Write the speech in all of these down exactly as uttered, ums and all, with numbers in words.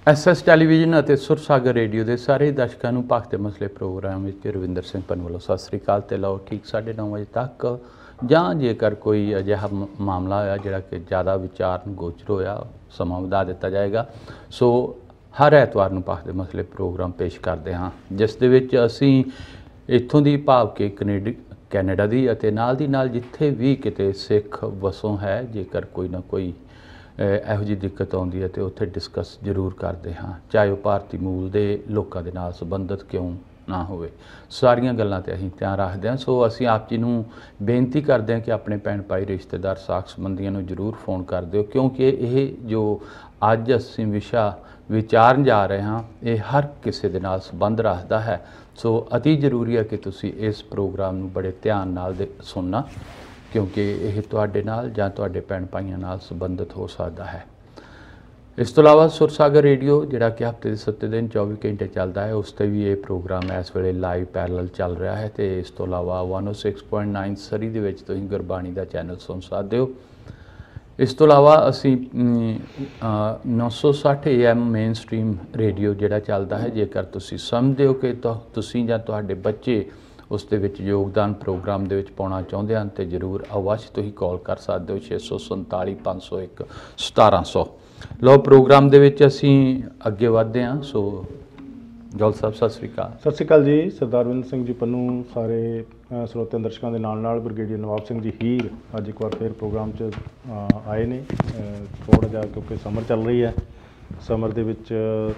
S S television ਅਤੇ Sursagar radio ਦੇ ਸਾਰੇ ਦਰਸ਼ਕਾਂ ਨੂੰ ਭਗਤ ਦੇ ਮਸਲੇ ਪ੍ਰੋਗਰਾਮ ਵਿੱਚ ਰਵਿੰਦਰ ਸਿੰਘ ਪੰਨ ਵੱਲੋਂ ਸਤਿ ਸ੍ਰੀ ਅਕਾਲ। ਤੇ ਲਓ ਠੀਕ ਸਾਢੇ ਨੌ ਵਜੇ ਤੱਕ ਜਾਂ ਜੇਕਰ ਕੋਈ ਅਜਿਹਾ ਮਾਮਲਾ ਹੋਇਆ ਜਿਹੜਾ ਕਿ ਜ਼ਿਆਦਾ ਵਿਚਾਰ ਨੂੰ ਗੋਚਰ ਹੋਇਆ, ਸਮਾਂ ਵਧਾ ਦਿੱਤਾ ਜਾਏਗਾ। ਸੋ ਹਰ ਐਤਵਾਰ ਨੂੰ ਭਗਤ ਦੇ ਮਸਲੇ ਪ੍ਰੋਗਰਾਮ ਪੇਸ਼ ਕਰਦੇ ਹਾਂ, ਜਿਸ ਦੇ ਵਿੱਚ ਅਸੀਂ ਇੱਥੋਂ ਦੀ ਭਾਵ ਕਿ ਕੈਨੇਡਾ ਕੈਨੇਡਾ ਦੀ ਅਤੇ ਨਾਲ ਦੀ ਨਾਲ ਜਿੱਥੇ ਵੀ ਕਿਤੇ ਸਿੱਖ ਵਸੋਂ ਹੈ, ਜੇਕਰ ਕੋਈ ਨਾ ਕੋਈ ਇਹੋ ਜਿਹੀ ਦਿੱਕਤ ਆਉਂਦੀ ਹੈ ਤਾਂ ਉੱਥੇ ਡਿਸਕਸ ਜ਼ਰੂਰ ਕਰਦੇ ਹਾਂ, ਚਾਹੇ ਉਹ ਭਾਰਤੀ ਮੂਲ ਦੇ ਲੋਕਾਂ ਦੇ ਨਾਲ ਸੰਬੰਧਿਤ ਕਿਉਂ ਨਾ ਹੋਵੇ। ਸਾਰੀਆਂ ਗੱਲਾਂ 'ਤੇ ਅਸੀਂ ਧਿਆਨ ਰੱਖਦੇ ਹਾਂ। ਸੋ ਅਸੀਂ ਆਪ ਜੀ ਨੂੰ ਬੇਨਤੀ ਕਰਦੇ ਹਾਂ ਕਿ ਆਪਣੇ ਭੈਣ ਭਾਈ, ਰਿਸ਼ਤੇਦਾਰ, ਸਾਕ ਸੰਬੰਧੀਆਂ ਨੂੰ ਜ਼ਰੂਰ ਫੋਨ ਕਰ ਦਿਓ, ਕਿਉਂਕਿ ਇਹ ਜੋ ਅੱਜ ਅਸੀਂ ਵਿਸ਼ਾ ਵਿਚਾਰਨ ਜਾ ਰਹੇ ਹਾਂ ਇਹ ਹਰ ਕਿਸੇ ਦੇ ਨਾਲ ਸੰਬੰਧ ਰੱਖਦਾ ਹੈ। ਸੋ ਅਤੀ ਜ਼ਰੂਰੀ ਹੈ ਕਿ ਤੁਸੀਂ ਇਸ ਪ੍ਰੋਗਰਾਮ ਨੂੰ ਬੜੇ ਧਿਆਨ ਨਾਲ ਦੇ ਸੁਣਨਾ, ਕਿਉਂਕਿ ਇਹ ਤੁਹਾਡੇ ਨਾਲ ਜਾਂ ਤੁਹਾਡੇ ਭੈਣ ਭਾਈਆਂ ਨਾਲ ਸੰਬੰਧਿਤ ਹੋ ਸਕਦਾ ਹੈ। ਇਸ ਤੋਂ ਇਲਾਵਾ ਸੁਰਸਾਗਰ ਰੇਡੀਓ ਜਿਹੜਾ ਕਿ ਹਫ਼ਤੇ ਦੇ ਸੱਤੇ ਦਿਨ ਚੌਵੀ ਘੰਟੇ ਚੱਲਦਾ ਹੈ, ਉਸ 'ਤੇ ਵੀ ਇਹ ਪ੍ਰੋਗਰਾਮ ਇਸ ਵੇਲੇ ਲਾਈਵ ਪੈਰਲਲ ਚੱਲ ਰਿਹਾ ਹੈ। ਅਤੇ ਇਸ ਤੋਂ ਇਲਾਵਾ ਇੱਕ ਸੌ ਛੇ ਪੁਆਇੰਟ ਨੌਂ ਸਰੀ ਦੇ ਵਿੱਚ ਤੁਸੀਂ ਗੁਰਬਾਣੀ ਦਾ ਚੈਨਲ ਸੁਣ ਸਕਦੇ ਹੋ। ਇਸ ਤੋਂ ਇਲਾਵਾ ਅਸੀਂ ਨੌ ਸੌ ਸੱਠ A M mainstream radio ਜਿਹੜਾ ਚੱਲਦਾ ਹੈ, ਜੇਕਰ ਤੁਸੀਂ ਸਮਝਦੇ ਹੋ ਕਿ ਤੁਸੀਂ ਜਾਂ ਤੁਹਾਡੇ ਬੱਚੇ ਉਸ ਦੇ ਵਿੱਚ ਯੋਗਦਾਨ ਪ੍ਰੋਗਰਾਮ ਦੇ ਵਿੱਚ ਪਾਉਣਾ ਚਾਹੁੰਦੇ ਹਨ ਤਾਂ ਜ਼ਰੂਰ ਅਵੱਸ਼ ਤੁਸੀਂ ਕਾਲ ਕਰ ਸਕਦੇ ਹੋ ਛੇ ਸੌ ਸੰਤਾਲੀ ਪੰਜ ਸੌ ਇੱਕ ਸਤਾਰਾਂ ਸੌ। ਲਓ ਪ੍ਰੋਗਰਾਮ ਦੇ ਵਿੱਚ ਅਸੀਂ ਅੱਗੇ ਵੱਧਦੇ ਹਾਂ। ਸੋ ਜੌਲ ਸਾਹਿਬ ਸਤਿ ਸ਼੍ਰੀ ਅਕਾਲ। ਸਤਿ ਸ਼੍ਰੀ ਅਕਾਲ ਜੀ। ਸਰਦਾਰ ਰਵਿੰਦਰ ਸਿੰਘ ਜੀ ਪੰਨੂ, ਸਾਰੇ ਸਰੋਤਿਆਂ ਦਰਸ਼ਕਾਂ ਦੇ ਨਾਲ ਨਾਲ ਬ੍ਰਿਗੇਡੀਅਰ ਨਵਾਬ ਸਿੰਘ ਜੀ ਹੀਰ ਅੱਜ ਇੱਕ ਵਾਰ ਫਿਰ ਪ੍ਰੋਗਰਾਮ 'ਚ ਆਏ ਨੇ। ਥੋੜ੍ਹਾ ਜਿਹਾ ਕਿਉਂਕਿ ਸਮਰ ਚੱਲ ਰਹੀ ਹੈ, ਸਮਰ ਦੇ ਵਿੱਚ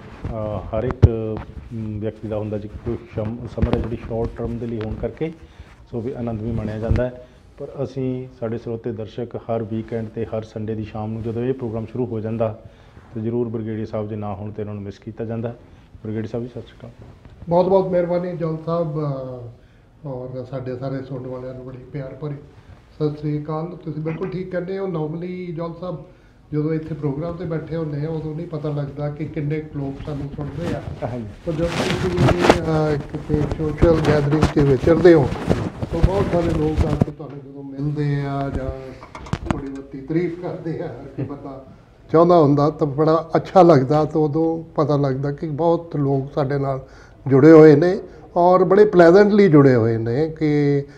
ਹਰ ਇੱਕ ਵਿਅਕਤੀ ਦਾ ਹੁੰਦਾ ਜੀ ਕੋਈ ਸ਼ਮ ਸਮਰ ਹੈ ਜਿਹੜੀ ਸ਼ਾਰਟ ਟਰਮ ਦੇ ਲਈ ਹੋਣ ਕਰਕੇ ਸੋ ਵੀ ਆਨੰਦ ਵੀ ਮਾਣਿਆ ਜਾਂਦਾ ਹੈ। ਪਰ ਅਸੀਂ ਸਾਡੇ ਸਰੋਤੇ ਦਰਸ਼ਕ ਹਰ ਵੀਕਐਂਡ 'ਤੇ ਹਰ ਸੰਡੇ ਦੀ ਸ਼ਾਮ ਨੂੰ ਜਦੋਂ ਇਹ ਪ੍ਰੋਗਰਾਮ ਸ਼ੁਰੂ ਹੋ ਜਾਂਦਾ ਤਾਂ ਜ਼ਰੂਰ ਬ੍ਰਿਗੇਡੀਅਰ ਸਾਹਿਬ ਜੇ ਨਾ ਹੋਣ ਤਾਂ ਇਹਨਾਂ ਨੂੰ ਮਿਸ ਕੀਤਾ ਜਾਂਦਾ। ਬ੍ਰਿਗੇਡੀਅਰ ਸਾਹਿਬ ਜੀ ਸਤਿ ਸ਼੍ਰੀ ਅਕਾਲ। ਬਹੁਤ ਬਹੁਤ ਮਿਹਰਬਾਨੀ ਜੌਲ ਸਾਹਿਬ, ਔਰ ਸਾਡੇ ਸਾਰੇ ਸੁਣਨ ਵਾਲਿਆਂ ਨੂੰ ਬੜੀ ਪਿਆਰ ਭਰੀ ਸਤਿ ਸ਼੍ਰੀ ਅਕਾਲ। ਤੁਸੀਂ ਬਿਲਕੁਲ ਠੀਕ ਕਹਿੰਦੇ ਹੋ। ਨੋਰਮਲੀ ਜੌਲ ਸਾਹਿਬ ਜਦੋਂ ਇੱਥੇ ਪ੍ਰੋਗਰਾਮ 'ਤੇ ਬੈਠੇ ਹੁੰਦੇ ਆ ਉਦੋਂ ਨਹੀਂ ਪਤਾ ਲੱਗਦਾ ਕਿ ਕਿੰਨੇ ਲੋਕ ਸਾਨੂੰ ਸੁਣਦੇ ਆ, ਪਰ ਜਦੋਂ ਤੁਸੀਂ ਕਿਤੇ ਸੋਸ਼ਲ ਗੈਦਰਿੰਗ 'ਚ ਵਿਚਰਦੇ ਹੋ ਤਾਂ ਬਹੁਤ ਸਾਰੇ ਲੋਕ ਆ ਕੇ ਤੁਹਾਨੂੰ ਜਦੋਂ ਮਿਲਦੇ ਆ ਜਾਂ ਥੋੜ੍ਹੀ ਬਹੁਤੀ ਤਾਰੀਫ ਕਰਦੇ ਆ, ਹਰ ਕੋਈ ਬੰਦਾ ਚਾਹੁੰਦਾ ਹੁੰਦਾ ਤਾਂ ਬੜਾ ਅੱਛਾ ਲੱਗਦਾ। ਤਾਂ ਉਦੋਂ ਪਤਾ ਲੱਗਦਾ ਕਿ ਬਹੁਤ ਲੋਕ ਸਾਡੇ ਨਾਲ ਜੁੜੇ ਹੋਏ ਨੇ ਔਰ ਬੜੇ ਪਲੈਜ਼ੈਂਟਲੀ ਜੁੜੇ ਹੋਏ ਨੇ ਕਿ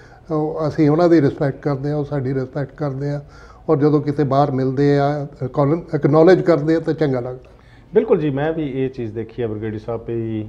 ਅਸੀਂ ਉਹਨਾਂ ਦੀ ਰਿਸਪੈਕਟ ਕਰਦੇ ਹਾਂ, ਉਹ ਸਾਡੀ ਰਿਸਪੈਕਟ ਕਰਦੇ ਆ, ਔਰ ਜਦੋਂ ਕਿਤੇ ਬਾਹਰ ਮਿਲਦੇ ਆ ਐਕਨੋਲੇਜ ਕਰਦੇ ਆ ਤਾਂ ਚੰਗਾ ਲੱਗਦਾ। ਬਿਲਕੁਲ ਜੀ, ਮੈਂ ਵੀ ਇਹ ਚੀਜ਼ ਦੇਖੀ ਹੈ ਬ੍ਰਿਗੇਡੀਅਰ ਸਾਹਿਬ ਵੀ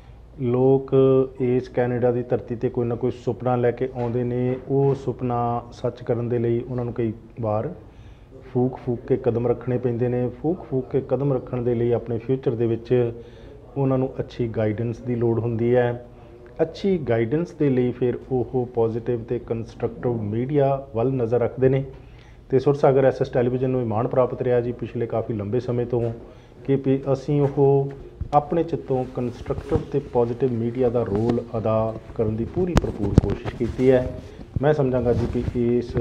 ਲੋਕ ਇਸ ਕੈਨੇਡਾ ਦੀ ਧਰਤੀ 'ਤੇ ਕੋਈ ਨਾ ਕੋਈ ਸੁਪਨਾ ਲੈ ਕੇ ਆਉਂਦੇ ਨੇ। ਉਹ ਸੁਪਨਾ ਸੱਚ ਕਰਨ ਦੇ ਲਈ ਉਹਨਾਂ ਨੂੰ ਕਈ ਵਾਰ ਫੂਕ ਫੂਕ ਕੇ ਕਦਮ ਰੱਖਣੇ ਪੈਂਦੇ ਨੇ। ਫੂਕ ਫੂਕ ਕੇ ਕਦਮ ਰੱਖਣ ਦੇ ਲਈ ਆਪਣੇ ਫਿਊਚਰ ਦੇ ਵਿੱਚ ਉਹਨਾਂ ਨੂੰ ਅੱਛੀ ਗਾਈਡੈਂਸ ਦੀ ਲੋੜ ਹੁੰਦੀ ਹੈ। ਅੱਛੀ ਗਾਈਡੈਂਸ ਦੇ ਲਈ ਫਿਰ ਉਹ ਪੋਜ਼ੀਟਿਵ ਅਤੇ ਕੰਸਟਰਕਟਿਵ ਮੀਡੀਆ ਵੱਲ ਨਜ਼ਰ ਰੱਖਦੇ ਨੇ। ਅਤੇ ਸੁਰਸਾਗਰ ਐਸ ਐਸ ਟੈਲੀਵਿਜ਼ਨ ਨੂੰ ਮਾਣ ਪ੍ਰਾਪਤ ਰਿਹਾ ਜੀ ਪਿਛਲੇ ਕਾਫੀ ਲੰਬੇ ਸਮੇਂ ਤੋਂ ਕਿ ਵੀ ਅਸੀਂ ਉਹ ਆਪਣੇ ਚਿੱਤੋਂ ਕੰਸਟਰਕਟਿਵ ਅਤੇ ਪੋਜ਼ੀਟਿਵ ਮੀਡੀਆ ਦਾ ਰੋਲ ਅਦਾ ਕਰਨ ਦੀ ਪੂਰੀ ਭਰਪੂਰ ਕੋਸ਼ਿਸ਼ ਕੀਤੀ ਹੈ। ਮੈਂ ਸਮਝਾਂਗਾ ਜੀ ਕਿ ਇਸ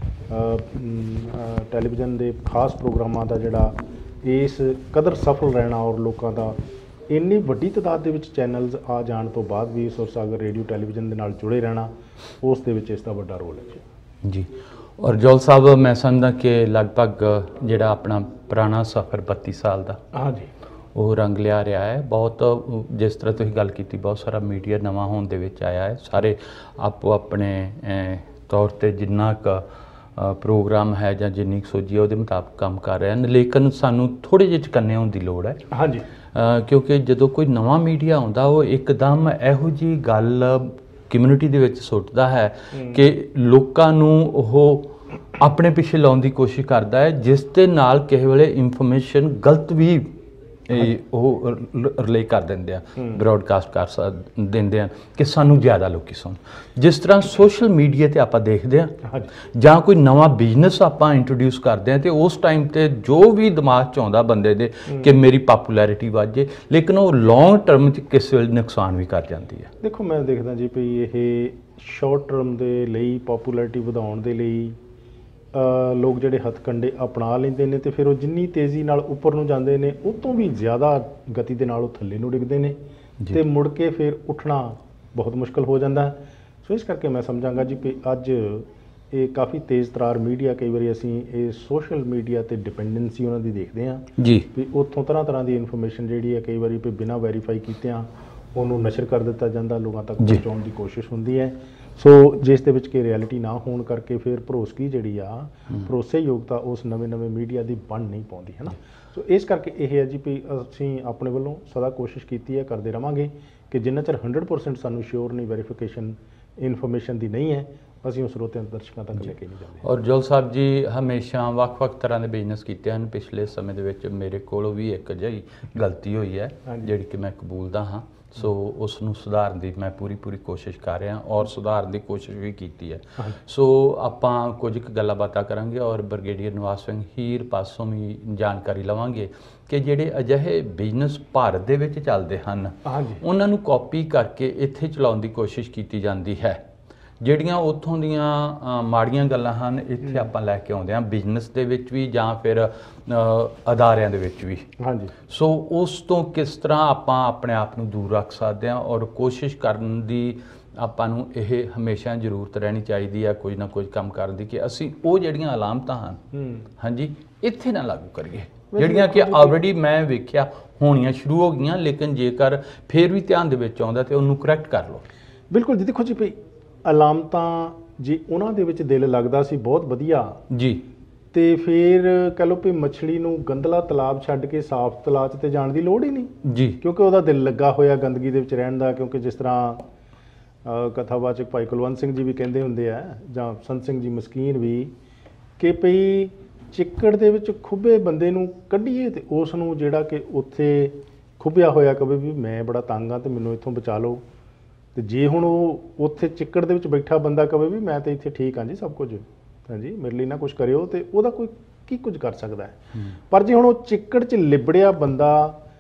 ਟੈਲੀਵਿਜ਼ਨ ਦੇ ਖਾਸ ਪ੍ਰੋਗਰਾਮਾਂ ਦਾ ਜਿਹੜਾ ਇਸ ਕਦਰ ਸਫਲ ਰਹਿਣਾ ਔਰ ਲੋਕਾਂ ਦਾ ਇੰਨੀ ਵੱਡੀ ਤਾਦਾਦ ਦੇ ਵਿੱਚ ਚੈਨਲਸ ਆ ਜਾਣ ਤੋਂ ਬਾਅਦ ਵੀ ਸੁਰਸਾਗਰ ਰੇਡੀਓ ਟੈਲੀਵਿਜ਼ਨ ਦੇ ਨਾਲ ਜੁੜੇ ਰਹਿਣਾ, ਉਸ ਦੇ ਵਿੱਚ ਇਸ ਦਾ ਵੱਡਾ ਰੋਲ ਹੈ ਜੀ। ਜੀ ਔਰ ਜੌਲ ਸਾਹਿਬ ਮੈਂ ਸਮਝਦਾ ਕਿ ਲਗਭਗ ਜਿਹੜਾ ਆਪਣਾ ਪੁਰਾਣਾ ਸਫ਼ਰ ਬੱਤੀ ਸਾਲ ਦਾ ਹਾਂਜੀ ਉਹ ਰੰਗ ਲਿਆ ਰਿਹਾ ਹੈ। ਬਹੁਤ ਜਿਸ ਤਰ੍ਹਾਂ ਤੁਸੀਂ ਗੱਲ ਕੀਤੀ, ਬਹੁਤ ਸਾਰਾ ਮੀਡੀਆ ਨਵਾਂ ਹੋਣ ਦੇ ਵਿੱਚ ਆਇਆ ਹੈ। ਸਾਰੇ ਆਪੋ ਆਪਣੇ ਤੌਰ 'ਤੇ ਜਿੰਨਾ ਕੁ ਪ੍ਰੋਗਰਾਮ ਹੈ ਜਾਂ ਜਿੰਨੀ ਕੁ ਸੋਝੀ ਹੈ ਉਹਦੇ ਮੁਤਾਬਕ ਕੰਮ ਕਰ ਰਹੇ ਹਨ, ਲੇਕਿਨ ਸਾਨੂੰ ਥੋੜ੍ਹੇ ਜਿਹੇ ਚਕੰਨੇ ਹੋਣ ਦੀ ਲੋੜ ਹੈ। ਹਾਂਜੀ ਕਿਉਂਕਿ ਜਦੋਂ ਕੋਈ ਨਵਾਂ ਮੀਡੀਆ ਆਉਂਦਾ ਉਹ ਇੱਕਦਮ ਇਹੋ ਜਿਹੀ ਗੱਲ ਕਮਿਊਨਿਟੀ ਦੇ ਵਿੱਚ ਸੁੱਟਦਾ ਹੈ ਕਿ ਲੋਕਾਂ ਨੂੰ ਉਹ ਆਪਣੇ ਪਿੱਛੇ ਲਾਉਣ ਦੀ ਕੋਸ਼ਿਸ਼ ਕਰਦਾ ਹੈ, ਜਿਸ ਦੇ ਨਾਲ ਕਿਸੇ ਵੇਲੇ ਇਨਫੋਰਮੇਸ਼ਨ ਗਲਤ ਵੀ ਉਹ ਰਿਲੇ ਕਰ ਦਿੰਦੇ ਆ, ਬਰੋਡਕਾਸਟ ਕਰ ਦਿੰਦੇ ਆ ਕਿ ਸਾਨੂੰ ਜ਼ਿਆਦਾ ਲੋਕੀ ਸੁਣ। ਜਿਸ ਤਰ੍ਹਾਂ ਸੋਸ਼ਲ ਮੀਡੀਆ 'ਤੇ ਆਪਾਂ ਦੇਖਦੇ ਹਾਂ ਜਾਂ ਕੋਈ ਨਵਾਂ ਬਿਜ਼ਨਸ ਆਪਾਂ ਇੰਟਰੋਡਿਊਸ ਕਰਦੇ ਹਾਂ, ਅਤੇ ਉਸ ਟਾਈਮ 'ਤੇ ਜੋ ਵੀ ਦਿਮਾਗ 'ਚ ਆਉਂਦਾ ਬੰਦੇ ਦੇ ਕਿ ਮੇਰੀ ਪਾਪੂਲੈਰਿਟੀ ਵੱਧ ਜੇ, ਲੇਕਿਨ ਉਹ ਲੌਂਗ ਟਰਮ 'ਚ ਕਿਸੇ ਵੇਲੇ ਨੁਕਸਾਨ ਵੀ ਕਰ ਜਾਂਦੀ ਹੈ। ਦੇਖੋ ਮੈਂ ਦੇਖਦਾ ਜੀ ਵੀ ਇਹ ਸ਼ਾਰਟ ਟਰਮ ਦੇ ਲਈ ਪਾਪੂਲੈਰਿਟੀ ਵਧਾਉਣ ਦੇ ਲਈ ਲੋਕ ਜਿਹੜੇ ਹੱਥਕੰਡੇ ਅਪਣਾ ਲੈਂਦੇ ਨੇ ਅਤੇ ਫਿਰ ਉਹ ਜਿੰਨੀ ਤੇਜ਼ੀ ਨਾਲ ਉੱਪਰ ਨੂੰ ਜਾਂਦੇ ਨੇ ਉਹ ਤੋਂ ਵੀ ਜ਼ਿਆਦਾ ਗਤੀ ਦੇ ਨਾਲ ਉਹ ਥੱਲੇ ਨੂੰ ਡਿੱਗਦੇ ਨੇ ਅਤੇ ਮੁੜ ਕੇ ਫਿਰ ਉੱਠਣਾ ਬਹੁਤ ਮੁਸ਼ਕਿਲ ਹੋ ਜਾਂਦਾ ਹੈ। ਸੋ ਇਸ ਕਰਕੇ ਮੈਂ ਸਮਝਾਂਗਾ ਜੀ ਵੀ ਅੱਜ ਇਹ ਕਾਫੀ ਤੇਜ਼ ਤਰਾਰ ਮੀਡੀਆ, ਕਈ ਵਾਰੀ ਅਸੀਂ ਇਹ ਸੋਸ਼ਲ ਮੀਡੀਆ ਤੇ ਡਿਪੈਂਡੈਂਸੀ ਉਹਨਾਂ ਦੀ ਦੇਖਦੇ ਹਾਂ ਜੀ ਵੀ ਉੱਥੋਂ ਤਰ੍ਹਾਂ ਤਰ੍ਹਾਂ ਦੀ ਇਨਫੋਰਮੇਸ਼ਨ ਜਿਹੜੀ ਹੈ ਕਈ ਵਾਰੀ ਵੀ ਬਿਨਾਂ ਵੈਰੀਫਾਈ ਕੀਤਿਆਂ ਉਹਨੂੰ ਨਸ਼ਰ ਕਰ ਦਿੱਤਾ ਜਾਂਦਾ, ਲੋਕਾਂ ਤੱਕ ਪਹੁੰਚਾਉਣ ਦੀ ਕੋਸ਼ਿਸ਼ ਹੁੰਦੀ ਹੈ। ਸੋ ਜਿਸ ਦੇ ਵਿੱਚ ਕਿ ਰਿਐਲਿਟੀ ਨਾ ਹੋਣ ਕਰਕੇ ਫਿਰ ਭਰੋਸਗੀ ਜਿਹੜੀ ਆ ਭਰੋਸੇਯੋਗਤਾ ਉਸ ਨਵੇਂ ਨਵੇਂ ਮੀਡੀਆ ਦੀ ਬਣ ਨਹੀਂ ਪਾਉਂਦੀ ਹੈ ਨਾ। ਸੋ ਇਸ ਕਰਕੇ ਇਹ ਹੈ ਜੀ ਵੀ ਅਸੀਂ ਆਪਣੇ ਵੱਲੋਂ ਸਦਾ ਕੋਸ਼ਿਸ਼ ਕੀਤੀ ਹੈ, ਕਰਦੇ ਰਵਾਂਗੇ ਕਿ ਜਿੰਨਾ ਚਿਰ ਹੰਡਰਡ ਪਰਸੈਂਟ ਸਾਨੂੰ ਸ਼ੋਰ ਨਹੀਂ ਵੈਰੀਫਿਕੇਸ਼ਨ ਇਨਫੋਰਮੇਸ਼ਨ ਦੀ ਨਹੀਂ ਹੈ, ਅਸੀਂ ਉਸ ਸਰੋਤਿਆਂ ਦਰਸ਼ਕਾਂ ਤੱਕ ਲੈ ਕੇ ਨਹੀਂ ਜਾਂਦੇ। ਔਰ ਜੋਲ ਸਾਹਿਬ ਜੀ ਹਮੇਸ਼ਾ ਵੱਖ-ਵੱਖ ਤਰ੍ਹਾਂ ਦੇ ਬਿਜ਼ਨਸ ਕੀਤੇ ਹਨ। ਪਿਛਲੇ ਸਮੇਂ ਦੇ ਵਿੱਚ ਮੇਰੇ ਕੋਲੋਂ ਵੀ ਇੱਕ ਜਿਹੀ ਗਲਤੀ ਹੋਈ ਹੈ ਜਿਹੜੀ ਕਿ ਮੈਂ ਕਬੂਲਦਾ ਹਾਂ। ਸੋ ਉਸ ਨੂੰ ਸੁਧਾਰਨ ਦੀ ਮੈਂ ਪੂਰੀ ਪੂਰੀ ਕੋਸ਼ਿਸ਼ ਕਰ ਰਿਹਾ ਔਰ ਸੁਧਾਰਨ ਦੀ ਕੋਸ਼ਿਸ਼ ਵੀ ਕੀਤੀ ਹੈ। ਸੋ ਆਪਾਂ ਕੁਝ ਕੁ ਗੱਲਾਂ ਬਾਤਾਂ ਕਰਾਂਗੇ ਔਰ ਬ੍ਰਿਗੇਡੀਅਰ ਨਿਵਾਸ ਸਿੰਘ ਹੀਰ ਪਾਸੋਂ ਵੀ ਜਾਣਕਾਰੀ ਲਵਾਂਗੇ ਕਿ ਜਿਹੜੇ ਅਜਿਹੇ ਬਿਜ਼ਨਸ ਭਾਰਤ ਦੇ ਵਿੱਚ ਚੱਲਦੇ ਹਨ ਉਹਨਾਂ ਨੂੰ ਕਾਪੀ ਕਰਕੇ ਇੱਥੇ ਚਲਾਉਣ ਦੀ ਕੋਸ਼ਿਸ਼ ਕੀਤੀ ਜਾਂਦੀ ਹੈ। ਜਿਹੜੀਆਂ ਉੱਥੋਂ ਦੀਆਂ ਮਾੜੀਆਂ ਗੱਲਾਂ ਹਨ ਇੱਥੇ ਆਪਾਂ ਲੈ ਕੇ ਆਉਂਦੇ ਹਾਂ ਬਿਜ਼ਨਸ ਦੇ ਵਿੱਚ ਵੀ ਜਾਂ ਫਿਰ ਅਦਾਰਿਆਂ ਦੇ ਵਿੱਚ ਵੀ। ਹਾਂਜੀ। ਸੋ ਉਸ ਤੋਂ ਕਿਸ ਤਰ੍ਹਾਂ ਆਪਾਂ ਆਪਣੇ ਆਪ ਨੂੰ ਦੂਰ ਰੱਖ ਸਕਦੇ ਹਾਂ ਔਰ ਕੋਸ਼ਿਸ਼ ਕਰਨ ਦੀ ਆਪਾਂ ਨੂੰ ਇਹ ਹਮੇਸ਼ਾ ਜ਼ਰੂਰਤ ਰਹਿਣੀ ਚਾਹੀਦੀ ਹੈ ਕੁਝ ਨਾ ਕੁਝ ਕੰਮ ਕਰਨ ਦੀ ਕਿ ਅਸੀਂ ਉਹ ਜਿਹੜੀਆਂ ਅਲਾਮਤਾਂ ਹਨ ਹਾਂਜੀ ਇੱਥੇ ਨਾ ਲਾਗੂ ਕਰੀਏ ਜਿਹੜੀਆਂ ਕਿ ਆਲਰੇਡੀ ਮੈਂ ਵੇਖਿਆ ਹੋਣੀਆਂ ਸ਼ੁਰੂ ਹੋ ਗਈਆਂ, ਲੇਕਿਨ ਜੇਕਰ ਫਿਰ ਵੀ ਧਿਆਨ ਦੇ ਵਿੱਚ ਆਉਂਦਾ ਤਾਂ ਉਹਨੂੰ ਕਰੈਕਟ ਕਰ ਲਓ। ਬਿਲਕੁਲ ਜੀ। ਦੇਖੋ ਜੀ ਭਈ ਅਲਾਮਤਾਂ ਜੇ ਉਹਨਾਂ ਦੇ ਵਿੱਚ ਦਿਲ ਲੱਗਦਾ ਸੀ ਬਹੁਤ ਵਧੀਆ ਜੀ ਤੇ ਫਿਰ ਕਹ ਲਓ ਵੀ ਮੱਛਲੀ ਨੂੰ ਗੰਦਲਾ ਤਲਾਬ ਛੱਡ ਕੇ ਸਾਫ਼ ਤਲਾਬ 'ਚ ਤੇ ਜਾਣ ਦੀ ਲੋੜ ਹੀ ਨਹੀਂ ਜੀ, ਕਿਉਂਕਿ ਉਹਦਾ ਦਿਲ ਲੱਗਾ ਹੋਇਆ ਗੰਦਗੀ ਦੇ ਵਿੱਚ ਰਹਿਣ ਦਾ। ਕਿਉਂਕਿ ਜਿਸ ਤਰ੍ਹਾਂ ਕਥਾਵਾਚਕ ਭਾਈ ਕੁਲਵੰਤ ਸਿੰਘ ਜੀ ਵੀ ਕਹਿੰਦੇ ਹੁੰਦੇ ਆ ਜਾਂ ਸੰਤ ਸਿੰਘ ਜੀ ਮਸਕੀਨ ਵੀ ਕਿ ਭਈ ਚਿੱਕੜ ਦੇ ਵਿੱਚ ਖੁੱਬੇ ਬੰਦੇ ਨੂੰ ਕੱਢੀਏ ਤੇ ਉਸ ਨੂੰ ਜਿਹੜਾ ਕਿ ਉੱਥੇ ਖੁੱਬਿਆ ਹੋਇਆ ਕਵੇ ਵੀ ਮੈਂ ਬੜਾ ਤੰਗ ਆ ਤੇ ਮੈਨੂੰ ਇੱਥੋਂ ਬਚਾ ਲਓ, ਤੇ ਜੇ ਹੁਣ ਉਹ ਉੱਥੇ ਚਿੱਕੜ ਦੇ ਵਿੱਚ ਬੈਠਾ ਬੰਦਾ ਕਵੇ ਵੀ ਮੈਂ ਤਾਂ ਇੱਥੇ ਠੀਕ ਹਾਂ ਜੀ ਸਭ ਕੁਝ ਹਾਂਜੀ ਮੇਰੇ ਲਈ ਨਾ ਕੁਝ ਕਰਿਓ, ਤੇ ਉਹਦਾ ਕੋਈ ਕੀ ਕੁਝ ਕਰ ਸਕਦਾ ਹੈ। ਪਰ ਜੇ ਹੁਣ ਉਹ ਚਿੱਕੜ 'ਚ ਲਿਬੜਿਆ ਬੰਦਾ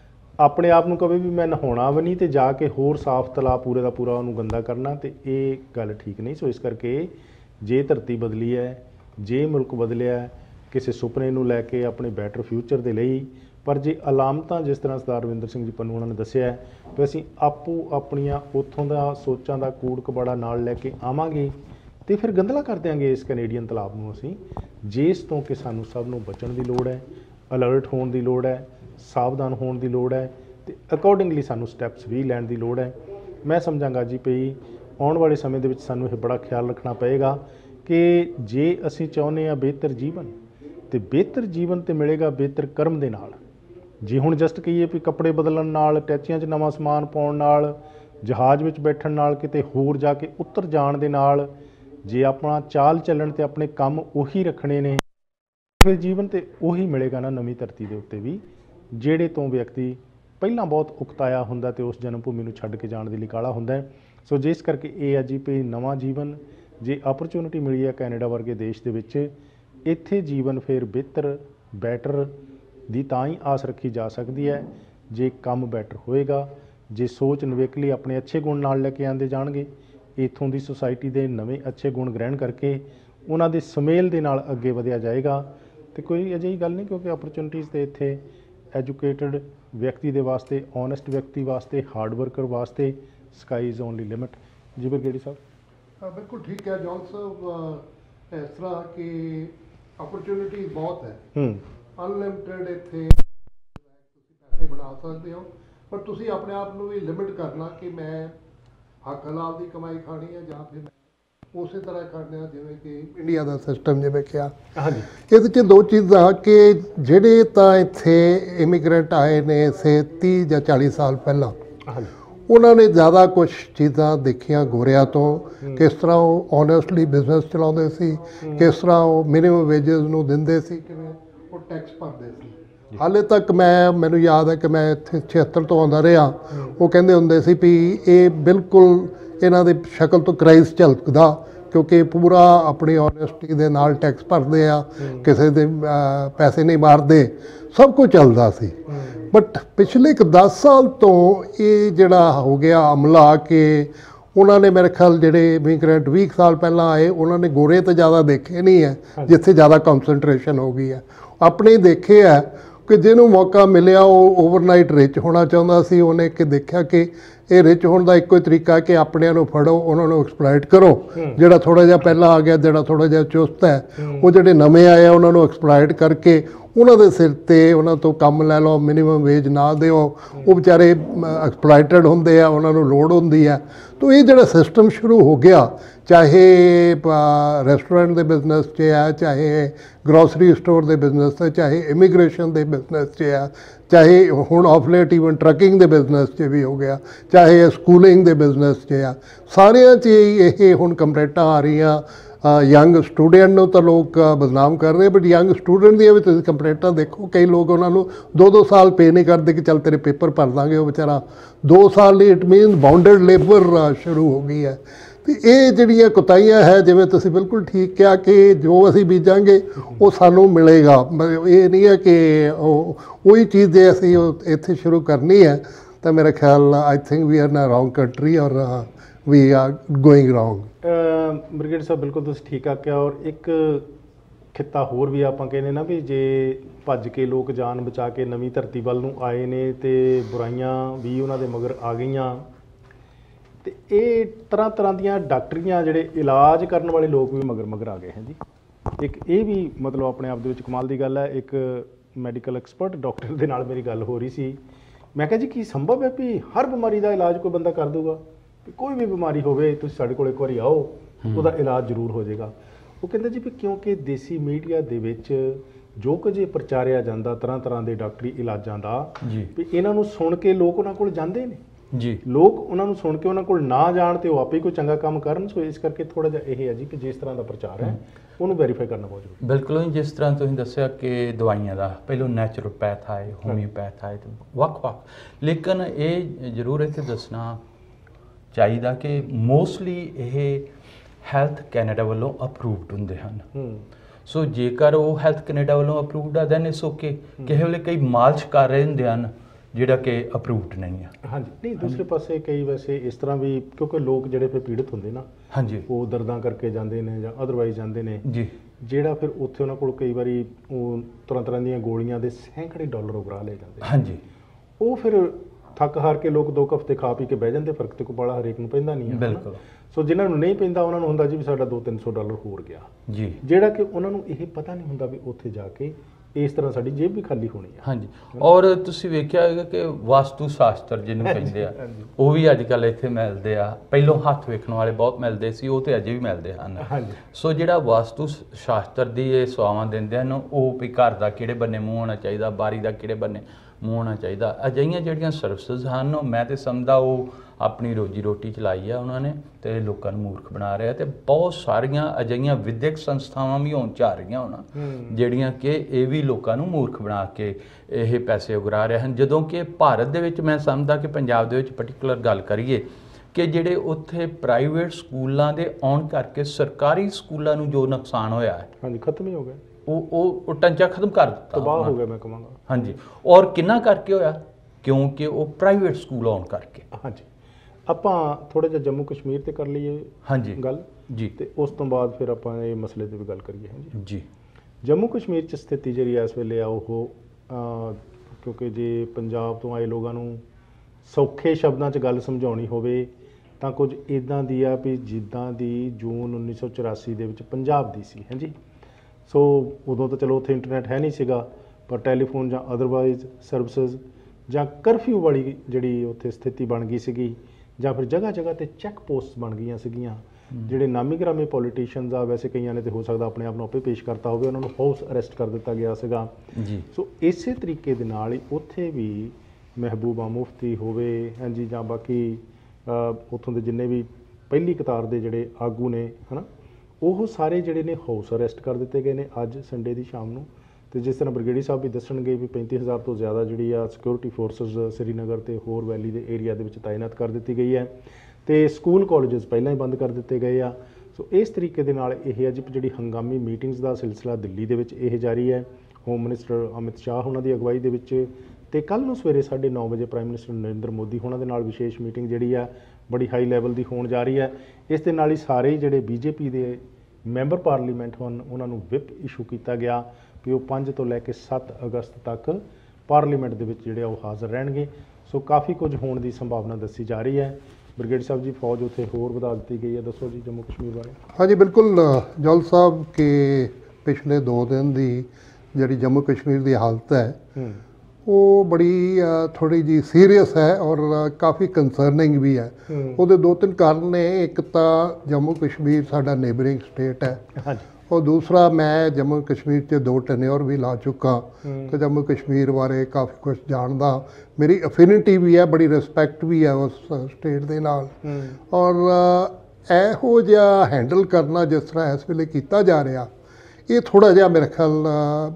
ਆਪਣੇ ਆਪ ਨੂੰ ਕਵੇ ਵੀ ਮੈਂ ਨਹਾਉਣਾ ਵੀ ਨਹੀਂ ਤੇ ਜਾ ਕੇ ਹੋਰ ਸਾਫ਼ ਤਲਾਬ ਪੂਰੇ ਦਾ ਪੂਰਾ ਉਹਨੂੰ ਗੰਦਾ ਕਰਨਾ, ਤੇ ਇਹ ਗੱਲ ਠੀਕ ਨਹੀਂ। ਸੋ ਇਸ ਕਰਕੇ ਜੇ ਧਰਤੀ ਬਦਲੀ ਹੈ, ਜੇ ਮੁਲਕ ਬਦਲਿਆ ਕਿਸੇ ਸੁਪਨੇ ਨੂੰ ਲੈ ਕੇ ਆਪਣੇ ਬੈਟਰ ਫਿਊਚਰ ਦੇ ਲਈ, ਪਰ ਜੇ ਅਲਾਮਤਾਂ ਜਿਸ ਤਰ੍ਹਾਂ ਸਰਦਾਰ ਰਵਿੰਦਰ ਸਿੰਘ ਜੀ ਪੰਨੂ ਉਹਨਾਂ ਨੇ ਦੱਸਿਆ ਕਿ ਅਸੀਂ ਆਪੋ ਆਪਣੀਆਂ ਉੱਥੋਂ ਦਾ ਸੋਚਾਂ ਦਾ ਕੂੜ ਕਬਾੜਾ ਨਾਲ ਲੈ ਕੇ ਆਵਾਂਗੇ ਤੇ ਫਿਰ ਗੰਦਲਾ ਕਰ ਦਿਆਂਗੇ ਇਸ ਕੈਨੇਡੀਅਨ ਤਲਾਬ ਨੂੰ ਅਸੀਂ, ਜਿਸ ਤੋਂ ਕਿ ਸਾਨੂੰ ਸਭ ਨੂੰ ਬਚਣ ਦੀ ਲੋੜ ਹੈ, ਅਲਰਟ ਹੋਣ ਦੀ ਲੋੜ ਹੈ, ਸਾਵਧਾਨ ਹੋਣ ਦੀ ਲੋੜ ਹੈ ਤੇ ਅਕੋਰਡਿੰਗਲੀ ਸਾਨੂੰ ਸਟੈਪਸ ਵੀ ਲੈਣ ਦੀ ਲੋੜ ਹੈ। ਮੈਂ ਸਮਝਾਂਗਾ ਜੀ ਭਈ ਆਉਣ ਵਾਲੇ ਸਮੇਂ ਦੇ ਵਿੱਚ ਸਾਨੂੰ ਇਹ ਬੜਾ ਖਿਆਲ ਰੱਖਣਾ ਪਏਗਾ ਕਿ ਜੇ ਅਸੀਂ ਚਾਹੁੰਦੇ ਹਾਂ ਬਿਹਤਰ ਜੀਵਨ, ਤੇ ਬਿਹਤਰ ਜੀਵਨ ਤੇ ਮਿਲੇਗਾ ਬਿਹਤਰ ਕਰਮ ਦੇ ਨਾਲ। ਜੇ ਹੁਣ ਜਸਟ ਕਹੀਏ ਵੀ ਕੱਪੜੇ ਬਦਲਣ ਨਾਲ, ਟੈਚੀਆਂ 'ਚ ਨਵਾਂ ਸਮਾਨ ਪਾਉਣ ਨਾਲ, ਜਹਾਜ਼ ਵਿੱਚ ਬੈਠਣ ਨਾਲ, ਕਿਤੇ ਹੋਰ ਜਾ ਕੇ ਉੱਤਰ ਜਾਣ ਦੇ ਨਾਲ, ਜੇ ਆਪਣਾ ਚਾਲ ਚੱਲਣ ਤੇ ਆਪਣੇ ਕੰਮ ਉਹੀ ਰੱਖਣੇ ਨੇ ਫਿਰ ਜੀਵਨ ਤੇ ਉਹੀ ਮਿਲੇਗਾ ਨਾ ਨਵੀਂ ਧਰਤੀ ਦੇ ਉੱਤੇ ਵੀ, ਜਿਹੜੇ ਤੋਂ ਵਿਅਕਤੀ ਪਹਿਲਾਂ ਬਹੁਤ ਉਕਤਾਇਆ ਹੁੰਦਾ ਤੇ ਉਸ ਜਨਮ ਭੂਮੀ ਨੂੰ ਛੱਡ ਕੇ ਜਾਣ ਦੇ ਲਈ ਕਾਹਲਾ ਹੁੰਦਾ ਹੈ। ਸੋ ਜਿਸ ਕਰਕੇ ਇਹ ਹੈ ਜੀ ਵੀ ਨਵਾਂ ਜੀਵਨ ਜੇ ਅਪਰਚੁਨਿਟੀ ਮਿਲੀ ਹੈ ਕੈਨੇਡਾ ਵਰਗੇ ਦੇਸ਼ ਦੇ ਵਿੱਚ, ਇੱਥੇ ਜੀਵਨ ਫਿਰ ਬਿਹਤਰ ਬੈਟਰ ਦੀ ਤਾਂ ਹੀ ਆਸ ਰੱਖੀ ਜਾ ਸਕਦੀ ਹੈ ਜੇ ਕੰਮ ਬੈਟਰ ਹੋਏਗਾ, ਜੇ ਸੋਚ ਨਿਵੇਕਲੀ ਆਪਣੇ ਅੱਛੇ ਗੁਣ ਨਾਲ ਲੈ ਕੇ ਆਉਂਦੇ ਜਾਣਗੇ, ਇੱਥੋਂ ਦੀ ਸੁਸਾਇਟੀ ਦੇ ਨਵੇਂ ਅੱਛੇ ਗੁਣ ਗ੍ਰਹਿਣ ਕਰਕੇ ਉਹਨਾਂ ਦੇ ਸੁਮੇਲ ਦੇ ਨਾਲ ਅੱਗੇ ਵਧਿਆ ਜਾਏਗਾ। ਤੇ ਕੋਈ ਅਜਿਹੀ ਗੱਲ ਨਹੀਂ ਕਿਉਂਕਿ ਅਪਰਚੁਨਿਟੀਜ਼ ਤੇ ਇੱਥੇ ਐਜੂਕੇਟਡ ਵਿਅਕਤੀ ਦੇ ਵਾਸਤੇ, ਓਨੈਸਟ ਵਿਅਕਤੀ ਵਾਸਤੇ, ਹਾਰਡ ਵਰਕਰ ਵਾਸਤੇ ਸਕਾਈ ਇਜ਼ ਓਨਲੀ ਲਿਮਿਟ। ਜੀ ਬਰਗੇੜੀ ਸਾਹਿਬ। ਬਿਲਕੁਲ ਠੀਕ ਹੈ ਜੌਨ ਸਾਹਿਬ। ਇਸ ਤਰ੍ਹਾਂ ਕਿ ਅਪਰਚੁਨਿਟੀ ਬਹੁਤ ਹੈ, ਅਨਲਿਮਿਟਿਡ ਇੱਥੇ ਤੁਸੀਂ ਪੈਸੇ ਬਣਾ ਸਕਦੇ ਹੋ, ਪਰ ਤੁਸੀਂ ਆਪਣੇ ਆਪ ਨੂੰ ਵੀ ਲਿਮਿਟ ਕਰਨਾ ਕਿ ਮੈਂ ਹੱਕ ਹਲਾਲ ਦੀ ਕਮਾਈ ਖਾਣੀ ਹੈ ਜਾਂ ਫਿਰ ਉਸੇ ਤਰ੍ਹਾਂ ਕਰਨਾ ਜਿਵੇਂ ਕਿ ਇੰਡੀਆ ਦਾ ਸਿਸਟਮ ਜਿਵੇਂ ਕਿਹਾ। ਹਾਂਜੀ, ਇਹਦੇ 'ਚ ਦੋ ਚੀਜ਼ਾਂ ਕਿ ਜਿਹੜੇ ਤਾਂ ਇੱਥੇ ਇਮੀਗ੍ਰੈਂਟ ਆਏ ਨੇ ਇਸੇ ਤੀਹ ਜਾਂ ਚਾਲੀ ਸਾਲ ਪਹਿਲਾਂ, ਉਹਨਾਂ ਨੇ ਜ਼ਿਆਦਾ ਕੁਛ ਚੀਜ਼ਾਂ ਦੇਖੀਆਂ ਗੋਰਿਆਂ ਤੋਂ, ਕਿਸ ਤਰ੍ਹਾਂ ਉਹ ਓਨੈਸਟਲੀ ਬਿਜ਼ਨਸ ਚਲਾਉਂਦੇ ਸੀ, ਕਿਸ ਤਰ੍ਹਾਂ ਉਹ ਮਿਨੀਮਮ ਵੇਜਸ ਨੂੰ ਦਿੰਦੇ ਸੀ, ਕਿਵੇਂ ਉਹ ਟੈਕਸ ਭਰਦੇ ਸੀ। ਹਾਲੇ ਤੱਕ ਮੈਂ ਮੈਨੂੰ ਯਾਦ ਹੈ ਕਿ ਮੈਂ ਇੱਥੇ ਛਿਹੱਤਰ ਤੋਂ ਆਉਂਦਾ ਰਿਹਾ, ਉਹ ਕਹਿੰਦੇ ਹੁੰਦੇ ਸੀ ਵੀ ਇਹ ਬਿਲਕੁਲ ਇਹਨਾਂ ਦੇ ਸ਼ਕਲ ਤੋਂ ਕ੍ਰਾਈਸ ਝਲਕਦਾ ਕਿਉਂਕਿ ਪੂਰਾ ਆਪਣੀ ਓਨੈਸਟੀ ਦੇ ਨਾਲ ਟੈਕਸ ਭਰਦੇ ਆ, ਕਿਸੇ ਦੇ ਪੈਸੇ ਨਹੀਂ ਮਾਰਦੇ, ਸਭ ਕੁਝ ਚੱਲਦਾ ਸੀ। ਬਟ ਪਿਛਲੇ ਇੱਕ ਦਸ ਸਾਲ ਤੋਂ ਇਹ ਜਿਹੜਾ ਹੋ ਗਿਆ ਅਮਲਾ ਕਿ ਉਹਨਾਂ ਨੇ ਮੇਰੇ ਖਿਆਲ ਜਿਹੜੇ ਇਮੀਗ੍ਰੈਂਟ ਵੀਹ ਸਾਲ ਪਹਿਲਾਂ ਆਏ ਉਹਨਾਂ ਨੇ ਗੋਰੇ ਤਾਂ ਜ਼ਿਆਦਾ ਦੇਖੇ ਨਹੀਂ ਹੈ ਜਿੱਥੇ ਜ਼ਿਆਦਾ ਕੰਸਨਟ੍ਰੇਸ਼ਨ ਹੋ ਗਈ ਹੈ, ਆਪਣੇ ਦੇਖੇ ਹੈ ਕਿ ਜਿਹਨੂੰ ਮੌਕਾ ਮਿਲਿਆ ਉਹ ਓਵਰਨਾਈਟ ਰਿਚ ਹੋਣਾ ਚਾਹੁੰਦਾ ਸੀ। ਉਹਨੇ ਕਿ ਦੇਖਿਆ ਕਿ ਇਹ ਰਿਚ ਹੋਣ ਦਾ ਇੱਕੋ ਹੀ ਤਰੀਕਾ ਕਿ ਆਪਣਿਆਂ ਨੂੰ ਫੜੋ, ਉਹਨਾਂ ਨੂੰ ਐਕਸਪਲੋਇਟ ਕਰੋ। ਜਿਹੜਾ ਥੋੜ੍ਹਾ ਜਿਹਾ ਪਹਿਲਾਂ ਆ ਗਿਆ, ਜਿਹੜਾ ਥੋੜ੍ਹਾ ਜਿਹਾ ਚੁਸਤ ਹੈ, ਉਹ ਜਿਹੜੇ ਨਵੇਂ ਆਏ ਆ ਉਹਨਾਂ ਨੂੰ ਐਕਸਪਲੋਇਟ ਕਰਕੇ ਉਹਨਾਂ ਦੇ ਸਿਰ ਤੇ ਉਹਨਾਂ ਤੋਂ ਕੰਮ ਲੈ ਲਓ, ਮਿਨੀਮਮ ਵੇਜ ਨਾ ਦਿਓ। ਉਹ ਵਿਚਾਰੇ ਐਕਸਪਲੋਇਟਡ ਹੁੰਦੇ ਆ, ਉਹਨਾਂ ਨੂੰ ਲੋੜ ਹੁੰਦੀ ਆ। ਤਾਂ ਇਹ ਜਿਹੜਾ ਸਿਸਟਮ ਸ਼ੁਰੂ ਹੋ ਗਿਆ, ਚਾਹੇ ਰੈਸਟੋਰੈਂਟ ਦੇ ਬਿਜ਼ਨਸ 'ਚ ਆ, ਚਾਹੇ ਗਰੋਸਰੀ ਸਟੋਰ ਦੇ ਬਿਜ਼ਨਸ 'ਤੇ, ਚਾਹੇ ਇਮੀਗ੍ਰੇਸ਼ਨ ਦੇ ਬਿਜ਼ਨਸ 'ਚ ਆ, ਚਾਹੇ ਹੁਣ ਆਫ ਲੇਟ ਈਵਨ ਟਰੱਕਿੰਗ ਦੇ ਬਿਜ਼ਨਸ 'ਚ ਵੀ ਹੋ ਗਿਆ, ਚਾਹੇ ਸਕੂਲਿੰਗ ਦੇ ਬਿਜ਼ਨਸ 'ਚ ਆ, ਸਾਰਿਆਂ 'ਚ ਇਹ ਹੁਣ ਕੰਪਲੇਂਟਾਂ ਆ ਰਹੀਆਂ। ਯੰਗ ਸਟੂਡੈਂਟ ਨੂੰ ਤਾਂ ਲੋਕ ਬਦਨਾਮ ਕਰ ਰਹੇ, ਬਟ ਯੰਗ ਸਟੂਡੈਂਟ ਦੀਆਂ ਵੀ ਤੁਸੀਂ ਕੰਪਲੇਂਟਾਂ ਦੇਖੋ। ਕਈ ਲੋਕ ਉਹਨਾਂ ਨੂੰ ਦੋ ਦੋ ਸਾਲ ਪੇ ਨਹੀਂ ਕਰਦੇ ਕਿ ਚੱਲ ਤੇਰੇ ਪੇਪਰ ਭਰ ਦਾਂਗੇ। ਉਹ ਵਿਚਾਰਾ ਦੋ ਸਾਲ ਲਈ, ਇਟ ਮੀਨਸ ਬਾਉਂਡਡ ਲੇਬਰ ਸ਼ੁਰੂ ਹੋ ਗਈ ਹੈ। ਅਤੇ ਇਹ ਜਿਹੜੀਆਂ ਕੁਤਾਹੀਆਂ ਹੈ, ਜਿਵੇਂ ਤੁਸੀਂ ਬਿਲਕੁਲ ਠੀਕ ਕਿਹਾ ਕਿ ਜੋ ਅਸੀਂ ਬੀਜਾਂਗੇ ਉਹ ਸਾਨੂੰ ਮਿਲੇਗਾ। ਮਤਲਬ ਇਹ ਨਹੀਂ ਹੈ ਕਿ ਉਹ ਉਹੀ ਚੀਜ਼ ਜੇ ਅਸੀਂ ਉਹ ਇੱਥੇ ਸ਼ੁਰੂ ਕਰਨੀ ਹੈ ਤਾਂ ਮੇਰਾ ਖਿਆਲ I think we are in a wrong country ਔਰ we are going wrong. Brigadier ਸਾਹਿਬ ਬਿਲਕੁਲ ਤੁਸੀਂ ਠੀਕ ਆਖਿਆ। ਔਰ ਇੱਕ ਖਿੱਤਾ ਹੋਰ ਵੀ ਆਪਾਂ ਕਹਿੰਦੇ ਨਾ ਵੀ ਜੇ ਭੱਜ ਕੇ ਲੋਕ ਜਾਨ ਬਚਾ ਕੇ ਨਵੀਂ ਧਰਤੀ ਵੱਲ ਨੂੰ ਆਏ ਨੇ ਅਤੇ ਬੁਰਾਈਆਂ ਵੀ ਉਹਨਾਂ ਦੇ ਮਗਰ ਆ ਗਈਆਂ, ਅਤੇ ਇਹ ਤਰ੍ਹਾਂ ਤਰ੍ਹਾਂ ਦੀਆਂ ਡਾਕਟਰੀਆਂ ਜਿਹੜੇ ਇਲਾਜ ਕਰਨ ਵਾਲੇ ਲੋਕ ਵੀ ਮਗਰ ਮਗਰ ਆ ਗਏ ਹੈ ਜੀ। ਇੱਕ ਇਹ ਵੀ ਮਤਲਬ ਆਪਣੇ ਆਪ ਦੇ ਵਿੱਚ ਕਮਾਲ ਦੀ ਗੱਲ ਹੈ। ਇੱਕ ਮੈਡੀਕਲ ਐਕਸਪਰਟ ਡਾਕਟਰ ਦੇ ਨਾਲ ਮੇਰੀ ਗੱਲ ਹੋ ਰਹੀ ਸੀ। ਮੈਂ ਕਿਹਾ ਜੀ ਕੀ ਸੰਭਵ ਹੈ ਵੀ ਹਰ ਬਿਮਾਰੀ ਦਾ ਇਲਾਜ ਕੋਈ ਬੰਦਾ ਕਰ ਦੂਗਾ? ਕੋਈ ਵੀ ਬਿਮਾਰੀ ਹੋਵੇ ਤੁਸੀਂ ਸਾਡੇ ਕੋਲ ਇੱਕ ਵਾਰੀ ਆਓ, ਉਹਦਾ ਇਲਾਜ ਜ਼ਰੂਰ ਹੋ ਜਾਏਗਾ। ਉਹ ਕਹਿੰਦੇ ਜੀ ਵੀ ਕਿਉਂਕਿ ਦੇਸੀ ਮੀਡੀਆ ਦੇ ਵਿੱਚ ਜੋ ਕੁਝ ਇਹ ਪ੍ਰਚਾਰਿਆ ਜਾਂਦਾ ਤਰ੍ਹਾਂ ਤਰ੍ਹਾਂ ਦੇ ਡਾਕਟਰੀ ਇਲਾਜਾਂ ਦਾ, ਵੀ ਇਹਨਾਂ ਨੂੰ ਸੁਣ ਕੇ ਲੋਕ ਉਹਨਾਂ ਕੋਲ ਜਾਂਦੇ ਨੇ ਜੀ। ਲੋਕ ਉਹਨਾਂ ਨੂੰ ਸੁਣ ਕੇ ਉਹਨਾਂ ਕੋਲ ਨਾ ਜਾਣ ਤੇ ਉਹ ਆਪੇ ਕੋਈ ਚੰਗਾ ਕੰਮ ਕਰਨ। ਸੋ ਇਸ ਕਰਕੇ ਥੋੜ੍ਹਾ ਜਿਹਾ ਇਹ ਹੈ ਜੀ ਕਿ ਜਿਸ ਤਰ੍ਹਾਂ ਦਾ ਪ੍ਰਚਾਰ ਹੈ ਉਹਨੂੰ ਵੈਰੀਫਾਈ ਕਰਨਾ ਬਹੁਤ ਜ਼ਰੂਰੀ। ਬਿਲਕੁਲ ਜੀ, ਜਿਸ ਤਰ੍ਹਾਂ ਤੁਸੀਂ ਦੱਸਿਆ ਕਿ ਦਵਾਈਆਂ ਦਾ ਪਹਿਲਾਂ ਨੈਚੁਰੋਪੈਥ ਆਏ, ਹੋਮਿਓਪੈਥ ਆਏ, ਤੇ ਵੱਖ ਵੱਖ, ਲੇਕਿਨ ਇਹ ਜ਼ਰੂਰ ਇੱਥੇ ਦੱਸਣਾ ਚਾਹੀਦਾ ਕਿ ਮੋਸਟਲੀ ਇਹ ਹੈਲਥ ਕੈਨੇਡਾ ਵੱਲੋਂ ਅਪਰੂਵਡ ਹੁੰਦੇ ਹਨ। ਸੋ ਜੇਕਰ ਉਹ ਹੈਲਥ ਕੈਨੇਡਾ ਵੱਲੋਂ ਅਪਰੂਵਡ ਆ ਦੈਨ ਇਟਸ ਓਕੇ। ਕਿਸੇ ਵੇਲੇ ਕਈ ਮਾਲਸ਼ ਕਰ ਰਹੇ ਹੁੰਦੇ ਹਨ ਜਿਹੜਾ ਕਿ ਅਪਰੂਵਡ ਨਹੀਂ ਆ। ਹਾਂਜੀ, ਨਹੀਂ ਦੂਸਰੇ ਪਾਸੇ ਕਈ ਵੈਸੇ ਇਸ ਤਰ੍ਹਾਂ ਵੀ, ਕਿਉਂਕਿ ਲੋਕ ਜਿਹੜੇ ਫਿਰ ਪੀੜਤ ਹੁੰਦੇ ਨਾ, ਹਾਂਜੀ, ਉਹ ਦਰਦਾਂ ਕਰਕੇ ਜਾਂਦੇ ਨੇ ਜਾਂ ਅਦਰਵਾਈਜ਼ ਜਾਂਦੇ ਨੇ ਜੀ, ਜਿਹੜਾ ਫਿਰ ਉੱਥੇ ਉਹਨਾਂ ਕੋਲ ਕਈ ਵਾਰੀ ਉਹ ਤਰ੍ਹਾਂ ਤਰ੍ਹਾਂ ਦੀਆਂ ਗੋਲੀਆਂ ਦੇ ਸੈਂਕੜੇ ਡਾਲਰ ਉਗਰਾ ਲਏ ਜਾਂਦੇ। ਹਾਂਜੀ, ਉਹ ਫਿਰ ਥੱਕ ਹਾਰ ਕੇ ਲੋਕ ਦੋ ਹਫ਼ਤੇ ਖਾ ਪੀ ਕੇ ਬਹਿ ਜਾਂਦੇ। ਫਰਕ ਤੇ ਕੋਈ ਬਾਲਾ ਹਰੇਕ ਨੂੰ ਪੈਂਦਾ ਨਹੀਂ ਹੈ। ਬਿਲਕੁਲ। ਸੋ ਜਿਨ੍ਹਾਂ ਨੂੰ ਨਹੀਂ ਪੈਂਦਾ ਉਹਨਾਂ ਨੂੰ ਹੁੰਦਾ ਜੀ ਵੀ ਸਾਡਾ ਦੋ ਤਿੰਨ ਸੌ ਡਾਲਰ ਹੋਰ ਗਿਆ ਜੀ, ਜਿਹੜਾ ਕਿ ਉਹਨਾਂ ਨੂੰ ਇਹ ਪਤਾ ਨਹੀਂ ਹੁੰਦਾ ਵੀ ਉੱਥੇ ਜਾ ਕੇ ਇਸ ਤਰ੍ਹਾਂ ਸਾਡੀ ਜੇਬ ਵੀ ਖਾਲੀ ਹੋਣੀ ਹੈ। ਹਾਂਜੀ, ਔਰ ਤੁਸੀਂ ਵੇਖਿਆ ਹੋਵੇਗਾ ਕਿ ਵਾਸਤੂ ਸ਼ਾਸਤਰ ਜਿਹਨੂੰ ਕਹਿੰਦੇ ਆ, ਉਹ ਵੀ ਅੱਜ ਕੱਲ੍ਹ ਇੱਥੇ ਮਿਲਦੇ ਆ। ਪਹਿਲੋਂ ਹੱਥ ਵੇਖਣ ਵਾਲੇ ਬਹੁਤ ਮਿਲਦੇ ਸੀ, ਉਹ ਤੇ ਅਜੇ ਵੀ ਮਿਲਦੇ ਹਨ। ਹਾਂਜੀ, ਸੋ ਜਿਹੜਾ ਵਾਸਤੂ ਸ਼ਾਸਤਰ ਦੀ ਇਹ ਸੇਵਾਵਾਂ ਦਿੰਦੇ ਹਨ, ਉਹ ਵੀ ਘਰ ਦਾ ਕਿਹੜੇ ਬੰਨੇ ਮੂੰਹ ਹੋਣਾ ਚਾਹੀਦਾ, ਬਾਰੀ ਦਾ ਕਿਹੜੇ ਬੰਨੇ ਮੂੰਹ ਹੋਣਾ ਚਾਹੀਦਾ, ਅਜਿਹੀਆਂ ਜਿਹੜੀਆਂ ਸਰਵਿਸਿਜ਼ ਹਨ, ਮੈਂ ਤਾਂ ਸਮਝਦਾ ਉਹ ਆਪਣੀ ਰੋਜੀ ਰੋਟੀ ਚਲਾਈ ਆ ਉਹਨਾਂ ਨੇ, ਅਤੇ ਲੋਕਾਂ ਨੂੰ ਮੂਰਖ ਬਣਾ ਰਿਹਾ। ਅਤੇ ਬਹੁਤ ਸਾਰੀਆਂ ਅਜਿਹੀਆਂ ਵਿਦਿਅਕ ਸੰਸਥਾਵਾਂ ਵੀ ਹੋਣ 'ਚ ਆ ਰਹੀਆਂ ਹੁਣ, ਜਿਹੜੀਆਂ ਕਿ ਇਹ ਵੀ ਲੋਕਾਂ ਨੂੰ ਮੂਰਖ ਬਣਾ ਕੇ ਇਹ ਪੈਸੇ ਉਗਰਾ ਰਹੇ ਹਨ। ਜਦੋਂ ਕਿ ਭਾਰਤ ਦੇ ਵਿੱਚ ਮੈਂ ਸਮਝਦਾ ਕਿ ਪੰਜਾਬ ਦੇ ਵਿੱਚ ਪਰਟੀਕੂਲਰ ਗੱਲ ਕਰੀਏ ਕਿ ਜਿਹੜੇ ਉੱਥੇ ਪ੍ਰਾਈਵੇਟ ਸਕੂਲਾਂ ਦੇ ਆਉਣ ਕਰਕੇ ਸਰਕਾਰੀ ਸਕੂਲਾਂ ਨੂੰ ਜੋ ਨੁਕਸਾਨ ਹੋਇਆ ਹੈ, ਹਾਂਜੀ, ਖਤਮ ਹੀ ਹੋ ਗਿਆ। ਉਹ ਉਹ ਉਹ ਟੰਚਾ ਖਤਮ ਕਰ ਦਿੱਤਾ, ਤਬਾਹ ਹੋ ਗਿਆ ਮੈਂ ਕਹਾਂਗਾ। ਹਾਂਜੀ, ਔਰ ਕਿੰਨਾ ਕਰਕੇ ਹੋਇਆ? ਕਿਉਂਕਿ ਉਹ ਪ੍ਰਾਈਵੇਟ ਸਕੂਲ ਆਉਣ ਕਰਕੇ। ਹਾਂਜੀ, ਆਪਾਂ ਥੋੜ੍ਹਾ ਜਿਹਾ ਜੰਮੂ ਕਸ਼ਮੀਰ 'ਤੇ ਕਰ ਲਈਏ ਹਾਂਜੀ ਗੱਲ ਜੀ, ਅਤੇ ਉਸ ਤੋਂ ਬਾਅਦ ਫਿਰ ਆਪਾਂ ਇਹ ਮਸਲੇ 'ਤੇ ਵੀ ਗੱਲ ਕਰੀਏ। ਹਾਂਜੀ ਜੀ, ਜੰਮੂ ਕਸ਼ਮੀਰ 'ਚ ਸਥਿਤੀ ਜਿਹੜੀ ਇਸ ਵੇਲੇ ਆ ਉਹ, ਕਿਉਂਕਿ ਜੇ ਪੰਜਾਬ ਤੋਂ ਆਏ ਲੋਕਾਂ ਨੂੰ ਸੌਖੇ ਸ਼ਬਦਾਂ 'ਚ ਗੱਲ ਸਮਝਾਉਣੀ ਹੋਵੇ ਤਾਂ ਕੁਝ ਇੱਦਾਂ ਦੀ ਆ ਵੀ ਜਿੱਦਾਂ ਦੀ ਜੂਨ ਉੱਨੀ ਸੌ ਚੁਰਾਸੀ ਦੇ ਵਿੱਚ ਪੰਜਾਬ ਦੀ ਸੀ। ਹਾਂਜੀ, ਸੋ ਉਦੋਂ ਤਾਂ ਚਲੋ ਉੱਥੇ ਇੰਟਰਨੈਟ ਹੈ ਨਹੀਂ ਸੀਗਾ, ਪਰ ਟੈਲੀਫੋਨ ਜਾਂ ਅਦਰਵਾਈਜ਼ ਸਰਵਿਸਿਜ਼ ਜਾਂ ਕਰਫਿਊ ਵਾਲੀ ਜਿਹੜੀ ਉੱਥੇ ਸਥਿਤੀ ਬਣ ਗਈ ਸੀਗੀ, ਜਾਂ ਫਿਰ ਜਗ੍ਹਾ ਜਗ੍ਹਾ 'ਤੇ ਚੈੱਕ ਪੋਸਟ ਬਣ ਗਈਆਂ ਸੀਗੀਆਂ। ਜਿਹੜੇ ਨਾਮੀ ਗ੍ਰਾਮੀ ਪੋਲੀਟੀਸ਼ੀਅਨਸ ਆ, ਵੈਸੇ ਕਈਆਂ ਨੇ ਤਾਂ ਹੋ ਸਕਦਾ ਆਪਣੇ ਆਪ ਨੂੰ ਆਪੇ ਪੇਸ਼ ਕਰਤਾ ਹੋਵੇ, ਉਹਨਾਂ ਨੂੰ ਹਾਊਸ ਅਰੈਸਟ ਕਰ ਦਿੱਤਾ ਗਿਆ ਸੀਗਾ ਜੀ। ਸੋ ਇਸੇ ਤਰੀਕੇ ਦੇ ਨਾਲ ਹੀ ਉੱਥੇ ਵੀ ਮਹਿਬੂਬਾ ਮੁਫਤੀ ਹੋਵੇ, ਹਾਂਜੀ, ਜਾਂ ਬਾਕੀ ਉੱਥੋਂ ਦੇ ਜਿੰਨੇ ਵੀ ਪਹਿਲੀ ਕਤਾਰ ਦੇ ਜਿਹੜੇ ਆਗੂ ਨੇ, ਹੈ ਨਾ, ਉਹ ਸਾਰੇ ਜਿਹੜੇ ਨੇ ਹਾਊਸ ਅਰੈਸਟ ਕਰ ਦਿੱਤੇ ਗਏ ਨੇ ਅੱਜ ਸੰਡੇ ਦੀ ਸ਼ਾਮ ਨੂੰ। ਅਤੇ ਜਿਸ ਤਰ੍ਹਾਂ ਬ੍ਰਿਗੇਡੀ ਸਾਹਿਬ ਵੀ ਦੱਸਣਗੇ ਵੀ ਪੈਂਤੀ ਹਜ਼ਾਰ ਤੋਂ ਜ਼ਿਆਦਾ ਜਿਹੜੀ ਆ ਸਿਕਿਉਰਿਟੀ ਫੋਰਸਿਸ ਸ਼੍ਰੀਨਗਰ ਅਤੇ ਹੋਰ ਵੈਲੀ ਦੇ ਏਰੀਆ ਦੇ ਵਿੱਚ ਤਾਇਨਾਤ ਕਰ ਦਿੱਤੀ ਗਈ ਹੈ, ਅਤੇ ਸਕੂਲ ਕਾਲਜਸ ਪਹਿਲਾਂ ਹੀ ਬੰਦ ਕਰ ਦਿੱਤੇ ਗਏ ਆ। ਸੋ ਇਸ ਤਰੀਕੇ ਦੇ ਨਾਲ ਇਹ ਹੈ ਜੀ ਜਿਹੜੀ ਹੰਗਾਮੀ ਮੀਟਿੰਗਸ ਦਾ ਸਿਲਸਿਲਾ ਦਿੱਲੀ ਦੇ ਵਿੱਚ ਇਹ ਜਾਰੀ ਹੈ। ਹੋਮ ਮਿਨਿਸਟਰ ਅਮਿਤ ਸ਼ਾਹ ਉਹਨਾਂ ਦੀ ਅਗਵਾਈ ਦੇ ਵਿੱਚ, ਅਤੇ ਕੱਲ੍ਹ ਨੂੰ ਸਵੇਰੇ ਸਾਢੇ ਨੌ ਵਜੇ ਪ੍ਰਾਈਮ ਮਿਨਿਸਟਰ ਨਰਿੰਦਰ ਮੋਦੀ ਉਹਨਾਂ ਦੇ ਨਾਲ ਵਿਸ਼ੇਸ਼ ਮੀਟਿੰਗ ਜਿਹੜੀ ਆ ਬੜੀ ਹਾਈ ਲੈਵਲ ਦੀ ਹੋਣ ਜਾ ਰਹੀ ਹੈ। ਇਸ ਦੇ ਨਾਲ ਹੀ ਸਾਰੇ ਜਿਹੜੇ ਬੀਜੇਪੀ ਦੇ ਮੈਂਬਰ ਪਾਰਲੀਮੈਂਟ ਹਨ ਉਹਨਾਂ ਨੂੰ ਵਿਪ ਇਸ਼ੂ ਕੀਤਾ ਗਿਆ ਕਿ ਉਹ ਪੰਜ ਤੋਂ ਲੈ ਕੇ ਸੱਤ ਅਗਸਤ ਤੱਕ ਪਾਰਲੀਮੈਂਟ ਦੇ ਵਿੱਚ ਜਿਹੜੇ ਉਹ ਹਾਜ਼ਰ ਰਹਿਣਗੇ। ਸੋ ਕਾਫੀ ਕੁਝ ਹੋਣ ਦੀ ਸੰਭਾਵਨਾ ਦੱਸੀ ਜਾ ਰਹੀ ਹੈ। ਬ੍ਰਿਗੇਡ ਸਾਹਿਬ ਜੀ, ਫੌਜ ਉੱਥੇ ਹੋਰ ਵਧਾ ਦਿੱਤੀ ਗਈ ਹੈ, ਦੱਸੋ ਜੀ ਜੰਮੂ ਕਸ਼ਮੀਰ ਬਾਰੇ। ਹਾਂਜੀ ਬਿਲकुल जौल साहब के पिछले दो दिन ਦੀ ਜਿਹੜੀ ਜੰਮੂ ਕਸ਼ਮੀਰ ਦੀ ਹਾਲਤ ਹੈ ਉਹ ਬੜੀ ਥੋੜੀ ਜੀ ਸੀਰੀਅਸ ਹੈ ਔਰ ਕਾਫੀ ਕੰਸਰਨਿੰਗ ਵੀ ਹੈ। ਉਹਦੇ ਦੋ ਤਿੰਨ ਕਾਰਨ ਨੇ। ਇੱਕ ਤਾਂ ਜੰਮੂ ਕਸ਼ਮੀਰ ਸਾਡਾ ਨੇਬਰਿੰਗ ਸਟੇਟ ਹੈ ਹਾਂਜੀ, और दूसरा मैं जम्मू कश्मीर से दो टन्योर भी ला चुका तो जम्मू कश्मीर बारे काफ़ी कुछ जानदा। मेरी अफिनिटी भी है, बड़ी रिस्पैक्ट भी है उस स्टेट के नाल। और ਇਹੋ ਜਿਹਾ हैंडल करना जिस तरह इस वेले किया जा रहा ये थोड़ा जिहा मेरे ख्याल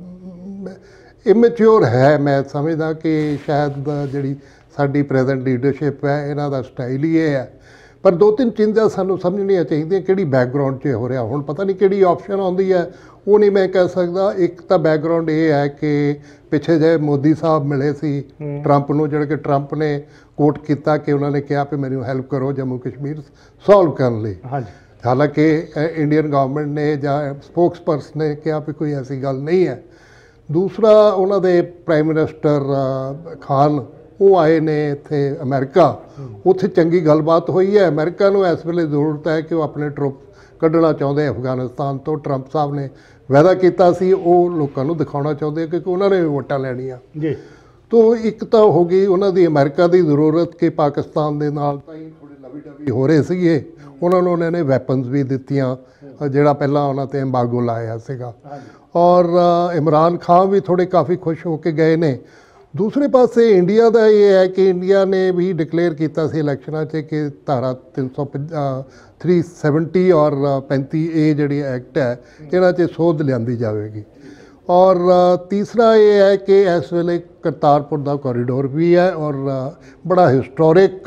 इमेच्योर है। मैं समझदा कि शायद जिहड़ी साडी प्रेजेंट लीडरशिप है इन्हां दा स्टाइल ही ये है। पर दो तीन चीज़ां सानूं समझणियां चाहीदियां किहड़ी बैकग्राउंड 'च हो रहा। हुण पता नहीं किहड़ी ऑप्शन आउंदी है वो नहीं मैं कह सकदा। एक तो बैकग्राउंड ये है कि पिछे जे मोदी साहब मिले सी ट्रंप नूं, जिहड़ा कि ट्रंप ने कोट किया कि उन्होंने कहा कि मैनूं हैल्प करो जम्मू कश्मीर सॉल्व करने लई। हालांकि इंडियन गवर्नमेंट ने या स्पोक्स पर्सन ने कहा भी कोई ऐसी गल नहीं है। दूसरा उन्हों दे प्राइम मिनिस्टर खान वो आए ने इत्थे अमेरिका, उत्थे चंगी गलबात हुई है। अमेरिका नूं इस वेले जरूरत है कि वो अपने ट्रुप कढ़ना चाहते अफगानिस्तान तो। ट्रंप साहब ने वायदा किया सी वो लोगों को दिखाना चाहते क्योंकि उन्होंने भी वोटां लैणियां जी। तो एक तो हो गई उन्हों की अमेरिका की जरूरत कि पाकिस्तान के नाल ताईं थोड़े लवी डवी हो रहे सीगे, उन्होंने उन्होंने वैपन्स भी दित्तियां जिहड़ा पहला उन्होंने ते एम्बागो लाया सीगा। और इमरान खान भी थोड़े काफ़ी खुश होके गए ने। दूसरे पासे इंडिया का ये है कि इंडिया ने भी डिकलेयर किया सी इलैक्शनां च कि धारा तीन सौ थ्री सैवनटी और पैंती ए जिहड़ी एक्ट है इन्हां च सोध लियांदी जाएगी। और तीसरा ये है कि इस वेले करतारपुर का कॉरीडोर भी है और बड़ा हिस्टोरिक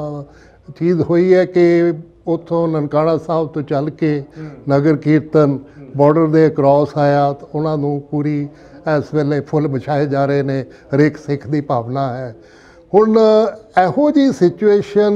चीज़ हुई है कि उत्थों ननकाना साहब तो चल के नगर कीर्तन बॉर्डर के क्रॉस आया तो उन्होंने पूरी इस वेले फुल बिछाए जा रहे हैं। हरेक सिख की भावना है। हुण इहो जी सिचुएशन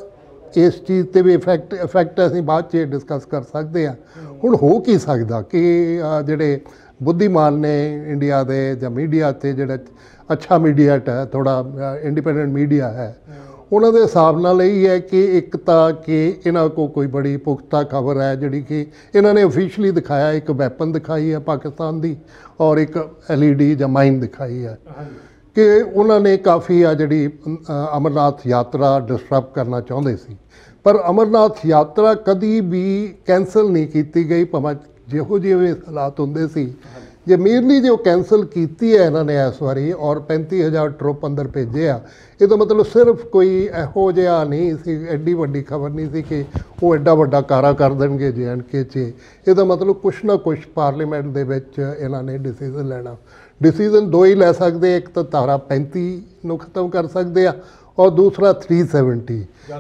इस चीज़ पर भी इफैक्ट इफैक्ट असीं बाद च डिस्कस कर सकते हैं। हुण हो की सकदा कि जिहड़े बुद्धिमान ने इंडिया के या मीडिया ते जिहड़ा अच्छा मीडिया है थोड़ा इंडिपेंडेंट मीडिया है उन्होंने हिसाब नाल यही है कि एक तो कि इन्हों को कोई बड़ी पुख्ता खबर है जिहड़ी कि इन्होंने ऑफिशियली दिखाया, एक वैपन दिखाई है पाकिस्तान की और एक एल ई डी या माइन दिखाई है कि उन्होंने काफ़ी आ जिहड़ी अमरनाथ यात्रा डिस्टर्ब करना चाहते सी। पर अमरनाथ यात्रा कभी भी कैंसल नहीं की गई भावें जिहो जिहे हालात होंदे सी। जे मेरली जो कैंसल की है इन्होंने इस बारी और पैंती हज़ार ट्रुप अंदर भेजे आ, ये तो मतलब सिर्फ कोई इहो जिहा नहीं सी, एड्डी वड्डी खबर नहीं सी कि वो एड्डा वड्डा कारा कर देंगे जे एंड के च। ये तो मतलब कुछ ना कुछ पार्लीमेंट दे विच इन्होंने डिसीजन लेना। डिसीजन दो ही लै सकते, एक तो धारा पैंती नूं खत्म कर सकते हैं और दूसरा थ्री सैवनटी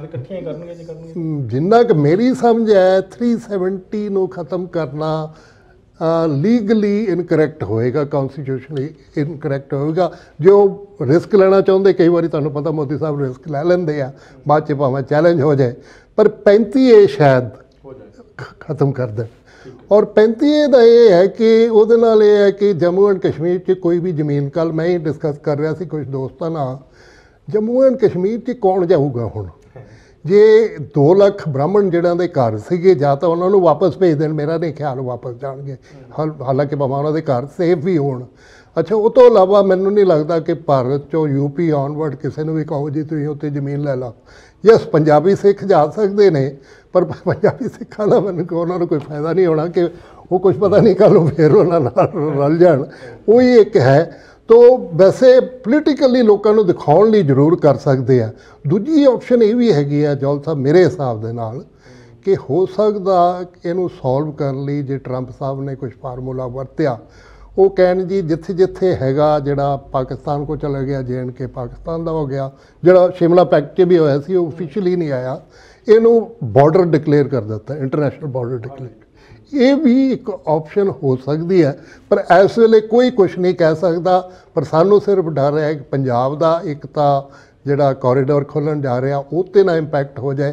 जिन्ना कि मेरी समझ है थ्री सैवनटी नूं खत्म करना लीगली इनकरैक्ट होएगा, कॉन्स्टिट्यूशनली इनकरैक्ट होएगा। जो रिस्क लेना चाहते कई बार तुहानूं पता मोदी साहब रिस्क लै लैंदे आ, बाद च भावें चैलेंज हो जाए, पर पैंती ए शायद खत्म कर दें। और पैंती ए दा ये है कि उहदे नाल ये है कि जम्मू एंड कश्मीर च कोई भी जमीन, कल मैं ही डिस्कस कर रहा सी कुछ दोस्तों नाल, जम्मू एंड कश्मीर च कौन जाऊगा हुण जे दो लख ब्राह्मण जिहड़ां दे घर सीगे जां तां उन्हां नूं वापस भेज देण, मेरा नहीं ख्याल वापस जाणगे, हालांकि भावें उन्हां दे घर सेफ भी होण। अच्छा उस तो इलावा मैनूं नहीं लगता कि भारत चों यूपी ऑनवर्ड किसी नूं भी कहो जी तुसीं उत्ते जमीन लै लो। यस पंजाबी सिख जा सकते हैं पर पंजाबी सिखां दा मैनूं उन्हां नूं कोई फायदा नहीं होना कि वो कुछ पता नहीं कल नूं फिर उन्हां नाल रल जाण, वही एक है। तो वैसे पोलीटिकली लोगों को दिखाने लिए जरूर कर सकते हैं। दूजी ऑप्शन ये भी हैगी है जौल साहब मेरे हिसाब के नाल कि हो सकता इनू सॉल्व करने लिए जे ट्रंप साहब ने कुछ फार्मूला वरत्या, वो कहन जी जिथे जिथे हैगा जिहड़ा पाकिस्तान को चला गया, जे एंड के पाकिस्तान का हो गया, जिहड़ा शिमला पैक्ट च भी होया सी वो ऑफिशियली नहीं आया, इनू बॉर्डर डिकलेयर कर दिता, इंटरनेशनल बॉर्डर डिकलेयर। ये भी एक ऑप्शन हो सकती है पर इस वेले कोई कुछ नहीं कह सकता। पर सानू सिर्फ डर है कि पंजाब का एक तो जिहड़ा कॉरीडोर खोलन जा रहा उत्ते ना इंपैक्ट हो जाए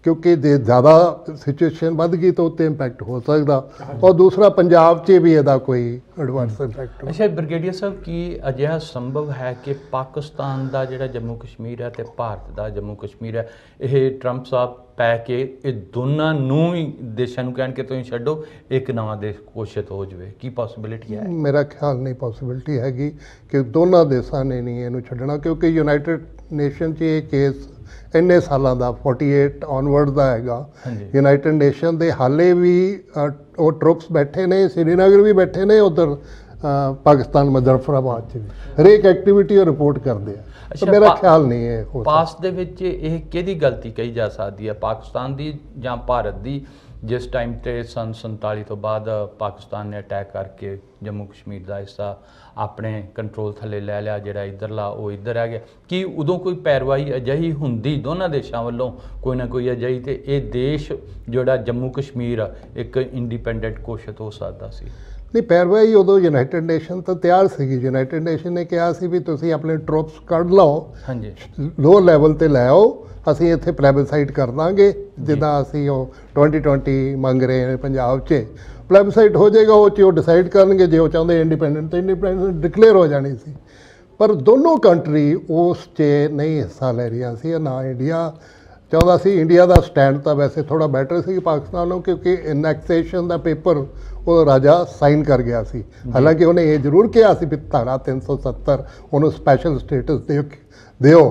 ਕਿਉਂਕਿ ਜੇ ਜ਼ਿਆਦਾ ਸਿਚੁਏਸ਼ਨ ਵੱਧ ਗਈ ਤਾਂ ਉੱਤੇ ਇੰਪੈਕਟ ਹੋ ਸਕਦਾ। ਔਰ ਦੂਸਰਾ ਪੰਜਾਬ 'ਚ ਵੀ ਇਹਦਾ ਕੋਈ ਐਡਵਾਂਸ ਇੰਪੈਕਟ। ਅੱਛਾ ਬ੍ਰਿਗੇਡੀਅਰ ਸਾਹਿਬ, ਕੀ ਅਜਿਹਾ ਸੰਭਵ ਹੈ ਕਿ ਪਾਕਿਸਤਾਨ ਦਾ ਜਿਹੜਾ ਜੰਮੂ ਕਸ਼ਮੀਰ ਹੈ ਤੇ ਭਾਰਤ ਦਾ ਜੰਮੂ ਕਸ਼ਮੀਰ ਹੈ, ਇਹ ਟਰੰਪ ਸਾਹਿਬ ਪੈ ਕੇ ਇਹ ਦੋਨਾਂ ਨੂੰ ਹੀ ਦੇਸ਼ਾਂ ਨੂੰ ਕਹਿਣ ਕਿ ਤੁਸੀਂ ਛੱਡੋ, ਇੱਕ ਨਵਾਂ ਦੇਸ਼ ਘੋਸ਼ਿਤ ਹੋ ਜਾਵੇ? ਕੀ ਪੋਸੀਬਿਲਿਟੀ ਹੈ? ਮੇਰਾ ਖਿਆਲ ਨਹੀਂ ਪੋਸੀਬਿਲਿਟੀ ਹੈਗੀ ਕਿ ਦੋਨਾਂ ਦੇਸ਼ਾਂ ਨੇ ਨਹੀਂ ਇਹਨੂੰ ਛੱਡਣਾ, ਕਿਉਂਕਿ ਯੂਨਾਈਟਿਡ ਨੇਸ਼ਨ 'ਚ ਇਹ ਕੇਸ ਇੰਨੇ ਸਾਲਾਂ ਦਾ ਅਠਤਾਲੀ ਔਨਵਰਡ ਦਾ ਹੈਗਾ। ਯੂਨਾਈਟਿਡ ਨੇਸ਼ਨ ਦੇ ਹਾਲੇ ਵੀ ਅ, ਉਹ ਟਰੂਪਸ ਬੈਠੇ ਨੇ, ਸ੍ਰੀਨਗਰ ਵੀ ਬੈਠੇ ਨੇ, ਉੱਧਰ ਪਾਕਿਸਤਾਨ ਮੁਜ਼ੱਫਰਾਬਾਦ 'ਚ ਵੀ ਹਰੇਕ ਐਕਟੀਵਿਟੀ ਉਹ ਰਿਪੋਰਟ ਕਰਦੇ ਆ। ਤਾਂ ਮੇਰਾ ਖਿਆਲ ਨਹੀਂ ਹੈ ਹੋ ਪਾਸ ਦੇ ਵਿੱਚ ਇਹ ਕਿਹਦੀ ਗਲਤੀ ਕਹੀ ਜਾ ਸਕਦੀ ਹੈ, ਪਾਕਿਸਤਾਨ ਦੀ ਜਾਂ ਭਾਰਤ ਦੀ, ਜਿਸ ਟਾਈਮ ਤੇ ਸਨ ਸੰਤਾਲੀ ਤੋਂ ਬਾਅਦ ਪਾਕਿਸਤਾਨ ਨੇ ਅਟੈਕ ਕਰਕੇ ਜੰਮੂ ਕਸ਼ਮੀਰ ਦਾ ਹਿੱਸਾ ਆਪਣੇ ਕੰਟਰੋਲ ਥੱਲੇ ਲੈ ਲਿਆ, ਜਿਹੜਾ ਇੱਧਰਲਾ ਉਹ ਇੱਧਰ ਆ ਗਿਆ? ਕੀ ਉਦੋਂ ਕੋਈ ਪੈਰਵਾਈ ਅਜਿਹੀ ਹੁੰਦੀ ਦੋਨਾਂ ਦੇਸ਼ਾਂ ਵੱਲੋਂ ਕੋਈ ਨਾ ਕੋਈ ਅਜਿਹੀ, ਤੇ ਇਹ ਦੇਸ਼ ਜਿਹੜਾ ਜੰਮੂ ਕਸ਼ਮੀਰ ਆ ਇੱਕ ਇੰਡੀਪੈਂਡੈਂਟ ਘੋਸ਼ਿਤ ਹੋ ਸਕਦਾ ਸੀ? ਨਹੀਂ, ਪੈਰਵਾਈ ਉਦੋਂ ਯੂਨਾਈਟਿਡ ਨੇਸ਼ਨ ਤਾਂ ਤਿਆਰ ਸੀਗੀ। ਯੂਨਾਈਟਿਡ ਨੇਸ਼ਨ ਨੇ ਕਿਹਾ ਸੀ ਵੀ ਤੁਸੀਂ ਆਪਣੇ ਟਰੂਪਸ ਕੱਢ ਲਓ, ਹਾਂਜੀ, ਲੋਅਰ ਲੈਵਲ ਤੇ ਲੈ ਆਓ, ਅਸੀਂ ਇੱਥੇ ਪਲੈਬਸਾਈਟ ਕਰ ਦਾਂਗੇ, ਜਿੱਦਾਂ ਅਸੀਂ ਉਹ ਟਵੈਂਟੀ ਟਵੈਂਟੀ ਮੰਗ ਰਹੇ ਨੇ ਪੰਜਾਬ 'ਚ। ਪਲੈਬਸਾਈਟ ਹੋ ਜਾਏਗਾ, ਉਹ 'ਚ ਉਹ ਡਿਸਾਈਡ ਕਰਨਗੇ, ਜੇ ਉਹ ਚਾਹੁੰਦੇ ਇੰਡੀਪੈਂਡੈਂਟ ਤਾਂ ਇੰਡੀਪੈਂਡੈਂਟ ਡਿਕਲੇਅਰ ਹੋ ਜਾਣੀ ਸੀ। ਪਰ ਦੋਨੋਂ ਕੰਟਰੀ ਉਸ 'ਚ ਨਹੀਂ ਹਿੱਸਾ ਲੈ ਰਹੀਆਂ ਸੀ, ਨਾ ਇੰਡੀਆ ਚਾਹੁੰਦਾ ਸੀ। ਇੰਡੀਆ ਦਾ ਸਟੈਂਡ ਤਾਂ ਵੈਸੇ ਥੋੜ੍ਹਾ ਬੈਟਰ ਸੀ ਪਾਕਿਸਤਾਨ ਨੂੰ, ਕਿਉਂਕਿ ਇਨੈਕਸੇਸ਼ਨ ਦਾ ਪੇਪਰ ਉਹ ਰਾਜਾ ਸਾਈਨ ਕਰ ਗਿਆ ਸੀ। ਹਾਲਾਂਕਿ ਉਹਨੇ ਇਹ ਜ਼ਰੂਰ ਕਿਹਾ ਸੀ ਵੀ ਧਾਰਾ ਤਿੰਨ ਸੌ ਸੱਤਰ ਉਹਨੂੰ ਸਪੈਸ਼ਲ ਸਟੇਟਸ ਦਿਓ ਦਿਓ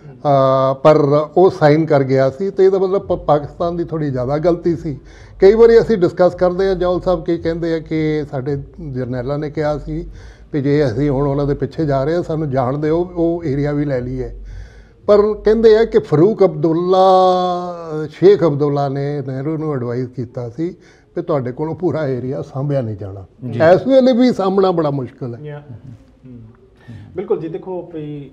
ਪਰ ਉਹ ਸਾਈਨ ਕਰ ਗਿਆ ਸੀ। ਅਤੇ ਇਹਦਾ ਮਤਲਬ ਪ ਪਾਕਿਸਤਾਨ ਦੀ ਥੋੜ੍ਹੀ ਜ਼ਿਆਦਾ ਗਲਤੀ ਸੀ। ਕਈ ਵਾਰੀ ਅਸੀਂ ਡਿਸਕਸ ਕਰਦੇ ਹਾਂ, ਜੌਲ ਸਾਹਿਬ ਕੀ ਕਹਿੰਦੇ ਆ ਕਿ ਸਾਡੇ ਜਰਨੈਲਾਂ ਨੇ ਕਿਹਾ ਸੀ ਵੀ ਜੇ ਅਸੀਂ ਹੁਣ ਉਹਨਾਂ ਦੇ ਪਿੱਛੇ ਜਾ ਰਹੇ ਹਾਂ, ਸਾਨੂੰ ਜਾਣ ਦਿਓ, ਉਹ ਏਰੀਆ ਵੀ ਲੈ ਲਈਏ। ਪਰ ਕਹਿੰਦੇ ਆ ਕਿ ਫਰੂਕ ਅਬਦੁੱਲਾ, ਸ਼ੇਖ ਅਬਦੁੱਲਾ ਨੇ ਨਹਿਰੂ ਨੂੰ ਐਡਵਾਈਜ਼ ਕੀਤਾ ਸੀ ਵੀ ਤੁਹਾਡੇ ਕੋਲੋਂ ਪੂਰਾ ਏਰੀਆ ਸਾਂਭਿਆ ਨਹੀਂ ਜਾਣਾ। ਇਸ ਵੇਲੇ ਵੀ ਸਾਂਭਣਾ ਬੜਾ ਮੁਸ਼ਕਿਲ ਹੈ। ਬਿਲਕੁਲ ਜੀ। ਦੇਖੋ ਵੀ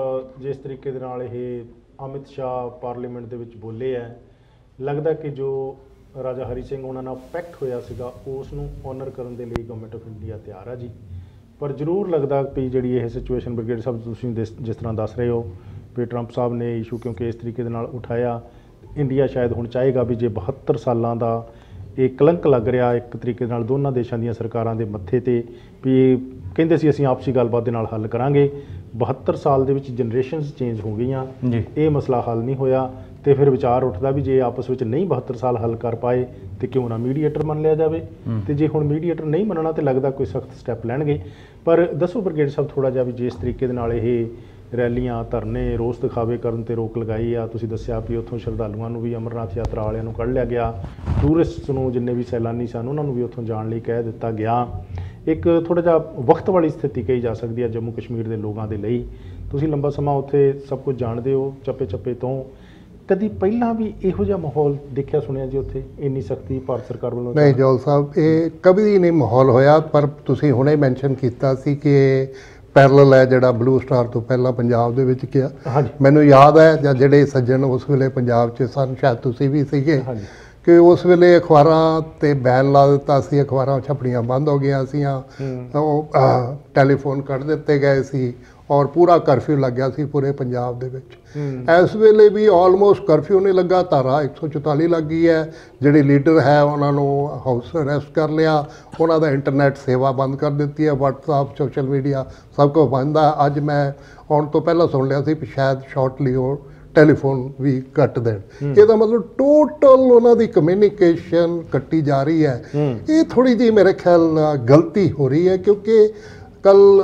ਜਿਸ ਤਰੀਕੇ ਦੇ ਨਾਲ ਇਹ ਅਮਿਤ ਸ਼ਾਹ ਪਾਰਲੀਮੈਂਟ ਦੇ ਵਿੱਚ ਬੋਲੇ ਹੈ, ਲੱਗਦਾ ਕਿ ਜੋ ਰਾਜਾ ਹਰੀ ਸਿੰਘ ਉਹਨਾਂ ਨਾਲ ਪੈਕਟ ਹੋਇਆ ਸੀਗਾ ਉਸ ਨੂੰ ਓਨਰ ਕਰਨ ਦੇ ਲਈ ਗਵਰਨਮੈਂਟ ਆਫ ਇੰਡੀਆ ਤਿਆਰ ਆ ਜੀ। ਪਰ ਜ਼ਰੂਰ ਲੱਗਦਾ ਵੀ ਜਿਹੜੀ ਇਹ ਸਿਚੁਏਸ਼ਨ ਬ੍ਰਿਗੇਡ ਸਾਹਿਬ ਤੁਸੀਂ ਜਿਸ ਤਰ੍ਹਾਂ ਦੱਸ ਰਹੇ ਹੋ ਵੀ ਟਰੰਪ ਸਾਹਿਬ ਨੇ ਇਸ਼ੂ ਕਿਉਂਕਿ ਇਸ ਤਰੀਕੇ ਦੇ ਨਾਲ ਉਠਾਇਆ, ਇੰਡੀਆ ਸ਼ਾਇਦ ਹੁਣ ਚਾਹੇਗਾ ਵੀ ਜੇ ਬਹੱਤਰ ਸਾਲਾਂ ਦਾ ਇਹ ਕਲੰਕ ਲੱਗ ਰਿਹਾ ਇੱਕ ਤਰੀਕੇ ਨਾਲ ਦੋਨਾਂ ਦੇਸ਼ਾਂ ਦੀਆਂ ਸਰਕਾਰਾਂ ਦੇ ਮੱਥੇ ਤੇ, ਵੀ ਕਹਿੰਦੇ ਸੀ ਅਸੀਂ ਆਪਸੀ ਗੱਲਬਾਤ ਦੇ ਨਾਲ ਹੱਲ ਕਰਾਂਗੇ, ਬਹੱਤਰ ਸਾਲ ਦੇ ਵਿੱਚ ਜਨਰੇਸ਼ਨਸ ਚੇਂਜ ਹੋ ਗਈਆਂ, ਇਹ ਮਸਲਾ ਹੱਲ ਨਹੀਂ ਹੋਇਆ, ਤੇ ਫਿਰ ਵਿਚਾਰ ਉੱਠਦਾ ਵੀ ਜੇ ਆਪਸ ਵਿੱਚ ਨਹੀਂ ਬਹੱਤਰ ਸਾਲ ਹੱਲ ਕਰ ਪਾਏ ਤੇ ਕਿਉਂ ਨਾ ਮੀਡੀਏਟਰ ਮੰਨ ਲਿਆ ਜਾਵੇ। ਤੇ ਜੇ ਹੁਣ ਮੀਡੀਏਟਰ ਨਹੀਂ ਮੰਨਣਾ ਤੇ ਲੱਗਦਾ ਕੋਈ ਸਖਤ ਸਟੈਪ ਲੈਣਗੇ। ਪਰ ਦੱਸੋ ਬ੍ਰਿਗੇਡ ਸਾਹਿਬ ਥੋੜ੍ਹਾ ਜਿਹਾ ਵੀ ਜਿਸ ਤਰੀਕੇ ਦੇ ਨਾਲ ਇਹ ਰੈਲੀਆਂ, ਧਰਨੇ, ਰੋਸ ਦਿਖਾਵੇ ਕਰਨ ਤੇ ਰੋਕ ਲਗਾਈ ਆ, ਤੁਸੀਂ ਦੱਸਿਆ ਵੀ ਉੱਥੋਂ ਸ਼ਰਧਾਲੂਆਂ ਨੂੰ ਵੀ, ਅਮਰਨਾਥ ਯਾਤਰਾ ਵਾਲਿਆਂ ਨੂੰ ਕੱਢ ਲਿਆ ਗਿਆ, ਟੂਰਿਸਟ ਨੂੰ ਜਿੰਨੇ ਵੀ ਸੈਲਾਨੀ ਸਨ ਉਹਨਾਂ ਨੂੰ ਵੀ ਉੱਥੋਂ ਜਾਣ ਲਈ ਕਹਿ ਦਿੱਤਾ ਗਿਆ। ਇੱਕ ਥੋੜ੍ਹਾ ਜਿਹਾ ਵਕਤ ਵਾਲੀ ਸਥਿਤੀ ਕਹੀ ਜਾ ਸਕਦੀ ਹੈ ਜੰਮੂ ਕਸ਼ਮੀਰ ਦੇ ਲੋਕਾਂ ਦੇ ਲਈ। ਤੁਸੀਂ ਲੰਬਾ ਸਮਾਂ ਉੱਥੇ ਸਭ ਕੁਝ ਜਾਣਦੇ ਹੋ ਚੱਪੇ ਚੱਪੇ ਤੋਂ, ਕਦੀ ਪਹਿਲਾਂ ਵੀ ਇਹੋ ਜਿਹਾ ਮਾਹੌਲ ਦੇਖਿਆ ਸੁਣਿਆ ਜੀ ਉੱਥੇ ਇੰਨੀ ਸਖਤੀ ਭਾਰਤ ਸਰਕਾਰ ਵੱਲੋਂ? ਨਹੀਂ ਜੌਲ ਸਾਹਿਬ, ਇਹ ਕਦੀ ਨਹੀਂ ਮਾਹੌਲ ਹੋਇਆ। ਪਰ ਤੁਸੀਂ ਹੁਣੇ ਮੈਂਸ਼ਨ ਕੀਤਾ ਸੀ ਕਿ ਪੈਰਲਲ ਹੈ ਜਿਹੜਾ ਬਲੂ ਸਟਾਰ ਤੋਂ ਪਹਿਲਾਂ ਪੰਜਾਬ ਦੇ ਵਿੱਚ ਗਿਆ। ਮੈਨੂੰ ਯਾਦ ਹੈ ਜਾਂ ਜਿਹੜੇ ਸੱਜਣ ਉਸ ਵੇਲੇ ਪੰਜਾਬ 'ਚ ਸਨ, ਸ਼ਾਇਦ ਤੁਸੀਂ ਵੀ ਸੀਗੇ, ਕਿ ਉਸ ਵੇਲੇ ਅਖਬਾਰਾਂ 'ਤੇ ਬੈਨ ਲਾ ਦਿੱਤਾ ਸੀ, ਅਖਬਾਰਾਂ ਛਪਣੀਆਂ ਬੰਦ ਹੋ ਗਈਆਂ ਸੀਆਂ, ਉਹ ਟੈਲੀਫੋਨ ਕੱਢ ਦਿੱਤੇ ਗਏ ਸੀ ਔਰ ਪੂਰਾ ਕਰਫਿਊ ਲੱਗ ਗਿਆ ਸੀ ਪੂਰੇ ਪੰਜਾਬ ਦੇ ਵਿੱਚ। ਇਸ ਵੇਲੇ ਵੀ ਆਲਮੋਸਟ ਕਰਫਿਊ ਨਹੀਂ ਲੱਗਾ, ਧਾਰਾ ਇੱਕ ਸੌ ਚੁਤਾਲੀ ਲੱਗ ਗਈ ਹੈ। ਜਿਹੜੇ ਲੀਡਰ ਹੈ ਉਹਨਾਂ ਨੂੰ ਹਾਊਸ ਅਰੈਸਟ ਕਰ ਲਿਆ, ਉਹਨਾਂ ਦਾ ਇੰਟਰਨੈਟ ਸੇਵਾ ਬੰਦ ਕਰ ਦਿੱਤੀ ਹੈ, ਵਟਸਐਪ, ਸੋਸ਼ਲ ਮੀਡੀਆ ਸਭ ਕੁਝ ਬੰਦ ਹੈ। ਅੱਜ ਮੈਂ ਆਉਣ ਤੋਂ ਪਹਿਲਾਂ ਸੁਣ ਲਿਆ ਸੀ ਕਿ ਸ਼ਾਇਦ ਸ਼ਾਰਟਲੀ ਉਹ ਟੈਲੀਫੋਨ ਵੀ ਕੱਟ ਦੇਣ। ਇਹਦਾ ਮਤਲਬ ਟੋਟਲ ਉਹਨਾਂ ਦੀ ਕਮਿਊਨੀਕੇਸ਼ਨ ਕੱਟੀ ਜਾ ਰਹੀ ਹੈ। ਇਹ ਥੋੜ੍ਹੀ ਜਿਹੀ ਮੇਰੇ ਖਿਆਲ ਗਲਤੀ ਹੋ ਰਹੀ ਹੈ, ਕਿਉਂਕਿ ਕੱਲ੍ਹ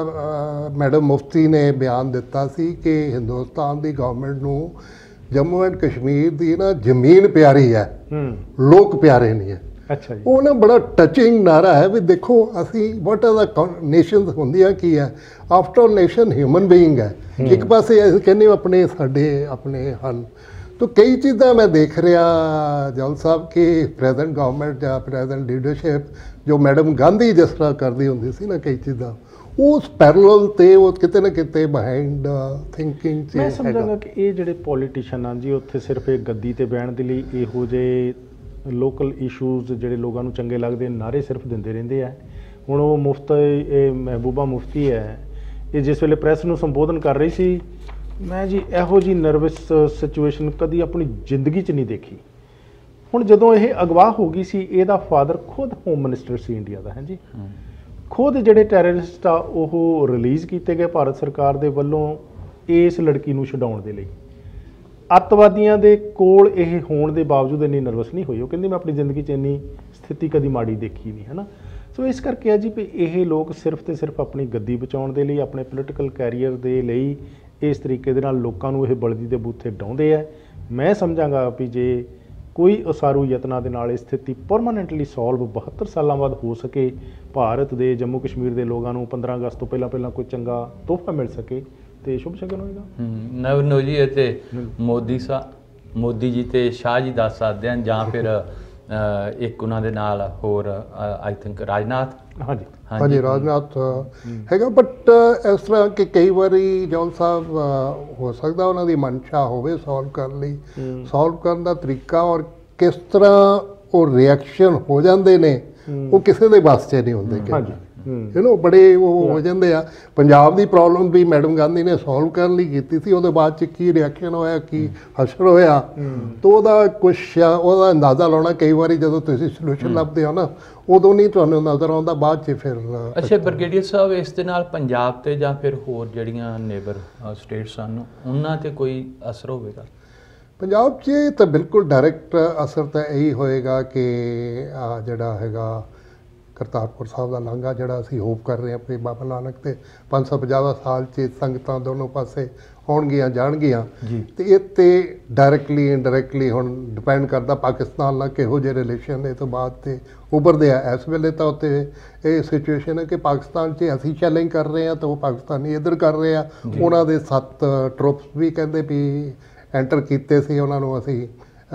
ਮੈਡਮ ਮੁਫਤੀ ਨੇ ਬਿਆਨ ਦਿੱਤਾ ਸੀ ਕਿ ਹਿੰਦੁਸਤਾਨ ਦੀ ਗਵਰਨਮੈਂਟ ਨੂੰ ਜੰਮੂ ਐਂਡ ਕਸ਼ਮੀਰ ਦੀ ਨਾ ਜ਼ਮੀਨ ਪਿਆਰੀ ਹੈ, ਲੋਕ ਪਿਆਰੇ ਨਹੀਂ ਹੈ। ਅੱਛਾ ਜੀ। ਉਹ ਨਾ ਬੜਾ ਟੱਚਿੰਗ ਨਾਰਾ ਹੈ ਵੀ ਦੇਖੋ ਅਸੀਂ ਵਾਟ ਆਰ ਦਾ ਨੇਸ਼ਨਸ ਹੁੰਦੀਆਂ ਕੀ ਹੈ, after all nation human being ਹੈ। ਇੱਕ ਪਾਸੇ ਅਸੀਂ ਕਹਿੰਦੇ ਆਪਣੇ ਸਾਡੇ ਆਪਣੇ ਹਨ, ਤਾਂ ਕਈ ਚੀਜ਼ਾਂ ਮੈਂ ਦੇਖ ਰਿਹਾ ਜੌਲ ਸਾਹਿਬ ਕਿ ਪ੍ਰੈਜ਼ੈਂਟ ਗਵਰਨਮੈਂਟ ਜਾਂ ਪ੍ਰੈਜ਼ੈਂਟ ਲੀਡਰਸ਼ਿਪ ਜੋ ਮੈਡਮ ਗਾਂਧੀ ਜਿਸ ਤਰ੍ਹਾਂ ਕਰਦੀ ਹੁੰਦੀ ਸੀ ਨਾ ਕਈ ਚੀਜ਼ਾਂ, ਉਸ ਪੈਰਲਲ 'ਤੇ ਉਹ ਕਿਤੇ ਨਾ ਕਿਤੇ ਬਿਹਾਈਂਡ ਥਿੰਕਿੰਗ 'ਚ। ਮੈਂ ਸਮਝਾਂਗਾ ਕਿ ਇਹ ਜਿਹੜੇ ਪੋਲੀਟੀਸ਼ੀਅਨ ਆ ਜੀ ਉੱਥੇ ਸਿਰਫ ਇਹ ਗੱਦੀ 'ਤੇ ਬਹਿਣ ਦੇ ਲਈ ਇਹੋ ਜਿਹੇ ਲੋਕਲ ਇਸ਼ੂਜ਼ ਜਿਹੜੇ ਲੋਕਾਂ ਨੂੰ ਚੰਗੇ ਲੱਗਦੇ ਨਾਅਰੇ ਸਿਰਫ ਦਿੰਦੇ ਰਹਿੰਦੇ ਆ। ਹੁਣ ਉਹ ਮੁਫਤ ਇਹ ਮਹਿਬੂਬਾ ਮੁਫਤੀ ਹੈ, ਇਹ ਜਿਸ ਵੇਲੇ ਪ੍ਰੈਸ ਨੂੰ ਸੰਬੋਧਨ ਕਰ ਰਹੀ ਸੀ ਮੈਂ ਜੀ ਇਹੋ ਜੀ ਨਰਵਸ ਸਿਚੁਏਸ਼ਨ ਕਦੀ ਆਪਣੀ ਜ਼ਿੰਦਗੀ 'ਚ ਨਹੀਂ ਦੇਖੀ। ਹੁਣ ਜਦੋਂ ਇਹ ਅਗਵਾ ਹੋ ਗਈ ਸੀ, ਇਹਦਾ ਫਾਦਰ ਖੁਦ ਹੋਮ ਮਿਨਿਸਟਰ ਸੀ ਇੰਡੀਆ ਦਾ, ਹੈ ਜੀ। ਖੁਦ ਜਿਹੜੇ ਟੈਰਰਿਸਟ ਆ ਉਹ ਰਿਲੀਜ਼ ਕੀਤੇ ਗਏ ਭਾਰਤ ਸਰਕਾਰ ਦੇ ਵੱਲੋਂ ਇਸ ਲੜਕੀ ਨੂੰ ਛਡਾਉਣ ਦੇ ਲਈ। ਅੱਤਵਾਦੀਆਂ ਦੇ ਕੋਲ ਇਹ ਹੋਣ ਦੇ ਬਾਵਜੂਦ ਇੰਨੀ ਨਰਵਸ ਨਹੀਂ ਹੋਈ। ਉਹ ਕਹਿੰਦੀ ਮੈਂ ਆਪਣੀ ਜ਼ਿੰਦਗੀ 'ਚ ਇੰਨੀ ਸਥਿਤੀ ਕਦੀ ਮਾੜੀ ਦੇਖੀ ਨਹੀਂ, ਹੈ ਨਾ। ਸੋ ਇਸ ਕਰਕੇ ਆ ਜੀ ਵੀ ਇਹ ਲੋਕ ਸਿਰਫ ਤੇ ਸਿਰਫ ਆਪਣੀ ਗੱਦੀ ਬਚਾਉਣ ਦੇ ਲਈ, ਆਪਣੇ ਪੋਲੀਟੀਕਲ ਕੈਰੀਅਰ ਦੇ ਲਈ ਇਸ ਤਰੀਕੇ ਦੇ ਨਾਲ ਲੋਕਾਂ ਨੂੰ ਇਹ ਬਲਦੀ ਦੇ ਬੂਥੇ ਡਾਉਂਦੇ ਆ। ਮੈਂ ਸਮਝਾਂਗਾ ਵੀ ਜੇ ਕੋਈ ਉਸਾਰੂ ਯਤਨਾਂ ਦੇ ਨਾਲ ਇਹ ਸਥਿਤੀ ਪਰਮਾਨੈਂਟਲੀ ਸੋਲਵ ਬਹੱਤਰ ਸਾਲਾਂ ਬਾਅਦ ਹੋ ਸਕੇ, ਭਾਰਤ ਦੇ ਜੰਮੂ ਕਸ਼ਮੀਰ ਦੇ ਲੋਕਾਂ ਨੂੰ ਪੰਦਰਾਂ ਅਗਸਤ ਤੋਂ ਪਹਿਲਾਂ ਪਹਿਲਾਂ ਕੋਈ ਚੰਗਾ ਤੋਹਫਾ ਮਿਲ ਸਕੇ ਤੇ ਸ਼ੁਭ ਸ਼ਗਨ ਹੋਏਗਾ। ਨਵ ਜੀ ਇਹ ਤੇ ਮੋਦੀ ਸਾ ਮੋਦੀ ਜੀ ਤੇ ਸ਼ਾਹ ਜੀ ਦੱਸ ਸਕਦੇ ਹਨ, ਜਾਂ ਫਿਰ ਇੱਕ ਉਹਨਾਂ ਦੇ ਨਾਲ ਹੋਰ ਆਈ ਥਿੰਕ ਰਾਜਨਾਥ। ਹਾਂਜੀ ਹਾਂਜੀ ਰਾਜਨਾਥ ਹੈਗਾ, ਬਟ ਇਸ ਤਰ੍ਹਾਂ ਕਿ ਕਈ ਵਾਰੀ ਜੌਲ ਸਾਹਿਬ ਹੋ ਸਕਦਾ ਉਹਨਾਂ ਦੀ ਮਨਸ਼ਾ ਹੋਵੇ ਸੋਲਵ ਕਰਨ ਲਈ, ਸੋਲਵ ਕਰਨ ਦਾ ਤਰੀਕਾ ਔਰ ਕਿਸ ਤਰ੍ਹਾਂ ਉਹ ਰਿਐਕਸ਼ਨ ਹੋ ਜਾਂਦੇ ਨੇ ਉਹ ਕਿਸੇ ਦੇ ਵੱਸ 'ਚ ਨਹੀਂ ਹੁੰਦੇ। ਹਾਂਜੀ ਯੂ ਨੋ ਬੜੇ ਉਹ ਹੋ ਜਾਂਦੇ ਆ। ਪੰਜਾਬ ਦੀ ਪ੍ਰੋਬਲਮ ਵੀ ਮੈਡਮ ਗਾਂਧੀ ਨੇ ਸੋਲਵ ਕਰਨ ਲਈ ਕੀਤੀ ਸੀ, ਉਹਦੇ ਬਾਅਦ 'ਚ ਕੀ ਰਿਐਕਸ਼ਨ ਹੋਇਆ, ਕੀ ਹਸ਼ਰ ਹੋਇਆ, ਤਾਂ ਉਹਦਾ ਕੁਛ ਉਹਦਾ ਅੰਦਾਜ਼ਾ ਲਾਉਣਾ ਕਈ ਵਾਰੀ ਜਦੋਂ ਤੁਸੀਂ ਸੋਲੂਸ਼ਨ ਲੱਭਦੇ ਹੋ ਨਾ, ਉਦੋਂ ਨਹੀਂ ਤੁਹਾਨੂੰ ਨਜ਼ਰ ਆਉਂਦਾ, ਬਾਅਦ 'ਚ ਫਿਰ। ਅੱਛਾ ਬ੍ਰਿਗੇਡੀਅਰ ਸਾਹਿਬ, ਇਸ ਦੇ ਨਾਲ ਪੰਜਾਬ ਤੇ ਜਾਂ ਫਿਰ ਹੋਰ ਜਿਹੜੀਆਂ ਨੇਬਰ ਸਟੇਟਸ ਹਨ ਉਹਨਾਂ 'ਤੇ ਕੋਈ ਅਸਰ ਹੋਵੇਗਾ? ਪੰਜਾਬ 'ਚ ਤਾਂ ਬਿਲਕੁਲ ਡਾਇਰੈਕਟ ਅਸਰ ਤਾਂ ਇਹੀ ਹੋਏਗਾ ਕਿ ਜਿਹੜਾ ਹੈਗਾ ਕਰਤਾਰਪੁਰ ਸਾਹਿਬ ਦਾ ਲਾਂਘਾ, ਜਿਹੜਾ ਅਸੀਂ ਹੋਪ ਕਰ ਰਹੇ ਹਾਂ ਕਿ ਬਾਬਾ ਨਾਨਕ ਤੇ ਪੰਜ ਸੌ ਪੰਜਾਹ ਸਾਲ 'ਚ ਸੰਗਤਾਂ ਦੋਨੋਂ ਪਾਸੇ ਆਉਣਗੀਆਂ ਜਾਣਗੀਆਂ, ਅਤੇ ਇਹ 'ਤੇ ਡਾਇਰੈਕਟਲੀ ਇਨਡਾਇਰੈਕਟਲੀ ਹੁਣ ਡਿਪੈਂਡ ਕਰਦਾ ਪਾਕਿਸਤਾਨ ਨਾਲ ਕਿਹੋ ਜਿਹੇ ਰਿਲੇਸ਼ਨ ਇਹ ਤੋਂ ਬਾਅਦ 'ਤੇ ਉੱਭਰਦੇ ਆ। ਇਸ ਵੇਲੇ ਤਾਂ ਉੱਥੇ ਇਹ ਸਿਚੁਏਸ਼ਨ ਹੈ ਕਿ ਪਾਕਿਸਤਾਨ 'ਚ ਅਸੀਂ ਚੈਲੰਜ ਕਰ ਰਹੇ ਹਾਂ ਤਾਂ ਉਹ ਪਾਕਿਸਤਾਨੀ ਇੱਧਰ ਕਰ ਰਹੇ ਆ। ਉਹਨਾਂ ਦੇ ਸੱਤ ਟਰੂਪਸ ਵੀ ਕਹਿੰਦੇ ਵੀ ਐਂਟਰ ਕੀਤੇ ਸੀ, ਉਹਨਾਂ ਨੂੰ ਅਸੀਂ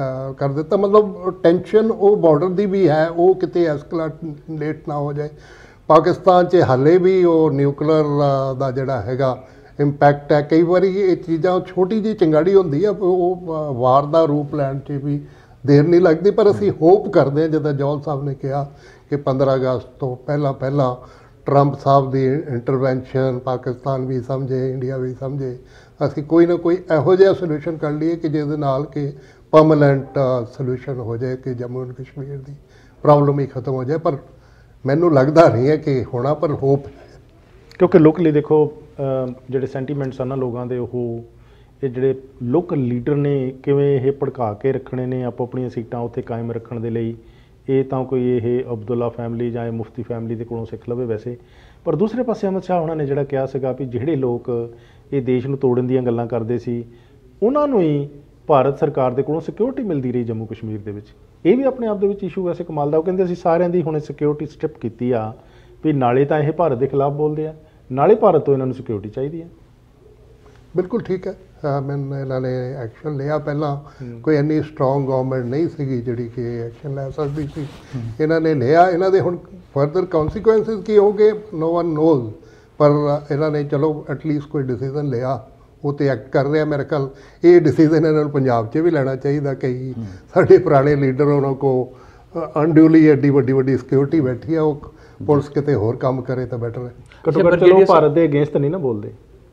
ਕਰ ਦਿੱਤਾ। ਮਤਲਬ ਟੈਨਸ਼ਨ ਉਹ ਬਾਰਡਰ ਦੀ ਵੀ ਹੈ, ਉਹ ਕਿਤੇ ਐਸਕਲੇਟ ਨਾ ਹੋ ਜਾਏ। ਪਾਕਿਸਤਾਨ 'ਚ ਹਾਲੇ ਵੀ ਉਹ ਨਿਊਕਲੀਅਰ ਦਾ ਜਿਹੜਾ ਹੈਗਾ ਇੰਪੈਕਟ ਹੈ। ਕਈ ਵਾਰੀ ਇਹ ਚੀਜ਼ਾਂ ਛੋਟੀ ਜਿਹੀ ਚਿੰਗਾੜੀ ਹੁੰਦੀ ਆ, ਉਹ ਵਾਰ ਦਾ ਰੂਪ ਲੈਣ 'ਚ ਵੀ ਦੇਰ ਨਹੀਂ ਲੱਗਦੀ। ਪਰ ਅਸੀਂ ਹੋਪ ਕਰਦੇ ਹਾਂ, ਜਿੱਦਾਂ ਜੌਲ ਸਾਹਿਬ ਨੇ ਕਿਹਾ ਕਿ ਪੰਦਰਾਂ ਅਗਸਤ ਤੋਂ ਪਹਿਲਾਂ ਪਹਿਲਾਂ ਟਰੰਪ ਸਾਹਿਬ ਦੀ ਇੰਟਰਵੈਂਸ਼ਨ ਪਾਕਿਸਤਾਨ ਵੀ ਸਮਝੇ, ਇੰਡੀਆ ਵੀ ਸਮਝੇ, ਅਸੀਂ ਕੋਈ ਨਾ ਕੋਈ ਇਹੋ ਜਿਹਾ ਸੋਲੂਸ਼ਨ ਕੱਢ ਲਈਏ ਕਿ ਜਿਹਦੇ ਨਾਲ ਕਿ ਪਰਮਾਨੈਂਟ ਸੋਲੂਸ਼ਨ ਹੋ ਜਾਏ, ਕਿ ਜੰਮੂ ਐਂਡ ਕਸ਼ਮੀਰ ਦੀ ਪ੍ਰੋਬਲਮ ਹੀ ਖਤਮ ਹੋ ਜਾਏ। ਪਰ ਮੈਨੂੰ ਲੱਗਦਾ ਨਹੀਂ ਹੈ ਕਿ ਹੋਣਾ, ਪਰ ਹੋਪ, ਕਿਉਂਕਿ ਲੋਕਲੀ ਦੇਖੋ ਜਿਹੜੇ ਸੈਂਟੀਮੈਂਟਸ ਆ ਨਾ ਲੋਕਾਂ ਦੇ, ਉਹ ਇਹ ਜਿਹੜੇ ਲੋਕਲ ਲੀਡਰ ਨੇ ਕਿਵੇਂ ਇਹ ਭੜਕਾ ਕੇ ਰੱਖਣੇ ਨੇ ਆਪੋ ਆਪਣੀਆਂ ਸੀਟਾਂ ਉੱਥੇ ਕਾਇਮ ਰੱਖਣ ਦੇ ਲਈ, ਇਹ ਤਾਂ ਕੋਈ ਇਹ ਅਬਦੁੱਲਾ ਫੈਮਿਲੀ ਜਾਂ ਇਹ ਮੁਫਤੀ ਫੈਮਿਲੀ ਦੇ ਕੋਲੋਂ ਸਿੱਖ ਲਵੇ ਵੈਸੇ। ਪਰ ਦੂਸਰੇ ਪਾਸੇ ਅਮਿਤ ਸ਼ਾਹ ਉਹਨਾਂ ਨੇ ਜਿਹੜਾ ਕਿਹਾ ਸੀਗਾ ਵੀ ਜਿਹੜੇ ਲੋਕ ਇਹ ਦੇਸ਼ ਨੂੰ ਤੋੜਨ ਦੀਆਂ ਗੱਲਾਂ ਕਰਦੇ ਸੀ, ਉਹਨਾਂ ਨੂੰ ਹੀ ਭਾਰਤ ਸਰਕਾਰ ਦੇ ਕੋਲੋਂ ਸਿਕਿਉਰਿਟੀ ਮਿਲਦੀ ਰਹੀ ਜੰਮੂ ਕਸ਼ਮੀਰ ਦੇ ਵਿੱਚ। ਇਹ ਵੀ ਆਪਣੇ ਆਪ ਦੇ ਵਿੱਚ ਇਸ਼ੂ ਵੈਸੇ ਕਮਾਲ ਦਾ। ਉਹ ਕਹਿੰਦੇ ਅਸੀਂ ਸਾਰਿਆਂ ਦੀ ਹੁਣ ਸਿਕਿਉਰਿਟੀ ਸਟ੍ਰਿਪ ਕੀਤੀ ਆ, ਵੀ ਨਾਲੇ ਤਾਂ ਇਹ ਭਾਰਤ ਦੇ ਖਿਲਾਫ ਬੋਲਦੇ ਆ, ਨਾਲੇ ਭਾਰਤ ਤੋਂ ਇਹਨਾਂ ਨੂੰ ਸਿਕਿਉਰਿਟੀ ਚਾਹੀਦੀ ਹੈ। ਬਿਲਕੁਲ ਠੀਕ ਹੈ। ਮੈਨੂੰ ਇਹਨਾਂ ਨੇ ਐਕਸ਼ਨ ਲਿਆ, ਪਹਿਲਾਂ ਕੋਈ ਇੰਨੀ ਸਟਰੋਂਗ ਗਵਰਨਮੈਂਟ ਨਹੀਂ ਸੀਗੀ ਜਿਹੜੀ ਕਿ ਐਕਸ਼ਨ ਲੈ ਸਕਦੀ ਸੀ। ਇਹਨਾਂ ਨੇ ਲਿਆ, ਇਹਨਾਂ ਦੇ ਹੁਣ ਫਰਦਰ ਕੌਨਸੀਕੁਐਂਸਿਸ ਕੀ ਹੋਗੇ ਨੋ ਵਨ ਨੋਜ਼, ਪਰ ਇਹਨਾਂ ਨੇ ਚਲੋ ਐਟਲੀਸਟ ਕੋਈ ਡਿਸੀਜ਼ਨ ਲਿਆ, ਉਹ 'ਤੇ ਐਕਟ ਕਰ ਰਿਹਾ। ਮੇਰੇ ਖਿਆਲ ਇਹ ਡਿਸੀਜ਼ਨ ਇਹਨਾਂ ਨੂੰ ਪੰਜਾਬ 'ਚ ਵੀ ਲੈਣਾ ਚਾਹੀਦਾ। ਕਈ ਸਾਡੇ ਪੁਰਾਣੇ ਲੀਡਰ ਉਹਨਾਂ ਕੋਲ ਅਨਡਿਊਲੀ ਐਡੀ ਵੱਡੀ ਵੱਡੀ ਸਿਕਿਉਰਿਟੀ ਬੈਠੀ ਆ, ਉਹ ਪੁਲਿਸ ਕਿਤੇ ਹੋਰ ਕੰਮ ਕਰੇ ਤਾਂ ਬੈਟਰ ਹੈ। ਘੱਟੋ ਘੱਟ ਚਲੋ ਭਾਰਤ ਦੇ ਅਗੇਂਸਟ ਨਹੀਂ ਨਾ ਬੋਲਦੇ,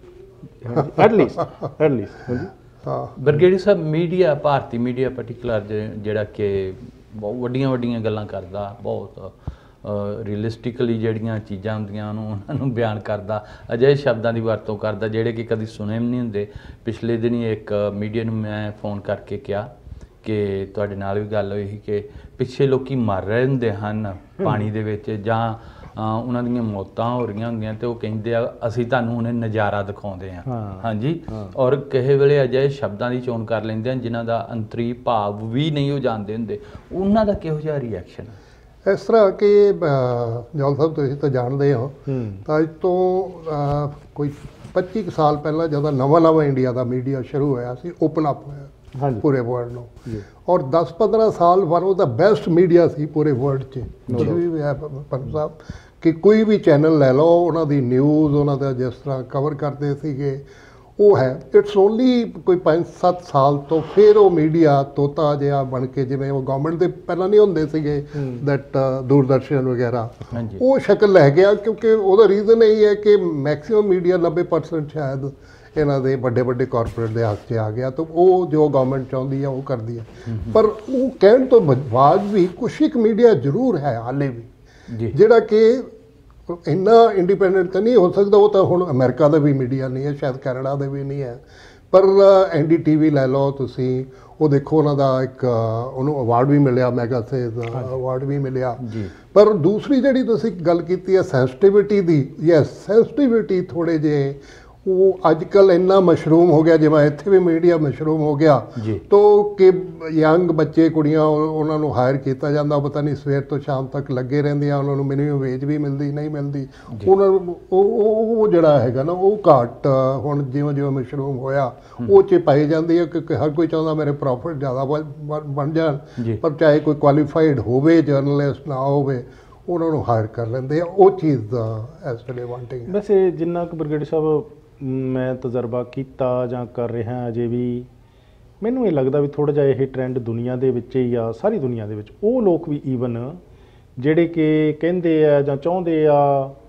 ਐਟਲੀਸਟ ਐਟਲੀਸਟ ਹਾਂ। ਬ੍ਰਿਗੇਡੀਅਰ ਸਾਹਿਬ, ਮੀਡੀਆ, ਭਾਰਤੀ ਮੀਡੀਆ ਪਰਟੀਕੂਲਰ ਜਿਹੜਾ ਕਿ ਬਹੁਤ ਵੱਡੀਆਂ ਵੱਡੀਆਂ ਗੱਲਾਂ ਕਰਦਾ, ਬਹੁਤ ਰੀਅਲਿਸਟਿਕਲੀ ਜਿਹੜੀਆਂ ਚੀਜ਼ਾਂ ਹੁੰਦੀਆਂ ਉਹਨੂੰ ਉਹਨਾਂ ਨੂੰ ਬਿਆਨ ਕਰਦਾ, ਅਜਿਹੇ ਸ਼ਬਦਾਂ ਦੀ ਵਰਤੋਂ ਕਰਦਾ ਜਿਹੜੇ ਕਿ ਕਦੀ ਸੁਣੇ ਵੀ ਨਹੀਂ ਹੁੰਦੇ। ਪਿਛਲੇ ਦਿਨੀ ਇੱਕ ਮੀਡੀਆ ਨੂੰ ਮੈਂ ਫੋਨ ਕਰਕੇ ਕਿਹਾ ਕਿ ਤੁਹਾਡੇ ਨਾਲ ਵੀ ਗੱਲ ਹੋਈ ਸੀ ਕਿ ਪਿੱਛੇ ਲੋਕੀ ਮਰ ਰਹੇ ਹੁੰਦੇ ਹਨ ਪਾਣੀ ਦੇ ਵਿੱਚ, ਜਾਂ ਉਹਨਾਂ ਦੀਆਂ ਮੌਤਾਂ ਹੋ ਰਹੀਆਂ ਹੁੰਦੀਆਂ, ਅਤੇ ਉਹ ਕਹਿੰਦੇ ਆ ਅਸੀਂ ਤੁਹਾਨੂੰ ਹੁਣੇ ਨਜ਼ਾਰਾ ਦਿਖਾਉਂਦੇ ਹਾਂ। ਹਾਂਜੀ, ਔਰ ਕਿਸੇ ਵੇਲੇ ਅਜਿਹੇ ਸ਼ਬਦਾਂ ਦੀ ਚੋਣ ਕਰ ਲੈਂਦੇ ਹਨ ਜਿਨ੍ਹਾਂ ਦਾ ਅੰਤਰੀ ਭਾਵ ਵੀ ਨਹੀਂ ਉਹ ਜਾਣਦੇ ਹੁੰਦੇ। ਉਹਨਾਂ ਦਾ ਕਿਹੋ ਜਿਹਾ ਰਿਐਕਸ਼ਨ? ਇਸ ਤਰ੍ਹਾਂ ਕਿ ਜੌਲ ਸਾਹਿਬ ਤੁਸੀਂ ਤਾਂ ਜਾਣਦੇ ਹੋ, ਤਾਂ ਅੱਜ ਤੋਂ ਕੋਈ ਪੱਚੀ ਕੁ ਸਾਲ ਪਹਿਲਾਂ ਜਦੋਂ ਨਵਾਂ ਨਵਾਂ ਇੰਡੀਆ ਦਾ ਮੀਡੀਆ ਸ਼ੁਰੂ ਹੋਇਆ ਸੀ, ਓਪਨ ਅਪ ਹੋਇਆ ਪੂਰੇ ਵਰਲਡ ਨੂੰ, ਔਰ ਦਸ ਪੰਦਰਾਂ ਸਾਲ ਵਨ ਆਫ ਦਾ ਬੈਸਟ ਮੀਡੀਆ ਸੀ ਪੂਰੇ ਵਰਲਡ 'ਚ। ਜਿਵੇਂ ਵੀ ਹੈ ਪੰਨ ਸਾਹਿਬ ਕਿ ਕੋਈ ਵੀ ਚੈਨਲ ਲੈ ਲਓ, ਉਹਨਾਂ ਦੀ ਨਿਊਜ਼, ਉਹਨਾਂ ਦਾ ਜਿਸ ਤਰ੍ਹਾਂ ਕਵਰ ਕਰਦੇ ਸੀਗੇ, ਉਹ ਹੈ। ਇਟਸ ਓਨਲੀ ਕੋਈ ਪੰਜ ਸੱਤ ਸਾਲ ਤੋਂ ਫਿਰ ਉਹ ਮੀਡੀਆ ਤੋਤਾ ਜਿਹਾ ਬਣ ਕੇ, ਜਿਵੇਂ ਉਹ ਗਵਰਨਮੈਂਟ ਦੇ ਪਹਿਲਾਂ ਨਹੀਂ ਹੁੰਦੇ ਸੀਗੇ ਦੈਟ ਦੂਰਦਰਸ਼ਨ ਵਗੈਰਾ, ਉਹ ਸ਼ਕਲ ਲੈ ਗਿਆ। ਕਿਉਂਕਿ ਉਹਦਾ ਰੀਜ਼ਨ ਇਹ ਹੈ ਕਿ ਮੈਕਸਿਮਮ ਮੀਡੀਆ ਨੱਬੇ ਪਰਸੈਂਟ ਸ਼ਾਇਦ ਇਹਨਾਂ ਦੇ ਵੱਡੇ ਵੱਡੇ ਕਾਰਪੋਰੇਟ ਦੇ ਹੱਥ 'ਚ ਆ ਗਿਆ ਤਾਂ ਉਹ ਜੋ ਗਵਰਨਮੈਂਟ ਚਾਹੁੰਦੀ ਆ ਉਹ ਕਰਦੀ ਹੈ। ਪਰ ਉਹ ਕਹਿਣ ਤੋਂ ਬਾਅਦ ਵੀ ਕੁਛ ਇੱਕ ਮੀਡੀਆ ਜ਼ਰੂਰ ਹੈ ਹਾਲੇ ਵੀ ਜਿਹੜਾ ਕਿ ਇੰਨਾ ਇੰਡੀਪੈਂਡੈਂਟ ਤਾਂ ਨਹੀਂ ਹੋ ਸਕਦਾ। ਉਹ ਤਾਂ ਹੁਣ ਅਮਰੀਕਾ ਦਾ ਵੀ ਮੀਡੀਆ ਨਹੀਂ ਹੈ, ਸ਼ਾਇਦ ਕੈਨੇਡਾ ਦਾ ਵੀ ਨਹੀਂ ਹੈ, ਪਰ ਐਨ ਡੀ ਟੀ ਵੀ ਲੈ ਲਓ ਤੁਸੀਂ, ਉਹ ਦੇਖੋ ਉਹਨਾਂ ਦਾ ਇੱਕ ਉਹਨੂੰ ਅਵਾਰਡ ਵੀ ਮਿਲਿਆ, ਮੈਗਾਸੇ ਦਾ ਅਵਾਰਡ ਵੀ ਮਿਲਿਆ। ਪਰ ਦੂਸਰੀ ਜਿਹੜੀ ਤੁਸੀਂ ਗੱਲ ਕੀਤੀ ਹੈ ਸੈਂਸਿਟਿਵਿਟੀ ਦੀ, ਯੈਸ ਸੈਂਸਿਟਿਵਿਟੀ ਥੋੜ੍ਹੇ ਜਿਹੇ ਉਹ ਅੱਜ ਕੱਲ੍ਹ ਇੰਨਾ ਮਸ਼ਰੂਮ ਹੋ ਗਿਆ, ਜਿਵੇਂ ਇੱਥੇ ਵੀ ਮੀਡੀਆ ਮਸ਼ਰੂਮ ਹੋ ਗਿਆ ਤੋ ਕਿ ਯੰਗ ਬੱਚੇ ਕੁੜੀਆਂ ਉਹਨਾਂ ਨੂੰ ਹਾਇਰ ਕੀਤਾ ਜਾਂਦਾ, ਪਤਾ ਨਹੀਂ ਸਵੇਰ ਤੋਂ ਸ਼ਾਮ ਤੱਕ ਲੱਗੇ ਰਹਿੰਦੇ ਆ, ਉਹਨਾਂ ਨੂੰ ਮਿਨੀਮਮ ਵੇਜ ਵੀ ਮਿਲਦੀ ਨਹੀਂ ਮਿਲਦੀ। ਉਹਨਾਂ ਨੂੰ ਉਹ ਉਹ ਜਿਹੜਾ ਹੈਗਾ ਨਾ ਉਹ ਘੱਟ ਹੁਣ ਜਿਵੇਂ ਜਿਵੇਂ ਮਸ਼ਰੂਮ ਹੋਇਆ ਉਹ 'ਚ ਪਾਈ ਜਾਂਦੀ ਹੈ, ਕਿਉਂਕਿ ਹਰ ਕੋਈ ਚਾਹੁੰਦਾ ਮੇਰੇ ਪ੍ਰੋਫਿਟ ਜ਼ਿਆਦਾ ਬਣ ਜਾਣ, ਪਰ ਚਾਹੇ ਕੋਈ ਕੁਆਲੀਫਾਈਡ ਹੋਵੇ ਜਰਨਲਿਸਟ ਨਾ ਹੋਵੇ ਉਹਨਾਂ ਨੂੰ ਹਾਇਰ ਕਰ ਲੈਂਦੇ ਆ। ਉਹ ਚੀਜ਼ ਦਾ ਇਸ ਵੇਲੇ ਵਾਂਟਿੰਗ। ਵੈਸੇ ਜਿੰਨਾ ਕੁ ਬ੍ਰਿਗੇਡੀਅਰ ਸਾਹਿਬ ਮੈਂ ਤਜਰਬਾ ਕੀਤਾ ਜਾਂ ਕਰ ਰਿਹਾ ਅਜੇ ਵੀ, ਮੈਨੂੰ ਇਹ ਲੱਗਦਾ ਵੀ ਥੋੜ੍ਹਾ ਜਿਹਾ ਇਹ ਟਰੈਂਡ ਦੁਨੀਆ ਦੇ ਵਿੱਚ ਹੀ ਆ, ਸਾਰੀ ਦੁਨੀਆ ਦੇ ਵਿੱਚ ਉਹ ਲੋਕ ਵੀ ਈਵਨ ਜਿਹੜੇ ਕਿ ਕਹਿੰਦੇ ਆ ਜਾਂ ਚਾਹੁੰਦੇ ਆ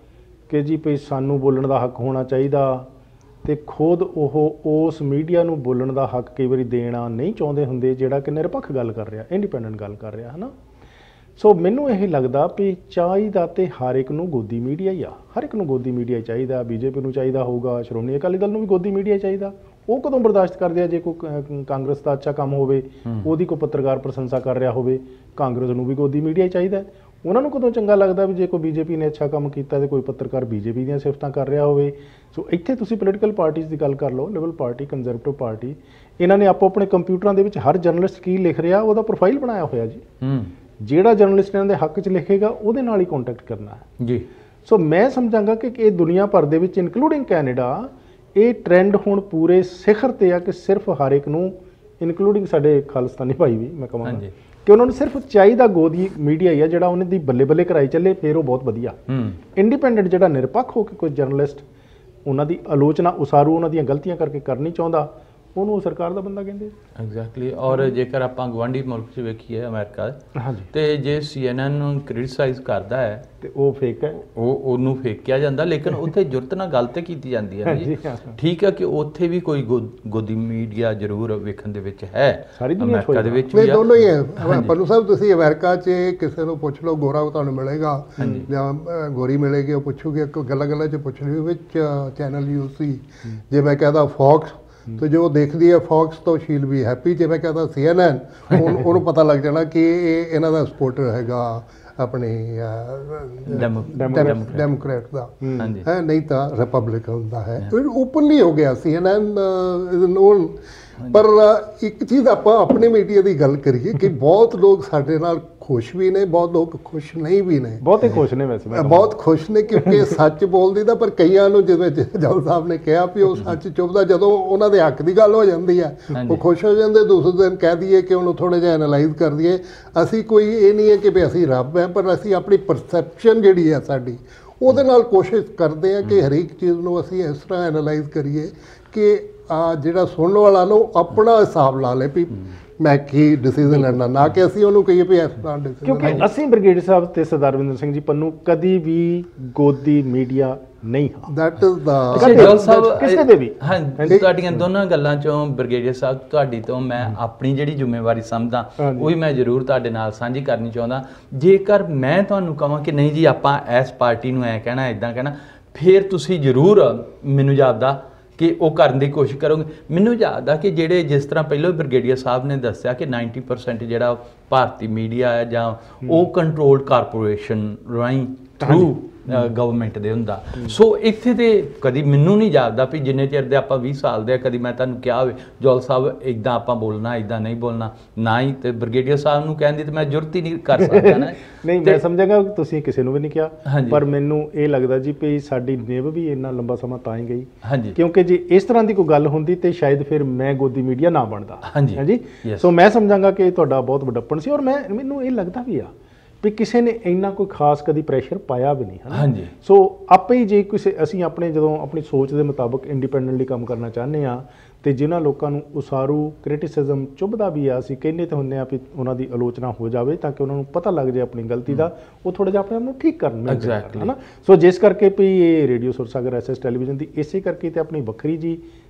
ਕਿ ਜੀ ਭਈ ਸਾਨੂੰ ਬੋਲਣ ਦਾ ਹੱਕ ਹੋਣਾ ਚਾਹੀਦਾ, ਅਤੇ ਖੁਦ ਉਹ ਉਸ ਮੀਡੀਆ ਨੂੰ ਬੋਲਣ ਦਾ ਹੱਕ ਕਈ ਵਾਰੀ ਦੇਣਾ ਨਹੀਂ ਚਾਹੁੰਦੇ ਹੁੰਦੇ ਜਿਹੜਾ ਕਿ ਨਿਰਪੱਖ ਗੱਲ ਕਰ ਰਿਹਾ, ਇੰਡੀਪੈਂਡੈਂਟ ਗੱਲ ਕਰ ਰਿਹਾ ਹੈ ਨਾ। ਸੋ ਮੈਨੂੰ ਇਹ ਲੱਗਦਾ ਵੀ ਚਾਹੀਦਾ ਤੇ ਹਰ ਇੱਕ ਨੂੰ ਗੋਦੀ ਮੀਡੀਆ ਹੀ ਆ, ਹਰ ਇੱਕ ਨੂੰ ਗੋਦੀ ਮੀਡੀਆ ਚਾਹੀਦਾ। ਬੀਜੇਪੀ ਨੂੰ ਚਾਹੀਦਾ ਹੋਊਗਾ, ਸ਼੍ਰੋਮਣੀ ਅਕਾਲੀ ਦਲ ਨੂੰ ਵੀ ਗੋਦੀ ਮੀਡੀਆ ਚਾਹੀਦਾ। ਉਹ ਕਦੋਂ ਬਰਦਾਸ਼ਤ ਕਰਦੇ ਆ ਜੇ ਕੋਈ ਕਾਂਗਰਸ ਦਾ ਅੱਛਾ ਕੰਮ ਹੋਵੇ, ਉਹਦੀ ਕੋਈ ਪੱਤਰਕਾਰ ਪ੍ਰਸ਼ੰਸਾ ਕਰ ਰਿਹਾ ਹੋਵੇ, ਕਾਂਗਰਸ ਨੂੰ ਵੀ ਗੋਦੀ ਮੀਡੀਆ ਚਾਹੀਦਾ। ਉਹਨਾਂ ਨੂੰ ਕਦੋਂ ਚੰਗਾ ਲੱਗਦਾ ਵੀ ਜੇ ਕੋਈ ਬੀਜੇਪੀ ਨੇ ਅੱਛਾ ਕੰਮ ਕੀਤਾ ਤੇ ਕੋਈ ਪੱਤਰਕਾਰ ਬੀਜੇਪੀ ਦੀਆਂ ਸਿਫਤਾਂ ਕਰ ਰਿਹਾ ਹੋਵੇ। ਸੋ ਇੱਥੇ ਤੁਸੀਂ ਪੋਲੀਟੀਕਲ ਪਾਰਟੀਜ਼ ਦੀ ਗੱਲ ਕਰ ਲਓ, ਲਿਬਰਲ ਪਾਰਟੀ, ਕੰਜ਼ਰਵੇਟਿਵ ਪਾਰਟੀ, ਇਹਨਾਂ ਨੇ ਆਪੋ ਆਪਣੇ ਕੰਪਿਊਟਰਾਂ ਦੇ ਵਿੱਚ ਹਰ ਜਰਨਲਿਸਟ ਕੀ ਲਿਖ ਰਿਹਾ ਉਹਦਾ ਪ੍ਰੋਫਾਈਲ ਬਣਾਇਆ ਹੋਇਆ ਜੀ। ਜਿਹੜਾ ਜਰਨਲਿਸਟ ਇਹਨਾਂ ਦੇ ਹੱਕ 'ਚ ਲਿਖੇਗਾ ਉਹਦੇ ਨਾਲ ਹੀ ਕੰਟੈਕਟ ਕਰਨਾ ਹੈ ਜੀ। ਸੋ ਮੈਂ ਸਮਝਾਂਗਾ ਕਿ ਇਹ ਦੁਨੀਆ ਭਰ ਦੇ ਵਿੱਚ ਇਨਕਲੂਡਿੰਗ ਕੈਨੇਡਾ ਇਹ ਟਰੈਂਡ ਹੁਣ ਪੂਰੇ ਸਿਖਰ 'ਤੇ ਆ ਕਿ ਸਿਰਫ ਹਰ ਇੱਕ ਨੂੰ, ਇਨਕਲੂਡਿੰਗ ਸਾਡੇ ਖਾਲਿਸਤਾਨੀ ਭਾਈ ਵੀ ਮੈਂ ਕਹਾਂਗਾ ਕਿ ਉਹਨਾਂ ਨੂੰ ਸਿਰਫ ਚਾਹੀਦਾ ਗੋਦੀ ਮੀਡੀਆ ਹੀ ਆ ਜਿਹੜਾ ਉਹਨਾਂ ਦੀ ਬੱਲੇ ਬੱਲੇ ਕਰਾਈ ਚੱਲੇ, ਫਿਰ ਉਹ ਬਹੁਤ ਵਧੀਆ। ਇੰਡੀਪੈਂਡੈਂਟ ਜਿਹੜਾ ਨਿਰਪੱਖ ਹੋ ਕੇ ਕੋਈ ਜਰਨਲਿਸਟ ਉਹਨਾਂ ਦੀ ਆਲੋਚਨਾ ਉਸਾਰੂ ਉਹਨਾਂ ਦੀਆਂ ਗਲਤੀਆਂ ਕਰਕੇ ਕਰਨੀ ਚਾਹੁੰਦਾ, ਉਹਨੂੰ ਸਰਕਾਰ ਦਾ ਬੰਦਾ ਕਹਿੰਦੇ। ਐਗਜ਼ੈਕਟਲੀ। ਔਰ ਜੇਕਰ ਆਪਾਂ ਗਵਾਂਢੀ ਮੁਲਕ 'ਚ ਵੇਖੀਏ ਅਮਰੀਕਾ, ਹਾਂਜੀ, ਤੇ ਜੇ ਸੀ ਐਨ ਐਨ ਨੂੰ ਕ੍ਰਿਟਿਸਾਈਜ਼ ਕਰਦਾ ਹੈ ਤੇ ਉਹ ਫੇਕ ਹੈ, ਉਹ ਉਹਨੂੰ ਫੇਕਿਆ ਜਾਂਦਾ, ਲੇਕਿਨ ਉੱਥੇ ਜੁਰਤ ਨਾਲ ਗੱਲ ਤੇ ਕੀਤੀ ਜਾਂਦੀ ਹੈ ਜੀ। ਠੀਕ ਹੈ ਕਿ ਉੱਥੇ ਵੀ ਕੋਈ ਗੋਦੀ ਮੀਡੀਆ ਜ਼ਰੂਰ ਵੇਖਣ ਦੇ ਵਿੱਚ ਹੈ, ਅਮਰੀਕਾ ਦੇ ਵਿੱਚ ਵੀ ਦੋਨੋਂ ਹੀ ਹੈ। ਪੰਨੂ ਸਾਹਿਬ ਤੁਸੀਂ ਅਮਰੀਕਾ 'ਚ ਕਿਸੇ ਨੂੰ ਪੁੱਛ ਲਓ, ਗੋਰਾ ਤੁਹਾਨੂੰ ਮਿਲੇਗਾ ਜਾਂ ਗੋਰੀ ਮਿਲੇਗੀ, ਉਹ ਪੁੱਛੂਗੇ ਗੱਲਾਂ ਗੱਲਾਂ 'ਚ ਪੁੱਛ ਲਈ ਵਿੱਚ ਚੈਨਲ ਯੂ ਸੀ। ਜੇ ਮੈਂ ਕਹਦਾ ਫੌਕਸ तो जो देखती है फॉक्स तो शील भी हैप्पी, जे मैं कहता सी एन एन उन्होंने पता लग जाना कि इन्हों का सपोर्टर हैगा अपने डेमोक्रेट का है, नहीं तो रिपब्लिकन का है। ओपनली हो गया C N N is known. पर एक चीज़ आप अपने मीडिया की गल करिए कि बहुत लोग साढ़े नाल खुश भी ने, बहुत लोग खुश नहीं भी ने, बहुत ही खुश ने, वैसे बहुत खुश ने क्योंकि सच बोलदी दा। पर कईयां नूं जिवें जल साहब ने कहा भी वो सच चुभदा, जदों उन्हां दे हक दी गल हो जांदी है वो खुश हो जांदे, दूसरे दिन कह दईए कि उन्होंने थोड़ा जिहा एनालाइज कर दईए। असीं कोई ये नहीं है कि भी असीं रब हैं, पर असीं अपनी परसैप्शन जिहड़ी है साडी ਉਹਦੇ ਨਾਲ ਕੋਸ਼ਿਸ਼ ਕਰਦੇ ਆ ਕਿ ਹਰੇਕ ਚੀਜ਼ ਨੂੰ ਅਸੀਂ ਇਸ ਤਰ੍ਹਾਂ ਐਨਾਲਾਈਜ਼ ਕਰੀਏ ਕਿ ਆ ਜਿਹੜਾ ਸੁਣਨ ਵਾਲਾ ਨੂੰ ਆਪਣਾ ਹਿਸਾਬ ਲਾ ਲੇ ਵੀ ਮੈਂ ਕੀ ਡਿਸੀਜਨ ਲੈਣਾ, ਨਾ ਕਿ ਅਸੀਂ ਉਹਨੂੰ ਕਹੀਏ ਵੀ ਇਸ ਤਰ੍ਹਾਂ ਡਿਸੀਜਨ। ਕਿਉਂਕਿ ਅਸੀਂ ਬ੍ਰਿਗੇਡੀਅਰ ਸਾਹਿਬ ਤੇ ਸਰਦਾਰ ਰਵਿੰਦਰ ਸਿੰਘ ਜੀ ਪੰਨੂ ਕਦੀ ਵੀ ਗੋਦੀ ਮੀਡੀਆ ਨਹੀਂ ਹਾਂ। ਦੈਟ ਇਜ਼ ਦਾ ਜਲ ਸਾਹਿਬ ਕਿਸੇ ਦੇ ਵੀ। ਹਾਂਜੀ, ਤੁਹਾਡੀਆਂ ਦੋਨਾਂ ਗੱਲਾਂ ਚੋਂ ਬ੍ਰਿਗੇਡੀਅਰ ਸਾਹਿਬ ਤੁਹਾਡੀ ਤੋਂ ਮੈਂ ਆਪਣੀ ਜਿਹੜੀ ਜ਼ਿੰਮੇਵਾਰੀ ਸਮਝਦਾ ਉਹ ਵੀ ਮੈਂ ਜ਼ਰੂਰ ਤੁਹਾਡੇ ਨਾਲ ਸਾਂਝੀ ਕਰਨੀ ਚਾਹੁੰਦਾ। ਜੇਕਰ ਮੈਂ ਤੁਹਾਨੂੰ ਕਹਾਂ ਕਿ ਨਹੀਂ ਜੀ ਆਪਾਂ ਇਸ ਪਾਰਟੀ ਨੂੰ ਐਂ ਕਹਿਣਾ ਇੱਦਾਂ ਕਹਿਣਾ, ਫਿਰ ਤੁਸੀਂ ਜ਼ਰੂਰ ਮੈਨੂੰ ਜਾਪਦਾ ਕਿ ਉਹ ਕਰਨ ਦੀ ਕੋਸ਼ਿਸ਼ ਕਰੋਗੇ। ਮੈਨੂੰ ਯਾਦ ਆ ਕਿ ਜਿਹੜੇ ਜਿਸ ਤਰ੍ਹਾਂ ਪਹਿਲਾਂ ਬ੍ਰਿਗੇਡੀਅਰ ਸਾਹਿਬ ਨੇ ਦੱਸਿਆ ਕਿ ਨਾਈਨਟੀ ਪਰਸੈਂਟ ਜਿਹੜਾ ਭਾਰਤੀ ਮੀਡੀਆ ਹੈ ਜਾਂ ਉਹ ਕੰਟਰੋਲਡ ਕਾਰਪੋਰੇਸ਼ਨ ਰਾਹੀਂ ਥਰੂ ਗਵਰਨਮੈਂਟ ਦੇ ਹੁੰਦਾ। ਸੋ ਇੱਥੇ ਤੇ ਕਦੀ ਮੈਨੂੰ ਨਹੀਂ ਜਾਪਦਾ ਵੀ ਜਿੰਨੇ ਚਿਰ ਦੇ ਆਪਾਂ ਵੀਹ ਸਾਲ ਦੇ ਕਦੀ ਮੈਂ ਤੁਹਾਨੂੰ ਕਿਹਾ ਹੋਵੇ ਜੋਲ ਸਾਹਿਬ ਇੱਦਾਂ ਆਪਾਂ ਬੋਲਣਾ ਇੱਦਾਂ ਨਹੀਂ ਬੋਲਣਾ, ਨਾ ਹੀ ਤੇ ਬ੍ਰਿਗੇਡੀਅਰ ਸਾਹਿਬ ਨੂੰ ਕਹਿੰਦੀ ਤੇ ਮੈਂ ਜੁਰਤ ਹੀ ਨਹੀਂ ਕਰ ਸਕਦਾ ਨਾ। ਨਹੀਂ, ਮੈਂ ਸਮਝਾਂਗਾ ਤੁਸੀਂ ਕਿਸੇ ਨੂੰ ਵੀ ਨਹੀਂ ਕਿਹਾ, ਪਰ ਮੈਨੂੰ ਇਹ ਲੱਗਦਾ ਜੀ ਵੀ ਸਾਡੀ ਨਿਭ ਵੀ ਇੰਨਾ ਲੰਬਾ ਸਮਾਂ ਤਾਂ ਹੀ ਗਈ ਹਾਂਜੀ ਕਿਉਂਕਿ ਜੇ ਇਸ ਤਰ੍ਹਾਂ ਦੀ ਕੋਈ ਗੱਲ ਹੁੰਦੀ ਤੇ ਸ਼ਾਇਦ ਫਿਰ ਮੈਂ ਗੋਦੀ ਮੀਡੀਆ ਨਾ ਬਣਦਾ। ਹਾਂਜੀ ਹਾਂਜੀ। ਸੋ ਮੈਂ ਸਮਝਾਂਗਾ ਕਿ ਤੁਹਾਡਾ ਬਹੁਤ ਵੱਡਪਣ ਸੀ, ਔਰ ਮੈਂ ਮੈਨੂੰ ਇਹ ਲੱਗਦਾ ਵੀ ਆ ਵੀ ਕਿਸੇ ਨੇ ਇੰਨਾ ਕੋਈ ਖਾਸ ਕਦੀ ਪ੍ਰੈਸ਼ਰ ਪਾਇਆ ਵੀ ਨਹੀਂ ਹੈ। ਹਾਂਜੀ। ਸੋ ਆਪੇ ਹੀ ਜੇ ਕਿਸੇ ਅਸੀਂ ਆਪਣੇ ਜਦੋਂ ਆਪਣੀ ਸੋਚ ਦੇ ਮੁਤਾਬਕ ਇੰਡੀਪੈਂਡੈਂਟਲੀ ਕੰਮ ਕਰਨਾ ਚਾਹੁੰਦੇ ਹਾਂ ਤੇ ਜਿਨ੍ਹਾਂ ਲੋਕਾਂ ਨੂੰ ਉਸਾਰੂ ਕ੍ਰਿਟਿਸਿਜ਼ਮ ਚੁੱਭਦਾ ਵੀ ਆ, ਅਸੀਂ ਕਹਿੰਦੇ ਤਾਂ ਹੁੰਦੇ ਆ ਵੀ ਉਹਨਾਂ ਦੀ ਆਲੋਚਨਾ ਹੋ ਜਾਵੇ ਤਾਂ ਕਿ ਉਹਨਾਂ ਨੂੰ ਪਤਾ ਲੱਗ ਜਾਏ ਆਪਣੀ ਗਲਤੀ ਦਾ, ਉਹ ਥੋੜ੍ਹਾ ਜਿਹਾ ਆਪਣੇ ਆਪ ਨੂੰ ਠੀਕ ਕਰਨ ਹੈ ਨਾ। ਸੋ ਜਿਸ ਕਰਕੇ ਵੀ ਇਹ radio Sursagar S S television ਦੀ ਇਸੇ ਕਰਕੇ ਤੇ ਆਪਣੀ ਵੱਖਰੀ ਜੀ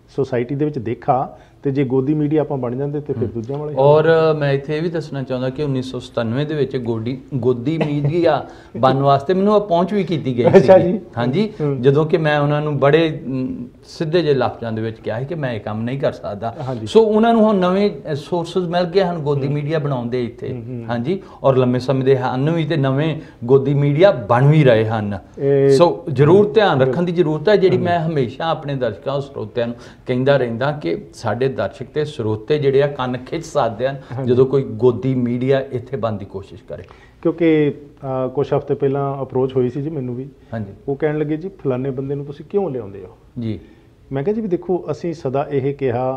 ਸੁਸਾਇਟੀ ਦੇ ਵਿੱਚ ਦੇਖਾ ਤੇ ਜੇ ਗੋਦੀ ਮੀਡੀਆ ਆਪਾਂ ਬਣ ਜਾਂਦੇ ਤੇ ਫਿਰ ਦੂਜਿਆਂ ਵਾਲੇ। ਔਰ ਮੈਂ ਇੱਥੇ ਇਹ ਵੀ ਦੱਸਣਾ ਚਾਹੁੰਦਾ ਕਿ ਉੱਨੀ ਸੌ ਸਤਾਨਵੇਂ ਦੇ ਵਿੱਚ ਗੋਡੀ ਗੋਦੀ ਮੀਡੀਆ ਬਣਨ ਵਾਸਤੇ ਮੈਨੂੰ ਆ ਪਹੁੰਚ ਵੀ ਕੀਤੀ ਗਈ ਅੱਛਾ ਸੀ। ਜੀ। ਹਾਂਜੀ, ਜਦੋਂ ਕਿ ਮੈਂ ਉਹਨਾਂ ਨੂੰ ਬੜੇ ਅਮ, ਸਿੱਧੇ ਜਿਹੇ ਲਫ਼ਜ਼ਾਂ ਦੇ ਵਿੱਚ ਕਿਹਾ ਸੀ ਕਿ ਮੈਂ ਇਹ ਕੰਮ ਨਹੀਂ ਕਰ ਸਕਦਾ। ਸੋ ਉਹਨਾਂ ਨੂੰ ਹੁਣ ਨਵੇਂ ਸੋਰਸਸ ਮਿਲ ਗਏ ਹਨ ਗੋਦੀ ਮੀਡੀਆ ਬਣਾਉਣ ਦੇ ਇੱਥੇ। ਹਾਂਜੀ, ਔਰ ਲੰਮੇ ਸਮੇਂ ਦੇ ਹਨ ਵੀ ਤੇ ਨਵੇਂ ਗੋਦੀ ਮੀਡੀਆ ਬਣ ਵੀ ਰਹੇ ਹਨ। ਸੋ ਜ਼ਰੂਰ ਧਿਆਨ ਰੱਖਣ ਦੀ ਜ਼ਰੂਰਤ ਹੈ, ਜਿਹੜੀ ਮੈਂ ਹਮੇਸ਼ਾ ਆਪਣੇ ਦਰਸ਼ਕਾਂ ਸਰੋਤਿਆਂ ਨੂੰ ਕਹਿੰਦਾ ਰਹਿੰਦਾ ਕਿ ਸਾਡੇ ਦਰਸ਼ਕ ਤੇ ਸਰੋਤੇ ਜਿਹੜੇ ਆ ਕੰਨ ਖਿੱਚ ਸਕਦੇ ਹਨ ਜਦੋਂ ਕੋਈ ਗੋਦੀ ਮੀਡੀਆ ਇੱਥੇ ਬਣਨ ਦੀ ਕੋਸ਼ਿਸ਼ ਕਰੇ। ਕਿਉਂਕਿ ਕੁਝ ਹਫ਼ਤੇ ਪਹਿਲਾਂ ਅਪਰੋਚ ਹੋਈ ਸੀ ਜੀ ਮੈਨੂੰ ਵੀ। ਹਾਂਜੀ, ਉਹ ਕਹਿਣ ਲੱਗੇ ਜੀ ਫਲਾਣੇ ਬੰਦੇ ਨੂੰ ਤੁਸੀਂ ਕਿਉਂ ਲਿਆਉਂਦੇ ਹੋ ਜੀ। ਮੈਂ ਕਿਹਾ ਜੀ ਵੀ ਦੇਖੋ, ਅਸੀਂ ਸਦਾ ਇਹ ਕਿਹਾ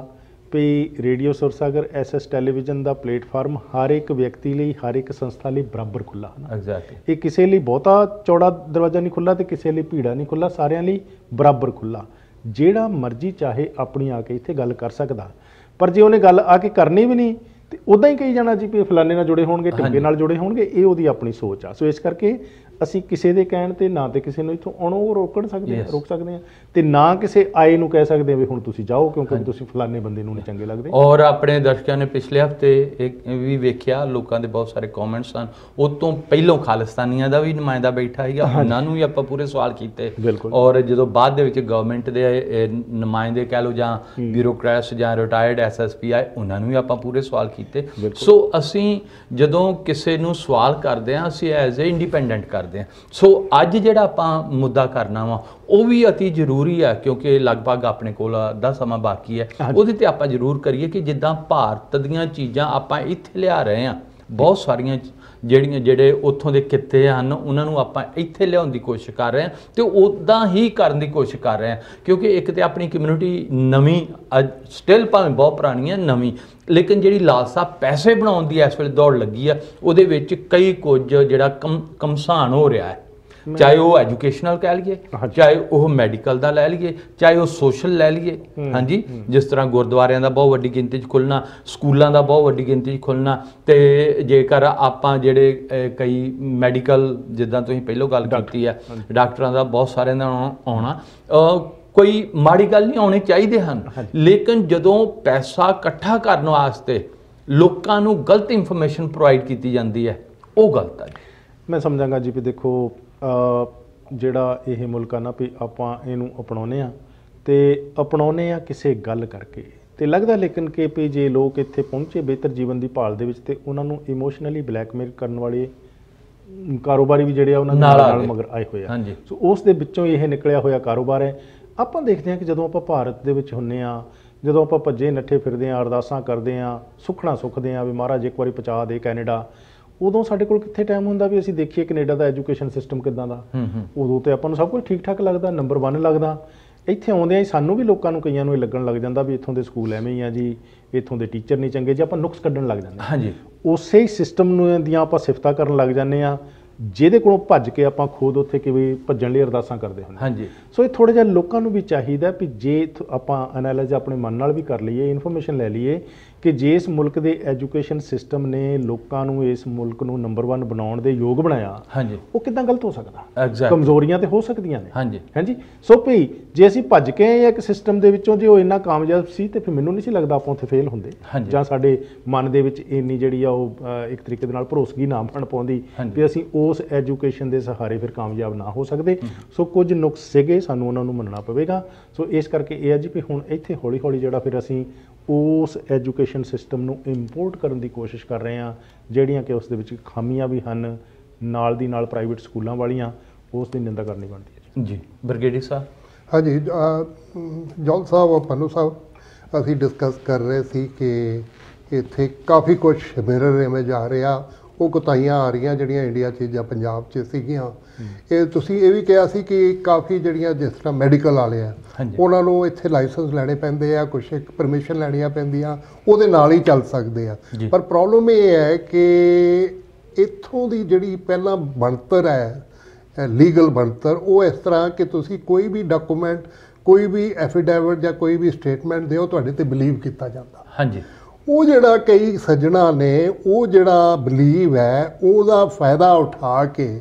ਵੀ radio Sursagar S S television ਦਾ ਪਲੇਟਫਾਰਮ ਹਰ ਇੱਕ ਵਿਅਕਤੀ ਲਈ, ਹਰ ਇੱਕ ਸੰਸਥਾ ਲਈ ਬਰਾਬਰ ਖੁੱਲ੍ਹਾ ਹੈ ਨਾ। ਐਗਜ਼ੈਕਟਲੀ। ਇਹ ਕਿਸੇ ਲਈ ਬਹੁਤਾ ਚੌੜਾ ਦਰਵਾਜ਼ਾ ਨਹੀਂ ਖੁੱਲ੍ਹਾ ਤੇ ਕਿਸੇ ਲਈ ਭੀੜਾ ਨਹੀਂ ਖੁੱਲ੍ਹਾ, ਸਾਰਿਆਂ ਲਈ ਬਰਾਬਰ ਖੁੱਲ੍ਹਾ। ਜਿਹੜਾ ਮਰਜ਼ੀ ਚਾਹੇ ਆਪਣੀ ਆ ਕੇ ਇੱਥੇ ਗੱਲ ਕਰ ਸਕਦਾ, ਪਰ ਜੇ ਉਹਨੇ ਗੱਲ ਆ ਕੇ ਕਰਨੀ ਵੀ ਨਹੀਂ ਤੇ ਉੱਦਾਂ ਹੀ ਕਹੀ ਜਾਣਾ ਜੀ ਵੀ ਫਲਾਣੇ ਨਾਲ ਜੁੜੇ ਹੋਣਗੇ, ਢਿੱਗੇ ਨਾਲ ਜੁੜੇ ਹੋਣਗੇ, ਇਹ ਉਹਦੀ ਆਪਣੀ ਸੋਚ ਆ। ਸੋ ਇਸ ਕਰਕੇ ਅਸੀਂ ਕਿਸੇ ਦੇ ਕਹਿਣ ਤੇ ਨਾ ਤੇ ਕਿਸੇ ਨੂੰ ਇੱਥੋਂ ਆਉਣੋਂ ਰੋਕਣ ਸਕਦੇ ਹਾਂ ਰੋਕ ਸਕਦੇ ਹਾਂ ਤੇ ਨਾ ਕਿਸੇ ਆਏ ਨੂੰ ਕਹਿ ਸਕਦੇ ਹਾਂ ਵੀ ਹੁਣ ਤੁਸੀਂ ਜਾਓ ਕਿਉਂਕਿ ਤੁਸੀਂ ਫਲਾਣੇ ਬੰਦੇ ਨੂੰ ਨਹੀਂ ਚੰਗੇ ਲੱਗਦੇ। ਔਰ ਆਪਣੇ ਦਰਸ਼ਕਾਂ ਨੇ ਪਿਛਲੇ ਹਫਤੇ ਇੱਕ ਵੀ ਵੇਖਿਆ, ਲੋਕਾਂ ਦੇ ਬਹੁਤ ਸਾਰੇ ਕਮੈਂਟਸ ਹਨ। ਉਹ ਤੋਂ ਪਹਿਲੋਂ ਖਾਲਿਸਤਾਨੀਆਂ ਦਾ ਵੀ ਨੁਮਾਇੰਦਾ ਬੈਠਾ ਸੀਗਾ, ਉਹਨਾਂ ਨੂੰ ਵੀ ਆਪਾਂ ਪੂਰੇ ਸਵਾਲ ਕੀਤੇ। ਔਰ ਜਦੋਂ ਬਾਅਦ ਦੇ ਵਿੱਚ ਗਵਰਨਮੈਂਟ ਦੇ ਨੁਮਾਇੰਦੇ ਕਹਿ ਲਓ ਜਾਂ ਬਿਊਰੋਕਰੈਟਸ ਜਾਂ ਰਿਟਾਇਰਡ ਐਸ ਐਸ ਪੀ ਆਏ, ਉਹਨਾਂ ਨੂੰ ਵੀ ਆਪਾਂ ਪੂਰੇ ਸਵਾਲ ਕੀਤੇ। ਸੋ ਅਸੀਂ ਜਦੋਂ ਕਿਸੇ ਨੂੰ ਸਵਾਲ ਕਰਦੇ ਹਾਂ, ਅਸੀਂ ਐਜ਼ ਏ ਇੰਡੀਪੈਂਡੈਂਟ ਕਰਦੇ। ਸੋ ਅੱਜ ਜਿਹੜਾ ਆਪਾਂ ਮੁੱਦਾ ਕਰਨਾ ਵਾ ਉਹ ਵੀ ਅਤੀ ਜ਼ਰੂਰੀ ਹੈ, ਕਿਉਂਕਿ ਲਗਭਗ ਆਪਣੇ ਕੋਲ ਅੱਧਾ ਸਮਾਂ ਬਾਕੀ ਹੈ। ਉਹਦੇ ਤੇ ਆਪਾਂ ਜ਼ਰੂਰ ਕਰੀਏ ਕਿ ਜਿੱਦਾਂ ਭਾਰਤ ਦੀਆਂ ਚੀਜ਼ਾਂ ਆਪਾਂ ਇੱਥੇ ਲਿਆ ਰਹੇ ਹਾਂ, ਬਹੁਤ ਸਾਰੀਆਂ ਜਿਹੜੀਆਂ ਜਿਹੜੇ ਉੱਥੋਂ ਦੇ ਕਿੱਤੇ ਹਨ ਉਹਨਾਂ ਨੂੰ ਆਪਾਂ ਇੱਥੇ ਲਿਆਉਣ ਦੀ ਕੋਸ਼ਿਸ਼ ਕਰ ਰਹੇ ਹਾਂ ਤੇ ਉੱਦਾਂ ਹੀ ਕਰਨ ਦੀ ਕੋਸ਼ਿਸ਼ ਕਰ ਰਹੇ ਹਾਂ। ਕਿਉਂਕਿ ਇੱਕ ਤੇ ਆਪਣੀ ਕਮਿਊਨਿਟੀ ਨਵੀਂ ਸਟਿਲ ਭਾਵੇਂ ਬਹੁਤ ਪੁਰਾਣੀ ਹੈ, ਨਵੀਂ, ਲੇਕਿਨ ਜਿਹੜੀ ਲਾਲਸਾ ਪੈਸੇ ਬਣਾਉਣ ਦੀ ਇਸ ਵੇਲੇ ਦੌੜ ਲੱਗੀ ਆ, ਉਹਦੇ ਵਿੱਚ ਕਈ ਕੁਝ ਜਿਹੜਾ ਕਮ ਕਮਸਾਨ ਹੋ ਰਿਹਾ ਹੈ। ਚਾਹੇ ਉਹ ਐਜੂਕੇਸ਼ਨਲ ਕਹਿ ਲਈਏ, ਚਾਹੇ ਉਹ ਮੈਡੀਕਲ ਦਾ ਲੈ ਲਈਏ, ਚਾਹੇ ਉਹ ਸੋਸ਼ਲ ਲੈ ਲਈਏ। ਹਾਂਜੀ, ਜਿਸ ਤਰ੍ਹਾਂ ਗੁਰਦੁਆਰਿਆਂ ਦਾ ਬਹੁਤ ਵੱਡੀ ਗਿਣਤੀ 'ਚ ਖੁੱਲ੍ਹਣਾ, ਸਕੂਲਾਂ ਦਾ ਬਹੁਤ ਵੱਡੀ ਗਿਣਤੀ 'ਚ ਖੁੱਲ੍ਹਣਾ, ਤੇ ਜੇਕਰ ਆਪਾਂ ਜਿਹੜੇ ਕਈ ਮੈਡੀਕਲ, ਜਿੱਦਾਂ ਤੁਸੀਂ ਪਹਿਲਾਂ ਗੱਲ ਕੀਤੀ ਹੈ, ਡਾਕਟਰਾਂ ਦਾ ਬਹੁਤ ਸਾਰਿਆਂ ਦਾ ਆਉਣਾ, ਕੋਈ ਮਾੜੀ ਗੱਲ ਨਹੀਂ, ਆਉਣੇ ਚਾਹੀਦੇ ਹਨ। ਲੇਕਿਨ ਜਦੋਂ ਪੈਸਾ ਇਕੱਠਾ ਕਰਨ ਵਾਸਤੇ ਲੋਕਾਂ ਨੂੰ ਗਲਤ ਇਨਫੋਰਮੇਸ਼ਨ ਪ੍ਰੋਵਾਈਡ ਕੀਤੀ ਜਾਂਦੀ ਹੈ, ਉਹ ਗਲਤ ਹੈ। ਮੈਂ ਸਮਝਾਂਗਾ ਜੀ ਵੀ ਦੇਖੋ, ਜਿਹੜਾ ਇਹ ਮੁਲਕ ਆ ਨਾ ਵੀ ਆਪਾਂ ਇਹਨੂੰ ਅਪਣਾਉਂਦੇ ਹਾਂ ਤੇ ਅਪਣਾਉਂਦੇ ਹਾਂ ਕਿਸੇ ਗੱਲ ਕਰਕੇ ਤੇ ਲੱਗਦਾ, ਲੇਕਿਨ ਕਿ ਵੀ ਜੇ ਲੋਕ ਇੱਥੇ ਪਹੁੰਚੇ ਬਿਹਤਰ ਜੀਵਨ ਦੀ ਭਾਲ ਦੇ ਵਿੱਚ ਤੇ ਉਹਨਾਂ ਨੂੰ ਇਮੋਸ਼ਨਲੀ ਬਲੈਕਮੇਲ ਕਰਨ ਵਾਲੇ ਕਾਰੋਬਾਰੀ ਵੀ ਜਿਹੜੇ ਆ ਉਹਨਾਂ ਨਾਲ ਮਗਰ ਆਏ ਹੋਏ ਆ। ਸੋ ਉਸ ਦੇ ਵਿੱਚੋਂ ਇਹ ਨਿਕਲਿਆ ਹੋਇਆ ਕਾਰੋਬਾਰ ਹੈ। ਆਪਾਂ ਦੇਖਦੇ ਹਾਂ ਕਿ ਜਦੋਂ ਆਪਾਂ ਭਾਰਤ ਦੇ ਵਿੱਚ ਹੁੰਦੇ ਹਾਂ, ਜਦੋਂ ਆਪਾਂ ਭੱਜੇ ਨੱਠੇ ਫਿਰਦੇ ਹਾਂ, ਅਰਦਾਸਾਂ ਕਰਦੇ ਹਾਂ, ਸੁੱਖਣਾ ਸੁੱਖਦੇ ਹਾਂ ਵੀ ਮਹਾਰਾਜ ਇੱਕ ਵਾਰੀ ਪਹੁੰਚਾ ਦੇ ਕੈਨੇਡਾ, ਉਦੋਂ ਸਾਡੇ ਕੋਲ ਕਿੱਥੇ ਟਾਈਮ ਹੁੰਦਾ ਵੀ ਅਸੀਂ ਦੇਖੀਏ ਕੈਨੇਡਾ ਦਾ ਐਜੂਕੇਸ਼ਨ ਸਿਸਟਮ ਕਿੱਦਾਂ ਦਾ। ਉਦੋਂ ਤੇ ਆਪਾਂ ਨੂੰ ਸਭ ਕੁਝ ਠੀਕ ਠਾਕ ਲੱਗਦਾ, ਨੰਬਰ ਵਨ ਲੱਗਦਾ। ਇੱਥੇ ਆਉਂਦਿਆਂ ਹੀ ਸਾਨੂੰ ਵੀ ਲੋਕਾਂ ਨੂੰ ਕਈਆਂ ਨੂੰ ਇਹ ਲੱਗਣ ਲੱਗ ਜਾਂਦਾ ਵੀ ਇੱਥੋਂ ਦੇ ਸਕੂਲ ਐਵੇਂ ਹੀ ਆ ਜੀ, ਇੱਥੋਂ ਦੇ ਟੀਚਰ ਨਹੀਂ ਚੰਗੇ ਜੀ, ਆਪਾਂ ਨੁਕਸ ਕੱਢਣ ਲੱਗ ਜਾਂਦੇ। ਹਾਂਜੀ, ਉਸੇ ਸਿਸਟਮ ਨੂੰ ਦੀਆਂ ਆਪਾਂ ਸਿਫਤਾਂ ਕਰਨ ਲੱਗ ਜਾਂਦੇ ਹਾਂ ਜਿਹਦੇ ਕੋਲੋਂ ਭੱਜ ਕੇ ਆਪਾਂ ਖੁਦ ਉੱਥੇ ਕਿਵੇਂ ਭੱਜਣ ਲਈ ਅਰਦਾਸਾਂ ਕਰਦੇ ਹੁੰਦੇ। ਹਾਂਜੀ, ਸੋ ਇਹ ਥੋੜ੍ਹਾ ਜਿਹਾ ਲੋਕਾਂ ਨੂੰ ਵੀ ਚਾਹੀਦਾ ਵੀ ਜੇ ਆਪਾਂ ਐਨਾਲਾਈਜ਼ ਆਪਣੇ ਮਨ ਨਾਲ ਵੀ ਕਰ ਲਈਏ, ਇਨਫੋਰਮੇਸ਼ਨ ਲੈ ਲਈਏ ਕਿ ਜੇ ਇਸ ਮੁਲਕ ਦੇ ਐਜੂਕੇਸ਼ਨ ਸਿਸਟਮ ਨੇ ਲੋਕਾਂ ਨੂੰ ਇਸ ਮੁਲਕ ਨੂੰ ਨੰਬਰ ਵਨ ਬਣਾਉਣ ਦੇ ਯੋਗ ਬਣਾਇਆ, ਹਾਂਜੀ, ਉਹ ਕਿੱਦਾਂ ਗਲਤ ਹੋ ਸਕਦਾ। ਕਮਜ਼ੋਰੀਆਂ ਤੇ ਹੋ ਸਕਦੀਆਂ ਨੇ। ਹਾਂਜੀ ਹਾਂਜੀ ਸੋ ਭਈ ਜੇ ਅਸੀਂ ਭੱਜ ਕੇ ਆਏ ਇੱਕ ਸਿਸਟਮ ਦੇ ਵਿੱਚੋਂ, ਜੇ ਉਹ ਇੰਨਾ ਕਾਮਯਾਬ ਸੀ ਤੇ ਫਿਰ ਮੈਨੂੰ ਨਹੀਂ ਸੀ ਲੱਗਦਾ ਆਪਾਂ ਉੱਥੇ ਫੇਲ ਹੁੰਦੇ, ਜਾਂ ਸਾਡੇ ਮਨ ਦੇ ਵਿੱਚ ਇੰਨੀ ਜਿਹੜੀ ਆ ਉਹ ਇੱਕ ਤਰੀਕੇ ਦੇ ਨਾਲ ਭਰੋਸਗੀ ਨਾ ਬਣ ਪਾਉਂਦੀ ਵੀ ਅਸੀਂ ਉਸ ਐਜੂਕੇਸ਼ਨ ਦੇ ਸਹਾਰੇ ਫਿਰ ਕਾਮਯਾਬ ਨਾ ਹੋ ਸਕਦੇ। ਸੋ ਕੁਝ ਨੁਕਸ ਸੀਗੇ, ਸਾਨੂੰ ਉਹਨਾਂ ਨੂੰ ਮੰਨਣਾ ਪਵੇਗਾ। ਸੋ ਇਸ ਕਰਕੇ ਇਹ ਹੈ ਜੀ ਵੀ ਹੁਣ ਇੱਥੇ ਹੌਲੀ ਹੌਲੀ ਜਿਹੜਾ ਫਿਰ ਅਸੀਂ ਉਸ ਐਜੂਕੇਸ਼ਨ ਸਿਸਟਮ ਨੂੰ ਇੰਪੋਰਟ ਕਰਨ ਦੀ ਕੋਸ਼ਿਸ਼ ਕਰ ਰਹੇ ਹਾਂ, ਜਿਹੜੀਆਂ ਕਿ ਉਸ ਦੇ ਵਿੱਚ ਖਾਮੀਆਂ ਵੀ ਹਨ, ਨਾਲ ਦੀ ਨਾਲ ਪ੍ਰਾਈਵੇਟ ਸਕੂਲਾਂ ਵਾਲੀਆਂ, ਉਸ ਦੀ ਨਿੰਦਾ ਕਰਨੀ ਬਣਦੀ ਹੈ ਜੀ। ਬ੍ਰਿਗੇਡੀਅਰ ਸਾਹਿਬ। ਹਾਂਜੀ, ਜੌਲ ਸਾਹਿਬ, ਪੰਨੂ ਸਾਹਿਬ, ਅਸੀਂ ਡਿਸਕਸ ਕਰ ਰਹੇ ਸੀ ਕਿ ਇੱਥੇ ਕਾਫੀ ਕੁਝ ਮਿਰਰ ਇਮੇਜ ਆ ਰਿਹਾ, ਉਹ ਕੁਤਾਹੀਆਂ ਆ ਰਹੀਆਂ ਜਿਹੜੀਆਂ ਇੰਡੀਆ 'ਚ ਜਾਂ ਪੰਜਾਬ 'ਚ ਸੀਗੀਆਂ। ਇਹ ਤੁਸੀਂ ਇਹ ਵੀ ਕਿਹਾ ਸੀ ਕਿ ਕਾਫੀ ਜਿਹੜੀਆਂ ਜਿਸ ਤਰ੍ਹਾਂ ਮੈਡੀਕਲ ਵਾਲੇ ਆ, ਉਹਨਾਂ ਨੂੰ ਇੱਥੇ ਲਾਇਸੈਂਸ ਲੈਣੇ ਪੈਂਦੇ ਆ, ਕੁਛ ਇੱਕ ਪਰਮਿਸ਼ਨ ਲੈਣੀਆਂ ਪੈਂਦੀਆਂ, ਉਹਦੇ ਨਾਲ ਹੀ ਚੱਲ ਸਕਦੇ ਆ। ਪਰ ਪ੍ਰੋਬਲਮ ਇਹ ਹੈ ਕਿ ਇੱਥੋਂ ਦੀ ਜਿਹੜੀ ਪਹਿਲਾਂ ਬਣਤਰ ਹੈ, ਲੀਗਲ ਬਣਤਰ, ਉਹ ਇਸ ਤਰ੍ਹਾਂ ਕਿ ਤੁਸੀਂ ਕੋਈ ਵੀ ਡਾਕੂਮੈਂਟ, ਕੋਈ ਵੀ ਐਫੀਡੇਵਿਟ ਜਾਂ ਕੋਈ ਵੀ ਸਟੇਟਮੈਂਟ ਦਿਓ, ਤੁਹਾਡੇ ਤੇ ਬਿਲੀਵ ਕੀਤਾ ਜਾਂਦਾ। ਹਾਂਜੀ, ਉਹ ਜਿਹੜਾ ਕਈ ਸੱਜਣਾ ਨੇ ਉਹ ਜਿਹੜਾ ਬਲੀਵ ਹੈ ਉਹਦਾ ਫਾਇਦਾ ਉਠਾ ਕੇ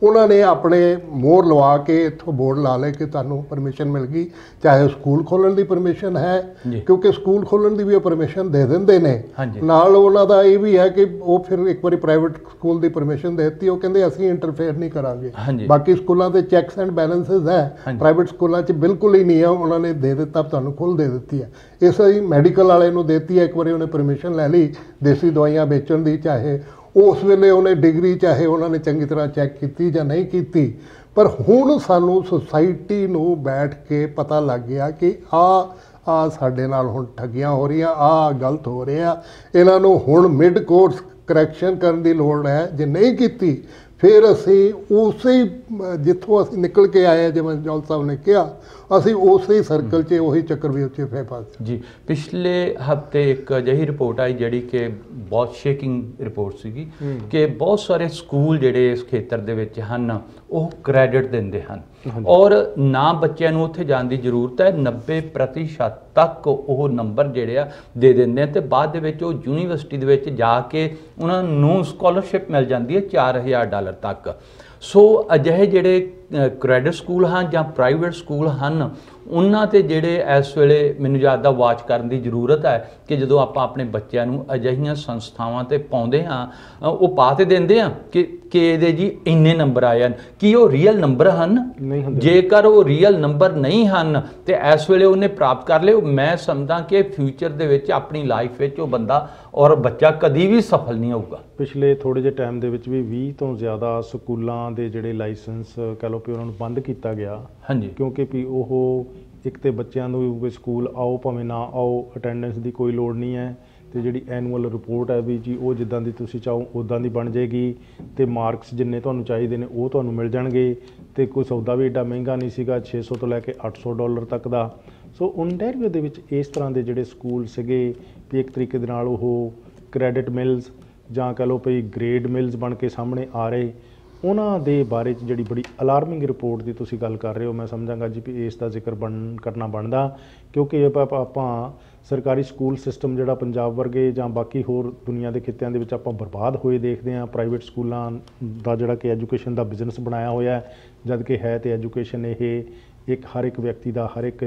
ਉਹਨਾਂ ਨੇ ਆਪਣੇ ਮੋਹਰ ਲਵਾ ਕੇ ਇੱਥੋਂ ਬੋਰਡ ਲਾ ਲਏ ਕਿ ਤੁਹਾਨੂੰ ਪਰਮਿਸ਼ਨ ਮਿਲ ਗਈ, ਚਾਹੇ ਸਕੂਲ ਖੋਲ੍ਹਣ ਦੀ ਪਰਮਿਸ਼ਨ ਹੈ, ਕਿਉਂਕਿ ਸਕੂਲ ਖੋਲ੍ਹਣ ਦੀ ਵੀ ਉਹ ਪਰਮਿਸ਼ਨ ਦੇ ਦਿੰਦੇ ਨੇ। ਨਾਲ ਉਹਨਾਂ ਦਾ ਇਹ ਵੀ ਹੈ ਕਿ ਉਹ ਫਿਰ ਇੱਕ ਵਾਰੀ ਪ੍ਰਾਈਵੇਟ ਸਕੂਲ ਦੀ ਪਰਮਿਸ਼ਨ ਦੇ ਦਿੱਤੀ, ਉਹ ਕਹਿੰਦੇ ਅਸੀਂ ਇੰਟਰਫੇਅਰ ਨਹੀਂ ਕਰਾਂਗੇ। ਬਾਕੀ ਸਕੂਲਾਂ ਦੇ ਚੈੱਕਸ ਐਂਡ ਬੈਲੈਂਸਿਸ ਹੈ, ਪ੍ਰਾਈਵੇਟ ਸਕੂਲਾਂ 'ਚ ਬਿਲਕੁਲ ਹੀ ਨਹੀਂ ਹੈ। ਉਹਨਾਂ ਨੇ ਦੇ ਦਿੱਤਾ, ਤੁਹਾਨੂੰ ਖੁੱਲ੍ਹ ਦੇ ਦਿੱਤੀ ਹੈ। ਇਸ ਲਈ ਮੈਡੀਕਲ ਵਾਲੇ ਨੂੰ ਦੇਤੀ ਹੈ, ਇੱਕ ਵਾਰੀ ਉਹਨੇ ਪਰਮਿਸ਼ਨ ਲੈ ਲਈ ਦੇਸੀ ਦਵਾਈਆਂ ਵੇਚਣ ਦੀ, ਚਾਹੇ ਉਸ ਵੇਲੇ ਉਹਨੇ ਡਿਗਰੀ ਚਾਹੇ ਉਹਨਾਂ ਨੇ ਚੰਗੀ ਤਰ੍ਹਾਂ ਚੈੱਕ ਕੀਤੀ ਜਾਂ ਨਹੀਂ ਕੀਤੀ। ਪਰ ਹੁਣ ਸਾਨੂੰ ਸੁਸਾਇਟੀ ਨੂੰ ਬੈਠ ਕੇ ਪਤਾ ਲੱਗ ਗਿਆ ਕਿ ਆ ਆ ਸਾਡੇ ਨਾਲ ਹੁਣ ਠੱਗੀਆਂ ਹੋ ਰਹੀਆਂ, ਆ ਗਲਤ ਹੋ ਰਿਹਾ, ਇਹਨਾਂ ਨੂੰ ਹੁਣ ਮਿਡ ਕੋਰਸ ਕਰੈਕਸ਼ਨ ਕਰਨ ਦੀ ਲੋੜ ਹੈ। ਜੇ ਨਹੀਂ ਕੀਤੀ ਫਿਰ ਅਸੀਂ ਉਸੇ ਜਿੱਥੋਂ ਅਸੀਂ ਨਿਕਲ ਕੇ ਆਏ, ਜਿਵੇਂ ਜੌਲ ਸਾਹਿਬ ਨੇ ਕਿਹਾ, ਅਸੀਂ ਉਸੇ ਸਰਕਲ 'ਚ ਉਹੀ ਚੱਕਰਵਿਊਹ 'ਚ ਫੇ ਫਸ ਜੀ। ਪਿਛਲੇ ਹਫਤੇ ਇੱਕ ਅਜਿਹੀ ਰਿਪੋਰਟ ਆਈ ਜਿਹੜੀ ਕਿ ਬਹੁਤ ਸ਼ੇਕਿੰਗ ਰਿਪੋਰਟ ਸੀਗੀ ਕਿ ਬਹੁਤ ਸਾਰੇ ਸਕੂਲ ਜਿਹੜੇ ਇਸ ਖੇਤਰ ਦੇ ਵਿੱਚ ਹਨ ਉਹ ਕ੍ਰੈਡਿਟ ਦਿੰਦੇ ਹਨ ਔਰ ਨਾ ਬੱਚਿਆਂ ਨੂੰ ਉੱਥੇ ਜਾਣ ਦੀ ਜ਼ਰੂਰਤ ਹੈ, ਨੱਬੇ ਪ੍ਰਤੀਸ਼ਤ ਤੱਕ ਉਹ ਨੰਬਰ ਜਿਹੜੇ ਆ ਦੇ ਦਿੰਦੇ ਆ, ਅਤੇ ਬਾਅਦ ਦੇ ਵਿੱਚ ਉਹ ਯੂਨੀਵਰਸਿਟੀ ਦੇ ਵਿੱਚ ਜਾ ਕੇ ਉਹਨਾਂ ਨੂੰ ਸਕਾਲਰਸ਼ਿਪ ਮਿਲ ਜਾਂਦੀ ਹੈ ਚਾਰ ਹਜ਼ਾਰ ਡਾਲਰ ਤੱਕ। ਸੋ ਅਜਿਹੇ ਜਿਹੜੇ ਕ੍ਰੈਡਿਟ ਸਕੂਲ ਹਨ ਜਾਂ ਪ੍ਰਾਈਵੇਟ ਸਕੂਲ ਹਨ, ਉਹਨਾਂ 'ਤੇ ਜਿਹੜੇ ਇਸ ਵੇਲੇ ਮੈਨੂੰ ਜ਼ਿਆਦਾ ਵਾਚ ਕਰਨ ਦੀ ਜ਼ਰੂਰਤ ਹੈ ਕਿ ਜਦੋਂ ਆਪਾਂ ਆਪਣੇ ਬੱਚਿਆਂ ਨੂੰ ਅਜਿਹੀਆਂ ਸੰਸਥਾਵਾਂ 'ਤੇ ਪਾਉਂਦੇ ਹਾਂ, ਉਹ ਪਾ ਤੇ ਦਿੰਦੇ ਹਾਂ ਕਿ ਕਿ ਇਹਦੇ ਜੀ ਇੰਨੇ ਨੰਬਰ ਆਏ ਹਨ, ਕੀ ਉਹ ਰੀਅਲ ਨੰਬਰ ਹਨ? ਜੇਕਰ ਉਹ ਰੀਅਲ ਨੰਬਰ ਨਹੀਂ ਹਨ ਤੇ ਇਸ ਵੇਲੇ ਉਹਨੇ ਪ੍ਰਾਪਤ ਕਰ ਲਏ, ਮੈਂ ਸਮਝਦਾ ਕਿ ਫਿਊਚਰ ਦੇ ਵਿੱਚ ਆਪਣੀ ਲਾਈਫ ਵਿੱਚ ਉਹ ਬੰਦਾ ਔਰ ਬੱਚਾ ਕਦੀ ਵੀ ਸਫਲ ਨਹੀਂ ਹੋਊਗਾ। ਪਿਛਲੇ ਥੋੜ੍ਹੇ ਜਿਹੇ ਟਾਈਮ ਦੇ ਵਿੱਚ ਵੀ ਵੀਹ ਤੋਂ ਜ਼ਿਆਦਾ ਸਕੂਲਾਂ ਦੇ ਜਿਹੜੇ ਲਾਇਸੈਂਸ ਕਹਿ ਲਓ ਵੀ ਉਹਨਾਂ ਨੂੰ ਬੰਦ ਕੀਤਾ ਗਿਆ। ਹਾਂਜੀ, ਕਿਉਂਕਿ ਵੀ ਉਹ ਇੱਕ ਤਾਂ ਬੱਚਿਆਂ ਨੂੰ ਵੀ ਸਕੂਲ ਆਓ ਭਾਵੇਂ ਨਾ ਆਓ, ਅਟੈਂਡੈਂਸ ਦੀ ਕੋਈ ਲੋੜ ਨਹੀਂ ਹੈ, ਅਤੇ ਜਿਹੜੀ ਐਨੂਅਲ ਰਿਪੋਰਟ ਹੈ ਵੀ ਜੀ ਉਹ ਜਿੱਦਾਂ ਦੀ ਤੁਸੀਂ ਚਾਹੋ ਉੱਦਾਂ ਦੀ ਬਣ ਜਾਏਗੀ, ਅਤੇ ਮਾਰਕਸ ਜਿੰਨੇ ਤੁਹਾਨੂੰ ਚਾਹੀਦੇ ਨੇ ਉਹ ਤੁਹਾਨੂੰ ਮਿਲ ਜਾਣਗੇ, ਅਤੇ ਕੋਈ ਸੌਦਾ ਵੀ ਐਡਾ ਮਹਿੰਗਾ ਨਹੀਂ ਸੀਗਾ, ਛੇ ਸੌ ਤੋਂ ਲੈ ਕੇ ਅੱਠ ਸੌ ਡਾਲਰ ਤੱਕ ਦਾ। ਸੋ ਓਨਟਾਰੀਓ ਦੇ ਵਿੱਚ ਇਸ ਤਰ੍ਹਾਂ ਦੇ ਜਿਹੜੇ ਸਕੂਲ ਸੀਗੇ ਵੀ ਇੱਕ ਤਰੀਕੇ ਦੇ ਨਾਲ ਉਹ ਕ੍ਰੈਡਿਟ ਮਿਲਸ ਜਾਂ ਕਹਿ ਲਓ ਵੀ ਗ੍ਰੇਡ ਮਿਲਸ ਬਣ ਕੇ ਸਾਹਮਣੇ ਆ ਰਹੇ, ਉਹਨਾਂ ਦੇ ਬਾਰੇ 'ਚ ਜਿਹੜੀ ਬੜੀ ਅਲਾਰਮਿੰਗ ਰਿਪੋਰਟ ਦੀ ਤੁਸੀਂ ਗੱਲ ਕਰ ਰਹੇ ਹੋ, ਮੈਂ ਸਮਝਾਂਗਾ ਜੀ ਵੀ ਇਸ ਦਾ ਜ਼ਿਕਰ ਬਣ ਕਰਨਾ ਬਣਦਾ, ਕਿਉਂਕਿ ਆਪਾਂ ਆਪਾਂ ਸਰਕਾਰੀ ਸਕੂਲ ਸਿਸਟਮ ਜਿਹੜਾ ਪੰਜਾਬ ਵਰਗੇ ਜਾਂ ਬਾਕੀ ਹੋਰ ਦੁਨੀਆ ਦੇ ਖਿੱਤਿਆਂ ਦੇ ਵਿੱਚ ਆਪਾਂ ਬਰਬਾਦ ਹੋਏ ਦੇਖਦੇ ਹਾਂ। ਪ੍ਰਾਈਵੇਟ ਸਕੂਲਾਂ ਦਾ ਜਿਹੜਾ ਕਿ ਐਜੂਕੇਸ਼ਨ ਦਾ ਬਿਜ਼ਨਸ ਬਣਾਇਆ ਹੋਇਆ, ਜਦ ਕਿ ਹੈ ਤੇ ਐਜੂਕੇਸ਼ਨ ਇਹ ਇੱਕ ਹਰ ਇੱਕ ਵਿਅਕਤੀ ਦਾ, ਹਰ ਇੱਕ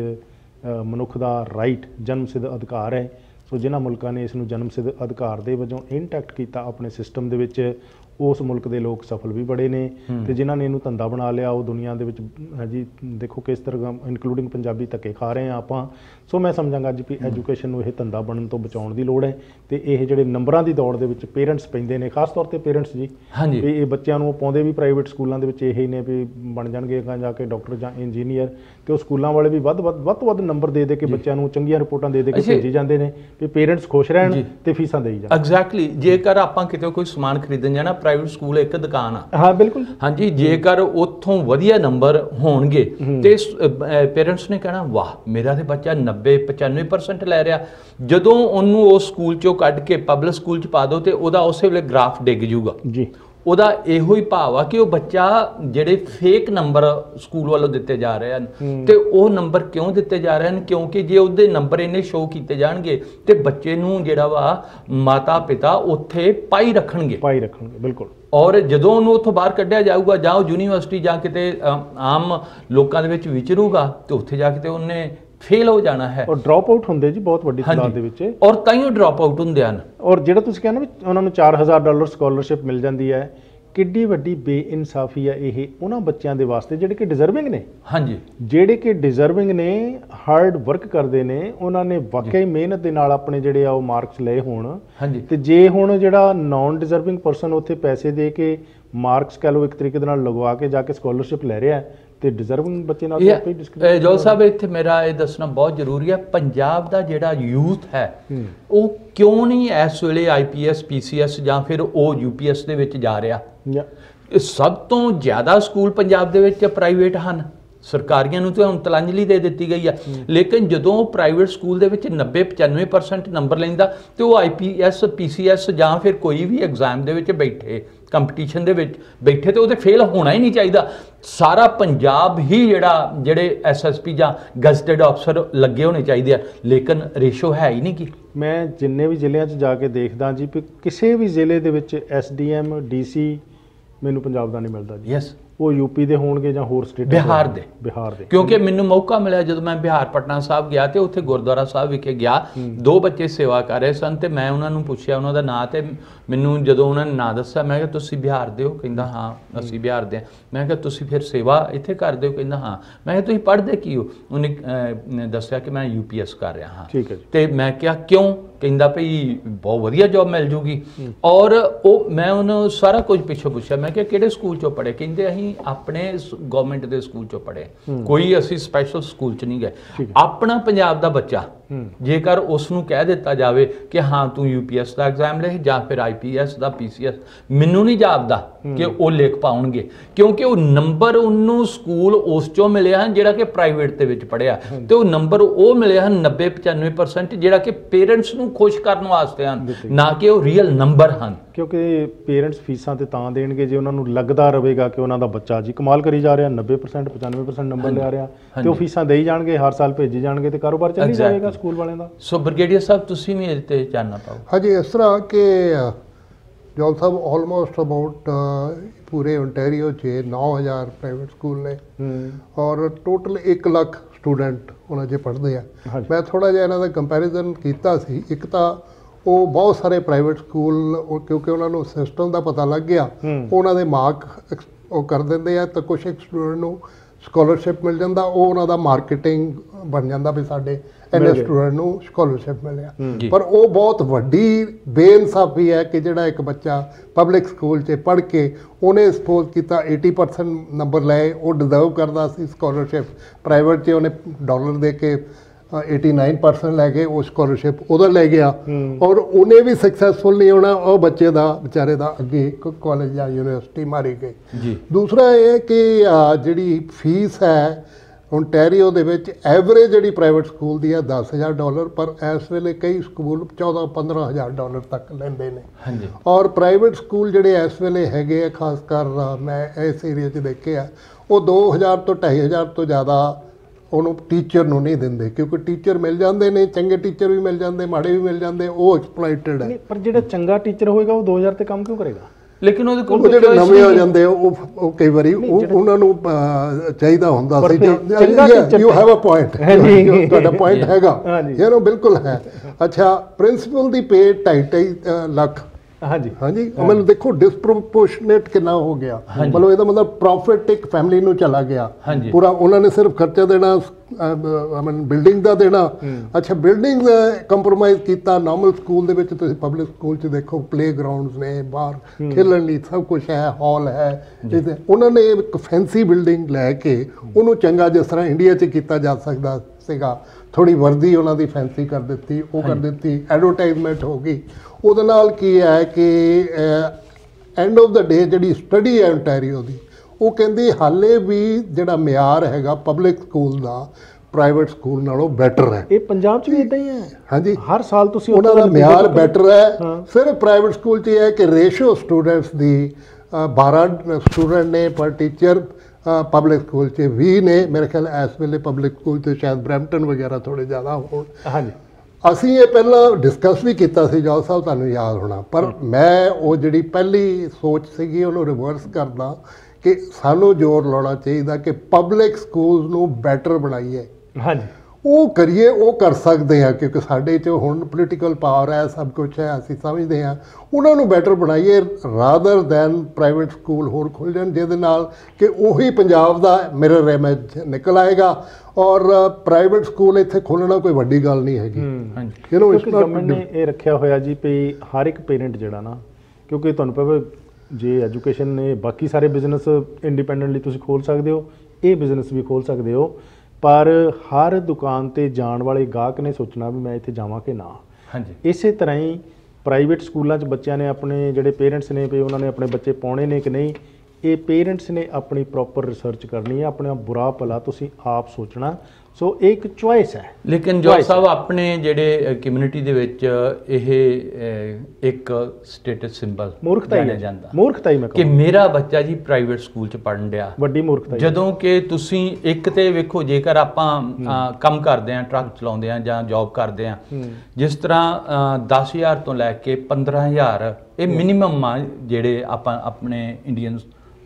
ਮਨੁੱਖ ਦਾ ਰਾਈਟ, ਜਨਮ ਸਿੱਧ ਅਧਿਕਾਰ ਹੈ। ਸੋ ਜਿਨ੍ਹਾਂ ਮੁਲਕਾਂ ਨੇ ਇਸ ਨੂੰ ਜਨਮ ਸਿੱਧ ਅਧਿਕਾਰ ਦੇ ਵਜੋਂ ਇੰਟੈਕਟ ਕੀਤਾ ਆਪਣੇ ਸਿਸਟਮ ਦੇ ਵਿੱਚ, ਉਸ ਮੁਲਕ ਦੇ ਲੋਕ ਸਫਲ ਵੀ ਬੜੇ ਨੇ, ਤੇ ਜਿਨ੍ਹਾਂ ਨੇ ਇਹਨੂੰ ਧੰਦਾ ਬਣਾ ਲਿਆ ਉਹ ਦੁਨੀਆ ਦੇ ਵਿੱਚ ਜੀ ਦੇਖੋ ਕਿਸ ਤਰ੍ਹਾਂ ਇਨਕਲੂਡਿੰਗ ਪੰਜਾਬੀ ਧੱਕੇ ਖਾ ਰਹੇ ਹਾਂ ਆਪਾਂ। ਸੋ ਮੈਂ ਸਮਝਾਂਗਾ ਜੀ ਵੀ ਐਜੂਕੇਸ਼ਨ ਨੂੰ ਇਹ ਧੰਦਾ ਬਣਨ ਤੋਂ ਬਚਾਉਣ ਦੀ ਲੋੜ ਹੈ, ਤੇ ਇਹ ਜਿਹੜੇ ਨੰਬਰਾਂ ਦੀ ਦੌੜ ਦੇ ਵਿੱਚ ਪੇਰੈਂਟਸ ਪੈਂਦੇ ਨੇ, ਖਾਸ ਤੌਰ 'ਤੇ ਪੇਰੈਂਟਸ ਜੀ, ਵੀ ਇਹ ਬੱਚਿਆਂ ਨੂੰ ਪਾਉਂਦੇ ਵੀ ਪ੍ਰਾਈਵੇਟ ਸਕੂਲਾਂ ਦੇ ਵਿੱਚ ਇਹ ਹੀ ਨੇ ਵੀ ਬਣ ਜਾਣਗੇ ਅੱਗੇ ਜਾ ਕੇ ਡਾਕਟਰ ਜਾਂ ਇੰਜੀਨੀਅਰ, ਤੇ ਉਹ ਸਕੂਲਾਂ ਵਾਲੇ ਵੀ ਵੱਧ ਵੱਧ ਵੱਧ ਤੋਂ ਵੱਧ ਨੰਬਰ ਦੇ ਦੇ ਕੇ ਬੱਚਿਆਂ ਨੂੰ ਚੰਗੀਆਂ ਰਿਪੋਰਟਾਂ ਦੇ ਦੇ ਕੇ ਭੇਜੀ ਜਾਂਦੇ ਨੇ ਵੀ ਪੇਰੈਂਟਸ ਖੁਸ਼ ਰਹਿਣ ਤੇ ਫੀਸਾਂ ਦੇਈ ਜਾਣ। ਐਗਜ਼ੈਕਟਲੀ, ਜੇਕਰ ਆਪਾਂ ਕਿਤੇ ਕੋਈ ਸਮਾਨ ਖਰੀਦਣ ਜਾਣਾ, ਪ੍ਰਾਈਵੇਟ ਸਕੂਲ ਇੱਕ ਦੁਕਾਨ ਆ, ਹਾਂ ਬਿਲਕੁਲ, ਹਾਂਜੀ, ਜੇਕਰ ਉੱਥੋਂ ਵਧੀਆ ਨੰਬਰ ਹੋਣਗੇ ਤੇ ਪੇਰੈਂਟਸ ਨੇ ਕਹਿਣਾ ਵਾਹ ਮੇਰਾ ਤੇ ਬੱਚਾ ਨੱਬੇ ਪਚਾਨਵੇਂ ਪਰਸੈਂਟ ਲੈ ਰਿਹਾ, ਜਦੋਂ ਉਹਨੂੰ ਉਸ ਸਕੂਲ ਚੋਂ ਕੱਢ ਕੇ ਪਬਲਿਕ ਸਕੂਲ 'ਚ ਪਾ ਦਿਓ ਤੇ ਉਹਦਾ ਉਸੇ ਵੇਲੇ ਗ੍ਰਾਫ ਡਿੱਗ ਜੂਗਾ ਜੀ। ਉਹਦਾ ਇਹੋ ਹੀ ਭਾਵ ਆ ਕਿ ਉਹ ਬੱਚਾ ਜਿਹੜੇ ਫੇਕ ਨੰਬਰ ਸਕੂਲ ਵੱਲੋਂ ਦਿੱਤੇ ਜਾ ਰਹੇ ਹਨ, ਤੇ ਉਹ ਨੰਬਰ ਕਿਉਂ ਦਿੱਤੇ ਜਾ ਰਹੇ ਹਨ? ਕਿਉਂਕਿ ਜੇ ਉਹਦੇ ਨੰਬਰ ਇੰਨੇ ਸ਼ੋਅ ਕੀਤੇ ਜਾਣਗੇ ਤੇ ਬੱਚੇ ਨੂੰ ਜਿਹੜਾ ਵਾ ਮਾਤਾ ਪਿਤਾ ਉੱਥੇ ਪਾਈ ਰੱਖਣਗੇ ਪਾਈ ਰੱਖਣਗੇ ਬਿਲਕੁਲ। ਔਰ ਜਦੋਂ ਉਹਨੂੰ ਉੱਥੋਂ ਬਾਹਰ ਕੱਢਿਆ ਜਾਊਗਾ ਜਾਂ ਉਹ ਯੂਨੀਵਰਸਿਟੀ ਜਾਂ ਕਿਤੇ ਆਮ ਲੋਕਾਂ ਦੇ ਵਿੱਚ ਵਿਚਰੂਗਾ ਤੇ ਉੱਥੇ ਜਾ ਕੇ ਤੇ ਉਹਨੇ ਫੇਲ ਹੋ ਜਾਣਾ ਹੈ। ਔਰ ਡ੍ਰੌਪ ਆਊਟ ਹੁੰਦੇ ਜੀ ਬਹੁਤ ਵੱਡੀ ਤਾਦਾਦ ਦੇ ਵਿੱਚ, ਔਰ ਤਾਂ ਹੀ ਉਹ ਡ੍ਰੌਪ ਆਊਟ ਹੁੰਦੇ ਹਨ। ਔਰ ਜਿਹੜਾ ਤੁਸੀਂ ਕਹਿੰਦੇ ਵੀ ਉਹਨਾਂ ਨੂੰ ਚਾਰ ਹਜ਼ਾਰ ਡਾਲਰ ਸਕਾਲਰਸ਼ਿਪ ਮਿਲ ਜਾਂਦੀ ਹੈ, ਕਿੱਡੀ ਵੱਡੀ ਬੇਇਨਸਾਫੀ ਹੈ ਇਹ ਉਹਨਾਂ ਬੱਚਿਆਂ ਦੇ ਵਾਸਤੇ ਜਿਹੜੇ ਕਿ ਡਿਜ਼ਰਵਿੰਗ ਨੇ। ਹਾਂਜੀ, ਜਿਹੜੇ ਕਿ ਡਿਜ਼ਰਵਿੰਗ ਨੇ, ਹਾਰਡ ਵਰਕ ਕਰਦੇ ਨੇ, ਉਹਨਾਂ ਨੇ ਵਾਕਈ ਮਿਹਨਤ ਦੇ ਨਾਲ ਆਪਣੇ ਜਿਹੜੇ ਆ ਉਹ ਮਾਰਕਸ ਲਏ ਹੋਣ। ਹਾਂਜੀ, ਤੇ ਜੇ ਹੁਣ ਜਿਹੜਾ ਨਾਨ ਡਿਜ਼ਰਵਿੰਗ ਪਰਸਨ ਉੱਥੇ ਪੈਸੇ ਦੇ ਕੇ ਮਾਰਕਸ ਕਹਿ ਲਓ ਇੱਕ ਤਰੀਕੇ ਦੇ ਨਾਲ ਲਗਵਾ ਕੇ ਜਾ ਕੇ ਸਕਾਲਰਸ਼ਿਪ ਲੈ ਰਿਹਾ ਤੇ ਡਿਜ਼ਰਵਿੰਗ ਬੱਚੇ ਨਾਲ ਆਪੇ ਡਿਸਕ੍ਰਿਮੀਨੇਟ। ਜੋਲ ਸਾਹਿਬ ਇੱਥੇ ਮੇਰਾ ਇਹ ਦੱਸਣਾ ਬਹੁਤ ਜ਼ਰੂਰੀ ਹੈ, ਪੰਜਾਬ ਦਾ ਜਿਹੜਾ ਯੂਥ ਹੈ ਉਹ ਕਿਉਂ ਨਹੀਂ ਇਸ ਵੇਲੇ ਆਈ P S P C S ਜਾਂ ਫਿਰ ਉਹ ਯੂ ਪੀ ਐਸ ਦੇ ਵਿੱਚ ਜਾ ਰਿਹਾ? ਸਭ ਤੋਂ ਜ਼ਿਆਦਾ ਸਕੂਲ ਪੰਜਾਬ ਦੇ ਵਿੱਚ ਪ੍ਰਾਈਵੇਟ ਹਨ, ਸਰਕਾਰੀਆਂ ਨੂੰ ਤਾਂ ਹੁਣ ਤਲਾਂਜਲੀ ਦੇ ਦਿੱਤੀ ਗਈ ਆ, ਲੇਕਿਨ ਜਦੋਂ ਪ੍ਰਾਈਵੇਟ ਸਕੂਲ ਦੇ ਵਿੱਚ ਨੱਬੇ ਪਚਾਨਵੇਂ ਪਰਸੈਂਟ ਨੰਬਰ ਲੈਂਦਾ ਤੇ ਉਹ ਆਈ P S P C S ਜਾਂ ਫਿਰ ਕੋਈ ਵੀ ਐਗਜ਼ਾਮ ਦੇ ਵਿੱਚ ਬੈਠੇ, ਕੰਪੀਟੀਸ਼ਨ ਦੇ ਵਿੱਚ ਬੈਠੇ, ਤੇ ਉਹਦੇ ਫੇਲ ਹੋਣਾ ਹੀ ਨਹੀਂ ਚਾਹੀਦਾ। ਸਾਰਾ ਪੰਜਾਬ ਹੀ ਜਿਹੜਾ ਜਿਹੜੇ ਐਸ ਐਸ ਪੀ ਜਾਂ ਗਜ਼ਟਡ ਅਫਸਰ ਲੱਗੇ ਹੋਣੇ ਚਾਹੀਦੇ ਆ, ਲੇਕਿਨ ਰੇਸ਼ੋ ਹੈ ਹੀ ਨਹੀਂ। ਕੀ ਮੈਂ ਜਿੰਨੇ ਵੀ ਜ਼ਿਲ੍ਹਿਆਂ 'ਚ ਜਾ ਕੇ ਦੇਖਦਾ ਜੀ, ਕਿਸੇ ਵੀ ਜ਼ਿਲ੍ਹੇ ਦੇ ਵਿੱਚ S D M D C ਮੈਨੂੰ ਪੰਜਾਬ ਦਾ ਨਹੀਂ ਮਿਲਦਾ ਜੀ। ਯੈਸ, ਉਹ ਯੂਪੀ ਦੇ ਹੋਣਗੇ ਜਾਂ ਹੋਰ ਸਟੇਟ ਬਿਹਾਰ ਦੇ ਬਿਹਾਰ ਦੇ ਕਿਉਂਕਿ ਮੈਨੂੰ ਮੌਕਾ ਮਿਲਿਆ ਜਦੋਂ ਮੈਂ ਬਿਹਾਰ ਪਟਨਾ ਸਾਹਿਬ ਗਿਆ ਤੇ ਉੱਥੇ ਗੁਰਦੁਆਰਾ ਸਾਹਿਬ ਵਿਖੇ ਗਿਆ, ਦੋ ਬੱਚੇ ਸੇਵਾ ਕਰ ਰਹੇ ਸਨ ਤੇ ਮੈਂ ਉਹਨਾਂ ਨੂੰ ਪੁੱਛਿਆ ਉਹਨਾਂ ਦਾ ਨਾਂ, ਤੇ ਮੈਨੂੰ ਜਦੋਂ ਉਹਨਾਂ ਨੇ ਨਾਂ ਦੱਸਿਆ ਮੈਂ ਕਿਹਾ ਤੁਸੀਂ ਬਿਹਾਰ ਦੇ ਹੋ? ਕਹਿੰਦਾ ਹਾਂ ਅਸੀਂ ਬਿਹਾਰ ਦੇ ਹਾਂ। ਮੈਂ ਕਿਹਾ ਤੁਸੀਂ ਫਿਰ ਸੇਵਾ ਇੱਥੇ ਕਰਦੇ ਹੋ? ਕਹਿੰਦਾ ਹਾਂ। ਮੈਂ ਕਿਹਾ ਤੁਸੀਂ ਪੜ੍ਹਦੇ ਕੀ ਹੋ? ਉਹਨੇ ਅਹ, ਦੱਸਿਆ ਕਿ ਮੈਂ ਯੂ ਪੀ ਐਸ ਕਰ ਰਿਹਾ ਹਾਂ। ਠੀਕ ਹੈ ਜੀ। ਤੇ ਮੈਂ ਕਿਹਾ ਕਿਉਂ? ਕਹਿੰਦਾ ਭਈ ਬਹੁਤ ਵਧੀਆ ਜੋਬ ਮਿਲ ਜੂਗੀ। ਔਰ ਉਹ ਮੈਂ ਉਹਨੂੰ ਸਾਰਾ ਕੁਝ ਪਿੱਛੋਂ ਪੁੱਛਿਆ, ਮੈਂ ਕਿਹਾ ਕਿਹੜੇ ਸਕੂਲ ਚੋਂ ਪੜ੍ਹੇ? ਕਹਿੰਦੇ ਅਸੀਂ ਆਪਣੇ ਗਵਰਨਮੈਂਟ ਦੇ ਸਕੂਲ ਚੋਂ ਪੜ੍ਹੇ, ਕੋਈ ਅਸੀਂ ਸਪੈਸ਼ਲ ਸਕੂਲ ਚ ਨਹੀਂ ਗਏ। ਆਪਣਾ ਪੰਜਾਬ ਦਾ ਬੱਚਾ ਜੇਕਰ ਉਸ ਨੂੰ ਕਹਿ ਦਿੱਤਾ ਜਾਵੇ ਕਿ ਹਾਂ ਤੂੰ ਯੂ ਪੀ ਐਸ ਦਾ ਐਗਜ਼ਾਮ ਲਿਖ ਜਾਂ ਫਿਰ ਆਈ ਪੀ ਐਸ ਦਾ, ਪੀ ਸੀ ਐਸ, ਮੈਨੂੰ ਨਹੀਂ ਜਾਪਦਾ ਕਿ ਉਹ ਲਿਖ ਪਾਉਣਗੇ, ਕਿਉਂਕਿ ਉਹ ਨੰਬਰ ਉਹਨੂੰ ਸਕੂਲ ਉਸ ਚੋਂ ਮਿਲੇ ਹਨ ਜਿਹੜਾ ਕਿ ਪ੍ਰਾਈਵੇਟ ਦੇ ਵਿੱਚ ਪੜ੍ਹਿਆ, ਤੇ ਉਹ ਨੰਬਰ ਉਹ ਮਿਲੇ ਹਨ ਨੱਬੇ ਪਚਾਨਵੇਂ ਪਰਸੈਂਟ ਜਿਹੜਾ ਕਿ ਪੇਰੈਂਟਸ ਨੂੰ ਖੁਸ਼ ਕਰਨ ਵਾਸਤੇ ਹਨ, ਨਾ ਕਿ ਉਹ ਰੀਅਲ ਨੰਬਰ ਹਨ। ਕਿਉਂਕਿ ਪੇਰੈਂਟਸ ਫੀਸਾਂ ਤੇ ਤਾਂ ਦੇਣਗੇ ਜੇ ਉਹਨਾਂ ਨੂੰ ਲੱਗਦਾ ਰਹੇਗਾ ਕਿ ਉਹਨਾਂ ਦਾ ਬੱਚਾ ਜੀ ਕਮਾਲ ਕਰੀ ਜਾ ਰਿਹਾ, ਨੱਬੇ ਪਰਸੈਂਟ ਪਚਾਨਵੇਂ ਪਰਸੈਂਟ ਨੰਬਰ ਲਿਆ ਰਿਹਾ, ਤੇ ਉਹ ਫੀਸਾਂ ਦੇਈ ਜਾਣਗੇ, ਹਰ ਸਾਲ ਭੇਜੀ ਜਾਣਗੇ ਤੇ ਕਾਰੋਬਾਰ ਚੱਲੀ ਜਾਏਗਾ ਸਕੂਲ ਵਾਲਿਆਂ ਦਾ। ਸੋ ਬ੍ਰਿਗੇਡੀਅਰ ਸਾਹਿਬ ਤੁਸੀਂ ਵੀ ਇਹਦੇ ਤੇ ਜਾਨਣਾ ਪਾਓ। ਹਾਂਜੀ, ਇਸ ਤਰ੍ਹਾਂ ਕਿ ਜੌਲ ਸਾਹਿਬ ਆਲਮੋਸਟ ਅਬਾਊਟ ਪੂਰੇ ਓਨਟਾਰੀਓ 'ਚ ਨੌ ਹਜ਼ਾਰ ਪ੍ਰਾਈਵੇਟ ਸਕੂਲ ਨੇ ਔਰ ਟੋਟਲ ਇੱਕ ਲੱਖ ਸਟੂਡੈਂਟ ਉਹਨਾਂ 'ਚ ਪੜ੍ਹਦੇ ਆ। ਮੈਂ ਥੋੜ੍ਹਾ ਜਿਹਾ ਇਹਨਾਂ ਦਾ ਕੰਪੈਰੀਜ਼ਨ ਕੀਤਾ ਸੀ। ਇੱਕ ਤਾਂ ਉਹ ਬਹੁਤ ਸਾਰੇ ਪ੍ਰਾਈਵੇਟ ਸਕੂਲ ਕਿਉਂਕਿ ਉਹਨਾਂ ਨੂੰ ਸਿਸਟਮ ਦਾ ਪਤਾ ਲੱਗ ਗਿਆ, ਉਹਨਾਂ ਦੇ ਮਾਰਕ ਉਹ ਕਰ ਦਿੰਦੇ ਆ, ਤਾਂ ਕੁਛ ਇੱਕ ਸਟੂਡੈਂਟ ਨੂੰ ਸਕਾਲਰਸ਼ਿਪ ਮਿਲ ਜਾਂਦਾ, ਉਹ ਉਹਨਾਂ ਦਾ ਮਾਰਕੀਟਿੰਗ ਬਣ ਜਾਂਦਾ ਵੀ ਸਾਡੇ ਇੰਨੇ ਸਟੂਡੈਂਟ ਨੂੰ ਸਕਾਲਰਸ਼ਿਪ ਮਿਲਿਆ। ਪਰ ਉਹ ਬਹੁਤ ਵੱਡੀ ਬੇਇਨਸਾਫੀ ਹੈ ਕਿ ਜਿਹੜਾ ਇੱਕ ਬੱਚਾ ਪਬਲਿਕ ਸਕੂਲ 'ਚ ਪੜ੍ਹ ਕੇ ਉਹਨੇ ਸਪੋਜ਼ ਕੀਤਾ eighty percent ਨੰਬਰ ਲਏ, ਉਹ ਡਿਜ਼ਰਵ ਕਰਦਾ ਸੀ ਸਕਾਲਰਸ਼ਿਪ, ਪ੍ਰਾਈਵੇਟ 'ਚ ਉਹਨੇ ਡਾਲਰ ਦੇ ਕੇ eighty-nine percent ਲੈ ਕੇ ਉਹ ਸਕਾਲਰਸ਼ਿਪ ਉਹਦਾ ਲੈ ਗਿਆ ਔਰ ਉਹਨੇ ਵੀ ਸਕਸੈਸਫੁਲ ਨਹੀਂ ਹੋਣਾ, ਉਹ ਬੱਚੇ ਦਾ ਵਿਚਾਰੇ ਦਾ ਅੱਗੇ ਕਾਲਜ ਜਾਂ ਯੂਨੀਵਰਸਿਟੀ ਮਾਰੀ ਗਈ। ਦੂਸਰਾ ਇਹ ਕਿ ਜਿਹੜੀ ਫੀਸ ਹੈ ਓਨਟਾਰੀਓ ਦੇ ਵਿੱਚ ਐਵਰੇਜ ਜਿਹੜੀ ਪ੍ਰਾਈਵੇਟ ਸਕੂਲ ਦੀ ਹੈ ਦਸ ਹਜ਼ਾਰ ਡਾਲਰ, ਪਰ ਇਸ ਵੇਲੇ ਕਈ ਸਕੂਲ ਚੌਦਾਂ ਪੰਦਰਾਂ ਹਜ਼ਾਰ ਡਾਲਰ ਤੱਕ ਲੈਂਦੇ ਨੇ। ਔਰ ਪ੍ਰਾਈਵੇਟ ਸਕੂਲ ਜਿਹੜੇ ਇਸ ਵੇਲੇ ਹੈਗੇ ਆ, ਖਾਸ ਕਰ ਮੈਂ ਇਸ ਏਰੀਆ 'ਚ ਦੇਖੇ ਆ, ਉਹ ਦੋ ਹਜ਼ਾਰ ਤੋਂ ਢਾਈ ਹਜ਼ਾਰ ਤੋਂ ਜ਼ਿਆਦਾ ਉਹਨੂੰ ਟੀਚਰ ਨੂੰ ਨਹੀਂ ਦਿੰਦੇ, ਕਿਉਂਕਿ ਟੀਚਰ ਮਿਲ ਜਾਂਦੇ ਨੇ, ਚੰਗੇ ਟੀਚਰ ਵੀ ਮਿਲ ਜਾਂਦੇ, ਮਾੜੇ ਵੀ ਮਿਲ ਜਾਂਦੇ, ਉਹ ਐਕਸਪਲੋਇਟਡ ਹੈ। ਪਰ ਜਿਹੜਾ ਚੰਗਾ ਟੀਚਰ ਹੋਏਗਾ ਉਹ ਦੋ ਹਜ਼ਾਰ ਤੇ ਕੰਮ ਕਿਉਂ ਕਰੇਗਾ? ਲੇਕਿਨ ਉਹਦੇ ਕੋਲ ਜਿਹੜੇ ਨਵੇਂ ਆ ਜਾਂਦੇ ਉਹ ਉਹ ਕਈ ਵਾਰੀ ਉਹਨਾਂ ਨੂੰ ਚਾਹੀਦਾ ਹੁੰਦਾ ਸੀ। ਯੂ ਹੈਵ ਅ ਪੁਆਇੰਟ, ਤੁਹਾਡਾ ਪੁਆਇੰਟ ਹੈਗਾ, ਯਾਰ ਉਹ ਬਿਲਕੁਲ ਹੈ। ਅੱਛਾ, ਪ੍ਰਿੰਸੀਪਲ ਦੀ ਪੇ ਢਾਈ ਢਾਈ ਲੱਖ। ਹਾਂਜੀ ਹਾਂਜੀ, ਮਤਲਬ ਦੇਖੋ ਡਿਸਪ੍ਰੋਪੋਰਸ਼ਨੇਟ ਕਿੰਨਾ ਹੋ ਗਿਆ, ਮਤਲਬ ਇਹਦਾ ਮਤਲਬ ਪ੍ਰੋਫਿਟ ਇੱਕ ਫੈਮਿਲੀ ਨੂੰ ਚਲਾ ਗਿਆ ਪੂਰਾ, ਉਹਨਾਂ ਨੇ ਸਿਰਫ ਖਰਚਾ ਦੇਣਾ, ਬਿਲਡਿੰਗ ਦਾ ਦੇਣਾ। ਅੱਛਾ, ਬਿਲਡਿੰਗ ਕੰਪਰੋਮਾਈਜ਼ ਕੀਤਾ। ਨਾਰਮਲ ਸਕੂਲ ਦੇ ਵਿੱਚ ਤੁਸੀਂ ਪਬਲਿਕ ਸਕੂਲ 'ਚ ਦੇਖੋ ਪਲੇ ਗਰਾਊਂਡਸ ਨੇ, ਬਾਹਰ ਖੇਲਣ ਲਈ ਸਭ ਕੁਝ ਹੈ, ਹਾਲ ਹੈ, ਉਹਨਾਂ ਨੇ ਇੱਕ ਫੈਂਸੀ ਬਿਲਡਿੰਗ ਲੈ ਕੇ ਉਹਨੂੰ ਚੰਗਾ ਜਿਸ ਤਰ੍ਹਾਂ ਇੰਡੀਆ 'ਚ ਕੀਤਾ ਜਾ ਸਕਦਾ ਸੀਗਾ, ਥੋੜ੍ਹੀ ਵਰਦੀ ਉਹਨਾਂ ਦੀ ਫੈਂਸੀ ਕਰ ਦਿੱਤੀ, ਉਹ ਕਰ ਦਿੱਤੀ, ਐਡਵਰਟਾਈਜ਼ਮੈਂਟ ਹੋ ਗਈ। ਉਹਦੇ ਨਾਲ ਕੀ ਹੈ ਕਿ ਐਂਡ ਆਫ ਦਾ ਡੇ ਜਿਹੜੀ ਸਟੱਡੀ ਹੈ ਓਨਟਾਰੀਓ ਦੀ, ਉਹ ਕਹਿੰਦੀ ਹਾਲੇ ਵੀ ਜਿਹੜਾ ਮਿਆਰ ਹੈਗਾ ਪਬਲਿਕ ਸਕੂਲ ਦਾ ਪ੍ਰਾਈਵੇਟ ਸਕੂਲ ਨਾਲੋਂ ਬੈਟਰ ਹੈ। ਇਹ ਪੰਜਾਬ 'ਚ ਵੀ ਇਦਾਂ ਹੀ ਹੈ। ਹਾਂਜੀ, ਹਰ ਸਾਲ ਤੁਸੀਂ ਉਹਨਾਂ ਦਾ ਮਿਆਰ ਬੈਟਰ ਹੈ। ਸਿਰਫ ਪ੍ਰਾਈਵੇਟ ਸਕੂਲ 'ਚ ਇਹ ਹੈ ਕਿ ਰੇਸ਼ੋ ਸਟੂਡੈਂਟਸ ਦੀ ਬਾਰਾਂ ਸਟੂਡੈਂਟ ਨੇ ਪਰ ਟੀਚਰ, ਪਬਲਿਕ ਸਕੂਲ 'ਚ ਵੀਹ ਨੇ। ਮੇਰੇ ਖਿਆਲ ਇਸ ਵੇਲੇ ਪਬਲਿਕ ਸਕੂਲ 'ਚ ਸ਼ਾਇਦ ਬਰੈਂਪਟਨ ਵਗੈਰਾ ਥੋੜ੍ਹੇ ਜ਼ਿਆਦਾ ਹੋਣ। ਹਾਂਜੀ, ਅਸੀਂ ਇਹ ਪਹਿਲਾਂ ਡਿਸਕਸ ਵੀ ਕੀਤਾ ਸੀ ਜੌਲ ਸਾਹਿਬ, ਤੁਹਾਨੂੰ ਯਾਦ ਹੋਣਾ, ਪਰ ਮੈਂ ਉਹ ਜਿਹੜੀ ਪਹਿਲੀ ਸੋਚ ਸੀਗੀ ਉਹਨੂੰ ਰਿਵਰਸ ਕਰਦਾ ਕਿ ਸਾਨੂੰ ਜ਼ੋਰ ਲਾਉਣਾ ਚਾਹੀਦਾ ਕਿ ਪਬਲਿਕ ਸਕੂਲਸ ਨੂੰ ਬੈਟਰ ਬਣਾਈਏ। ਹਾਂਜੀ, ਉਹ ਕਰੀਏ, ਉਹ ਕਰ ਸਕਦੇ ਹਾਂ ਕਿਉਂਕਿ ਸਾਡੇ 'ਚ ਹੁਣ ਪੋਲੀਟੀਕਲ ਪਾਵਰ ਹੈ, ਸਭ ਕੁਝ ਹੈ, ਅਸੀਂ ਸਮਝਦੇ ਹਾਂ। ਉਹਨਾਂ ਨੂੰ ਬੈਟਰ ਬਣਾਈਏ ਰਾਦਰ ਦੈਨ ਪ੍ਰਾਈਵੇਟ ਸਕੂਲ ਹੋਰ ਖੁੱਲ੍ਹ ਜਾਣ, ਜਿਹਦੇ ਨਾਲ ਕਿ ਉਹੀ ਪੰਜਾਬ ਦਾ ਮਿਰਰ ਇਮੇਜ ਨਿਕਲ ਆਏਗਾ। ਔਰ ਪ੍ਰਾਈਵੇਟ ਸਕੂਲ ਇੱਥੇ ਖੋਲ੍ਹਣਾ ਕੋਈ ਵੱਡੀ ਗੱਲ ਨਹੀਂ ਹੈਗੀ। ਯੂ ਨੋ ਗਵਰਨਮੈਂਟ ਨੇ ਇਹ ਰੱਖਿਆ ਹੋਇਆ ਜੀ ਵੀ ਹਰ ਇੱਕ ਪੇਰੈਂਟ ਜਿਹੜਾ ਨਾ, ਕਿਉਂਕਿ ਤੁਹਾਨੂੰ ਪਤਾ ਜੇ ਐਜੂਕੇਸ਼ਨ ਨੇ ਬਾਕੀ ਸਾਰੇ ਬਿਜ਼ਨਸ ਇੰਡੀਪੈਂਡੈਂਟਲੀ ਤੁਸੀਂ ਖੋਲ੍ਹ ਸਕਦੇ ਹੋ, ਇਹ ਬਿਜ਼ਨਸ ਵੀ ਖੋਲ੍ਹ ਸਕਦੇ ਹੋ, ਪਰ ਹਰ ਦੁਕਾਨ 'ਤੇ ਜਾਣ ਵਾਲੇ ਗਾਹਕ ਨੇ ਸੋਚਣਾ ਵੀ ਮੈਂ ਇੱਥੇ ਜਾਵਾਂ ਕਿ ਨਾ। ਹਾਂਜੀ, ਇਸੇ ਤਰ੍ਹਾਂ ਹੀ ਪ੍ਰਾਈਵੇਟ ਸਕੂਲਾਂ 'ਚ ਬੱਚਿਆਂ ਨੇ ਆਪਣੇ ਜਿਹੜੇ ਪੇਰੈਂਟਸ ਨੇ ਵੀ ਉਹਨਾਂ ਨੇ ਆਪਣੇ ਬੱਚੇ ਪਾਉਣੇ ਨੇ ਕਿ ਨਹੀਂ, ਇਹ ਪੇਰੈਂਟਸ ਨੇ ਆਪਣੀ ਪ੍ਰੋਪਰ ਰਿਸਰਚ ਕਰਨੀ ਹੈ, ਆਪਣਾ ਬੁਰਾ ਭਲਾ ਤੁਸੀਂ ਆਪ ਸੋਚਣਾ। ਸੋ ਇਹ ਇੱਕ ਚੁਆਇਸ ਹੈ। ਲੇਕਿਨ ਜੌਲ ਸਾਹਿਬ ਆਪਣੇ ਜਿਹੜੇ ਕਮਿਊਨਿਟੀ ਦੇ ਵਿੱਚ ਇਹ ਇੱਕ ਸਟੇਟਸ ਸਿੰਬਲ ਮੂਰਖਤਾਈ ਜਾਂਦਾ, ਮੂਰਖਤਾਈ ਮੈਂ ਕਿ ਮੇਰਾ ਬੱਚਾ ਜੀ ਪ੍ਰਾਈਵੇਟ ਸਕੂਲ 'ਚ ਪੜ੍ਹਨ ਡਿਆ, ਵੱਡੀ ਮੂਰਖਤਾਈ। ਜਦੋਂ ਕਿ ਤੁਸੀਂ ਇੱਕ ਤੇ ਵੇਖੋ, ਜੇਕਰ ਆਪਾਂ ਕੰਮ ਕਰਦੇ ਹਾਂ, ਟਰੱਕ ਚਲਾਉਂਦੇ ਹਾਂ ਜਾਂ ਜੌਬ ਕਰਦੇ ਹਾਂ, ਜਿਸ ਤਰ੍ਹਾਂ ਦਸ ਹਜ਼ਾਰ ਤੋਂ ਲੈ ਕੇ ਪੰਦਰਾਂ ਹਜ਼ਾਰ ਇਹ ਮਿਨੀਮਮ ਆ ਜਿਹੜੇ ਆਪਾਂ ਆਪਣੇ ਇੰਡੀਅਨ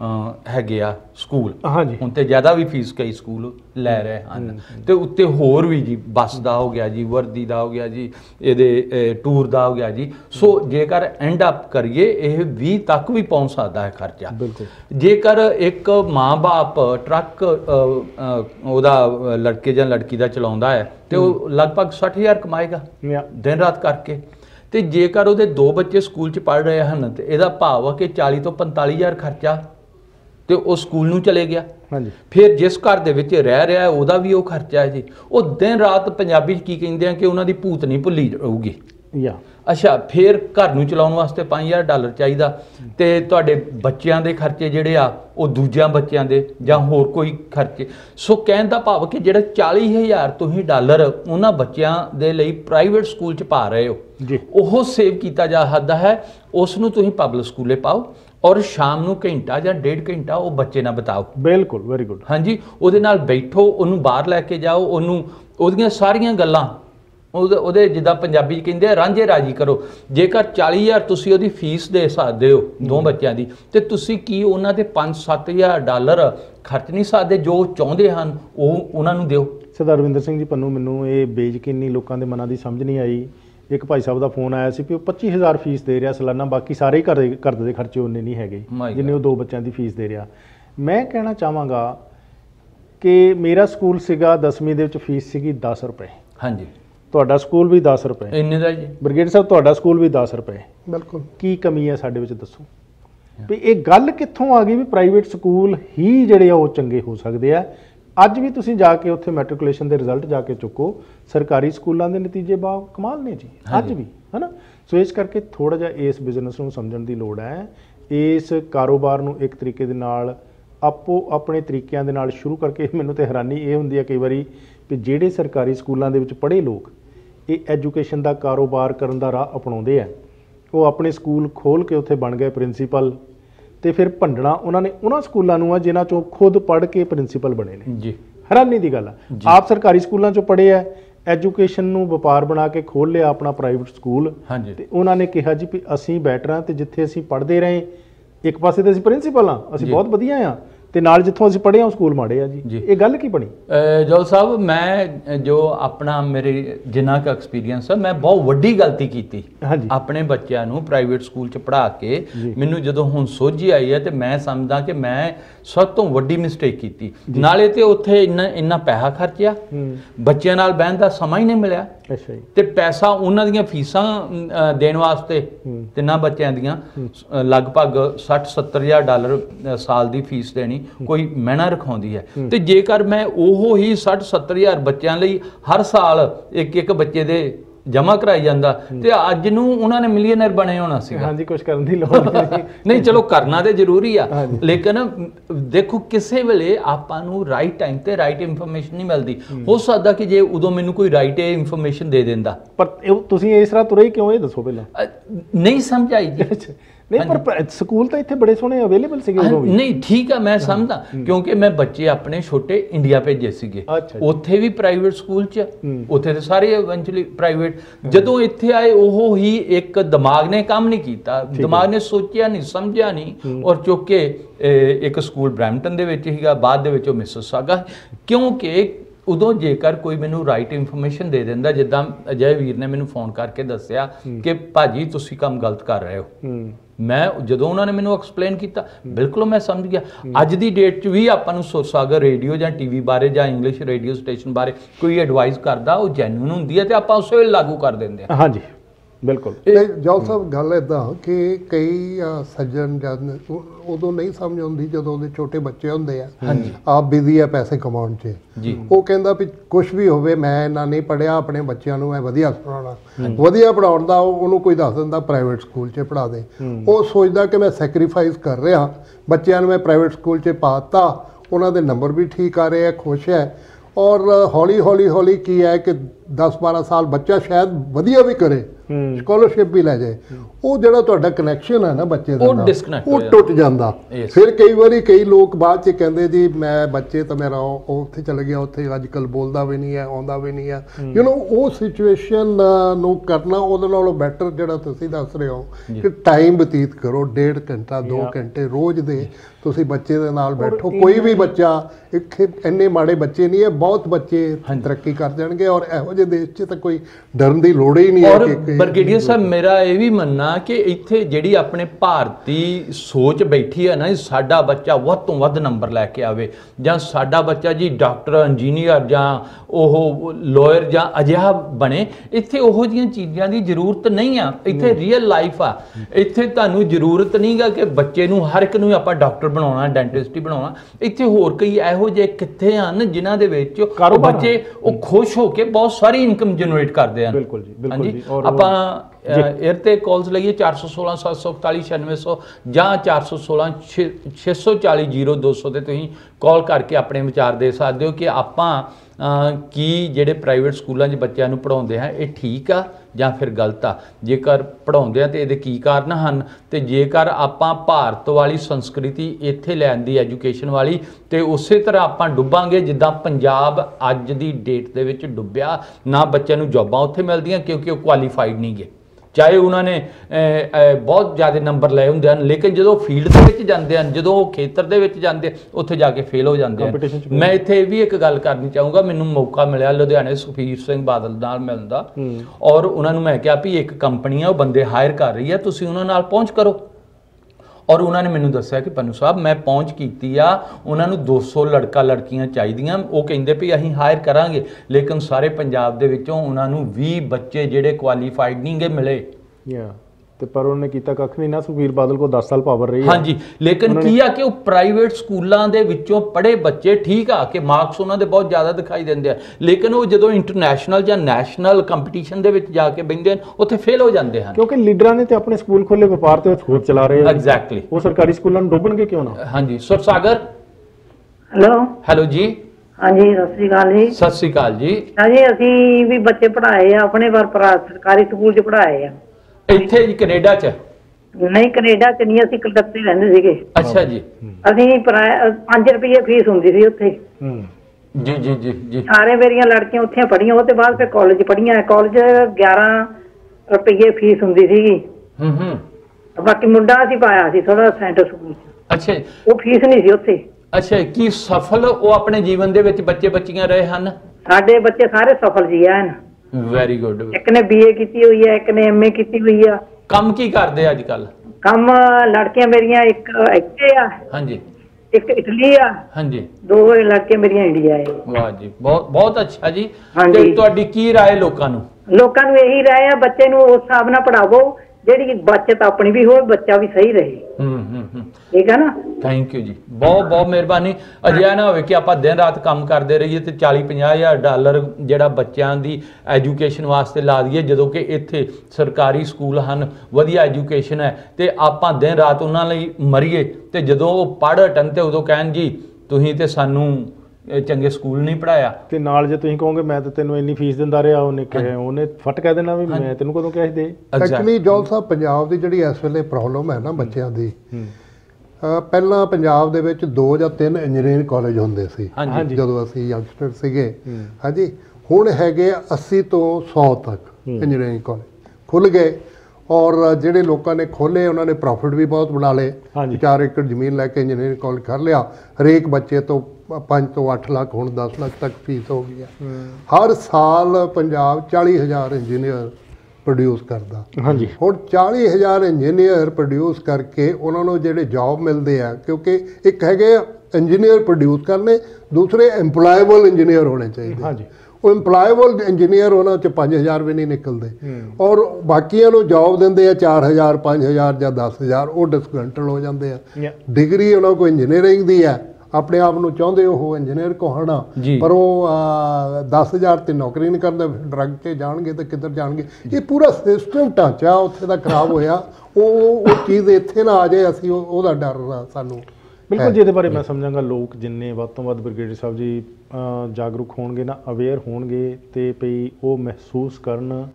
ਹੈਗੇ ਆ ਸਕੂਲ, ਹਾਂਜੀ ਹੁਣ ਤੇ ਜ਼ਿਆਦਾ ਵੀ ਫੀਸ ਕਈ ਸਕੂਲ ਲੈ ਰਹੇ ਹਨ, ਤੇ ਉੱਤੇ ਹੋਰ ਵੀ ਜੀ ਬੱਸ ਦਾ ਹੋ ਗਿਆ ਜੀ, ਵਰਦੀ ਦਾ ਹੋ ਗਿਆ ਜੀ, ਇਹਦੇ ਟੂਰ ਦਾ ਹੋ ਗਿਆ ਜੀ। ਸੋ ਜੇਕਰ ਐਂਡ ਅਪ ਕਰੀਏ ਇਹ ਵੀਹ ਤੱਕ ਵੀ ਪਹੁੰਚ ਸਕਦਾ ਹੈ ਖਰਚਾ। ਬਿਲਕੁਲ। ਜੇਕਰ ਇੱਕ ਮਾਂ-ਬਾਪ ਟਰੱਕ ਉਹਦਾ ਲੜਕੇ ਜਾਂ ਲੜਕੀ ਦਾ ਚਲਾਉਂਦਾ ਹੈ ਤੇ ਉਹ ਲਗਭਗ ਸੱਠ ਹਜ਼ਾਰ ਕਮਾਏਗਾ ਦਿਨ ਰਾਤ ਕਰਕੇ, ਤੇ ਜੇਕਰ ਉਹਦੇ ਦੋ ਬੱਚੇ ਸਕੂਲ 'ਚ ਪੜ੍ਹ ਰਹੇ ਹਨ ਤੇ ਇਹਦਾ ਭਾਵ ਆ ਕਿ ਚਾਲੀ ਤੋਂ ਪੰਤਾਲੀ ਹਜ਼ਾਰ ਖਰਚਾ ਤੇ ਉਹ ਸਕੂਲ ਨੂੰ ਚਲੇ ਗਿਆ। ਹਾਂਜੀ। ਫਿਰ ਜਿਸ ਘਰ ਦੇ ਵਿੱਚ ਰਹਿ ਰਿਹਾ ਉਹਦਾ ਵੀ ਉਹ ਖਰਚਾ ਹੈ ਜੀ। ਉਹ ਦਿਨ ਰਾਤ ਪੰਜਾਬੀ 'ਚ ਕੀ ਕਹਿੰਦੇ ਆ ਕਿ ਉਹਨਾਂ ਦੀ ਭੂਤ ਨਹੀਂ ਭੁੱਲੀ ਰਹੂਗੀ। ਯਾ ਅੱਛਾ, ਫਿਰ ਘਰ ਨੂੰ ਚਲਾਉਣ ਵਾਸਤੇ ਪੰਜ ਹਜ਼ਾਰ ਡਾਲਰ ਚਾਹੀਦਾ, ਤੇ ਤੁਹਾਡੇ ਬੱਚਿਆਂ ਦੇ ਖਰਚੇ ਜਿਹੜੇ ਆ ਉਹ ਦੂਜਿਆਂ ਬੱਚਿਆਂ ਦੇ ਜਾਂ ਹੋਰ ਕੋਈ ਖਰਚੇ। ਸੋ ਕਹਿਣ ਦਾ ਭਾਵ ਕਿ ਜਿਹੜਾ ਚਾਲੀ ਹਜ਼ਾਰ ਤੁਸੀਂ ਡਾਲਰ ਉਹਨਾਂ ਬੱਚਿਆਂ ਦੇ ਲਈ ਪ੍ਰਾਈਵੇਟ ਸਕੂਲ 'ਚ ਪਾ ਰਹੇ ਹੋ ਜੀ, ਉਹ ਸੇਵ ਕੀਤਾ ਜਾ ਸਕਦਾ ਹੈ। ਉਸ ਨੂੰ ਤੁਸੀਂ ਪਬਲਿਕ ਸਕੂਲੇ ਪਾਓ ਔਰ ਸ਼ਾਮ ਨੂੰ ਘੰਟਾ ਜਾਂ ਡੇਢ ਘੰਟਾ ਉਹ ਬੱਚੇ ਨਾਲ ਬਿਤਾਓ। ਬਿਲਕੁਲ, ਵੈਰੀ ਗੁੱਡ। ਹਾਂਜੀ, ਉਹਦੇ ਨਾਲ ਬੈਠੋ, ਉਹਨੂੰ ਬਾਹਰ ਲੈ ਕੇ ਜਾਓ, ਉਹਨੂੰ ਉਹਦੀਆਂ ਸਾਰੀਆਂ ਗੱਲਾਂ ਉਹਦੇ ਉਹਦੇ ਜਿੱਦਾਂ ਪੰਜਾਬੀ 'ਚ ਕਹਿੰਦੇ ਆ ਰਾਂਝੇ ਰਾਜੀ ਕਰੋ। ਜੇਕਰ ਚਾਲੀ ਹਜ਼ਾਰ ਤੁਸੀਂ ਉਹਦੀ ਫੀਸ ਦੇ ਸਕਦੇ ਹੋ ਦੋ ਬੱਚਿਆਂ ਦੀ, ਤੇ ਤੁਸੀਂ ਕੀ ਉਹਨਾਂ ਦੇ ਪੰਜ ਸੱਤ ਹਜ਼ਾਰ ਡਾਲਰ ਖਰਚ ਨਹੀਂ ਸਕਦੇ? ਜੋ ਚਾਹੁੰਦੇ ਹਨ ਉਹ ਉਹਨਾਂ ਨੂੰ ਦਿਓ। ਸਰਦਾਰ ਰਵਿੰਦਰ ਸਿੰਘ ਜੀ ਪੰਨੂ, ਮੈਨੂੰ ਇਹ ਬੇਯਕੀਨੀ ਲੋਕਾਂ ਦੇ ਮਨਾਂ ਦੀ ਸਮਝ ਨਹੀਂ ਆਈ। ਇੱਕ ਭਾਈ ਸਾਹਿਬ ਦਾ ਫੋਨ ਆਇਆ ਸੀ ਵੀ ਉਹ ਪੱਚੀ ਹਜ਼ਾਰ ਫੀਸ ਦੇ ਰਿਹਾ ਸਾਲਾਨਾ, ਬਾਕੀ ਸਾਰੇ ਹੀ ਘਰ ਦੇ ਘਰ ਦੇ ਖਰਚੇ ਉਹਨੇ ਨਹੀਂ ਹੈਗੇ ਜਿੰਨੇ ਉਹ ਦੋ ਬੱਚਿਆਂ ਦੀ ਫੀਸ ਦੇ ਰਿਹਾ। ਮੈਂ ਕਹਿਣਾ ਚਾਹਾਂਗਾ ਕਿ ਮੇਰਾ ਸਕੂਲ ਸੀਗਾ ਦਸਵੀਂ ਦੇ ਵਿੱਚ ਫੀਸ ਸੀਗੀ ਦਸ ਰੁਪਏ। ਹਾਂਜੀ। ਤੁਹਾਡਾ ਸਕੂਲ ਵੀ ਦਸ ਰੁਪਏ। ਇੰਨੇ ਦਾ ਜੀ ਬ੍ਰਿਗੇਡ ਸਾਹਿਬ, ਤੁਹਾਡਾ ਸਕੂਲ ਵੀ ਦਸ ਰੁਪਏ। ਬਿਲਕੁਲ। ਕੀ ਕਮੀ ਹੈ ਸਾਡੇ ਵਿੱਚ, ਦੱਸੋ ਵੀ ਇਹ ਗੱਲ ਕਿੱਥੋਂ ਆ ਗਈ ਵੀ ਪ੍ਰਾਈਵੇਟ ਸਕੂਲ ਹੀ ਜਿਹੜੇ ਆ ਉਹ ਚੰਗੇ ਹੋ ਸਕਦੇ ਆ? ਅੱਜ ਵੀ ਤੁਸੀਂ ਜਾ ਕੇ ਉੱਥੇ ਮੈਟ੍ਰਿਕੂਲੇਸ਼ਨ ਦੇ ਰਿਜ਼ਲਟ ਜਾ ਕੇ ਚੁੱਕੋ, ਸਰਕਾਰੀ ਸਕੂਲਾਂ ਦੇ ਨਤੀਜੇ ਬਾ ਕਮਾਲ ਨੇ ਜੀ ਅੱਜ ਵੀ, ਹੈ ਨਾ। ਸੋ ਇਸ ਕਰਕੇ ਥੋੜ੍ਹਾ ਜਿਹਾ ਇਸ ਬਿਜ਼ਨਸ ਨੂੰ ਸਮਝਣ ਦੀ ਲੋੜ ਹੈ। ਇਸ ਕਾਰੋਬਾਰ ਨੂੰ ਇੱਕ ਤਰੀਕੇ ਦੇ ਨਾਲ ਆਪੋ ਆਪਣੇ ਤਰੀਕਿਆਂ ਦੇ ਨਾਲ ਸ਼ੁਰੂ ਕਰਕੇ, ਮੈਨੂੰ ਤਾਂ ਹੈਰਾਨੀ ਇਹ ਹੁੰਦੀ ਹੈ ਕਈ ਵਾਰੀ ਵੀ ਜਿਹੜੇ ਸਰਕਾਰੀ ਸਕੂਲਾਂ ਦੇ ਵਿੱਚ ਪੜ੍ਹੇ ਲੋਕ ਇਹ ਐਜੂਕੇਸ਼ਨ ਦਾ ਕਾਰੋਬਾਰ ਕਰਨ ਦਾ ਰਾਹ ਅਪਣਾਉਂਦੇ ਆ, ਉਹ ਆਪਣੇ ਸਕੂਲ ਖੋਲ੍ਹ ਕੇ ਉੱਥੇ ਬਣ ਗਏ ਪ੍ਰਿੰਸੀਪਲ, ਤੇ ਫਿਰ ਭੰਡਣਾ ਉਹਨਾਂ ਨੇ ਉਹਨਾਂ ਸਕੂਲਾਂ ਨੂੰ ਆ ਜਿਨ੍ਹਾਂ ਚੋਂ ਖੁਦ ਪੜ੍ਹ ਕੇ ਪ੍ਰਿੰਸੀਪਲ ਬਣੇ ਨੇ ਜੀ। ਹੈਰਾਨੀ ਦੀ ਗੱਲ ਆ, ਆਪ ਸਰਕਾਰੀ ਸਕੂਲਾਂ ਚੋਂ ਪੜ੍ਹੇ ਆ, ਐਜੂਕੇਸ਼ਨ ਨੂੰ ਵਪਾਰ ਬਣਾ ਕੇ ਖੋਲ੍ਹ ਲਿਆ ਆਪਣਾ ਪ੍ਰਾਈਵੇਟ ਸਕੂਲ, ਤੇ ਉਹਨਾਂ ਨੇ ਕਿਹਾ ਜੀ ਵੀ ਅਸੀਂ ਬੈਟਰ ਹਾਂ, ਤੇ ਜਿੱਥੇ ਅਸੀਂ ਪੜ੍ਹਦੇ ਰਹੇ ਇੱਕ ਪਾਸੇ ਤੇ ਅਸੀਂ ਪ੍ਰਿੰਸੀਪਲ ਹਾਂ, ਅਸੀਂ ਬਹੁਤ ਵਧੀਆ ਹਾਂ, ਤੇ ਨਾਲ ਜਿੱਥੋਂ ਅਸੀਂ ਪੜ੍ਹੇ ਹਾਂ ਉਹ ਸਕੂਲ ਮਾੜੇ ਆ ਜੀ। ਇਹ ਗੱਲ ਕੀ ਬਣੀ? ਜੋਲ ਸਾਹਿਬ, ਮੈਂ ਜੋ ਆਪਣਾ ਮੇਰੇ ਜਿੰਨਾ ਕੁ ਐਕਸਪੀਰੀਅੰਸ ਹੈ, ਮੈਂ ਬਹੁਤ ਵੱਡੀ ਗਲਤੀ ਕੀਤੀ ਆਪਣੇ ਬੱਚਿਆਂ ਨੂੰ ਪ੍ਰਾਈਵੇਟ ਸਕੂਲ 'ਚ ਪੜ੍ਹਾ ਕੇ। ਮੈਨੂੰ ਜਦੋਂ ਹੁਣ ਸੋਝੀ ਆਈ ਹੈ ਤੇ ਮੈਂ ਸਮਝਦਾ ਕਿ ਮੈਂ ਸਭ ਤੋਂ ਵੱਡੀ ਮਿਸਟੇਕ ਕੀਤੀ। ਨਾਲੇ ਤੇ ਉੱਥੇ ਇੰਨਾ ਇੰਨਾ ਪੈਸਾ ਖਰਚਿਆ, ਬੱਚਿਆਂ ਨਾਲ ਬਹਿਣ ਦਾ ਸਮਾਂ ਹੀ ਨਹੀਂ ਮਿਲਿਆ, ਤੇ ਪੈਸਾ ਉਹਨਾਂ ਦੀਆਂ ਫੀਸਾਂ ਦੇਣ ਵਾਸਤੇ ਤਿੰਨਾਂ ਬੱਚਿਆਂ ਦੀਆਂ ਲਗਭਗ ਸੱਠ ਸੱਤਰ ਹਜ਼ਾਰ ਡਾਲਰ ਸਾਲ ਦੀ ਫੀਸ ਦੇਣੀ ਕੋਈ ਮਹਿਣਾ ਰਖਾਉਂਦੀ ਹੈ। ਤੇ ਜੇਕਰ ਮੈਂ ਉਹ ਹੀ ਸੱਠ ਸੱਤਰ ਹਜ਼ਾਰ ਬੱਚਿਆਂ ਲਈ ਹਰ ਸਾਲ ਇੱਕ ਇੱਕ ਬੱਚੇ ਦੇ ਜਮ੍ਹਾਂ ਕਰਾਈ ਜਾਂਦਾ ਤੇ ਅੱਜ ਨੂੰ ਉਹਨਾਂ ਨੇ ਮਿਲੀਅਨਰ ਬਣੇ ਹੋਣਾ ਸੀਗਾ। ਹਾਂਜੀ, ਕੁਝ ਕਰਨ ਦੀ ਲੋੜ ਨਹੀਂ। ਨਹੀਂ, ਚਲੋ ਕਰਨਾ ਤੇ ਜ਼ਰੂਰੀ ਆ, ਲੇਕਿਨ ਦੇਖੋ ਕਿਸੇ ਵੇਲੇ ਆਪਾਂ ਨੂੰ ਰਾਈਟ ਟਾਈਮ ਤੇ ਰਾਈਟ ਇਨਫੋਰਮੇਸ਼ਨ ਨਹੀਂ ਮਿਲਦੀ। ਹੋ ਸਕਦਾ ਕਿ ਜੇ ਉਦੋਂ ਮੈਨੂੰ ਕੋਈ ਰਾਈਟ ਇਨਫੋਰਮੇਸ਼ਨ ਦੇ ਦਿੰਦਾ। ਪਰ ਤੁਸੀਂ ਇਸ ਤਰ੍ਹਾਂ ਤੁਰੇ ਕਿਉਂ, ਇਹ ਦੱਸੋ ਪਹਿਲਾਂ। ਨਹੀਂ ਸਮਝ ਆਈ ਜੀ। ਨਹੀਂ, ਪਰ ਸਕੂਲ ਤਾਂ ਇੱਥੇ ਬੜੇ ਸੋਹਣੇ ਅਵੇਲੇਬਲ ਸੀਗੇ ਉਦੋਂ ਵੀ। ਨਹੀਂ, ਠੀਕ ਆ, ਮੈਂ ਸਮਝਦਾ, ਕਿਉਂਕਿ ਮੈਂ ਬੱਚੇ ਆਪਣੇ ਛੋਟੇ ਇੰਡੀਆ ਭੇਜੇ ਸੀਗੇ, ਉੱਥੇ ਵੀ ਪ੍ਰਾਈਵੇਟ ਸਕੂਲ 'ਚ, ਉੱਥੇ ਤੇ ਸਾਰੇ ਇਵੈਂਚੁਅਲੀ ਪ੍ਰਾਈਵੇਟ। ਜਦੋਂ ਇੱਥੇ ਆਏ ਉਹ ਹੀ ਇੱਕ ਦਿਮਾਗ ਨੇ ਕੰਮ ਨਹੀਂ ਕੀਤਾ, ਦਿਮਾਗ ਨੇ ਸੋਚਿਆ ਨਹੀਂ, ਸਮਝਿਆ ਨਹੀਂ, ਔਰ ਚੁੱਕ ਕੇ ਇੱਕ ਸਕੂਲ ਬਰੈਂਪਟਨ ਦੇ ਵਿੱਚ ਸੀਗਾ, ਬਾਅਦ ਦੇ ਵਿੱਚ ਉਹ ਮਿਸਿਸਾਗਾ। ਕਿਉਂਕਿ ਉਦੋਂ ਜੇਕਰ ਕੋਈ ਮੈਨੂੰ ਰਾਈਟ ਇਨਫੋਰਮੇਸ਼ਨ ਦੇ ਦਿੰਦਾ, ਜਿੱਦਾਂ ਅਜੇ ਵੀਰ ਨੇ ਮੈਨੂੰ ਫੋਨ ਕਰਕੇ ਦੱਸਿਆ ਕਿ ਭਾਜੀ ਤੁਸੀਂ ਕੰਮ ਗਲਤ ਕਰ ਰਹੇ ਹੋ, ਮੈਂ ਜਦੋਂ ਉਹਨਾਂ ਨੇ ਮੈਨੂੰ ਐਕਸਪਲੇਨ ਕੀਤਾ, ਬਿਲਕੁਲ ਮੈਂ ਸਮਝ ਗਿਆ। ਅੱਜ ਦੀ ਡੇਟ 'ਚ ਵੀ ਆਪਾਂ ਨੂੰ ਸੁਰਸਾਗਰ ਰੇਡੀਓ ਜਾਂ ਟੀਵੀ ਬਾਰੇ ਜਾਂ ਇੰਗਲਿਸ਼ ਰੇਡੀਓ ਸਟੇਸ਼ਨ ਬਾਰੇ ਕੋਈ ਐਡਵਾਈਸ ਕਰਦਾ, ਉਹ ਜੈਨੂਇਨ ਹੁੰਦੀ ਹੈ ਤੇ ਆਪਾਂ ਉਸੇ ਵੇਲੇ ਲਾਗੂ ਕਰ ਦਿੰਦੇ ਹਾਂ। ਹਾਂਜੀ, ਬਿਲਕੁਲ। ਜੋਲ ਸਾਹਿਬ, ਗੱਲ ਇੱਦਾਂ ਕਿ ਕਈ ਸੱਜਣ ਜਨ ਉਦੋਂ ਨਹੀਂ ਸਮਝ ਆਉਂਦੀ ਜਦੋਂ ਉਹਦੇ ਛੋਟੇ ਬੱਚੇ ਹੁੰਦੇ ਆ, ਆਪ ਬਿਜ਼ੀ ਆ ਪੈਸੇ ਕਮਾਉਣ 'ਚ, ਉਹ ਕਹਿੰਦਾ ਵੀ ਕੁਛ ਵੀ ਹੋਵੇ ਮੈਂ ਇੰਨਾ ਨਹੀਂ ਪੜ੍ਹਿਆ, ਆਪਣੇ ਬੱਚਿਆਂ ਨੂੰ ਮੈਂ ਵਧੀਆ ਪੜ੍ਹਾਉਣਾ, ਵਧੀਆ ਪੜ੍ਹਾਉਣ ਦਾ ਉਹਨੂੰ ਕੋਈ ਦੱਸ ਦਿੰਦਾ ਪ੍ਰਾਈਵੇਟ ਸਕੂਲ 'ਚ ਪੜ੍ਹਾ ਦੇ। ਉਹ ਸੋਚਦਾ ਕਿ ਮੈਂ ਸੈਕਰੀਫਾਈਸ ਕਰ ਰਿਹਾ, ਬੱਚਿਆਂ ਨੂੰ ਮੈਂ ਪ੍ਰਾਈਵੇਟ ਸਕੂਲ 'ਚ ਪਾ ਦਿੱਤਾ, ਉਹਨਾਂ ਦੇ ਨੰਬਰ ਵੀ ਠੀਕ ਆ ਰਹੇ ਆ, ਖੁਸ਼ ਹੈ, ਔਰ ਹੌਲੀ ਹੌਲੀ ਹੌਲੀ ਕੀ ਹੈ ਕਿ ਦਸ ਬਾਰਾਂ ਸਾਲ ਬੱਚਾ ਸ਼ਾਇਦ ਵਧੀਆ ਵੀ ਕਰੇ, ਸਕਾਲਰਸ਼ਿਪ ਵੀ ਲੈ ਜਾਏ, ਉਹ ਜਿਹੜਾ ਤੁਹਾਡਾ ਕਨੈਕਸ਼ਨ ਹੈ ਨਾ ਬੱਚੇ ਦਾ ਉਹ ਨਾਲ, disconnect ਹੋ ਉਹ ਜਾਂਦਾ। ਟੁੱਟ ਜਾਂਦਾ। Yes. ਫਿਰ ਕਈ ਵਾਰੀ ਕਈ ਲੋਕ ਬਾਅਦ ਚ ਕਹਿੰਦੇ ਜੀ ਮੈਂ ਬੱਚੇ ਤਾਂ ਮੇਰਾ ਉਹ ਉਹ ਉੱਥੇ ਚਲੇ ਗਿਆ, ਉੱਥੇ ਅੱਜ ਕੱਲ ਬੋਲਦਾ ਵੀ ਨਹੀਂ ਹੈ, ਆਉਂਦਾ ਵੀ ਨਹੀਂ ਹੈ, ਯੂ نو ਉਹ ਸਿਚੁਏਸ਼ਨ ਨੂੰ ਕਰਨਾ ਉਹਦੇ ਨਾਲੋਂ ਬੈਟਰ ਜਿਹੜਾ ਤੁਸੀਂ ਦੱਸ ਰਹੇ ਹੋ ਕਿ ਟਾਈਮ ਬਤੀਤ ਕਰੋ, ਡੇਢ ਘੰਟਾ ਦੋ ਘੰਟੇ ਰੋਜ਼ ਦੇ ਤੁਸੀਂ ਬੱਚੇ ਦੇ ਨਾਲ ਬੈਠੋ। ਕੋਈ ਵੀ ਬੱਚਾ ਇੱਥੇ ਇੰਨੇ ਮਾੜੇ ਬੱਚੇ ਨਹੀਂ ਹੈ, ਬਹੁਤ ਬੱਚੇ ਤਰੱਕੀ ਕਰ ਜਾਣਗੇ, ਔਰ ਇਹੋ ਜਿਹੇ ਦੇਸ਼ 'ਚ ਤਾਂ ਕੋਈ ਡਰਨ ਦੀ ਲੋੜ ਹੀ ਨਹੀਂ ਹੈ ਔਰ ਕਿ ਬ੍ਰਿਗੇਡੀਅਰ ਸਾਹਿਬ ਮੇਰਾ ਇਹ ਵੀ ਮੰਨਣਾ ਕਿ ਇੱਥੇ ਜਿਹੜੀ ਆਪਣੇ ਭਾਰਤੀ ਸੋਚ ਬੈਠੀ ਹੈ ਨਾ, ਸਾਡਾ ਬੱਚਾ ਵੱਧ ਤੋਂ ਵੱਧ ਨੰਬਰ ਲੈ ਕੇ ਆਵੇ, ਜਾਂ ਸਾਡਾ ਬੱਚਾ ਜੀ ਡਾਕਟਰ ਇੰਜੀਨੀਅਰ ਜਾਂ ਉਹ ਲਾਇਰ ਜਾਂ ਅਜਿਹਾ ਬਣੇ, ਇੱਥੇ ਉਹੋ ਜਿਹੀਆਂ ਚੀਜ਼ਾਂ ਦੀ ਜ਼ਰੂਰਤ ਨਹੀਂ ਆ। ਇੱਥੇ ਰੀਅਲ ਲਾਈਫ ਆ। ਇੱਥੇ ਤੁਹਾਨੂੰ ਜ਼ਰੂਰਤ ਨਹੀਂਗਾ ਕਿ ਬੱਚੇ ਨੂੰ ਹਰ ਇੱਕ ਨੂੰ ਆਪਾਂ ਡਾਕਟਰ ਬਣਾਉਣਾ, ਡੈਂਟਿਸਟ ਹੀ ਬਣਾਉਣਾ। ਇੱਥੇ ਹੋਰ ਕਈ ਇਹੋ ਜਿਹੇ ਕਿੱਥੇ ਹਨ ਜਿਨ੍ਹਾਂ ਦੇ ਵਿੱਚ ਉਹ ਬੱਚੇ ਉਹ ਖੁਸ਼ ਹੋ ਕੇ ਬਹੁਤ ਸਾਰੀ ਇਨਕਮ ਜਨਰੇਟ ਕਰਦੇ ਹਨ। ਬਿਲਕੁਲ ਜੀ, ਬਿਲਕੁਲ ਜੀ। ਔਰ ਆਪਾਂ 에ਅਰ ਤੇ ਕਾਲਸ ਲਈਏ ਚਾਰ ਸੌ ਸੋਲਾਂ ਸੱਤ ਸੌ ਇਕਤਾਲੀ ਛਿਆਨਵੇਂ ਸੌ ਜਾਂ ਚਾਰ ਸੌ ਸੋਲਾਂ ਛੇ ਸੌ ਚਾਲੀ ਜ਼ੀਰੋ ਦੋ ਸੌ ਤੇ ਤੁਸੀਂ ਕਾਲ ਕਰਕੇ ਆਪਣੇ ਵਿਚਾਰ ਦੇ ਸਕਦੇ ਹੋ ਕਿ ਆਪਾਂ ਕੀ ਜਿਹੜੇ ਪ੍ਰਾਈਵੇਟ ਸਕੂਲਾਂ 'ਚ ਬੱਚਿਆਂ ਨੂੰ ਪੜ੍ਹਾਉਂਦੇ ਹਾਂ ਇਹ ਠੀਕ ਆ ਜਾਂ ਫਿਰ ਗਲਤ ਆ। ਜੇਕਰ ਪੜ੍ਹਾਉਂਦੇ ਆ ਤੇ ਇਹਦੇ ਕੀ ਕਾਰਨ ਹਨ, ਤੇ ਜੇਕਰ ਆਪਾਂ ਭਾਰਤ ਵਾਲੀ ਸੰਸਕ੍ਰਿਤੀ ਇੱਥੇ ਲੈਣ ਦੀ ਐਜੂਕੇਸ਼ਨ ਵਾਲੀ, ਤੇ ਉਸੇ ਤਰ੍ਹਾਂ ਆਪਾਂ ਡੁੱਬਾਂਗੇ ਜਿੱਦਾਂ ਪੰਜਾਬ ਅੱਜ ਦੀ ਡੇਟ ਦੇ ਵਿੱਚ ਡੁੱਬਿਆ। ਨਾ ਬੱਚਿਆਂ ਨੂੰ ਜੌਬਾਂ ਉੱਥੇ ਮਿਲਦੀਆਂ ਕਿਉਂਕਿ ਉਹ ਕੁਆਲੀਫਾਈਡ ਨਹੀਂ ਗੇ, ਚਾਹੇ ਉਹਨਾਂ ਨੇ ਬਹੁਤ ਜ਼ਿਆਦਾ ਨੰਬਰ ਲਏ ਹੁੰਦੇ ਹਨ, ਲੇਕਿਨ ਜਦੋਂ ਫੀਲਡ ਦੇ ਵਿੱਚ ਜਾਂਦੇ ਹਨ, ਜਦੋਂ ਉਹ ਖੇਤਰ ਦੇ ਵਿੱਚ ਜਾਂਦੇ, ਉੱਥੇ ਜਾ ਕੇ ਫੇਲ ਹੋ ਜਾਂਦੇ ਹਨ। ਮੈਂ ਇੱਥੇ ਇਹ ਵੀ ਇੱਕ ਗੱਲ ਕਰਨੀ ਚਾਹੂੰਗਾ, ਮੈਨੂੰ ਮੌਕਾ ਮਿਲਿਆ ਲੁਧਿਆਣੇ ਸੁਖਬੀਰ ਸਿੰਘ ਬਾਦਲ ਨਾਲ ਮਿਲਣ ਦਾ, ਔਰ ਉਹਨਾਂ ਨੂੰ ਮੈਂ ਕਿਹਾ ਵੀ ਇੱਕ ਕੰਪਨੀ ਆ ਉਹ ਬੰਦੇ ਹਾਇਰ ਕਰ ਰਹੀ ਹੈ, ਤੁਸੀਂ ਉਹਨਾਂ ਨਾਲ ਪਹੁੰਚ ਕਰੋ। ਔਰ ਉਹਨਾਂ ਨੇ ਮੈਨੂੰ ਦੱਸਿਆ ਕਿ ਪੰਨੂ ਸਾਹਿਬ ਮੈਂ ਪਹੁੰਚ ਕੀਤੀ ਆ, ਉਹਨਾਂ ਨੂੰ ਦੋ ਸੌ ਲੜਕਾ ਲੜਕੀਆਂ ਚਾਹੀਦੀਆਂ, ਉਹ ਕਹਿੰਦੇ ਵੀ ਅਸੀਂ ਹਾਇਰ ਕਰਾਂਗੇ, ਲੇਕਿਨ ਸਾਰੇ ਪੰਜਾਬ ਦੇ ਵਿੱਚੋਂ ਉਹਨਾਂ ਨੂੰ ਵੀਹ ਬੱਚੇ ਜਿਹੜੇ ਕੁਆਲੀਫਾਈਡ ਨਹੀਂ ਗੇ ਮਿਲੇ। ਯਾ ਤੇ ਪਰ ਉਹਨੇ ਕੀਤਾ ਕੱਖ ਨਹੀਂ ਨਾ। ਸੁਖਬੀਰ ਬਾਦਲ ਕੋ ਦਸ ਸਾਲ ਪਾਵਰ ਰਹੀ ਹੈ। ਹਾਂਜੀ, ਲੇਕਿਨ ਕੀ ਆ ਕਿ ਉਹ ਪ੍ਰਾਈਵੇਟ ਸਕੂਲਾਂ ਦੇ ਵਿੱਚੋਂ ਪੜ੍ਹੇ ਬੱਚੇ, ਠੀਕ ਆ ਕਿ ਮਾਰਕਸ ਉਹਨਾਂ ਦੇ ਬਹੁਤ ਜ਼ਿਆਦਾ ਦਿਖਾਈ ਦਿੰਦੇ ਆ, ਲੇਕਿਨ ਉਹ ਜਦੋਂ ਇੰਟਰਨੈਸ਼ਨਲ ਜਾਂ ਨੈਸ਼ਨਲ ਕੰਪੀਟੀਸ਼ਨ ਦੇ ਵਿੱਚ ਜਾ ਕੇ ਬਹਿੰਦੇ ਹਨ ਉੱਥੇ ਫੇਲ ਹੋ ਜਾਂਦੇ ਹਨ। ਕਿਉਂਕਿ ਲੀਡਰਾਂ ਨੇ ਤੇ ਆਪਣੇ ਸਕੂਲ ਖੋਲੇ, ਵਪਾਰ ਤੇ ਉਹ ਚਲਾ ਰਹੇ ਆ। ਐਗਜ਼ੈਕਟਲੀ। ਉਹ ਸਰਕਾਰੀ ਸਕੂਲਾਂ ਨੂੰ ਡੋਬਣਗੇ ਕਿਉਂ ਨਾ। ਹਾਂਜੀ ਸੁਰਸਾਗਰ। ਹੈਲੋ ਹੈਲੋ ਜੀ। ਹਾਂਜੀ ਸਤਿ ਸ੍ਰੀ ਅਕਾਲ ਜੀ। ਸਤਿ ਸ੍ਰੀ ਅਕਾਲ ਜੀ। ਹਾਂਜੀ ਅਸੀਂ ਵੀ ਬੱਚੇ ਪੜ੍ਹਾਏ ਆ ਆਪਣੇ ਵਾਰ ਸਰਕਾਰੀ ਸਕੂਲ 'ਚ ਪੜ੍ਹਾਏ ਆ। ਇੱਥੇ ਜੀ ਕੈਨੇਡਾ 'ਚ? ਨਹੀਂ ਕੈਨੇਡਾ 'ਚ ਨਹੀਂ, ਅਸੀਂ ਕਲਕੱਤੇ ਰਹਿੰਦੇ ਸੀਗੇ। ਅੱਛਾ ਜੀ। ਅਸੀਂ ਪੰਜ ਰੁਪਏ ਫੀਸ ਹੁੰਦੀ ਸੀ ਉੱਥੇ। ਜੀ ਜੀ ਜੀ ਜੀ। ਸਾਰੇ ਮੇਰੀਆਂ ਲੜਕੀਆਂ ਉੱਥੇ ਪੜ੍ਹੀਆਂ, ਉਹ ਤੋਂ ਬਾਅਦ ਫਿਰ ਕਾਲਜ ਪੜ੍ਹੀਆਂ। ਕਾਲਜ ਗਿਆਰਾਂ ਰੁਪਏ ਫੀਸ ਹੁੰਦੀ ਸੀਗੀ। ਹੂੰ ਹੂੰ। ਬਾਕੀ ਮੁੰਡਾ ਅਸੀਂ ਪਾਇਆ ਸੀ ਥੋੜਾ ਸੈਂਟਰ ਸਕੂਲ 'ਚ। ਅੱਛਾ, ਉਹ ਫੀਸ ਨਹੀਂ ਸੀ ਉੱਥੇ। ਅੱਛਾ, ਕੀ ਸਫਲ ਉਹ ਆਪਣੇ ਜੀਵਨ ਦੇ ਵਿੱਚ ਬੱਚੇ ਬੱਚੀਆਂ ਰਹੇ ਹਨ? ਸਾਡੇ ਬੱਚੇ ਸਾਰੇ ਸਫਲ ਜੀ ਹਨ। Very good. ਇੱਕ ਨੇ ਬੀਏ ਕੀਤੀ ਹੋਈ ਹੈ, ਇੱਕ ਨੇ ਐਮਏ ਕੀਤੀ ਹੋਈ ਆ। ਕੰਮ ਕੀ ਕਰਦੇ ਅੱਜ ਕੱਲ? ਕੰਮ ਲੜਕੀਆਂ ਮੇਰੀਆਂ ਇੱਕ ਇੱਥੇ ਆ। ਹਾਂਜੀ। ਇੱਕ ਇਟਲੀ ਆ। ਹਾਂਜੀ। ਦੋ ਲੜਕੇ ਮੇਰੀਆਂ ਇੰਡੀਆ ਹੈ। ਵਾਹ ਜੀ, ਬਹੁਤ ਬਹੁਤ ਅੱਛਾ ਜੀ। ਹਾਂਜੀ। ਤੇ ਤੁਹਾਡੀ ਕੀ ਰਾਏ ਲੋਕਾਂ ਨੂੰ? ਲੋਕਾਂ ਨੂੰ ਇਹੀ ਰਾਏ ਆ ਬੱਚੇ ਨੂੰ ਉਸ ਹਿਸਾਬ ਨਾਲ ਪੜਾਵੋ ਜਿਹੜੀ ਬੱਚਤ ਆਪਣੀ ਵੀ ਹੋਵੇ, ਬੱਚਾ ਵੀ ਸਹੀ ਰਹੇ। ਹੂੰ ਹੂੰ ਹੂੰ। ਠੀਕ ਹੈ ਨਾ। ਥੈਂਕ ਯੂ ਜੀ, ਬਹੁਤ ਬਹੁਤ ਮਿਹਰਬਾਨੀ। ਅਜਿਹਾ ਨਾ ਹੋਵੇ ਕਿ ਆਪਾਂ ਦਿਨ ਰਾਤ ਕੰਮ ਕਰਦੇ ਰਹੀਏ ਤੇ ਚਾਲੀ ਪੰਜਾਹ ਹਜ਼ਾਰ ਡਾਲਰ ਜਿਹੜਾ ਬੱਚਿਆਂ ਦੀ ਐਜੂਕੇਸ਼ਨ ਵਾਸਤੇ ਲਾ ਦਈਏ, ਜਦੋਂ ਕਿ ਇੱਥੇ ਸਰਕਾਰੀ ਸਕੂਲ ਹਨ, ਵਧੀਆ ਐਜੂਕੇਸ਼ਨ ਹੈ, ਤੇ ਆਪਾਂ ਦਿਨ ਰਾਤ ਉਹਨਾਂ ਲਈ ਮਰੀਏ, ਤੇ ਜਦੋਂ ਉਹ ਪੜ੍ਹ ਹਟਣ ਤੇ ਉਦੋਂ ਕਹਿਣ ਜੀ ਤੁਸੀਂ ਤੇ ਸਾਨੂੰ ਚੰਗੇ ਸਕੂਲ ਨਹੀਂ ਪੜਾਇਆ। ਤੇ ਨਾਲ ਜੇ ਤੁਸੀਂ ਕਹੋਗੇ ਮੈਂ ਤਾਂ ਤੈਨੂੰ ਇੰਨੀ ਫੀਸ ਦਿੰਦਾ ਰਿਹਾ, ਉਹਨੇ ਕਿਹਾ ਉਹਨੇ ਫਟ ਕਹਿ ਦੇਣਾ ਵੀ ਮੈਂ ਤੈਨੂੰ ਕਦੋਂ ਕਿਹਾ ਸੀ ਦੇ। ਐਕਚੁਅਲੀ ਜੌਲ ਸਾਹਿਬ ਪੰਜਾਬ ਦੀ ਜਿਹੜੀ ਇਸ ਵੇਲੇ ਪ੍ਰੋਬਲਮ ਹੈ ਨਾ ਬੱਚਿਆਂ ਦੀ, ਪਹਿਲਾਂ ਪੰਜਾਬ ਦੇ ਵਿੱਚ ਦੋ ਜਾਂ ਤਿੰਨ ਇੰਜੀਨੀਅਰਿੰਗ ਕਾਲਜ ਹੁੰਦੇ ਸੀ ਜਦੋਂ ਅਸੀਂ ਯੰਗਸਟਰ ਸੀਗੇ। ਹਾਂਜੀ, ਹੁਣ ਹੈਗੇ ਅੱਸੀ ਤੋਂ ਸੌ ਤੱਕ ਇੰਜੀਨੀਅਰਿੰਗ ਕਾਲਜ ਖੁੱਲ੍ਹ ਗਏ, ਔਰ ਜਿਹੜੇ ਲੋਕਾਂ ਨੇ ਖੋਲ੍ਹੇ ਉਹਨਾਂ ਨੇ ਪ੍ਰੋਫਿਟ ਵੀ ਬਹੁਤ ਬਣਾ ਲਏ। ਚਾਰ ਏਕੜ ਜ਼ਮੀਨ ਲੈ ਕੇ ਇੰਜੀਨੀਅਰਿੰਗ ਕਾਲਜ ਕਰ ਲਿਆ, ਹਰੇਕ ਬੱਚੇ ਤੋਂ ਪੰਜ ਤੋਂ ਅੱਠ ਲੱਖ ਹੁਣ ਦਸ ਲੱਖ ਤੱਕ ਫੀਸ ਹੋ ਗਈ ਹੈ। ਹਰ ਸਾਲ ਪੰਜਾਬ ਚਾਲੀ ਹਜ਼ਾਰ ਇੰਜੀਨੀਅਰ ਪ੍ਰੋਡਿਊਸ ਕਰਦਾ। ਹਾਂਜੀ, ਹੁਣ ਚਾਲੀ ਹਜ਼ਾਰ ਇੰਜੀਨੀਅਰ ਪ੍ਰੋਡਿਊਸ ਕਰਕੇ ਉਹਨਾਂ ਨੂੰ ਜਿਹੜੇ ਜੌਬ ਮਿਲਦੇ ਆ, ਕਿਉਂਕਿ ਇੱਕ ਹੈਗੇ ਇੰਜੀਨੀਅਰ ਪ੍ਰੋਡਿਊਸ ਕਰਨੇ, ਦੂਸਰੇ ਇੰਪਲਾਏਬਲ ਇੰਜੀਨੀਅਰ ਹੋਣੇ ਚਾਹੀਦੇ। ਹਾਂਜੀ, ਉਹ ਇੰਪਲਾਏਬਲ ਇੰਜੀਨੀਅਰ ਉਹਨਾਂ 'ਚ ਪੰਜ ਹਜ਼ਾਰ ਵੀ ਨਹੀਂ ਨਿਕਲਦੇ, ਔਰ ਬਾਕੀਆਂ ਨੂੰ ਜੌਬ ਦਿੰਦੇ ਆ ਚਾਰ ਹਜ਼ਾਰ ਪੰਜ ਹਜ਼ਾਰ ਜਾਂ ਦਸ ਹਜ਼ਾਰ, ਉਹ ਡਿਸਗਰੰਟਲ ਹੋ ਜਾਂਦੇ ਆ। ਡਿਗਰੀ ਉਹਨਾਂ ਕੋਲ ਇੰਜੀਨੀਅਰਿੰਗ ਦੀ ਹੈ, ਆਪਣੇ ਆਪ ਨੂੰ ਚਾਹੁੰਦੇ ਉਹ ਇੰਜੀਨੀਅਰ ਕਹਾਣਾ, ਪਰ ਉਹ ਦਸ ਹਜ਼ਾਰ ਤੇ ਨੌਕਰੀ ਨਹੀਂ ਕਰਦੇ, ਡਰੱਗ 'ਤੇ ਜਾਣਗੇ ਤਾਂ ਕਿੱਧਰ ਜਾਣਗੇ। ਇਹ ਪੂਰਾ ਸਿਸਟਮ ਢਾਂਚਾ ਉੱਥੇ ਦਾ ਖਰਾਬ ਹੋਇਆ। ਉਹ ਉਹ ਚੀਜ਼ ਇੱਥੇ ਨਾ ਆ ਜਾਏ, ਅਸੀਂ ਉਹਦਾ ਡਰ ਸਾਨੂੰ। ਬਿਲਕੁਲ, ਜਿਹਦੇ ਬਾਰੇ ਮੈਂ ਸਮਝਾਂਗਾ ਲੋਕ ਜਿੰਨੇ ਵੱਧ ਤੋਂ ਵੱਧ ਬ੍ਰਿਗੇਡੀਅਰ ਸਾਹਿਬ ਜੀ ਜਾਗਰੂਕ ਹੋਣਗੇ ਨਾ, ਅਵੇਅਰ ਹੋਣਗੇ, ਤੇ ਭਈ ਉਹ ਮਹਿਸੂਸ ਕਰਨ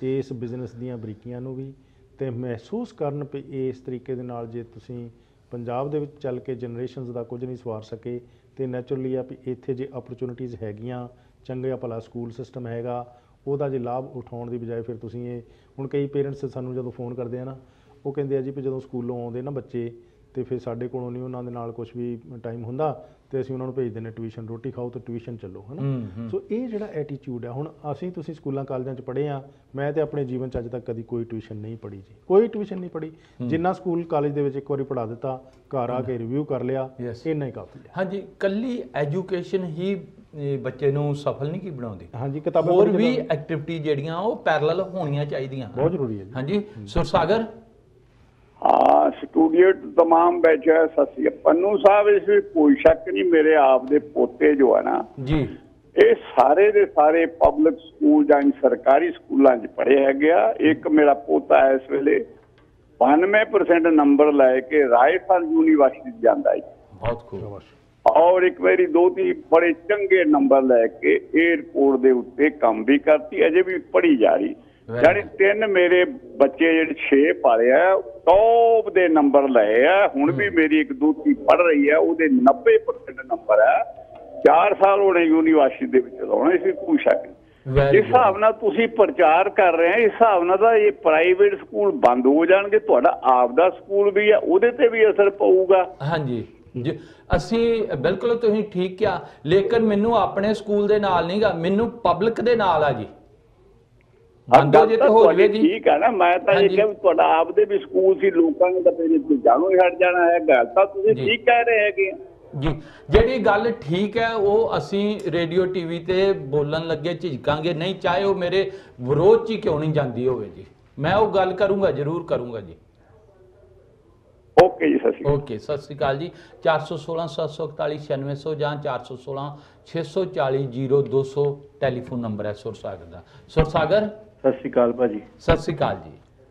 ਇਸ ਬਿਜ਼ਨਸ ਦੀਆਂ ਬਰੀਕੀਆਂ ਨੂੰ ਵੀ ਤੇ ਮਹਿਸੂਸ ਕਰਨ ਵੀ ਇਸ ਤਰੀਕੇ ਦੇ ਨਾਲ ਜੇ ਤੁਸੀਂ ਪੰਜਾਬ ਦੇ ਵਿੱਚ ਚੱਲ ਕੇ ਜਨਰੇਸ਼ਨਸ ਦਾ ਕੁਝ ਨਹੀਂ ਸਵਾਰ ਸਕੇ ਤੇ ਨੈਚੁਰਲੀ ਆ ਵੀ ਇੱਥੇ ਜੇ ਅਪਰਚੁਨਿਟੀਜ਼ ਹੈਗੀਆਂ, ਚੰਗਾ ਭਲਾ ਸਕੂਲ ਸਿਸਟਮ ਹੈਗਾ, ਉਹਦਾ ਜੇ ਲਾਭ ਉਠਾਉਣ ਦੀ ਬਜਾਏ ਫਿਰ ਤੁਸੀਂ ਇਹ ਹੁਣ ਕਈ ਪੇਰੈਂਟਸ ਸਾਨੂੰ ਜਦੋਂ ਫੋਨ ਕਰਦੇ ਆ ਨਾ, ਉਹ ਕਹਿੰਦੇ ਆ ਜੀ ਵੀ ਜਦੋਂ ਸਕੂਲੋਂ ਆਉਂਦੇ ਨਾ ਬੱਚੇ ਤੇ ਫਿਰ ਸਾਡੇ ਕੋਲੋਂ ਨਹੀਂ ਉਹਨਾਂ ਦੇ ਨਾਲ ਕੁਝ ਵੀ ਟਾਈਮ ਹੁੰਦਾ ਤੇ ਅਸੀਂ ਉਹਨਾਂ ਨੂੰ ਭੇਜ ਦਿੰਦੇ ਟਿਊਸ਼ਨ, ਰੋਟੀ ਖਾਓ ਤੇ ਟਿਊਸ਼ਨ ਚੱਲੋ, ਹੈ ਨਾ। ਸੋ ਇਹ ਜਿਹੜਾ ਐਟੀਟਿਊਡ ਆ, ਹੁਣ ਅਸੀਂ ਤੁਸੀਂ ਸਕੂਲਾਂ ਕਾਲਜਾਂ 'ਚ ਪੜ੍ਹੇ ਆ, ਮੈਂ ਤੇ ਆਪਣੇ ਜੀਵਨ 'ਚ ਅੱਜ ਤੱਕ ਕਦੀ ਕੋਈ ਟਿਊਸ਼ਨ ਨਹੀਂ ਪੜ੍ਹੀ ਜੀ, ਕੋਈ ਟਿਊਸ਼ਨ ਨਹੀਂ ਪੜ੍ਹੀ। ਜਿੰਨਾ ਸਕੂਲ ਕਾਲਜ ਦੇ ਵਿੱਚ ਇੱਕ ਵਾਰੀ ਪੜ੍ਹਾ ਦਿੱਤਾ, ਘਰ ਆ ਕੇ ਰਿਵਿਊ ਕਰ ਲਿਆ, ਇੰਨਾ ਹੀ ਕਾਫੀ ਹੈ। ਹਾਂਜੀ, ਕੱਲੀ ਐਜੂਕੇਸ਼ਨ ਹੀ ਬੱਚੇ ਨੂੰ ਸਫਲ ਨਹੀਂ ਕੀ ਬਣਾਉਂਦੀ। ਹਾਂਜੀ, ਕਿਤਾਬਾਂ ਹੋਰ ਵੀ ਐਕਟੀਵਿਟੀ ਜਿਹੜੀਆਂ ਉਹ ਪੈਰਲਲ ਹੋਣੀਆਂ ਚਾਹੀਦੀਆਂ, ਬਹੁਤ ਜ਼ਰੂਰੀ ਹੈ ਜੀ। ਹਾਂਜੀ ਸੁਰਸਾਗਰ। हाँ, स्टूडियो तमाम बैठा है। ससी पन्नू साहब, इसमें कोई शक नहीं, मेरे आप दे पोते जो है ना जी, ये सारे दे सारे पब्लिक स्कूल जां सरकारी स्कूलों च पढ़े है गया। एक मेरा पोता है इस वेले बानवे परसेंट नंबर लैके राजस्थान यूनिवर्सिटी जाता है, बहुत खूब। और एक बारी दो तीन बड़े चंगे नंबर लैके एयरपोर्ट के उत्ते काम भी करती, अजे भी पढ़ी जा रही। यानी तीन मेरे बच्चे ਜਿਹੜੇ छे पाले ਆ टॉप ਦੇ नंबर ਲਏ ਆ, ਹੁਣ ਵੀ ਮੇਰੀ ਇੱਕ ਦੂਜੀ ਪੜ ਰਹੀ ਹੈ, ਉਹਦੇ नब्बे परसेंट ਨੰਬਰ ਹੈ। ਚਾਰ ਸਾਲ ਉਹਨੇ ਯੂਨੀਵਰਸਿਟੀ ਦੇ ਵਿੱਚ ਲਾਉਣਾ, ਇਸ ਵਿੱਚ ਕੋਈ ਸ਼ੱਕ ਨਹੀਂ। ਜਿਸ ਹਿਸਾਬ ਨਾਲ ਤੁਸੀਂ ਪ੍ਰਚਾਰ ਕਰ ਰਹੇ ਆ, ਇਸ ਹਿਸਾਬ ਨਾਲ ਤਾਂ ਇਹ ਪ੍ਰਾਈਵੇਟ ਸਕੂਲ ਬੰਦ ਹੋ ਜਾਣਗੇ, ਤੁਹਾਡਾ ਆਪ ਦਾ ਸਕੂਲ ਵੀ ਆ ਉਹਦੇ ਤੇ ਵੀ ਅਸਰ ਪਊਗਾ। ਹਾਂਜੀ ਜੀ, ਅਸੀਂ ਬਿਲਕੁਲ ਤੁਸੀਂ ਠੀਕ ਕਿਹਾ, ਲੇਕਿਨ ਮੈਨੂੰ ਆਪਣੇ ਸਕੂਲ ਦੇ ਨਾਲ ਨਹੀਂਗਾ, ਮੈਨੂੰ ਪਬਲਿਕ ਦੇ ਨਾਲ ਆ ਜੀ। ਠੀਕ ਹੈ ਨਾ, ਮੈਂ ਤਾਂ ਇਹ ਕਿਹਾ ਤੁਹਾਡਾ ਆਪਦੇ ਵੀ ਸਕੂਲ ਸੀ, ਲੋਕਾਂ ਨੇ ਤਾਂ ਫਿਰ ਜਾਣੋ ਹੀ ਹਟ ਜਾਣਾ ਹੈ। ਗੱਲ ਤਾਂ ਤੁਸੀਂ ਠੀਕ ਕਹਿ ਰਹੇ ਹੈਗੇ ਜੀ, ਜਿਹੜੀ ਗੱਲ ਠੀਕ ਹੈ ਉਹ ਅਸੀਂ ਰੇਡੀਓ ਟੀਵੀ ਤੇ ਬੋਲਣ ਲੱਗੇ ਝਿਜਕਾਂਗੇ ਨਹੀਂ, ਚਾਹੇ ਉਹ ਮੇਰੇ ਵਿਰੋਧ 'ਚ ਹੀ ਕਿਉਂ ਨਹੀਂ ਜਾਂਦੀ ਹੋਵੇ ਜੀ, ਮੈਂ ਉਹ ਗੱਲ ਕਰੂੰਗਾ, ਜ਼ਰੂਰ ਕਰੂੰਗਾ ਜੀ। ਓਕੇ ਜੀ, ਸਤਿ ਸ਼੍ਰੀ ਅਕਾਲ। ਓਕੇ, ਸਤਿ ਸ਼੍ਰੀ ਅਕਾਲ ਜੀ। ਚਾਰ ਸੌ ਸੋਲਾਂ ਸੱਤ ਸੌ ਇਕਤਾਲੀ ਛਿਆਨਵੇਂ ਸੌ ਜਾਂ ਚਾਰ ਸੌ ਸੋਲਾਂ ਛੇ ਸੌ ਚਾਲੀ ਜ਼ੀਰੋ ਦੋ ਸੌ ਟੈਲੀਫੋਨ ਨੰਬਰ ਹੈ ਸੁਰਸਾਗਰ ਦਾ। ਸੁਰਸਾਗਰ, ਸਤਿ ਸ਼੍ਰੀ ਅਕਾਲ ਭਾਜੀ। ਸਤਿ ਸ਼੍ਰੀ ਅਕਾਲ ਜੀ।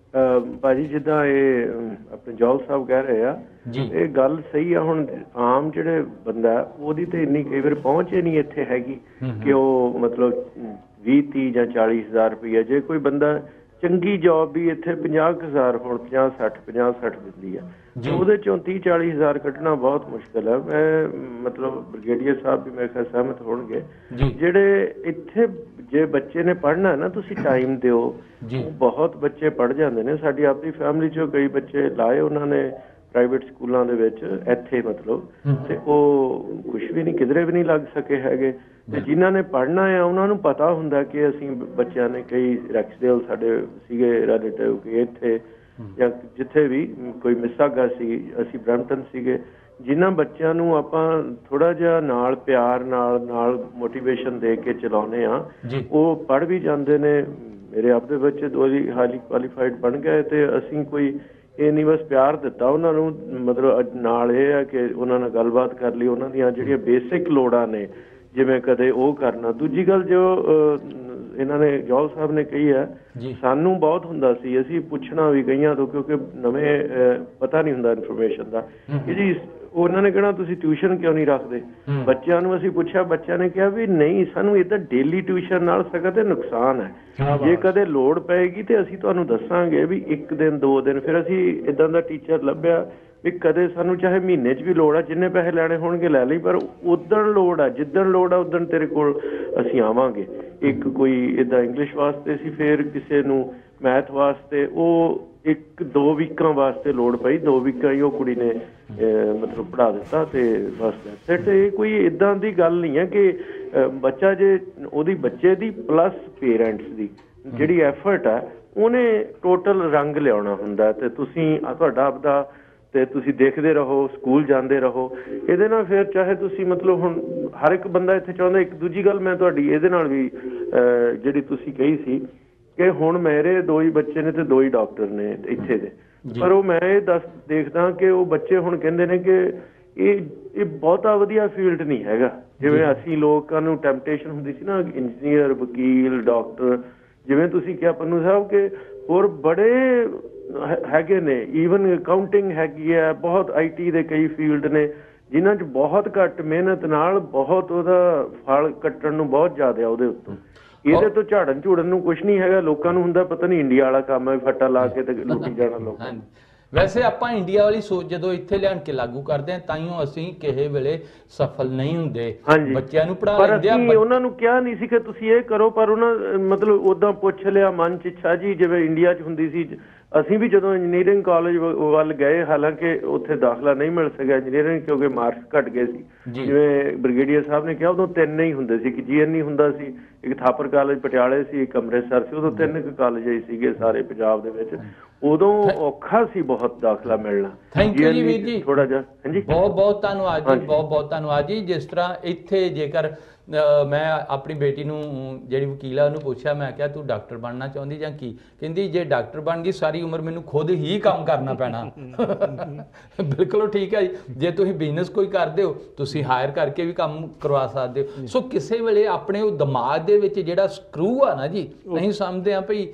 ਭਾਜੀ, ਜਿੱਦਾਂ ਇਹ ਆਪਣੇ ਜੌਲ ਸਾਹਿਬ ਕਹਿ ਰਹੇ ਆ, ਇਹ ਗੱਲ ਸਹੀ ਆ। ਹੁਣ ਆਮ ਜਿਹੜੇ ਬੰਦਾ ਉਹਦੀ ਤੇ ਇੰਨੀ ਕਈ ਵਾਰ ਪਹੁੰਚ ਹੀ ਨਹੀਂ ਇੱਥੇ ਹੈਗੀ ਕਿ ਉਹ ਮਤਲਬ ਵੀਹ ਤੀਹ ਜਾਂ ਚਾਲੀ ਹਜ਼ਾਰ ਰੁਪਈਆ, ਜੇ ਕੋਈ ਬੰਦਾ ਚੰਗੀ ਜੌਬ ਵੀ ਇੱਥੇ ਪੰਜਾਹ ਕੁ ਹਜ਼ਾਰ ਹੁਣ ਪੰਜਾਹ ਸੱਠ ਪੰਜਾਹ ਸੱਠ ਦਿੰਦੀ ਆ, ਉਹਦੇ ਚੋਂ ਤੀਹ ਚਾਲੀ ਹਜ਼ਾਰ ਕੱਢਣਾ ਬਹੁਤ ਮੁਸ਼ਕਿਲ ਹੈ। ਮੈਂ ਮਤਲਬ ਬ੍ਰਿਗੇਡੀਅਰ ਸਾਹਿਬ ਵੀ ਮੇਰੇ ਖਿਆਲ ਸਹਿਮਤ ਹੋਣਗੇ, ਜਿਹੜੇ ਇੱਥੇ ਜੇ ਬੱਚੇ ਨੇ ਪੜ੍ਹਨਾ ਨਾ, ਤੁਸੀਂ ਟਾਈਮ ਦਿਓ, ਬਹੁਤ ਬੱਚੇ ਪੜ੍ਹ ਜਾਂਦੇ ਨੇ। ਸਾਡੀ ਆਪਣੀ ਫੈਮਿਲੀ ਚੋਂ ਕਈ ਬੱਚੇ ਲਾਏ ਉਹਨਾਂ ਨੇ ਪ੍ਰਾਈਵੇਟ ਸਕੂਲਾਂ ਦੇ ਵਿੱਚ ਇੱਥੇ ਮਤਲਬ, ਤੇ ਉਹ ਕੁਛ ਵੀ ਨਹੀਂ, ਕਿਧਰੇ ਵੀ ਨਹੀਂ ਲੱਗ ਸਕੇ ਹੈਗੇ। ਤੇ ਜਿਨ੍ਹਾਂ ਨੇ ਪੜ੍ਹਨਾ ਆ ਉਹਨਾਂ ਨੂੰ ਪਤਾ ਹੁੰਦਾ ਕਿ ਅਸੀਂ ਬੱਚਿਆਂ ਨੇ ਕਈ ਰੈਕਸਡੇਲ ਸਾਡੇ ਸੀਗੇ ਰਿਲੇਟਿਵ ਕਿ ਇੱਥੇ ਜਾਂ ਜਿੱਥੇ ਵੀ ਕੋਈ ਮਿਸਾਗਾ ਸੀ, ਅਸੀਂ ਬਰੈਂਪਟਨ ਸੀਗੇ, ਜਿਨ੍ਹਾਂ ਬੱਚਿਆਂ ਨੂੰ ਆਪਾਂ ਥੋੜ੍ਹਾ ਜਿਹਾ ਨਾਲ ਪਿਆਰ ਨਾਲ ਨਾਲ ਮੋਟੀਵੇਸ਼ਨ ਦੇ ਕੇ ਚਲਾਉਂਦੇ ਆ, ਉਹ ਪੜ੍ਹ ਵੀ ਜਾਂਦੇ ਨੇ। ਮੇਰੇ ਆਪਦੇ ਬੱਚੇ ਦੋ ਹੀ ਹਾਈਲੀ ਕੁਆਲੀਫਾਈਡ ਬਣ ਗਏ, ਤੇ ਅਸੀਂ ਕੋਈ ਇਹ ਨਹੀਂ ਬਸ ਪਿਆਰ ਦਿੱਤਾ ਉਹਨਾਂ ਨੂੰ, ਮਤਲਬ ਨਾਲ ਇਹ ਹੈ ਕਿ ਉਹਨਾਂ ਨਾਲ ਗੱਲਬਾਤ ਕਰ ਲਈ, ਉਹਨਾਂ ਦੀਆਂ ਜਿਹੜੀਆਂ ਬੇਸਿਕ ਲੋੜਾਂ ਨੇ ਜਿਵੇਂ ਕਦੇ ਉਹ ਕਰਨਾ। ਦੂਜੀ ਗੱਲ ਜੋ ਇਹਨਾਂ ਨੇ ਜੌਲ ਸਾਹਿਬ ਨੇ ਕਹੀ ਹੈ, ਸਾਨੂੰ ਬਹੁਤ ਹੁੰਦਾ ਸੀ, ਅਸੀਂ ਪੁੱਛਣਾ ਵੀ ਕਈਆਂ ਤੋਂ, ਕਿਉਂਕਿ ਨਵੇਂ ਪਤਾ ਨਹੀਂ ਹੁੰਦਾ ਇਨਫੋਰਮੇਸ਼ਨ ਦਾ ਕਿ ਜੀ ਉਹਨਾਂ ਨੇ ਕਹਿਣਾ ਤੁਸੀਂ ਟਿਊਸ਼ਨ ਕਿਉਂ ਨਹੀਂ ਰੱਖਦੇ ਬੱਚਿਆਂ ਨੂੰ। ਅਸੀਂ ਪੁੱਛਿਆ, ਬੱਚਿਆਂ ਨੇ ਕਿਹਾ ਵੀ ਨਹੀਂ, ਸਾਨੂੰ ਇਹ ਤਾਂ ਡੇਲੀ ਟਿਊਸ਼ਨ ਨਾਲ ਸਗੋਂ ਤੇ ਨੁਕਸਾਨ ਹੈ, ਜੇ ਕਦੇ ਲੋੜ ਪਏਗੀ ਤੇ ਅਸੀਂ ਤੁਹਾਨੂੰ ਦੱਸਾਂਗੇ ਵੀ ਇੱਕ ਦਿਨ ਦੋ ਦਿਨ। ਫਿਰ ਅਸੀਂ ਇੱਦਾਂ ਦਾ ਟੀਚਰ ਲੱਭਿਆ ਵੀ ਕਦੇ ਸਾਨੂੰ ਚਾਹੇ ਮਹੀਨੇ 'ਚ ਵੀ ਲੋੜ ਆ, ਜਿੰਨੇ ਪੈਸੇ ਲੈਣੇ ਹੋਣਗੇ ਲੈ ਲਈ, ਪਰ ਉਦਣ ਲੋੜ ਆ, ਜਿੱਦਣ ਲੋੜ ਆ ਉਦਣ ਤੇਰੇ ਕੋਲ ਅਸੀਂ ਆਵਾਂਗੇ। ਇੱਕ ਕੋਈ ਇੱਦਾਂ ਇੰਗਲਿਸ਼ ਵਾਸਤੇ ਸੀ, ਫਿਰ ਕਿਸੇ ਨੂੰ ਮੈਥ ਵਾਸਤੇ, ਉਹ ਇੱਕ ਦੋ ਵੀਕਾਂ ਵਾਸਤੇ ਲੋੜ ਪਈ, ਦੋ ਵੀਕਾਂ ਹੀ ਉਹ ਕੁੜੀ ਨੇ ਮਤਲਬ ਪੜ੍ਹਾ ਦਿੱਤਾ ਤੇ ਬਸ। ਤੇ ਇਹ ਕੋਈ ਇੱਦਾਂ ਦੀ ਗੱਲ ਨਹੀਂ ਹੈ ਕਿ ਬੱਚਾ ਜੇ ਉਹਦੀ ਬੱਚੇ ਦੀ ਪਲੱਸ ਪੇਰੈਂਟਸ ਦੀ ਜਿਹੜੀ ਐਫਰਟ ਆ ਉਹਨੇ ਟੋਟਲ ਰੰਗ ਲਿਆਉਣਾ ਹੁੰਦਾ। ਤੇ ਤੁਸੀਂ ਤੁਹਾਡਾ ਆਪਦਾ ਤੇ ਤੁਸੀਂ ਦੇਖਦੇ ਰਹੋ, ਸਕੂਲ ਜਾਂਦੇ ਰਹੋ, ਇਹਦੇ ਨਾਲ ਫਿਰ ਚਾਹੇ ਤੁਸੀਂ ਮਤਲਬ ਹੁਣ ਹਰ ਇੱਕ ਬੰਦਾ ਇੱਥੇ ਚਾਹੁੰਦਾ। ਇੱਕ ਦੂਜੀ ਗੱਲ ਮੈਂ ਤੁਹਾਡੀ ਇਹਦੇ ਨਾਲ ਵੀ ਜਿਹੜੀ ਤੁਸੀਂ ਕਹੀ ਸੀ ਕਿ ਹੁਣ ਮੇਰੇ ਦੋ ਹੀ ਬੱਚੇ ਨੇ ਤੇ ਦੋ ਹੀ ਡਾਕਟਰ ਨੇ ਇੱਥੇ ਦੇ, ਪਰ ਉਹ ਮੈਂ ਇਹ ਦੱਸ ਦੇਖਦਾ ਕਿ ਉਹ ਬੱਚੇ ਹੁਣ ਕਹਿੰਦੇ ਨੇ ਕਿ ਇਹ ਇਹ ਬਹੁਤਾ ਵਧੀਆ ਫੀਲਡ ਨਹੀਂ ਹੈਗਾ, ਜਿਵੇਂ ਅਸੀਂ ਲੋਕਾਂ ਨੂੰ ਟੈਂਪਟੇਸ਼ਨ ਹੁੰਦੀ ਸੀ ਨਾ, ਇੰਜੀਨੀਅਰ, ਵਕੀਲ, ਡਾਕਟਰ, ਜਿਵੇਂ ਤੁਸੀਂ ਕਿਹਾ ਪੰਨੂ ਸਾਹਿਬ ਕਿ ਹੋਰ ਬੜੇ ਹੈਗੇ ਨੇ, ਈਵਨ ਅਕਾਊਂਟਿੰਗ ਹੈਗੀ ਹੈ, ਬਹੁਤ ਆਈ ਟੀ ਦੇ ਕਈ ਫੀਲਡ ਨੇ ਜਿਨ੍ਹਾਂ 'ਚ ਬਹੁਤ ਘੱਟ ਮਿਹਨਤ ਨਾਲ ਬਹੁਤ ਉਹਦਾ ਫਲ ਕੱਟਣ ਨੂੰ ਬਹੁਤ ਜ਼ਿਆਦਾ ਉਹਦੇ ਉੱਤੋਂ। ਇਹਦੇ ਤੋਂ ਝਾੜਨ ਝੂੜਨ ਨੂੰ ਕੁਝ ਨਹੀਂ ਹੈਗਾ। ਲੋਕਾਂ ਨੂੰ ਹੁੰਦਾ ਪਤਾ ਨਹੀਂ ਇੰਡੀਆ ਵਾਲਾ ਕੰਮ ਹੈ, ਫੱਟਾ ਲਾ ਕੇ ਤੇ ਲੁੱਟੀ ਜਾਣਾ ਲੋਕਾਂ ਨੂੰ। ਵੈਸੇ ਆਪਾਂ ਇੰਡੀਆ ਵਾਲੀ ਸੋਚ ਜਦੋਂ ਇੱਥੇ ਲਿਆਣ ਕੇ ਲਾਗੂ ਕਰਦੇ ਹਾਂ ਤਾਈਓ ਅਸੀਂ ਕਿਸੇ ਵੇਲੇ ਸਫਲ ਨਹੀਂ ਹੁੰਦੇ। ਬੱਚਿਆਂ ਨੂੰ ਪੜ੍ਹਾ ਲੈਂਦੇ ਆ, ਪਰ ਉਹਨਾਂ ਨੂੰ ਕਿਹਾ ਨਹੀਂ ਸੀ ਕਿ ਤੁਸੀਂ ਇਹ ਕਰੋ, ਪਰ ਉਹਨਾਂ ਮਤਲਬ ਉਦਾਂ ਪੁੱਛ ਲਿਆ ਮਨ ਚ ਇੱਛਾ ਜੀ, ਜਿਵੇਂ ਇੰਡੀਆ 'ਚ ਹੁੰਦੀ ਸੀ। ਅਸੀਂ ਵੀ ਜਦੋਂ ਇੰਜੀਨੀਅਰਿੰਗ ਕਾਲਜ ਵੱਲ ਗਏ, ਹਾਲਾਂਕਿ ਉੱਥੇ ਦਾਖਲਾ ਨਹੀਂ ਮਿਲ ਸਕਿਆ ਇੰਜੀਨੀਅਰਿੰਗ, ਕਿਉਂਕਿ ਮਾਰਕਸ ਘੱਟ ਗਏ ਸੀ। ਜਿਵੇਂ ਬ੍ਰਿਗੇਡੀਅਰ ਸਾਹਿਬ ਨੇ ਕਿਹਾ, ਉਦੋਂ ਤਿੰਨ ਹੀ ਹੁੰਦੇ ਸੀ, ਇੱਕ ਜੀ ਐਨ ਈ ਹੁੰਦਾ ਸੀ, ਇੱਕ ਥਾਪਰ ਕਾਲਜ ਪਟਿਆਲੇ ਸੀ, ਇੱਕ ਅੰਮ੍ਰਿਤਸਰ ਸੀ। ਉਦੋਂ ਤਿੰਨ ਕੁ ਕਾਲਜ ਹੀ ਸੀਗੇ ਸਾਰੇ ਪੰਜਾਬ ਦੇ ਵਿੱਚ। ਉਦੋਂ ਔਖਾ ਸੀ ਬਹੁਤ ਦਾਖਲਾ ਮਿਲਣਾ। ਥੈਂਕ ਯੂ ਜੀ ਵੀਰ ਜੀ, ਥੋੜਾ ਜਿਹਾ। ਹਾਂਜੀ, ਬਹੁਤ ਬਹੁਤ ਧੰਨਵਾਦ ਜੀ, ਬਹੁਤ ਬਹੁਤ ਧੰਨਵਾਦ ਜੀ। ਜਿਸ ਤਰ੍ਹਾਂ ਇੱਥੇ ਜੇਕਰ ਮੈਂ ਆਪਣੀ ਬੇਟੀ ਨੂੰ ਜਿਹੜੀ ਵਕੀਲ ਆ ਉਹਨੂੰ ਪੁੱਛਿਆ, ਮੈਂ ਕਿਹਾ ਤੂੰ ਡਾਕਟਰ ਬਣਨਾ ਚਾਹੁੰਦੀ ਜਾਂ ਕੀ? ਕਹਿੰਦੀ ਜੇ ਡਾਕਟਰ ਬਣ ਗਈ ਸਾਰੀ ਉਮਰ ਮੈਨੂੰ ਖੁਦ ਹੀ ਕੰਮ ਕਰਨਾ ਪੈਣਾ। ਬਿਲਕੁਲ ਠੀਕ ਹੈ ਜੀ। ਜੇ ਤੁਸੀਂ ਬਿਜ਼ਨਸ ਕੋਈ ਕਰਦੇ ਹੋ ਤੁਸੀਂ ਹਾਇਰ ਕਰਕੇ ਵੀ ਕੰਮ ਕਰਵਾ ਸਕਦੇ ਹੋ। ਸੋ ਕਿਸੇ ਵੇਲੇ ਆਪਣੇ ਉਹ ਦਿਮਾਗ ਦੇ ਵਿੱਚ ਜਿਹੜਾ ਸਕਰੂ ਆ ਨਾ ਜੀ, ਅਸੀਂ ਸਮਝਦੇ ਹਾਂ ਭਈ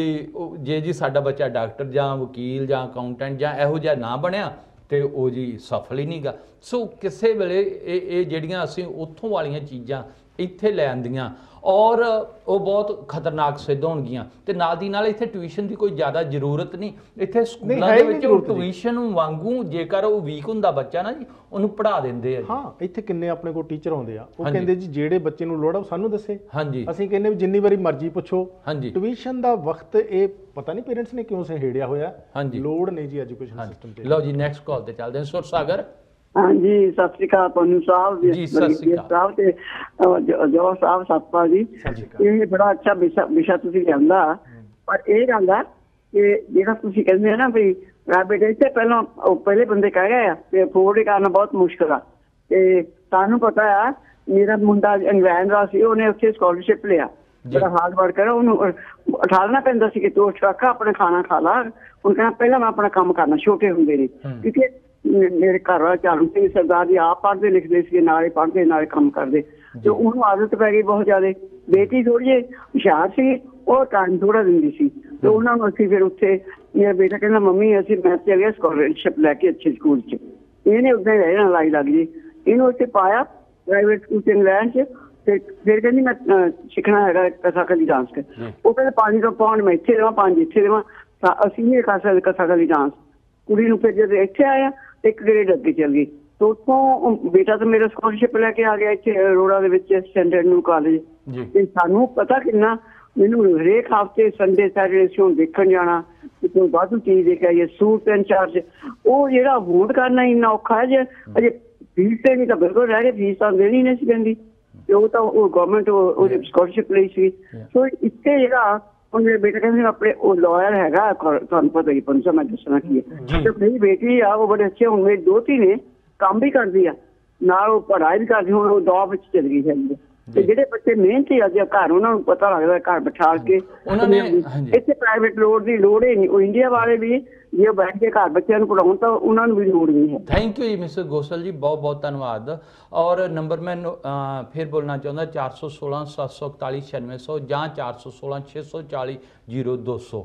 ਜੇ ਜੀ ਸਾਡਾ ਬੱਚਾ ਡਾਕਟਰ ਜਾਂ ਵਕੀਲ ਜਾਂ ਅਕਾਊਂਟੈਂਟ ਜਾਂ ਇਹੋ ਜਿਹਾ ਨਾ ਬਣਿਆ ਤੇ ਉਹ ਜੀ ਸਫਲ ਹੀ ਨਹੀਂਗਾ। ਸੋ ਕਿਸੇ ਵੇਲੇ ਇਹ ਇਹ ਜਿਹੜੀਆਂ ਅਸੀਂ ਉੱਥੋਂ ਵਾਲੀਆਂ ਚੀਜ਼ਾਂ ਇੱਥੇ ਲੈ ਆਂਦੀਆਂ ਔਰ ਉਹ ਬਹੁਤ ਖਤਰਨਾਕ ਸਿੱਧ ਹੋਣਗੀਆਂ। ਤੇ ਨਾਲ ਦੀ ਨਾਲ ਇੱਥੇ ਟਿਊਸ਼ਨ ਦੀ ਕੋਈ ਜ਼ਿਆਦਾ ਜ਼ਰੂਰਤ ਨਹੀਂ। ਇੱਥੇ ਸਕੂਲਾਂ ਦੇ ਵਿੱਚ ਟਿਊਸ਼ਨ ਵਾਂਗੂ ਜੇਕਰ ਉਹ ਵੀਕ ਹੁੰਦਾ ਬੱਚਾ ਨਾ ਜੀ, ਉਹਨੂੰ ਪੜ੍ਹਾ ਦਿੰਦੇ ਆ। ਹਾਂ, ਇੱਥੇ ਕਿੰਨੇ ਆਪਣੇ ਕੋਲ ਟੀਚਰ ਆਉਂਦੇ ਆ, ਉਹ ਕਹਿੰਦੇ ਜੀ ਜਿਹੜੇ ਬੱਚੇ ਨੂੰ ਲੋੜ ਆ ਉਹ ਸਾਨੂੰ ਦੱਸੇ। ਹਾਂਜੀ, ਅਸੀਂ ਕਹਿੰਦੇ ਵੀ ਜਿੰਨੀ ਵਾਰੀ ਮਰਜ਼ੀ ਪੁੱਛੋ। ਹਾਂਜੀ, ਟਿਊਸ਼ਨ ਦਾ ਵਕਤ ਇਹ ਪਤਾ ਨਹੀਂ ਪੇਰੈਂਟਸ ਨੇ ਕਿਉਂ ਸਹੇੜਿਆ ਹੋਇਆ। ਹਾਂਜੀ, ਲੋੜ ਨਹੀਂ ਜੀ ਐਜੂਕੇਸ਼ਨ ਸਿਸਟਮ ਤੇ। ਲਓ ਜੀ ਨੈਕਸਟ ਕਾਲ ਤੇ ਚੱਲਦੇ ਹਾਂ। ਸੁਰ ਸਾਗਰ। ਹਾਂਜੀ, ਸਤਿ ਸ੍ਰੀ ਅਕਾਲ ਪੰਨੂ ਸਾਹਿਬ ਜੀ, ਸਤਿ ਸ੍ਰੀ ਅਕਾਲ ਤੇ ਜਵਾਹਰ ਸਾਹਿਬ ਸਤਪਾਲ ਜੀ। ਇਹ ਬੜਾ ਅੱਛਾ ਵਿਸ਼ਾ ਵਿਸ਼ਾ ਤੁਸੀਂ ਲਿਆਂਦਾ। ਪਰ ਇਹ ਗੱਲ ਆ ਕਿ ਜਿਹੜਾ ਤੁਸੀਂ ਕਹਿੰਦੇ ਆ ਨਾ ਵੀ ਪ੍ਰਾਈਵੇਟ ਇੱਥੇ ਪਹਿਲਾਂ ਪਹਿਲੇ ਬੰਦੇ ਕਹਿ ਗਏ ਆ ਤੇ ਅਫੋਰਡ ਕਰਨਾ ਬਹੁਤ ਮੁਸ਼ਕਿਲ ਆ। ਤੇ ਤੁਹਾਨੂੰ ਪਤਾ ਆ ਮੇਰਾ ਮੁੰਡਾ ਇੰਗਲੈਂਡ ਦਾ ਸੀ, ਉਹਨੇ ਉੱਥੇ ਸਕਾਲਰਸ਼ਿਪ ਲਿਆ, ਬੜਾ ਹਾਰਡ ਵਰਕ ਕਰਿਆ, ਉਹਨੂੰ ਉਠਾਲਣਾ ਪੈਂਦਾ ਸੀ ਕਿ ਤੂੰ ਉੱਠ ਕਾਕਾ ਆਪਣਾ ਖਾਣਾ ਖਾ ਲਾ। ਹੁਣ ਕਹਿੰਦਾ ਪਹਿਲਾਂ ਮੈਂ ਆਪਣਾ ਕੰਮ ਕਰਨਾ, ਛੋਟੇ ਹੁੰਦੇ ਨੇ। ਕਿਉਂਕਿ ਮੇਰੇ ਘਰ ਵਾਲਾ ਚਾਲੂ ਸਿੰਘ ਸਰਦਾਰ ਜੀ ਆਪ ਪੜ੍ਹਦੇ ਲਿਖਦੇ ਸੀ, ਨਾਲੇ ਪੜ੍ਹਦੇ ਨਾਲੇ ਕੰਮ ਕਰਦੇ, ਤੇ ਉਹਨੂੰ ਆਦਤ ਪੈ ਗਈ ਬਹੁਤ ਜ਼ਿਆਦਾ। ਬੇਟੀ ਥੋੜੀ ਜਿਹੀ ਹੁਸ਼ਿਆਰ ਸੀ, ਉਹ ਟਾਈਮ ਥੋੜਾ ਦਿੰਦੀ ਸੀ, ਤੇ ਉਹਨਾਂ ਨੂੰ ਅਸੀਂ ਫਿਰ ਉੱਥੇ ਮੇਰਾ ਬੇਟਾ ਕਹਿੰਦਾ ਮੰਮੀ ਅਸੀਂ ਮੈਂ ਚਲੇ ਸਕਾਲਰਸ਼ਿਪ ਲੈ ਕੇ ਅੱਛੇ ਸਕੂਲ 'ਚ। ਇਹਨੇ ਉੱਦਾਂ ਹੀ ਰਹਿਣਾ ਲਾਈ ਲੱਗ ਜੀ, ਇਹਨੂੰ ਉੱਥੇ ਪਾਇਆ ਪ੍ਰਾਈਵੇਟ ਸਕੂਲ 'ਚ ਇੰਗਲੈਂਡ 'ਚ। ਤੇ ਫਿਰ ਕਹਿੰਦੀ ਮੈਂ ਸਿੱਖਣਾ ਹੈਗਾ ਕਥਾਕਲੀ ਡਾਂਸ। ਉਹ ਕਹਿੰਦੇ ਪੰਜ ਤੋਂ ਪਾਉਣ ਮੈਂ ਇੱਥੇ ਦੇਵਾਂ, ਪੰਜ ਇੱਥੇ ਦੇਵਾਂ, ਅਸੀਂ ਨਹੀਂ ਕਰ ਸਕਦੇ ਕਥਾਕਲੀ ਡਾਂਸ। ਕੁੜੀ ਨੂੰ ਫਿਰ ਜਦੋਂ ਇੱਥੇ ਆਇਆ ਇੱਕ ਗ੍ਰੇਡ ਅੱਗੇ ਚੱਲ ਗਈ, ਤੇ ਉੱਥੋਂ ਬੇਟਾ ਤਾਂ ਮੇਰਾ ਸਕਾਲਰਸ਼ਿਪ ਲੈ ਕੇ ਆ ਗਿਆ ਇੱਥੇ ਅਰੋੜਾ ਦੇ ਵਿੱਚ ਸਟੈਂਡਰਡ ਨਿਊ ਕਾਲਜ। ਤੇ ਸਾਨੂੰ ਪਤਾ ਕਿੰਨਾ, ਮੈਨੂੰ ਹਰੇਕ ਹਫ਼ਤੇ ਸੰਡੇ ਸੈਟਰਡੇ ਸ਼ੋਅ ਦੇਖਣ ਜਾਣਾ, ਕਿਤੋਂ ਵਾਧੂ ਚੀਜ਼ ਦੇ ਕੇ ਆਈਏ, ਸੂਟ ਤਿੰਨ ਚਾਰ 'ਚ। ਉਹ ਜਿਹੜਾ ਹੋਂਦ ਕਰਨਾ ਇੰਨਾ ਔਖਾ ਹੈ ਜੇ ਅਜੇ ਫੀਸ ਤੇ ਨਹੀਂ ਤਾਂ ਬਿਲਕੁਲ ਰਹਿ ਗਏ, ਫੀਸ ਤਾਂ ਦੇਣੀ ਨਹੀਂ ਸੀ ਪੈਂਦੀ, ਤੇ ਉਹ ਤਾਂ ਉਹ ਗਵਰਨਮੈਂਟ ਉਹਦੀ ਸਕਾਲਰਸ਼ਿਪ ਲਈ ਸੀ। ਸੋ ਇੱਥੇ ਜਿਹੜਾ ਹੁਣ ਮੇਰੇ ਬੇਟਾ ਕਹਿੰਦੇ ਆਪਣੇ ਉਹ ਲਾਇਰ ਹੈਗਾ, ਤੁਹਾਨੂੰ ਪਤਾ ਹੀ ਪੰਜ ਮੈਂ ਦੱਸਣਾ ਕੀ ਹੈ। ਤੇ ਮੇਰੀ ਬੇਟੀ ਆ ਉਹ ਬੜੇ ਅੱਛੇ, ਹੁਣ ਮੇਰੀ ਦੋਤੀ ਨੇ ਕੰਮ ਵੀ ਕਰਦੀ ਆ ਨਾਲ, ਉਹ ਪੜ੍ਹਾਈ ਵੀ ਕਰਦੀ, ਹੁਣ ਉਹ ਜੌਬ ਵਿੱਚ ਚਲ ਗਈ ਹੈਗੀ। ਤੇ ਜਿਹੜੇ ਬੱਚੇ ਮਿਹਨਤੀ ਆ ਜੇ ਘਰ, ਉਹਨਾਂ ਨੂੰ ਪਤਾ ਲੱਗਦਾ ਘਰ ਬਿਠਾ ਕੇ ਇੱਥੇ ਪ੍ਰਾਈਵੇਟ ਲੋੜ ਦੀ ਲੋੜ ਹੀ ਨਹੀਂ। ਉਹ ਇੰਡੀਆ ਵਾਲੇ ਵੀ ਜੇ ਉਹ ਬੈਠ ਕੇ ਘਰ ਬੱਚਿਆਂ ਨੂੰ ਪੜ੍ਹਾਉਣ ਤਾਂ ਉਹਨਾਂ ਨੂੰ ਵੀ ਲੋੜ ਨਹੀਂ ਹੈ। ਥੈਂਕ ਯੂ ਜੀ ਮਿਸਟਰ ਗੋਸਲ ਜੀ, ਬਹੁਤ ਬਹੁਤ ਧੰਨਵਾਦ। ਔਰ ਨੰਬਰ ਮੈਂ ਫਿਰ ਬੋਲਣਾ ਚਾਹੁੰਦਾ ਚਾਰ ਸੌ ਸੋਲਾਂ ਸੱਤ ਸੌ ਇਕਤਾਲੀ ਛਿਆਨਵੇਂ ਸੌ ਜਾਂ ਚਾਰ ਸੌ ਸੋਲਾਂ ਛੇ ਸੌ ਚਾਲੀ ਜ਼ੀਰੋ ਦੋ ਸੌ।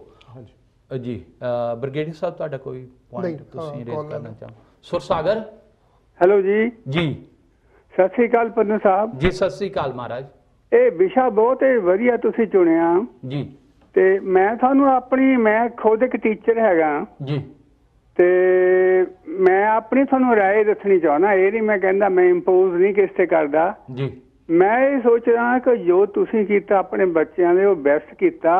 ਜੀ ਬ੍ਰਿਗੇਡੀਅਰ ਸਾਹਿਬ ਤੁਹਾਡਾ ਕੋਈ ਪੁਆਇੰਟ ਤੁਸੀਂ ਰੇਜ਼ ਕਰਨਾ ਚਾਹੋ? ਸੁਰ ਸਾਗਰ। ਹੈਲੋ ਜੀ। ਜੀ ਸਤਿ ਸ੍ਰੀ ਅਕਾਲ ਪੰਨੂ ਸਾਹਿਬ ਜੀ। ਸਤਿ ਸ੍ਰੀ ਅਕਾਲ ਮਹਾਰਾਜ। ਇਹ ਵਿਸ਼ਾ ਬਹੁਤ ਵਧੀਆ ਤੁਸੀਂ ਚੁਣਿਆ ਜੀ। ਤੇ ਮੈਂ ਤੁਹਾਨੂੰ ਆਪਣੀ, ਮੈਂ ਖੁਦ ਇੱਕ ਟੀਚਰ ਹੈਗਾ ਜੀ, ਤੇ ਮੈਂ ਆਪਣੀ ਤੁਹਾਨੂੰ ਰਾਏ ਦੱਸਣੀ ਚਾਹੁੰਦਾ। ਇਹ ਨਹੀਂ ਮੈਂ ਕਹਿੰਦਾ, ਮੈਂ ਇੰਪੋਜ਼ ਨਹੀਂ ਕਿਸੇ ਤੇ ਕਰਦਾ ਜੀ। ਮੈਂ ਇਹ ਸੋਚ ਰਿਹਾ ਕਿ ਜੋ ਤੁਸੀਂ ਕੀਤਾ ਆਪਣੇ ਬੱਚਿਆਂ ਦੇ ਉਹ ਬੈਸਟ ਕੀਤਾ,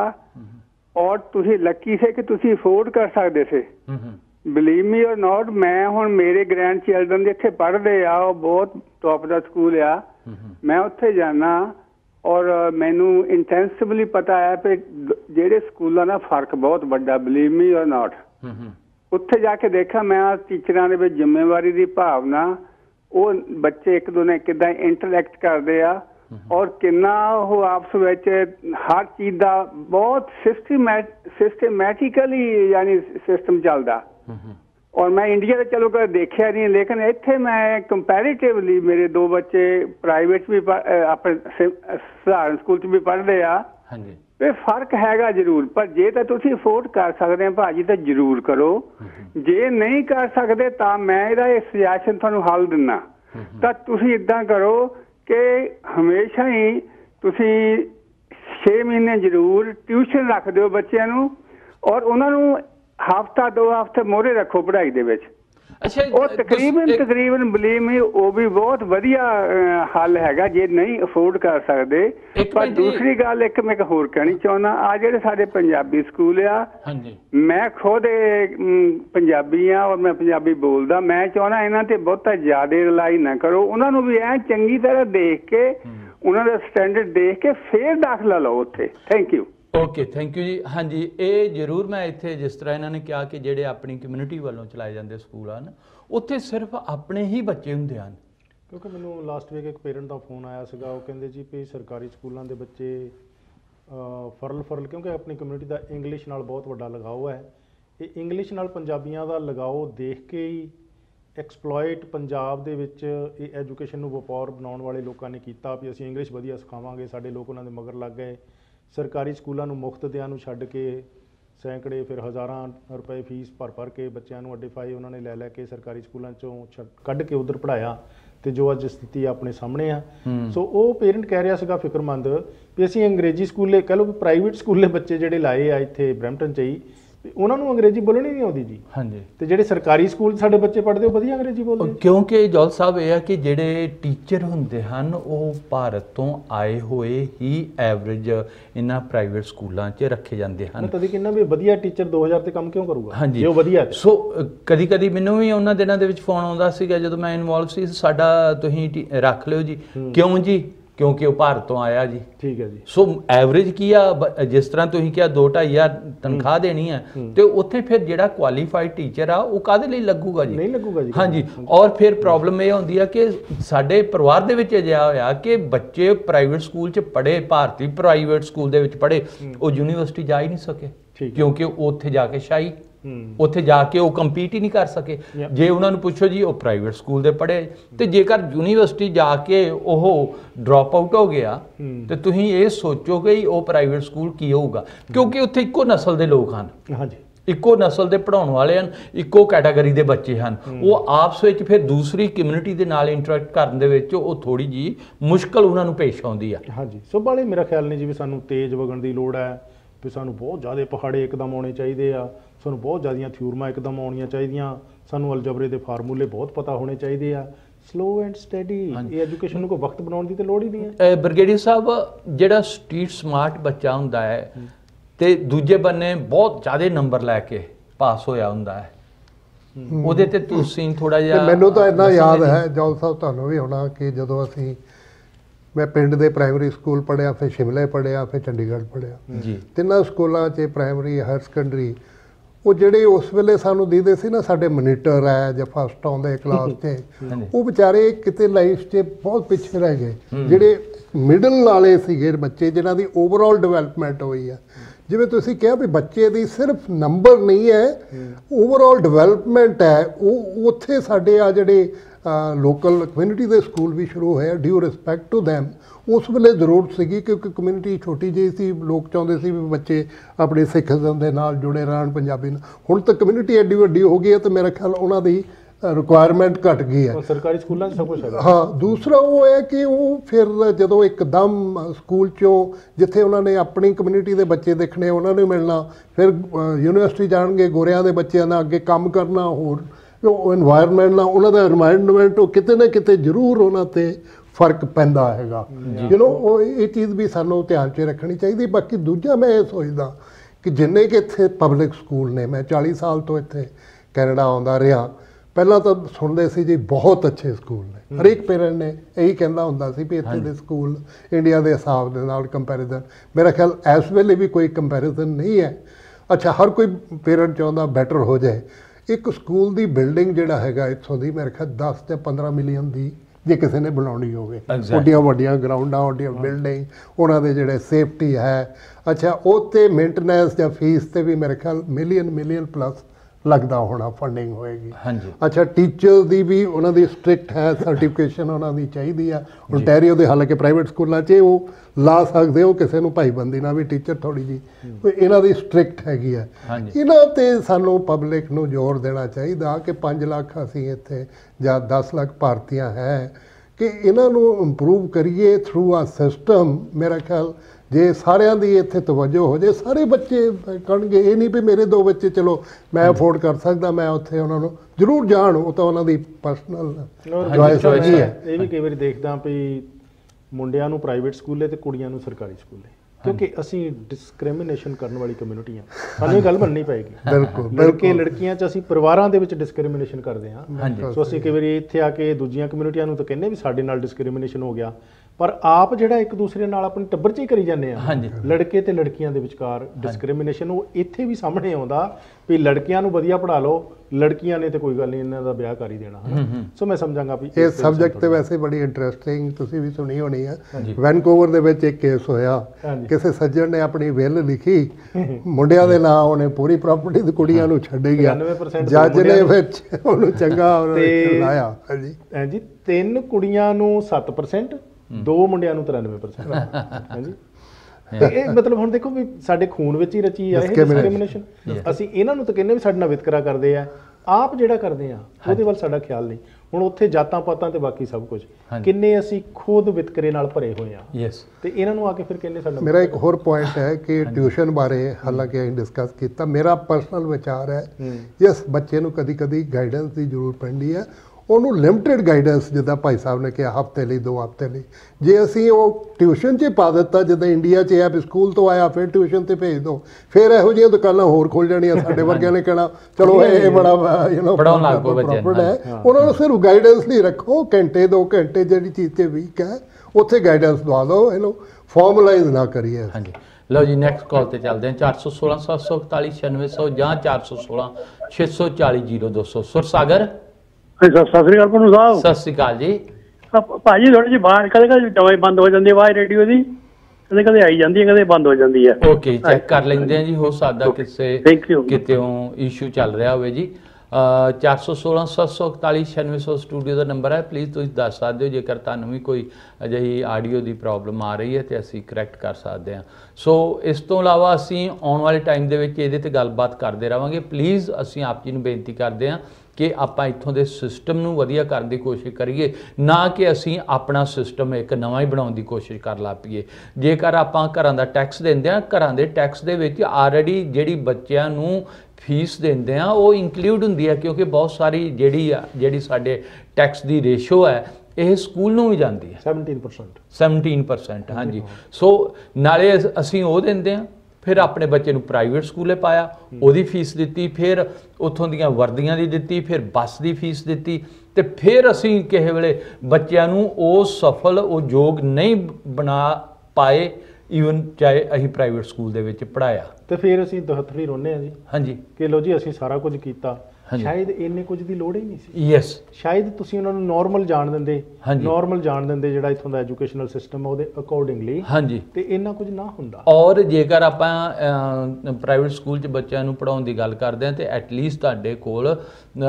ਔਰ ਤੁਸੀਂ ਲੱਕੀ ਸੇ ਕਿ ਤੁਸੀਂ ਅਫੋਰਡ ਕਰ ਸਕਦੇ ਸੀ। ਬਿਲੀਵ ਮੀ ਔਰ ਨੋਟ, ਮੈਂ ਹੁਣ ਮੇਰੇ ਗ੍ਰੈਂਡ ਚਿਲਡਰਨ ਦੇ ਇੱਥੇ ਪੜ੍ਹਦੇ ਆ, ਉਹ ਬਹੁਤ ਟੌਪ ਦਾ ਸਕੂਲ ਆ, ਮੈਂ ਉੱਥੇ ਜਾਣਾ ਔਰ ਮੈਨੂੰ ਇੰਟੈਂਸਿਵਲੀ ਪਤਾ ਹੈ ਕਿ ਜਿਹੜੇ ਸਕੂਲਾਂ ਦਾ ਫਰਕ ਬਹੁਤ ਵੱਡਾ, ਬਿਲੀਵ ਮੀ ਔਰ ਨੋਟ। ਉੱਥੇ ਜਾ ਕੇ ਦੇਖਿਆ ਮੈਂ ਟੀਚਰਾਂ ਦੇ ਵਿੱਚ ਜ਼ਿੰਮੇਵਾਰੀ ਦੀ ਭਾਵਨਾ, ਉਹ ਬੱਚੇ ਇੱਕ ਦੂਜੇ ਕਿੱਦਾਂ ਇੰਟਰੈਕਟ ਕਰਦੇ ਆ, ਔਰ ਕਿੰਨਾ ਉਹ ਆਪਸ ਵਿੱਚ ਹਰ ਚੀਜ਼ ਦਾ ਬਹੁਤ ਸਿਸਟਮੈਟ ਸਿਸਟਮੈਟਿਕਲੀ ਯਾਨੀ ਸਿਸਟਮ ਚੱਲਦਾ। ਔਰ ਮੈਂ ਇੰਡੀਆ ਦੇ ਚਲੋ ਕਦੇ ਦੇਖਿਆ ਨਹੀਂ, ਲੇਕਿਨ ਇੱਥੇ ਮੈਂ ਕੰਪੈਰੀਟਿਵਲੀ ਮੇਰੇ ਦੋ ਬੱਚੇ ਪ੍ਰਾਈਵੇਟ ਵੀ ਆਪਣੇ ਸਧਾਰਨ ਸਕੂਲ 'ਚ ਵੀ ਪੜ੍ਹਦੇ ਆ। ਇਹ ਫਰਕ ਹੈਗਾ ਜ਼ਰੂਰ, ਪਰ ਜੇ ਤਾਂ ਤੁਸੀਂ ਅਫੋਰਡ ਕਰ ਸਕਦੇ ਆ ਭਾਜੀ ਤਾਂ ਜ਼ਰੂਰ ਕਰੋ। ਜੇ ਨਹੀਂ ਕਰ ਸਕਦੇ ਤਾਂ ਮੈਂ ਇਹਦਾ ਇਹ ਸੁਜੈਸ਼ਨ ਤੁਹਾਨੂੰ ਹੱਲ ਦਿੰਦਾ, ਤਾਂ ਤੁਸੀਂ ਇੱਦਾਂ ਕਰੋ ਕਿ ਹਮੇਸ਼ਾ ਹੀ ਤੁਸੀਂ ਛੇ ਮਹੀਨੇ ਜ਼ਰੂਰ ਟਿਊਸ਼ਨ ਰੱਖ ਦਿਓ ਬੱਚਿਆਂ ਨੂੰ, ਔਰ ਉਹਨਾਂ ਨੂੰ ਹਫ਼ਤਾ ਦੋ ਹਫ਼ਤੇ ਮੋਹਰੇ ਰੱਖੋ ਪੜ੍ਹਾਈ ਦੇ ਵਿੱਚ। ਅੱਛਾ, ਉਹ ਤਕਰੀਬਨ ਤਕਰੀਬਨ ਬਲੀਵ ਮੀ ਉਹ ਵੀ ਬਹੁਤ ਵਧੀਆ ਹੱਲ ਹੈਗਾ ਜੇ ਨਹੀਂ ਅਫੋਰਡ ਕਰ ਸਕਦੇ। ਪਰ ਦੂਸਰੀ ਗੱਲ ਇੱਕ ਮੈਂ ਹੋਰ ਕਹਿਣੀ ਚਾਹੁੰਦਾ, ਆ ਜਿਹੜੇ ਸਾਡੇ ਪੰਜਾਬੀ ਸਕੂਲ ਆ, ਮੈਂ ਖੁਦ ਪੰਜਾਬੀ ਆ ਔਰ ਮੈਂ ਪੰਜਾਬੀ ਬੋਲਦਾ, ਮੈਂ ਚਾਹੁੰਦਾ ਇਹਨਾਂ ਤੇ ਬਹੁਤਾ ਜ਼ਿਆਦਾ ਰਿਲਾਈ ਨਾ ਕਰੋ, ਉਹਨਾਂ ਨੂੰ ਵੀ ਐ ਚੰਗੀ ਤਰ੍ਹਾਂ ਦੇਖ ਕੇ ਉਹਨਾਂ ਦਾ ਸਟੈਂਡਰਡ ਦੇਖ ਕੇ ਫੇਰ ਦਾਖਲਾ ਲਓ ਉੱਥੇ। Thank you. Okay, thank you ਜੀ। ਹਾਂਜੀ, ਇਹ ਜ਼ਰੂਰ ਮੈਂ ਇੱਥੇ ਜਿਸ ਤਰ੍ਹਾਂ ਇਹਨਾਂ ਨੇ ਕਿਹਾ ਕਿ ਜਿਹੜੇ ਆਪਣੀ ਕਮਿਊਨਿਟੀ ਵੱਲੋਂ ਚਲਾਏ ਜਾਂਦੇ ਸਕੂਲ ਹਨ ਉੱਥੇ ਸਿਰਫ ਆਪਣੇ ਹੀ ਬੱਚੇ ਹੁੰਦੇ ਹਨ। ਕਿਉਂਕਿ ਮੈਨੂੰ ਲਾਸਟ ਵੀਕ ਇੱਕ ਪੇਰੈਂਟ ਦਾ ਫੋਨ ਆਇਆ ਸੀਗਾ, ਉਹ ਕਹਿੰਦੇ ਜੀ ਵੀ ਸਰਕਾਰੀ ਸਕੂਲਾਂ ਦੇ ਬੱਚੇ ਫਰਲ ਫਰਲ ਕਿਉਂਕਿ ਆਪਣੀ ਕਮਿਊਨਿਟੀ ਦਾ ਇੰਗਲਿਸ਼ ਨਾਲ ਬਹੁਤ ਵੱਡਾ ਲਗਾਓ ਹੈ, ਇਹ ਇੰਗਲਿਸ਼ ਨਾਲ ਪੰਜਾਬੀਆਂ ਦਾ ਲਗਾਓ ਦੇਖ ਕੇ ਹੀ ਐਕਸਪਲੋਇਟ ਪੰਜਾਬ ਦੇ ਵਿੱਚ ਇਹ ਐਜੂਕੇਸ਼ਨ ਨੂੰ ਵਪਾਰ ਬਣਾਉਣ ਵਾਲੇ ਲੋਕਾਂ ਨੇ ਕੀਤਾ ਵੀ ਅਸੀਂ ਇੰਗਲਿਸ਼ ਵਧੀਆ ਸਿਖਾਵਾਂਗੇ, ਸਾਡੇ ਲੋਕ ਉਹਨਾਂ ਦੇ ਮਗਰ ਲੱਗ ਗਏ। ਸਰਕਾਰੀ ਸਕੂਲਾਂ ਨੂੰ ਮੁਫਤ ਦਿਆਂ ਨੂੰ ਛੱਡ ਕੇ ਸੈਂਕੜੇ ਫਿਰ ਹਜ਼ਾਰਾਂ ਰੁਪਏ ਫੀਸ ਭਰ ਭਰ ਕੇ ਬੱਚਿਆਂ ਨੂੰ ਅੱਡੀਫਾਈ ਉਹਨਾਂ ਨੇ ਲੈ ਲੈ ਕੇ ਸਰਕਾਰੀ ਸਕੂਲਾਂ 'ਚੋਂ ਛੱਡ ਕੱਢ ਕੇ ਉੱਧਰ ਪੜ੍ਹਾਇਆ, ਅਤੇ ਜੋ ਅੱਜ ਸਥਿਤੀ ਆਪਣੇ ਸਾਹਮਣੇ ਆ। ਸੋ ਉਹ ਪੇਰੈਂਟ ਕਹਿ ਰਿਹਾ ਸੀਗਾ ਫਿਕਰਮੰਦ ਵੀ ਅਸੀਂ ਅੰਗਰੇਜ਼ੀ ਸਕੂਲੇ ਕਹਿ ਲਓ ਵੀ ਪ੍ਰਾਈਵੇਟ ਸਕੂਲੇ ਬੱਚੇ ਜਿਹੜੇ ਲਾਏ ਆ ਇੱਥੇ ਬਰੈਂਪਟਨ 'ਚ ਹੀ, ਉਹਨਾਂ ਨੂੰ ਅੰਗਰੇਜ਼ੀ ਬੋਲਣੀ ਨਹੀਂ ਆਉਂਦੀ ਜੀ। ਹਾਂਜੀ, ਤੇ ਜਿਹੜੇ ਸਰਕਾਰੀ ਸਕੂਲ ਸਾਡੇ ਬੱਚੇ ਪੜ੍ਹਦੇ ਉਹ ਵਧੀਆ ਅੰਗਰੇਜ਼ੀ ਬੋਲਦੇ। ਕਿਉਂਕਿ ਜੌਲ ਸਾਹਿਬ ਇਹ ਆ ਕਿ ਜਿਹੜੇ ਟੀਚਰ ਹੁੰਦੇ ਹਨ ਉਹ ਭਾਰਤ ਤੋਂ ਆਏ ਹੋਏ ਹੀ ਐਵਰੇਜ ਇਹਨਾਂ ਪ੍ਰਾਈਵੇਟ ਸਕੂਲਾਂ 'ਚ ਰੱਖੇ ਜਾਂਦੇ ਹਨ। ਤਦੀ ਕਹਿੰਦਾ ਵੀ ਵਧੀਆ ਟੀਚਰ ਦੋ ਹਜ਼ਾਰ ਤੇ ਕੰਮ ਕਿਉਂ ਕਰੂਗਾ? ਹਾਂਜੀ, ਜੋ ਵਧੀਆ। ਸੋ ਕਦੀ ਕਦੀ ਮੈਨੂੰ ਵੀ ਉਹਨਾਂ ਦਿਨਾਂ ਦੇ ਵਿੱਚ ਫੋਨ ਆਉਂਦਾ ਸੀਗਾ ਜਦੋਂ ਮੈਂ ਇਨਵੋਲਵ ਸੀ, ਸਾਡਾ ਤੁਸੀਂ ਰੱਖ ਲਿਓ ਜੀ। ਕਿਉਂ ਜੀ? ਕਿਉਂਕਿ ਉਹ ਭਾਰਤ ਤੋਂ ਆਇਆ ਜੀ। ਠੀਕ ਹੈ ਜੀ। ਸੋ ਐਵਰੇਜ ਕੀ ਆ, ਜਿਸ ਤਰ੍ਹਾਂ ਤੁਸੀਂ ਕਿਹਾ ਦੋ ਢਾਈ ਹਜ਼ਾਰ ਤਨਖਾਹ ਦੇਣੀ ਹੈ, ਤੇ ਉੱਥੇ ਫਿਰ ਜਿਹੜਾ ਕੁਆਲੀਫਾਈਡ ਟੀਚਰ ਆ ਉਹ ਕਾਹਦੇ ਲਈ ਲੱਗੂਗਾ ਜੀ? ਨਹੀਂ ਲੱਗੂਗਾ ਜੀ। ਹਾਂਜੀ, ਔਰ ਫਿਰ ਪ੍ਰੋਬਲਮ ਇਹ ਹੁੰਦੀ ਆ ਕਿ ਸਾਡੇ ਪਰਿਵਾਰ ਦੇ ਵਿੱਚ ਅਜਿਹਾ ਹੋਇਆ ਕਿ ਬੱਚੇ ਪ੍ਰਾਈਵੇਟ ਸਕੂਲ 'ਚ ਪੜ੍ਹੇ, ਭਾਰਤੀ ਪ੍ਰਾਈਵੇਟ ਸਕੂਲ ਦੇ ਵਿੱਚ ਪੜ੍ਹੇ, ਉਹ ਯੂਨੀਵਰਸਿਟੀ ਜਾ ਹੀ ਨਹੀਂ ਸਕੇ ਕਿਉਂਕਿ ਉਹ ਉੱਥੇ ਜਾ ਕੇ ਸ਼ਾਹੀ ਉੱਥੇ ਜਾ ਕੇ ਉਹ ਕੰਪੀਟ ਹੀ ਨਹੀਂ ਕਰ ਸਕੇ। ਜੇ ਉਹਨਾਂ ਨੂੰ ਪੁੱਛੋ ਜੀ ਉਹ ਪ੍ਰਾਈਵੇਟ ਸਕੂਲ ਦੇ ਪੜ੍ਹੇ, ਤੇ ਜੇਕਰ ਯੂਨੀਵਰਸਿਟੀ ਜਾ ਕੇ ਉਹ ਡ੍ਰੌਪ ਆਊਟ ਹੋ ਗਿਆ ਤੇ ਤੁਸੀਂ ਇਹ ਸੋਚੋ ਕਿ ਉਹ ਪ੍ਰਾਈਵੇਟ ਸਕੂਲ ਕੀ ਹੋਊਗਾ, ਕਿਉਂਕਿ ਉੱਥੇ ਇੱਕੋ ਨਸਲ ਦੇ ਲੋਕ ਹਨ। ਹਾਂਜੀ, ਇੱਕੋ ਨਸਲ ਦੇ ਪੜ੍ਹਾਉਣ ਵਾਲੇ ਹਨ, ਇੱਕੋ ਕੈਟਾਗਰੀ ਦੇ ਬੱਚੇ ਹਨ। ਉਹ ਆਪਸ ਵਿੱਚ ਫਿਰ ਦੂਸਰੀ ਕਮਿਊਨਿਟੀ ਦੇ ਨਾਲ ਇੰਟਰੈਕਟ ਕਰਨ ਦੇ ਵਿੱਚ ਉਹ ਥੋੜ੍ਹੀ ਜਿਹੀ ਮੁਸ਼ਕਲ ਉਹਨਾਂ ਨੂੰ ਪੇਸ਼ ਆਉਂਦੀ ਆ। ਹਾਂਜੀ, ਸੋ ਬਾਲੇ ਮੇਰਾ ਖਿਆਲ ਨਹੀਂ ਜੀ ਵੀ ਸਾਨੂੰ ਤੇਜ਼ ਵਗਣ ਦੀ ਲੋੜ ਹੈ, ਵੀ ਸਾਨੂੰ ਬਹੁਤ ਜ਼ਿਆਦਾ ਪਹਾੜੇ ਇੱਕਦਮ ਆਉਣੇ ਚਾਹੀਦੇ ਆ, ਸਾਨੂੰ ਬਹੁਤ ਜ਼ਿਆਦੀਆਂ ਥਿਊਰਮਾਂ ਇੱਕਦਮ ਆਉਣੀਆਂ ਚਾਹੀਦੀਆਂ, ਸਾਨੂੰ ਅਲਜਬਰੇ ਦੇ ਫਾਰਮੂਲੇ ਬਹੁਤ ਪਤਾ ਹੋਣੇ ਚਾਹੀਦੇ ਆ। ਸਲੋ ਐਂਡ ਸਟੱਡੀ, ਇਹ ਐਜੂਕੇਸ਼ਨ ਨੂੰ ਕੋਈ ਵਕਤ ਬਣਾਉਣ ਦੀ ਤਾਂ ਲੋੜ ਹੀ ਨਹੀਂ ਹੈ। ਬ੍ਰਿਗੇਡੀਅਰ ਸਾਹਿਬ, ਜਿਹੜਾ ਸਟਰੀਟ ਸਮਾਰਟ ਬੱਚਾ ਹੁੰਦਾ ਹੈ ਤੇ ਦੂਜੇ ਬੰਨੇ ਬਹੁਤ ਜ਼ਿਆਦਾ ਨੰਬਰ ਲੈ ਕੇ ਪਾਸ ਹੋਇਆ ਹੁੰਦਾ ਹੈ, ਉਹਦੇ ਤੇ ਤੁਸੀਂ ਥੋੜਾ ਜਿਹਾ। ਮੈਨੂੰ ਤਾਂ ਇੰਨਾ ਯਾਦ ਹੈ ਜੌਲ ਸਾਹਿਬ, ਤੁਹਾਨੂੰ ਵੀ ਹੋਣਾ, ਕਿ ਜਦੋਂ ਅਸੀਂ ਮੈਂ ਪਿੰਡ ਦੇ ਪ੍ਰਾਇਮਰੀ ਸਕੂਲ ਪੜ੍ਹਿਆ, ਫਿਰ ਸ਼ਿਮਲੇ ਪੜ੍ਹਿਆ, ਫਿਰ ਚੰਡੀਗੜ੍ਹ ਪੜ੍ਹਿਆ ਜੀ। ਤਿੰਨਾਂ ਸਕੂਲਾਂ 'ਚ ਪ੍ਰਾਇਮਰੀ ਹਾਇਰ ਸੈਕੰਡਰੀ ਉਹ ਜਿਹੜੇ ਉਸ ਵੇਲੇ ਸਾਨੂੰ ਦਿਖਦੇ ਸੀ ਨਾ, ਸਾਡੇ ਮੋਨੀਟਰ ਹੈ ਜਾਂ ਫਸਟ ਆਉਂਦੇ ਕਲਾਸ 'ਚ, ਉਹ ਵਿਚਾਰੇ ਕਿਤੇ ਲਾਈਫ 'ਚ ਬਹੁਤ ਪਿੱਛੇ ਰਹਿ ਗਏ। ਜਿਹੜੇ ਮਿਡਲ ਵਾਲੇ ਸੀਗੇ ਬੱਚੇ, ਜਿਨ੍ਹਾਂ ਦੀ ਓਵਰਆਲ ਡਿਵੈਲਪਮੈਂਟ ਹੋਈ ਹੈ, ਜਿਵੇਂ ਤੁਸੀਂ ਕਿਹਾ ਵੀ ਬੱਚੇ ਦੀ ਸਿਰਫ ਨੰਬਰ ਨਹੀਂ ਹੈ, ਓਵਰਆਲ ਡਿਵੈਲਪਮੈਂਟ ਹੈ, ਉਹ ਉੱਥੇ ਸਾਡੇ ਆ ਜਿਹੜੇ ਲੋਕਲ ਕਮਿਊਨਿਟੀ ਦੇ ਸਕੂਲ ਵੀ ਸ਼ੁਰੂ ਹੋਏ, ਡਿਊ ਰਿਸਪੈਕਟ ਟੂ ਦੈਮ। ਉਸ ਵੇਲੇ ਜ਼ਰੂਰਤ ਸੀਗੀ ਕਿਉਂਕਿ ਕਮਿਊਨਿਟੀ ਛੋਟੀ ਜਿਹੀ ਸੀ, ਲੋਕ ਚਾਹੁੰਦੇ ਸੀ ਵੀ ਬੱਚੇ ਆਪਣੇ ਸਿੱਖੀਜ਼ਮ ਦੇ ਨਾਲ ਜੁੜੇ ਰਹਿਣ, ਪੰਜਾਬੀ ਨਾਲ। ਹੁਣ ਤਾਂ ਕਮਿਊਨਿਟੀ ਐਡੀ ਵੱਡੀ ਹੋ ਗਈ ਹੈ ਤੇ ਮੇਰਾ ਖਿਆਲ ਉਹਨਾਂ ਦੀ ਰਿਕੁਆਇਰਮੈਂਟ ਘਟ ਗਈ ਹੈ ਸਰਕਾਰੀ ਸਕੂਲਾਂ 'ਚ ਸਭ ਕੁਛ ਹੈਗਾ। ਹਾਂ, ਦੂਸਰਾ ਉਹ ਹੈ ਕਿ ਉਹ ਫਿਰ ਜਦੋਂ ਇੱਕਦਮ ਸਕੂਲ 'ਚੋਂ ਜਿੱਥੇ ਉਹਨਾਂ ਨੇ ਆਪਣੀ ਕਮਿਊਨਿਟੀ ਦੇ ਬੱਚੇ ਦੇਖਣੇ, ਉਹਨਾਂ ਨੂੰ ਮਿਲਣਾ, ਫਿਰ ਯੂਨੀਵਰਸਿਟੀ ਜਾਣਗੇ, ਗੋਰਿਆਂ ਦੇ ਬੱਚਿਆਂ ਨਾਲ ਅੱਗੇ ਕੰਮ ਕਰਨਾ, ਹੋਰ ਉਹ ਇਨਵਾਇਰਮੈਂਟ ਨਾਲ ਉਹਨਾਂ ਦਾ ਇਨਵਾਇਰਮੈਂਟ ਉਹ ਕਿਤੇ ਨਾ ਕਿਤੇ ਜ਼ਰੂਰ ਉਹਨਾਂ 'ਤੇ ਫਰਕ ਪੈਂਦਾ ਹੈਗਾ। ਯੂ ਨੋ, ਉਹ ਇਹ ਚੀਜ਼ ਵੀ ਸਾਨੂੰ ਧਿਆਨ 'ਚ ਰੱਖਣੀ ਚਾਹੀਦੀ। ਬਾਕੀ ਦੂਜਾ ਮੈਂ ਇਹ ਸੋਚਦਾ ਕਿ ਜਿੰਨੇ ਕਿ ਇੱਥੇ ਪਬਲਿਕ ਸਕੂਲ ਨੇ, ਮੈਂ ਚਾਲੀ ਸਾਲ ਤੋਂ ਇੱਥੇ ਕੈਨੇਡਾ ਆਉਂਦਾ ਰਿਹਾ, ਪਹਿਲਾਂ ਤਾਂ ਸੁਣਦੇ ਸੀ ਜੀ ਬਹੁਤ ਅੱਛੇ ਸਕੂਲ ਨੇ, ਹਰੇਕ ਪੇਰੈਂਟ ਨੇ ਇਹੀ ਕਹਿੰਦਾ ਹੁੰਦਾ ਸੀ ਵੀ ਇੱਥੇ ਦੇ ਸਕੂਲ ਇੰਡੀਆ ਦੇ ਹਿਸਾਬ ਦੇ ਨਾਲ ਕੰਪੈਰੀਜ਼ਨ, ਮੇਰਾ ਖਿਆਲ ਇਸ ਵੇਲੇ ਵੀ ਕੋਈ ਕੰਪੈਰੀਜ਼ਨ ਨਹੀਂ ਹੈ। ਅੱਛਾ, ਹਰ ਕੋਈ ਪੇਰੈਂਟ ਚਾਹੁੰਦਾ ਬੈਟਰ ਹੋ ਜਾਏ। ਇੱਕ ਸਕੂਲ ਦੀ ਬਿਲਡਿੰਗ ਜਿਹੜਾ ਹੈਗਾ ਇੱਥੋਂ ਦੀ, ਮੇਰੇ ਖਿਆਲ ਦਸ ਜਾਂ ਪੰਦਰਾਂ ਮਿਲੀਅਨ ਦੀ ਜੇ ਕਿਸੇ ਨੇ ਬਣਾਉਣੀ ਹੋਵੇ, ਵੱਡੀਆਂ ਵੱਡੀਆਂ ਗਰਾਊਂਡਾਂ, ਵੱਡੀਆਂ ਬਿਲਡਿੰਗ, ਉਹਨਾਂ ਦੇ ਜਿਹੜੇ ਸੇਫਟੀ ਹੈ, ਅੱਛਾ ਉਹ 'ਤੇ ਮੇਨਟੇਨੈਂਸ ਜਾਂ ਫੀਸ 'ਤੇ ਵੀ ਮੇਰੇ ਖਿਆਲ ਮਿਲੀਅਨ ਮਿਲੀਅਨ ਪਲੱਸ ਲੱਗਦਾ ਹੋਣਾ, ਫੰਡਿੰਗ ਹੋਏਗੀ। ਹਾਂਜੀ, ਅੱਛਾ ਟੀਚਰ ਦੀ ਵੀ ਉਹਨਾਂ ਦੀ ਸਟ੍ਰਿਕਟ ਹੈ, ਸਰਟੀਫਿਕੇਸ਼ਨ ਉਹਨਾਂ ਦੀ ਚਾਹੀਦੀ ਆ। ਓਨਟਾਰੀਓ ਦੇ ਹਾਲਾਂਕਿ ਪ੍ਰਾਈਵੇਟ ਸਕੂਲਾਂ 'ਚ ਉਹ ਲਾ ਸਕਦੇ ਹੋ ਕਿਸੇ ਨੂੰ ਭਾਈਬੰਦੀ ਨਾਲ ਵੀ ਟੀਚਰ ਥੋੜ੍ਹੀ ਜਿਹੀ, ਇਹਨਾਂ ਦੀ ਸਟ੍ਰਿਕਟ ਹੈਗੀ ਆ। ਇਹਨਾਂ 'ਤੇ ਸਾਨੂੰ ਪਬਲਿਕ ਨੂੰ ਜ਼ੋਰ ਦੇਣਾ ਚਾਹੀਦਾ ਕਿ ਪੰਜ ਲੱਖ ਅਸੀਂ ਇੱਥੇ ਜਾਂ ਦਸ ਲੱਖ ਭਾਰਤੀਆਂ ਹੈ, ਕਿ ਇਹਨਾਂ ਨੂੰ ਇੰਪਰੂਵ ਕਰੀਏ ਥਰੂ ਆ ਸਿਸਟਮ। ਮੇਰਾ ਖਿਆਲ ਜੇ ਸਾਰਿਆਂ ਦੀ ਇੱਥੇ ਤਵੱਜੋ ਹੋ ਜੇ ਸਾਰੇ ਬੱਚੇ ਕਰਨਗੇ। ਇਹ ਨਹੀਂ ਵੀ ਮੇਰੇ ਦੋ ਬੱਚੇ ਚਲੋ ਮੈਂ ਅਫੋਰਡ ਕਰ ਸਕਦਾ, ਮੈਂ ਉੱਥੇ ਉਹਨਾਂ ਨੂੰ ਜ਼ਰੂਰ ਜਾਣ, ਉਹ ਤਾਂ ਉਹਨਾਂ ਦੀ ਪਰਸਨਲ ਚੋਇਸ ਹੈ। ਇਹ ਵੀ ਕਈ ਵਾਰੀ ਦੇਖਦਾ ਵੀ ਮੁੰਡਿਆਂ ਨੂੰ ਪ੍ਰਾਈਵੇਟ ਸਕੂਲੇ ਤੇ ਕੁੜੀਆਂ ਨੂੰ ਸਰਕਾਰੀ ਸਕੂਲੇ, ਕਿਉਂਕਿ ਅਸੀਂ ਡਿਸਕ੍ਰਿਮੀਨੇਸ਼ਨ ਕਰਨ ਵਾਲੀ ਕਮਿਊਨਿਟੀ ਹਾਂ, ਸਾਨੂੰ ਇਹ ਗੱਲ ਮੰਨਣੀ ਪਏਗੀ। ਬਿਲਕੁਲ ਲੜਕੇ ਲੜਕੀਆਂ 'ਚ ਅਸੀਂ ਪਰਿਵਾਰਾਂ ਦੇ ਵਿੱਚ ਡਿਸਕ੍ਰਿਮੀਨੇਸ਼ਨ ਕਰਦੇ ਹਾਂ। ਸੋ ਅਸੀਂ ਕਈ ਵਾਰੀ ਇੱਥੇ ਆ ਕੇ ਦੂਜੀਆਂ ਕਮਿਊਨਿਟੀਆਂ ਨੂੰ ਤਾਂ ਕਹਿੰਦੇ ਵੀ ਸਾਡੇ ਨਾਲ ਡਿਸਕ੍ਰਿਮੀਨੇਸ਼ਨ ਹੋ ਗਿਆ, ਪਰ ਆਪ ਜਿਹੜਾ ਇੱਕ ਦੂਸਰੇ ਨਾਲ ਆਪਣੇ ਟੱਬਰ 'ਚ ਹੀ ਕਰੀ ਜਾਂਦੇ ਆ। ਲੜਕੇ ਤੇ ਲੜਕੀਆਂ ਦੇ ਵਿਚਕਾਰ ਡਿਸਕ੍ਰਿਮੀਨੇਸ਼ਨ ਉਹ ਇੱਥੇ ਵੀ ਸਾਹਮਣੇ ਆਉਂਦਾ ਵੀ ਲੜਕੀਆਂ ਨੂੰ ਵਧੀਆ ਪੜ੍ਹਾ ਲਓ, ਲੜਕੀਆਂ ਨੇ ਤੇ ਕੋਈ ਗੱਲ ਨਹੀਂ ਇਹਨਾਂ ਦਾ ਵਿਆਹ ਕਰ ਹੀ ਦੇਣਾ। ਸੋ ਮੈਂ ਸਮਝਾਂਗਾ ਵੀ ਇਹ ਸਬਜੈਕਟ ਤੇ ਵੈਸੇ ਬੜੀ ਇੰਟਰਸਟਿੰਗ, ਤੁਸੀਂ ਵੀ ਸੁਣੀ ਹੋਣੀ ਹੈ। ਵੈਨਕੂਵਰ ਦੇ ਵਿੱਚ ਇੱਕ ਕੇਸ ਹੋਇਆ, ਕਿਸੇ ਸੱਜਣ ਨੇ ਆਪਣੀ ਵਿਲ ਲਿਖੀ, ਮੁੰਡਿਆਂ ਦੇ ਨਾਂ ਉਹਨੇ ਪੂਰੀ ਪ੍ਰਾਪਰਟੀ ਤੇ ਕੁੜੀਆਂ ਨੂੰ ਛੱਡ ਗਿਆ। ਜੱਜ ਨੇ ਵਿੱਚ ਉਹਨੂੰ ਚੰਗਾ ਲਾਇਆ। ਹਾਂਜੀ ਹਾਂਜੀ, ਤਿੰਨ ਕੁੜੀਆਂ ਨੂੰ ਸੱਤ ਪਰਸੈਂਟ, ਦੋ ਮੁੰਡਿਆਂ ਨੂੰ ਤਰਾਨਵੇਂ ਪਰਸੈਂਟ। ਹਾਂਜੀ, ਇਹ ਮਤਲਬ ਹੁਣ ਦੇਖੋ ਵੀ ਸਾਡੇ ਖੂਨ ਵਿੱਚ ਹੀ ਰਚੀ ਆ ਇਹ ਡਿਸਕ੍ਰਿਮੀਨੇਸ਼ਨ। ਅਸੀਂ ਇਹਨਾਂ ਨੂੰ ਤਾਂ ਕਹਿੰਦੇ ਵੀ ਸਾਡੇ ਨਾਲ ਵਿਤਕਰਾ ਕਰਦੇ ਆ, ਆਪ ਜਿਹੜਾ ਕਰਦੇ ਆ ਉਹਦੇ ਵੱਲ ਸਾਡਾ ਖਿਆਲ ਨਹੀਂ। ਹੁਣ ਉੱਥੇ ਜਾਤਾਂ ਪਾਤਾਂ ਤੇ ਬਾਕੀ ਸਭ ਕੁਝ, ਕਿੰਨੇ ਅਸੀਂ ਖੁਦ ਵਿਤਕਰੇ ਨਾਲ ਭਰੇ ਹੋਏ ਆ, ਤੇ ਇਹਨਾਂ ਨੂੰ ਆ ਕੇ ਫਿਰ ਕਹਿੰਦੇ ਸਾਡਾ। ਮੇਰਾ ਇੱਕ ਹੋਰ ਪੁਆਇੰਟ ਹੈ ਕਿ ਟਿਊਸ਼ਨ ਬਾਰੇ ਹਾਲਾਂਕਿ ਅਸੀਂ ਡਿਸਕਸ ਕੀਤਾ, ਮੇਰਾ ਪਰਸਨਲ ਵਿਚਾਰ ਹੈ ਜਿਸ ਬੱਚੇ ਨੂੰ ਕਦੀ ਕਦੀ ਗਾਈਡੈਂਸ ਦੀ ਜ਼ਰੂਰਤ ਪੈਂਦੀ ਹੈ ਉਹਨੂੰ ਲਿਮਟਿਡ ਗਾਈਡੈਂਸ, ਜਿੱਦਾਂ ਭਾਈ ਸਾਹਿਬ ਨੇ ਕਿਹਾ ਹਫ਼ਤੇ ਲਈ ਦੋ ਹਫ਼ਤੇ ਲਈ, ਜੇ ਅਸੀਂ ਉਹ ਟਿਊਸ਼ਨ 'ਚ ਪਾ ਦਿੱਤਾ ਜਿੱਦਾਂ ਇੰਡੀਆ 'ਚ ਹੈ ਵੀ ਸਕੂਲ ਤੋਂ ਆਇਆ ਫਿਰ ਟਿਊਸ਼ਨ 'ਤੇ ਭੇਜ ਦਿਓ, ਫਿਰ ਇਹੋ ਜਿਹੀਆਂ ਦੁਕਾਨਾਂ ਹੋਰ ਖੁੱਲ੍ਹ ਜਾਣੀਆਂ। ਸਾਡੇ ਵਰਗਿਆਂ ਨੇ ਕਹਿਣਾ ਚਲੋ ਇਹ ਬੜਾ ਯੂ ਨੋ ਪ੍ਰੋਪਰ ਹੈ। ਉਹਨਾਂ ਨੂੰ ਸਿਰਫ ਗਾਈਡੈਂਸ ਲਈ ਰੱਖੋ, ਘੰਟੇ ਦੋ ਘੰਟੇ ਜਿਹੜੀ ਚੀਜ਼ 'ਤੇ ਵੀਕ ਹੈ ਉੱਥੇ ਗਾਈਡੈਂਸ ਦਵਾ ਦਿਓ, ਇਹਨੂੰ ਫਾਰਮਲਾਈਜ਼ ਨਾ ਕਰੀਏ। ਹਾਂਜੀ, ਲਓ ਜੀ ਨੈਕਸਟ ਕਾਲ ਤੇ ਚੱਲਦੇ ਹਾਂ। ਚਾਰ ਸੌ ਸੋਲਾਂ ਸੱਤ ਸੌ ਇਕਤਾਲੀ ਛਿਆਨਵੇਂ ਸੌ ਜਾਂ ਚਾਰ ਸੌ ਸੋਲਾਂ ਛੇ ਸੌ ਚਾਲੀ ਜ਼ੀਰੋ ਦੋ ਸੌ। ਸੁਰਸਾਗਰ ਸਤਿ ਸ੍ਰੀ ਅਕਾਲ ਭਨੂ ਸਾਹਿਬ। ਸਤਿ ਸ੍ਰੀ ਅਕਾਲ ਜੀ। ਭਾਜੀ ਥੋੜੀ ਜਿਹੀ ਬਾਹਰ ਕਦੇ ਕਦੇ ਦਵਾਈ ਬੰਦ ਹੋ ਜਾਂਦੀ ਹੈ ਆਵਾਜ਼ ਰੇਡੀਓ ਦੀ, ਕਦੇ ਕਦੇ ਆਈ ਜਾਂਦੀ ਹੈ, ਕਦੇ ਬੰਦ ਹੋ ਜਾਂਦੀ ਹੈ। ਓਕੇ, ਚੈੱਕ ਕਰ ਲੈਂਦੇ ਆ ਜੀ, ਹੋ ਸਕਦਾ ਕਿਸੇ ਕਿਤੇੋਂ ਇਸ਼ੂ ਚੱਲ ਰਿਹਾ ਹੋਵੇ ਜੀ। ਚਾਰ ਸੌ ਸੋਲਾਂ ਸੱਤ ਸੌ ਇਕਤਾਲੀ ਛਿਆਨਵੇਂ ਸੌ ਸਟੂਡੀਓ ਦਾ ਨੰਬਰ ਹੈ। ਪਲੀਜ਼ ਤੁਸੀਂ ਦੱਸ ਸਕਦੇ ਹੋ ਜੇਕਰ ਤੁਹਾਨੂੰ ਵੀ ਕੋਈ ਅਜਿਹੀ ਆਡੀਓ ਦੀ ਪ੍ਰੋਬਲਮ ਆ ਰਹੀ ਹੈ ਤੇ ਅਸੀਂ ਕਰੈਕਟ ਕਰ ਸਕਦੇ ਹਾਂ। ਸੋ ਇਸ ਤੋਂ ਇਲਾਵਾ ਅਸੀਂ ਆਉਣ ਵਾਲੇ ਟਾਈਮ ਦੇ ਵਿੱਚ ਇਹਦੇ 'ਤੇ ਗੱਲਬਾਤ ਕਰਦੇ ਰਹਾਂਗੇ। ਪਲੀਜ਼ ਅਸੀਂ ਆਪ ਜੀ ਨੂੰ ਬੇਨਤੀ ਕਰਦੇ ਹਾਂ ਕਿ ਆਪਾਂ ਇੱਥੋਂ ਦੇ ਸਿਸਟਮ ਨੂੰ ਵਧੀਆ ਕਰਨ ਦੀ ਕੋਸ਼ਿਸ਼ ਕਰੀਏ, ਨਾ ਕਿ ਅਸੀਂ ਆਪਣਾ ਸਿਸਟਮ ਇੱਕ ਨਵਾਂ ਹੀ ਬਣਾਉਣ ਦੀ ਕੋਸ਼ਿਸ਼ ਕਰ ਲਾ ਪਈਏ। ਜੇਕਰ ਆਪਾਂ ਘਰਾਂ ਦਾ ਟੈਕਸ ਦਿੰਦੇ ਹਾਂ, ਘਰਾਂ ਦੇ ਟੈਕਸ ਦੇ ਵਿੱਚ ਆਲਰੇਡੀ ਜਿਹੜੀ ਬੱਚਿਆਂ ਨੂੰ ਫੀਸ ਦਿੰਦੇ ਆ ਉਹ ਇਨਕਲੂਡ ਹੁੰਦੀ ਹੈ, ਕਿਉਂਕਿ ਬਹੁਤ ਸਾਰੀ ਜਿਹੜੀ ਆ ਜਿਹੜੀ ਸਾਡੇ ਟੈਕਸ ਦੀ ਰੇਸ਼ੋ ਹੈ ਇਹ ਸਕੂਲ ਨੂੰ ਵੀ ਜਾਂਦੀ ਹੈ ਸੈਵਨਟੀਨ ਪਰਸੈਂਟ ਸੈਵਨਟੀਨ ਪਰਸੈਂਟ। ਹਾਂਜੀ, ਸੋ ਨਾਲੇ ਅਸੀਂ ਉਹ ਦਿੰਦੇ ਹਾਂ, ਫਿਰ ਆਪਣੇ ਬੱਚੇ ਨੂੰ ਪ੍ਰਾਈਵੇਟ ਸਕੂਲੇ ਪਾਇਆ, ਉਹਦੀ ਫੀਸ ਦਿੱਤੀ, ਫਿਰ ਉੱਥੋਂ ਦੀਆਂ ਵਰਦੀਆਂ ਦੀ ਦਿੱਤੀ, ਫਿਰ ਬੱਸ ਦੀ ਫੀਸ ਦਿੱਤੀ, ਤੇ ਫਿਰ ਅਸੀਂ ਕਿਸੇ ਵੇਲੇ ਬੱਚਿਆਂ ਨੂੰ ਉਹ ਸਫਲ ਉਹ ਯੋਗ ਨਹੀਂ ਬਣਾ ਪਾਏ, ਈਵਨ ਚਾਹੇ ਅਸੀਂ ਪ੍ਰਾਈਵੇਟ ਸਕੂਲ ਦੇ ਵਿੱਚ ਪੜ੍ਹਾਇਆ। ਤੇ ਫਿਰ ਅਸੀਂ ਦਹੱਥੜੀ ਰੋਂਦੇ ਹਾਂ ਜੀ। ਹਾਂਜੀ, ਕਿ ਲੋ ਜੀ ਅਸੀਂ ਸਾਰਾ ਕੁਝ ਕੀਤਾ, ਸ਼ਾਇਦ ਇੰਨੇ ਕੁਝ ਦੀ ਲੋੜ ਹੀ ਨਹੀਂ ਸੀ। ਯੈਸ, ਸ਼ਾਇਦ ਤੁਸੀਂ ਉਹਨਾਂ ਨੂੰ ਨਾਰਮਲ ਜਾਣ ਦਿੰਦੇ, ਨਾਰਮਲ ਜਾਣ ਦਿੰਦੇ ਜਿਹੜਾ ਇੱਥੋਂ ਦਾ ਐਜੂਕੇਸ਼ਨਲ ਸਿਸਟਮ ਹੈ ਉਹਦੇ ਅਕੋਰਡਿੰਗਲੀ। ਹਾਂਜੀ, ਤੇ ਇੰਨਾ ਕੁਝ ਨਾ ਹੁੰਦਾ। ਔਰ ਜੇਕਰ ਆਪਾਂ ਪ੍ਰਾਈਵੇਟ ਸਕੂਲ 'ਚ ਬੱਚਿਆਂ ਨੂੰ ਪੜ੍ਹਾਉਣ ਦੀ ਗੱਲ ਕਰਦੇ ਹਾਂ ਤੇ ਐਟਲੀਸਟ ਤੁਹਾਡੇ ਕੋਲ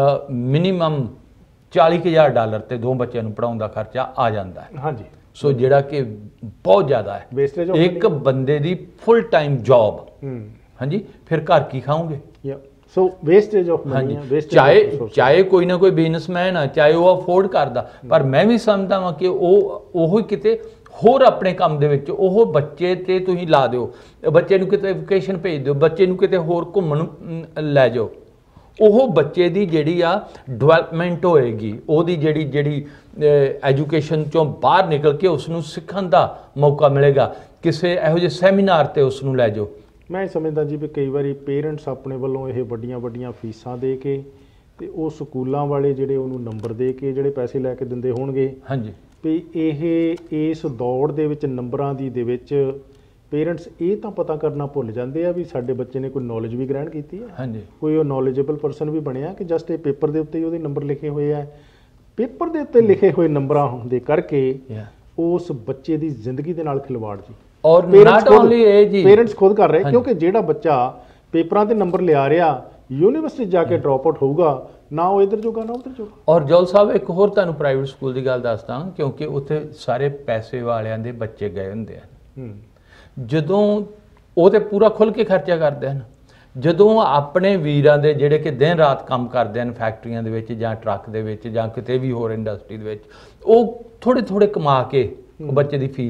ਮਿਨੀਮਮ ਚਾਲੀ ਕੁ ਹਜ਼ਾਰ ਡਾਲਰ ਤੇ ਦੋ ਬੱਚਿਆਂ ਨੂੰ ਪੜ੍ਹਾਉਣ ਦਾ ਖਰਚਾ ਆ ਜਾਂਦਾ ਹੈ। ਹਾਂਜੀ, ਸੋ ਜਿਹੜਾ ਕਿ ਬਹੁਤ ਜ਼ਿਆਦਾ ਹੈ। ਇੱਕ ਬੰਦੇ ਦੀ ਫੁੱਲ ਟਾਈਮ ਜੌਬ। ਹਾਂਜੀ, ਫਿਰ ਘਰ ਕੀ ਖਾਓਗੇ? ਸੋ ਵੇਸਟੇਜ ਆਫ ਮਨੀ ਹੈ। ਚਾਹੇ ਚਾਹੇ ਕੋਈ ਨਾ ਕੋਈ ਬਿਜ਼ਨਸਮੈਨ ਆ, ਚਾਹੇ ਉਹ ਅਫੋਰਡ ਕਰਦਾ, ਪਰ ਮੈਂ ਵੀ ਸਮਝਦਾ ਵਾਂ ਕਿ ਉਹ ਉਹੀ ਕਿਤੇ ਹੋਰ ਆਪਣੇ ਕੰਮ ਦੇ ਵਿੱਚ ਉਹ ਬੱਚੇ ਤੇ ਤੁਸੀਂ ਲਾ ਦਿਓ, ਬੱਚੇ ਨੂੰ ਕਿਤੇ ਵਕੇਸ਼ਨ ਭੇਜ ਦਿਓ, ਬੱਚੇ ਨੂੰ ਕਿਤੇ ਹੋਰ ਘੁੰਮਣ ਲੈ ਜਾਓ। ਉਹ ਬੱਚੇ ਦੀ ਜਿਹੜੀ ਆ ਡਿਵੈਲਪਮੈਂਟ ਹੋਏਗੀ, ਉਹਦੀ ਜਿਹੜੀ ਜਿਹੜੀ ਐਜੂਕੇਸ਼ਨ ਚੋਂ ਬਾਹਰ ਨਿਕਲ ਕੇ ਉਸ ਨੂੰ ਸਿੱਖਣ ਦਾ ਮੌਕਾ ਮਿਲੇਗਾ। ਕਿਸੇ ਇਹੋ ਜਿਹੇ ਸੈਮੀਨਾਰ ਤੇ ਉਸ ਨੂੰ ਲੈ ਜਾਓ। ਮੈਂ ਸਮਝਦਾ ਜੀ ਵੀ ਕਈ ਵਾਰੀ ਪੇਰੈਂਟਸ ਆਪਣੇ ਵੱਲੋਂ ਇਹ ਵੱਡੀਆਂ ਵੱਡੀਆਂ ਫੀਸਾਂ ਦੇ ਕੇ ਤੇ ਉਹ ਸਕੂਲਾਂ ਵਾਲੇ ਜਿਹੜੇ ਉਹਨੂੰ ਨੰਬਰ ਦੇ ਕੇ ਜਿਹੜੇ ਪੈਸੇ ਲੈ ਕੇ ਦਿੰਦੇ ਹੋਣਗੇ। ਹਾਂਜੀ, ਵੀ ਇਹ ਇਸ ਦੌੜ ਦੇ ਵਿੱਚ ਨੰਬਰਾਂ ਦੀ ਦੇ ਵਿੱਚ ਪੇਰੈਂਟਸ ਇਹ ਤਾਂ ਪਤਾ ਕਰਨਾ ਭੁੱਲ ਜਾਂਦੇ ਆ ਵੀ ਸਾਡੇ ਬੱਚੇ ਨੇ ਕੋਈ ਨੌਲੇਜ ਵੀ ਗ੍ਰਹਿਣ ਕੀਤੀ ਹੈ। ਹਾਂਜੀ, ਕੋਈ ਉਹ ਨੌਲੇਜੇਬਲ ਪਰਸਨ ਵੀ ਬਣਿਆ ਕਿ ਜਸਟ ਇਹ ਪੇਪਰ ਦੇ ਉੱਤੇ ਹੀ ਉਹਦੇ ਨੰਬਰ ਲਿਖੇ ਹੋਏ ਆ। ਪੇਪਰ ਦੇ ਉੱਤੇ ਲਿਖੇ ਹੋਏ ਨੰਬਰਾਂ ਦੇ ਕਰਕੇ ਉਸ ਬੱਚੇ ਦੀ ਜ਼ਿੰਦਗੀ ਦੇ ਨਾਲ ਖਿਲਵਾੜ ਜੀ। ਔਰ ਨਾਟ ਓਨਲੀ ਇਹ ਜੀ ਪੇਰੈਂਟਸ ਖੁਦ ਕਰ ਰਹੇ, ਕਿਉਂਕਿ ਜਿਹੜਾ ਬੱਚਾ ਪੇਪਰਾਂ ਤੇ ਨੰਬਰ ਲਿਆ ਰਿਹਾ ਯੂਨੀਵਰਸਿਟੀ ਜਾ ਕੇ ਡ੍ਰੌਪ ਆਊਟ ਹੋਊਗਾ, ਨਾ ਉਹ ਇੱਧਰ ਜੋਗਾ ਨਾ ਉੱਧਰ ਜੋਗਾ। ਔਰ ਜੋਲ ਸਾਹਿਬ ਇੱਕ ਹੋਰ ਤੁਹਾਨੂੰ ਪ੍ਰਾਈਵੇਟ ਸਕੂਲ ਦੀ ਗੱਲ ਦੱਸਦਾ, ਕਿਉਂਕਿ ਉੱਥੇ ਸਾਰੇ ਪੈਸੇ ਵਾਲਿਆਂ ਦੇ ਬੱਚੇ ਗਏ ਹੁੰਦੇ ਆ। ਜਦੋਂ ਉਹ ਤੇ ਪੂਰਾ ਖੁੱਲ੍ਹ ਕੇ ਖਰਚਾ ਕਰਦੇ ਹਨ, ਜਦੋਂ ਆਪਣੇ ਵੀਰਾਂ ਦੇ ਜਿਹੜੇ ਕਿ ਦਿਨ ਰਾਤ ਕੰਮ ਕਰਦੇ ਹਨ ਫੈਕਟਰੀਆਂ ਦੇ ਵਿੱਚ ਜਾਂ ਟਰੱਕ ਦੇ ਵਿੱਚ ਜਾਂ ਕਿਤੇ ਵੀ ਹੋਰ ਇੰਡਸਟਰੀ ਦੇ ਵਿੱਚ, ਉਹ ਥੋੜ੍ਹੇ ਥੋੜ੍ਹੇ ਕਮਾ ਕੇ ਬੱਚੇ ਦੀ ਫੀਸ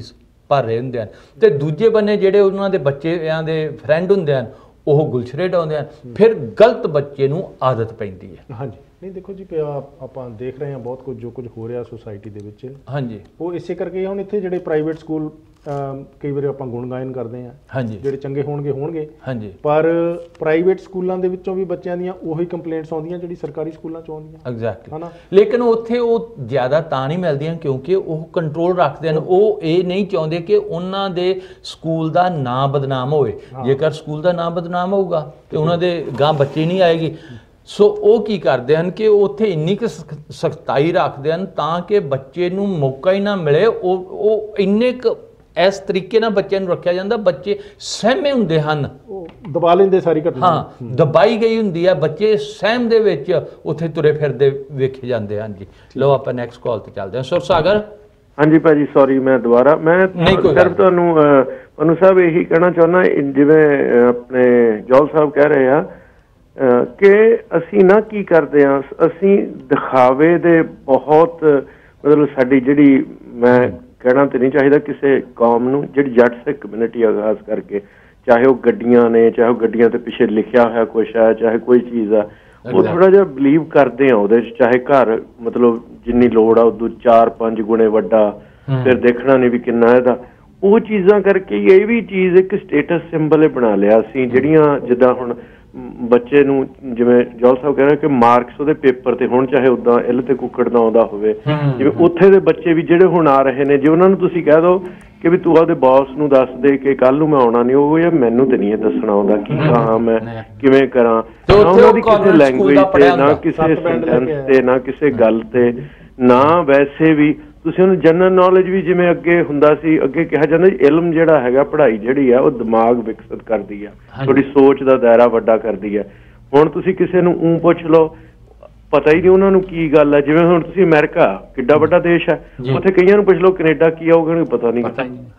ਭਰ ਰਹੇ ਹੁੰਦੇ ਹਨ ਤੇ ਦੂਜੇ ਬੰਨੇ ਜਿਹੜੇ ਉਹਨਾਂ ਦੇ ਬੱਚਿਆਂ ਦੇ ਫਰੈਂਡ ਹੁੰਦੇ ਹਨ ਉਹ ਗੁਲਛਰੇ ਡਾਉਂਦੇ ਹਨ ਫਿਰ ਗਲਤ ਬੱਚੇ ਨੂੰ ਆਦਤ ਪੈਂਦੀ ਹੈ। ਹਾਂਜੀ ਨਹੀਂ ਦੇਖੋ ਜੀ ਪਿਆ ਆਪਾਂ ਦੇਖ ਰਹੇ ਹਾਂ ਬਹੁਤ ਕੁਝ ਜੋ ਕੁਝ ਹੋ ਰਿਹਾ ਸੋਸਾਇਟੀ ਦੇ ਵਿੱਚ ਹਾਂਜੀ ਉਹ ਇਸੇ ਕਰਕੇ ਹੁਣ ਇੱਥੇ ਜਿਹੜੇ ਪ੍ਰਾਈਵੇਟ ਸਕੂਲ ਕਈ ਵਾਰੀ ਆਪਾਂ ਗੁਣ ਗਾਇਨ ਕਰਦੇ ਹਾਂ ਹਾਂਜੀ ਜਿਹੜੇ ਚੰਗੇ ਹੋਣਗੇ ਹੋਣਗੇ ਹਾਂਜੀ ਪਰ ਪ੍ਰਾਈਵੇਟ ਸਕੂਲਾਂ ਦੇ ਵਿੱਚੋਂ ਵੀ ਬੱਚਿਆਂ ਦੀਆਂ ਉਹੀ ਕੰਪਲੇਂਟਸ ਆਉਂਦੀਆਂ ਜਿਹੜੀ ਸਰਕਾਰੀ ਸਕੂਲਾਂ ਚੋਂ ਆਉਂਦੀਆਂ ਐਗਜ਼ੈਕਟਲੀ ਹਨਾ ਲੇਕਿਨ ਉੱਥੇ ਉਹ ਜ਼ਿਆਦਾ ਤਾਂ ਨਹੀਂ ਮਿਲਦੀਆਂ ਕਿਉਂਕਿ ਉਹ ਕੰਟਰੋਲ ਰੱਖਦੇ ਹਨ ਉਹ ਇਹ ਨਹੀਂ ਚਾਹੁੰਦੇ ਕਿ ਉਹਨਾਂ ਦੇ ਸਕੂਲ ਦਾ ਨਾਂ ਬਦਨਾਮ ਹੋਵੇ ਜੇਕਰ ਸਕੂਲ ਦਾ ਨਾਂ ਬਦਨਾਮ ਹੋਊਗਾ ਤੇ ਉਹਨਾਂ ਦੇ ਗਾਂ ਬੱਚੇ ਨਹੀਂ ਆਏਗੀ ਸੋ ਉਹ ਕੀ ਕਰਦੇ ਹਨ ਕਿ ਉੱਥੇ ਇੰਨੀ ਕੁ ਸਖਤਾਈ ਰੱਖਦੇ ਹਨ ਤਾਂ ਕਿ ਬੱਚੇ ਨੂੰ ਮੌਕਾ ਹੀ ਨਾ ਮਿਲੇ ਉਹ ਉਹ ਇੰਨੇ ਕੁ ਇਸ ਤਰੀਕੇ ਨਾਲ ਬੱਚਿਆਂ ਨੂੰ ਰੱਖਿਆ ਜਾਂਦਾ ਬੱਚੇ ਸਹਿਮੇ ਹੁੰਦੇ ਹਨ ਉਹ ਦਬਾ ਲੈਂਦੇ ਸਾਰੀ ਘਟਨਾ ਹਾਂ ਦਬਾਈ ਗਈ ਹੁੰਦੀ ਹੈ ਬੱਚੇ ਸਹਿਮ ਦੇ ਵਿੱਚ ਉੱਥੇ ਤੁਰੇ ਫਿਰਦੇ ਵੇਖੇ ਜਾਂਦੇ ਹਨ ਜੀ। ਲਓ ਆਪਾਂ ਨੈਕਸਟ ਕਾਲ ਤੇ ਚੱਲਦੇ ਹਾਂ। ਸੁਰ ਸਾਗਰ ਹਾਂਜੀ ਭਾਜੀ ਸੌਰੀ ਮੈਂ ਦੁਬਾਰਾ ਮੈਂ ਸਿਰਫ ਤੁਹਾਨੂੰ ਅਨੂ ਸਾਹਿਬ ਇਹੀ ਕਹਿਣਾ ਚਾਹੁੰਦਾ ਜਿਵੇਂ ਆਪਣੇ ਜੌਲ ਸਾਹਿਬ ਕਹਿ ਰਹੇ ਆ ਕਿ ਅਸੀਂ ਨਾ ਕੀ ਕਰਦੇ ਹਾਂ ਅਸੀਂ ਦਿਖਾਵੇ ਦੇ ਬਹੁਤ ਮਤਲਬ ਸਾਡੀ ਜਿਹੜੀ ਮੈਂ ਕਹਿਣਾ ਤੇ ਨਹੀਂ ਚਾਹੀਦਾ ਕਿਸੇ ਕੌਮ ਨੂੰ ਜਿਹੜੀ ਜੱਟ ਸਿੱਖ ਕਮਿਊਨਿਟੀ ਆ ਖਾਸ ਕਰਕੇ ਚਾਹੇ ਉਹ ਗੱਡੀਆਂ ਨੇ ਚਾਹੇ ਉਹ ਗੱਡੀਆਂ ਤੇ ਪਿੱਛੇ ਲਿਖਿਆ ਹੋਇਆ ਕੁਛ ਹੈ ਚਾਹੇ ਕੋਈ ਚੀਜ਼ ਆ ਉਹ ਥੋੜਾ ਜਿਹਾ ਬਿਲੀਵ ਕਰਦੇ ਆ ਉਹਦੇ ਚ ਚਾਹੇ ਘਰ ਮਤਲਬ ਜਿੰਨੀ ਲੋੜ ਆ ਉਦੋਂ ਚਾਰ ਪੰਜ ਗੁਣੇ ਵੱਡਾ ਫਿਰ ਦੇਖਣਾ ਨਹੀਂ ਵੀ ਕਿੰਨਾ ਇਹਦਾ ਉਹ ਚੀਜ਼ਾਂ ਕਰਕੇ ਇਹ ਵੀ ਚੀਜ਼ ਇੱਕ ਸਟੇਟਸ ਸਿੰਬਲ ਬਣਾ ਲਿਆ ਅਸੀਂ ਜਿਹੜੀਆਂ ਜਿੱਦਾਂ ਹੁਣ ਬੱਚੇ ਨੂੰ ਜਿਵੇਂ ਜੌਲ ਸਾਹਿਬ ਕਹਿ ਰਹੇ ਕਿ ਮਾਰਕਸ ਉਹਦੇ ਪੇਪਰ ਤੇ ਹੁਣ ਚਾਹੇ ਉਦਾਂ ਇੱਲ ਤੇ ਕੁੱਕੜ ਦਾ ਆਉਂਦਾ ਹੋਵੇ ਜਿਵੇਂ ਉੱਥੇ ਦੇ ਬੱਚੇ ਵੀ ਜਿਹੜੇ ਹੁਣ ਆ ਰਹੇ ਨੇ ਜੇ ਉਹਨਾਂ ਨੂੰ ਤੁਸੀਂ ਕਹਿ ਦਿਓ ਕਿ ਵੀ ਤੂੰ ਆਪਦੇ ਬੌਸ ਨੂੰ ਦੱਸ ਦੇ ਕਿ ਕੱਲ ਨੂੰ ਮੈਂ ਆਉਣਾ ਨਹੀਂ ਉਹ ਯਾਰ ਮੈਨੂੰ ਤੇ ਨਹੀਂ ਇਹ ਦੱਸਣਾ ਆਉਂਦਾ ਕੀ ਕਹਾਂ ਮੈਂ ਕਿਵੇਂ ਕਰਾਂ ਉਹਨਾਂ ਦੀ ਕਿਸੇ ਲੈਂਗੁਏਜ ਤੇ ਨਾ ਕਿਸੇ ਸੈਂਟੈਂਸ ਤੇ ਨਾ ਕਿਸੇ ਗੱਲ ਤੇ ਨਾ ਵੈਸੇ ਵੀ ਤੁਸੀਂ ਉਹਨੂੰ ਜਨਰਲ ਨੌਲੇਜ ਵੀ ਜਿਵੇਂ ਅੱਗੇ ਹੁੰਦਾ ਸੀ ਅੱਗੇ ਕਿਹਾ ਜਾਂਦਾ ਇਲਮ ਜਿਹੜਾ ਹੈਗਾ ਪੜ੍ਹਾਈ ਜਿਹੜੀ ਆ ਉਹ ਦਿਮਾਗ ਵਿਕਸਿਤ ਕਰਦੀ ਆ ਤੁਹਾਡੀ ਸੋਚ ਦਾ ਦਾਇਰਾ ਵੱਡਾ ਕਰਦੀ ਆ ਹੁਣ ਤੁਸੀਂ ਕਿਸੇ ਨੂੰ ਊਂ ਪੁੱਛ ਲਓ ਪਤਾ ਹੀ ਨਹੀਂ ਉਹਨਾਂ ਨੂੰ ਕੀ ਗੱਲ ਹੈ ਜਿਵੇਂ ਹੁਣ ਤੁਸੀਂ ਅਮਰੀਕਾ ਕਿੱਡਾ ਵੱਡਾ ਦੇਸ਼ ਹੈ ਉੱਥੇ ਕਈਆਂ ਨੂੰ ਪੁੱਛ ਲਓ ਕੈਨੇਡਾ ਕੀ ਆਊਗਾ ਉਹਨੂੰ ਪਤਾ ਨਹੀਂ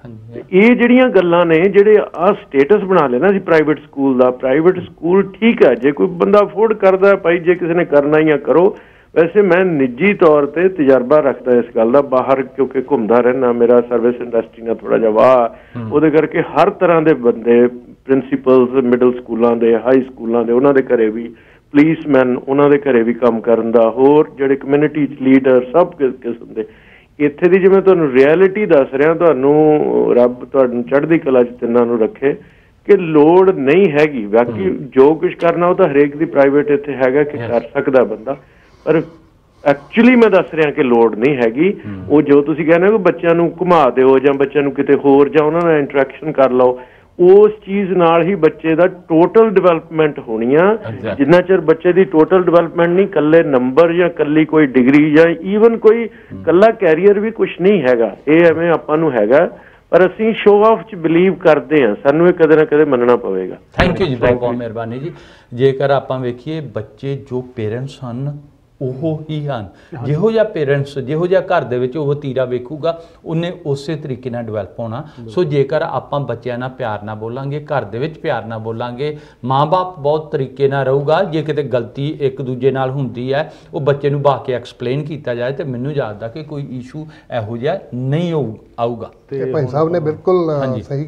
ਇਹ ਜਿਹੜੀਆਂ ਗੱਲਾਂ ਨੇ ਜਿਹੜੇ ਆਹ ਸਟੇਟਸ ਬਣਾ ਲੈਣਾ ਸੀ ਪ੍ਰਾਈਵੇਟ ਸਕੂਲ ਦਾ ਪ੍ਰਾਈਵੇਟ ਸਕੂਲ ਠੀਕ ਹੈ ਜੇ ਕੋਈ ਬੰਦਾ ਅਫੋਰਡ ਕਰਦਾ ਭਾਈ ਜੇ ਕਿਸੇ ਨੇ ਕਰਨਾ ਹੀ ਆ ਕਰੋ ਵੈਸੇ ਮੈਂ ਨਿੱਜੀ ਤੌਰ ਤੇ ਤਜਰਬਾ ਰੱਖਦਾ ਇਸ ਗੱਲ ਦਾ ਬਾਹਰ ਕਿਉਂਕਿ ਘੁੰਮਦਾ ਰਹਿਣਾ ਮੇਰਾ ਸਰਵਿਸ ਇੰਡਸਟਰੀ ਨਾਲ ਥੋੜਾ ਜਿਹਾ ਵਾਹ ਉਹਦੇ ਕਰਕੇ ਹਰ ਤਰ੍ਹਾਂ ਦੇ ਬੰਦੇ ਪ੍ਰਿੰਸੀਪਲਸ ਮਿਡਲ ਸਕੂਲਾਂ ਦੇ ਹਾਈ ਸਕੂਲਾਂ ਦੇ ਉਹਨਾਂ ਦੇ ਘਰੇ ਵੀ ਪੁਲਿਸਮੈਨ ਉਹਨਾਂ ਦੇ ਘਰੇ ਵੀ ਕੰਮ ਕਰਨ ਦਾ ਹੋਰ ਜਿਹੜੇ ਕਮਿਊਨਿਟੀ ਲੀਡਰ ਸਭ ਕਿਸਮ ਦੇ ਇੱਥੇ ਦੀ ਜਿਵੇਂ ਤੁਹਾਨੂੰ ਰਿਐਲਿਟੀ ਦੱਸ ਰਿਹਾ ਤੁਹਾਨੂੰ ਰੱਬ ਤੁਹਾਨੂੰ ਚੜ੍ਹਦੀ ਕਲਾ 'ਚ ਤਿੰਨਾਂ ਨੂੰ ਰੱਖੇ ਕਿ ਲੋੜ ਨਹੀਂ ਹੈਗੀ ਬਾਕੀ ਜੋ ਕੁਛ ਕਰਨਾ ਉਹ ਤਾਂ ਹਰੇਕ ਦੀ ਪ੍ਰਾਈਵੇਟ ਇੱਥੇ ਹੈਗਾ ਕਿ ਕਰ ਸਕਦਾ ਬੰਦਾ ਪਰ ਐਕਚੁਅਲੀ ਮੈਂ ਦੱਸ ਰਿਹਾ ਕਿ ਲੋੜ ਨਹੀਂ ਹੈਗੀ ਉਹ ਜੋ ਤੁਸੀਂ ਕਹਿੰਦੇ ਹੋ ਬੱਚਿਆਂ ਨੂੰ ਘੁਮਾ ਦਿਓ ਜਾਂ ਬੱਚਿਆਂ ਨੂੰ ਕਿਤੇ ਹੋਰ ਜਾਂ ਉਹਨਾਂ ਨਾਲ ਇੰਟਰੈਕਸ਼ਨ ਕਰ ਲਓ ਉਸ ਚੀਜ਼ ਨਾਲ ਹੀ ਬੱਚੇ ਦਾ ਟੋਟਲ ਡਿਵੈਲਪਮੈਂਟ ਹੋਣੀ ਆ ਜਿੰਨਾ ਚਿਰ ਬੱਚੇ ਦੀ ਟੋਟਲ ਡਿਵੈਲਪਮੈਂਟ ਨਹੀਂ ਇਕੱਲੇ ਨੰਬਰ ਜਾਂ ਇਕੱਲੀ ਕੋਈ ਡਿਗਰੀ ਜਾਂ ਈਵਨ ਕੋਈ ਇਕੱਲਾ ਕੈਰੀਅਰ ਵੀ ਕੁਛ ਨਹੀਂ ਹੈਗਾ ਇਹ ਐਵੇਂ ਆਪਾਂ ਨੂੰ ਹੈਗਾ ਪਰ ਅਸੀਂ ਸ਼ੋਅ ਆਫ 'ਚ ਬਿਲੀਵ ਕਰਦੇ ਹਾਂ ਸਾਨੂੰ ਇਹ ਕਦੇ ਨਾ ਕਦੇ ਮੰਨਣਾ ਪਵੇਗਾ। ਥੈਂਕ ਯੂ ਜੀ ਬਹੁਤ ਬਹੁਤ ਮਿਹਰਬਾਨੀ ਜੀ। ਜੇਕਰ ਆਪਾਂ ਵੇਖੀਏ ਬੱਚੇ ਜੋ ਪੇਰੈਂਟਸ ਹਨ ਉਹ ਹੀ ਹਨ ਜਿਹੋ ਜਿਹਾ ਪੇਰੈਂਟਸ ਜਿਹੋ ਜਿਹਾ ਘਰ ਦੇ ਵਿੱਚ ਉਹ ਤੀਰਾ ਵੇਖੂਗਾ ਉਹਨੇ ਉਸੇ ਤਰੀਕੇ ਨਾਲ ਡਿਵੈਲਪ ਹੋਣਾ। ਸੋ ਜੇਕਰ ਆਪਾਂ ਬੱਚਿਆਂ ਨਾਲ ਪਿਆਰ ਨਾਲ ਬੋਲਾਂਗੇ ਘਰ ਦੇ ਵਿੱਚ ਪਿਆਰ ਨਾਲ ਬੋਲਾਂਗੇ ਮਾਂ-ਬਾਪ ਬਹੁਤ ਤਰੀਕੇ ਨਾਲ ਰਹੂਗਾ ਜੇ ਕਿਤੇ ਗਲਤੀ ਇੱਕ ਦੂਜੇ ਨਾਲ ਹੁੰਦੀ ਹੈ ਉਹ ਬੱਚੇ ਨੂੰ ਬਾਹ ਕੇ ਐਕਸਪਲੇਨ ਕੀਤਾ ਜਾਏ ਤੇ ਮੈਨੂੰ ਯਾਦ ਕਿ ਕੋਈ ਇਸ਼ੂ ਇਹੋ ਜਿਹਾ ਨਹੀਂ ਹੋਊ ਆਊਗਾ। ਤੇ ਭਾਈ ਸਾਹਿਬ ਨੇ ਬਿਲਕੁਲ ਸਹੀ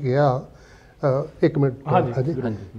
ਕਿਹਾ ਇੱਕ ਮਿੰਟ ਹਾਂਜੀ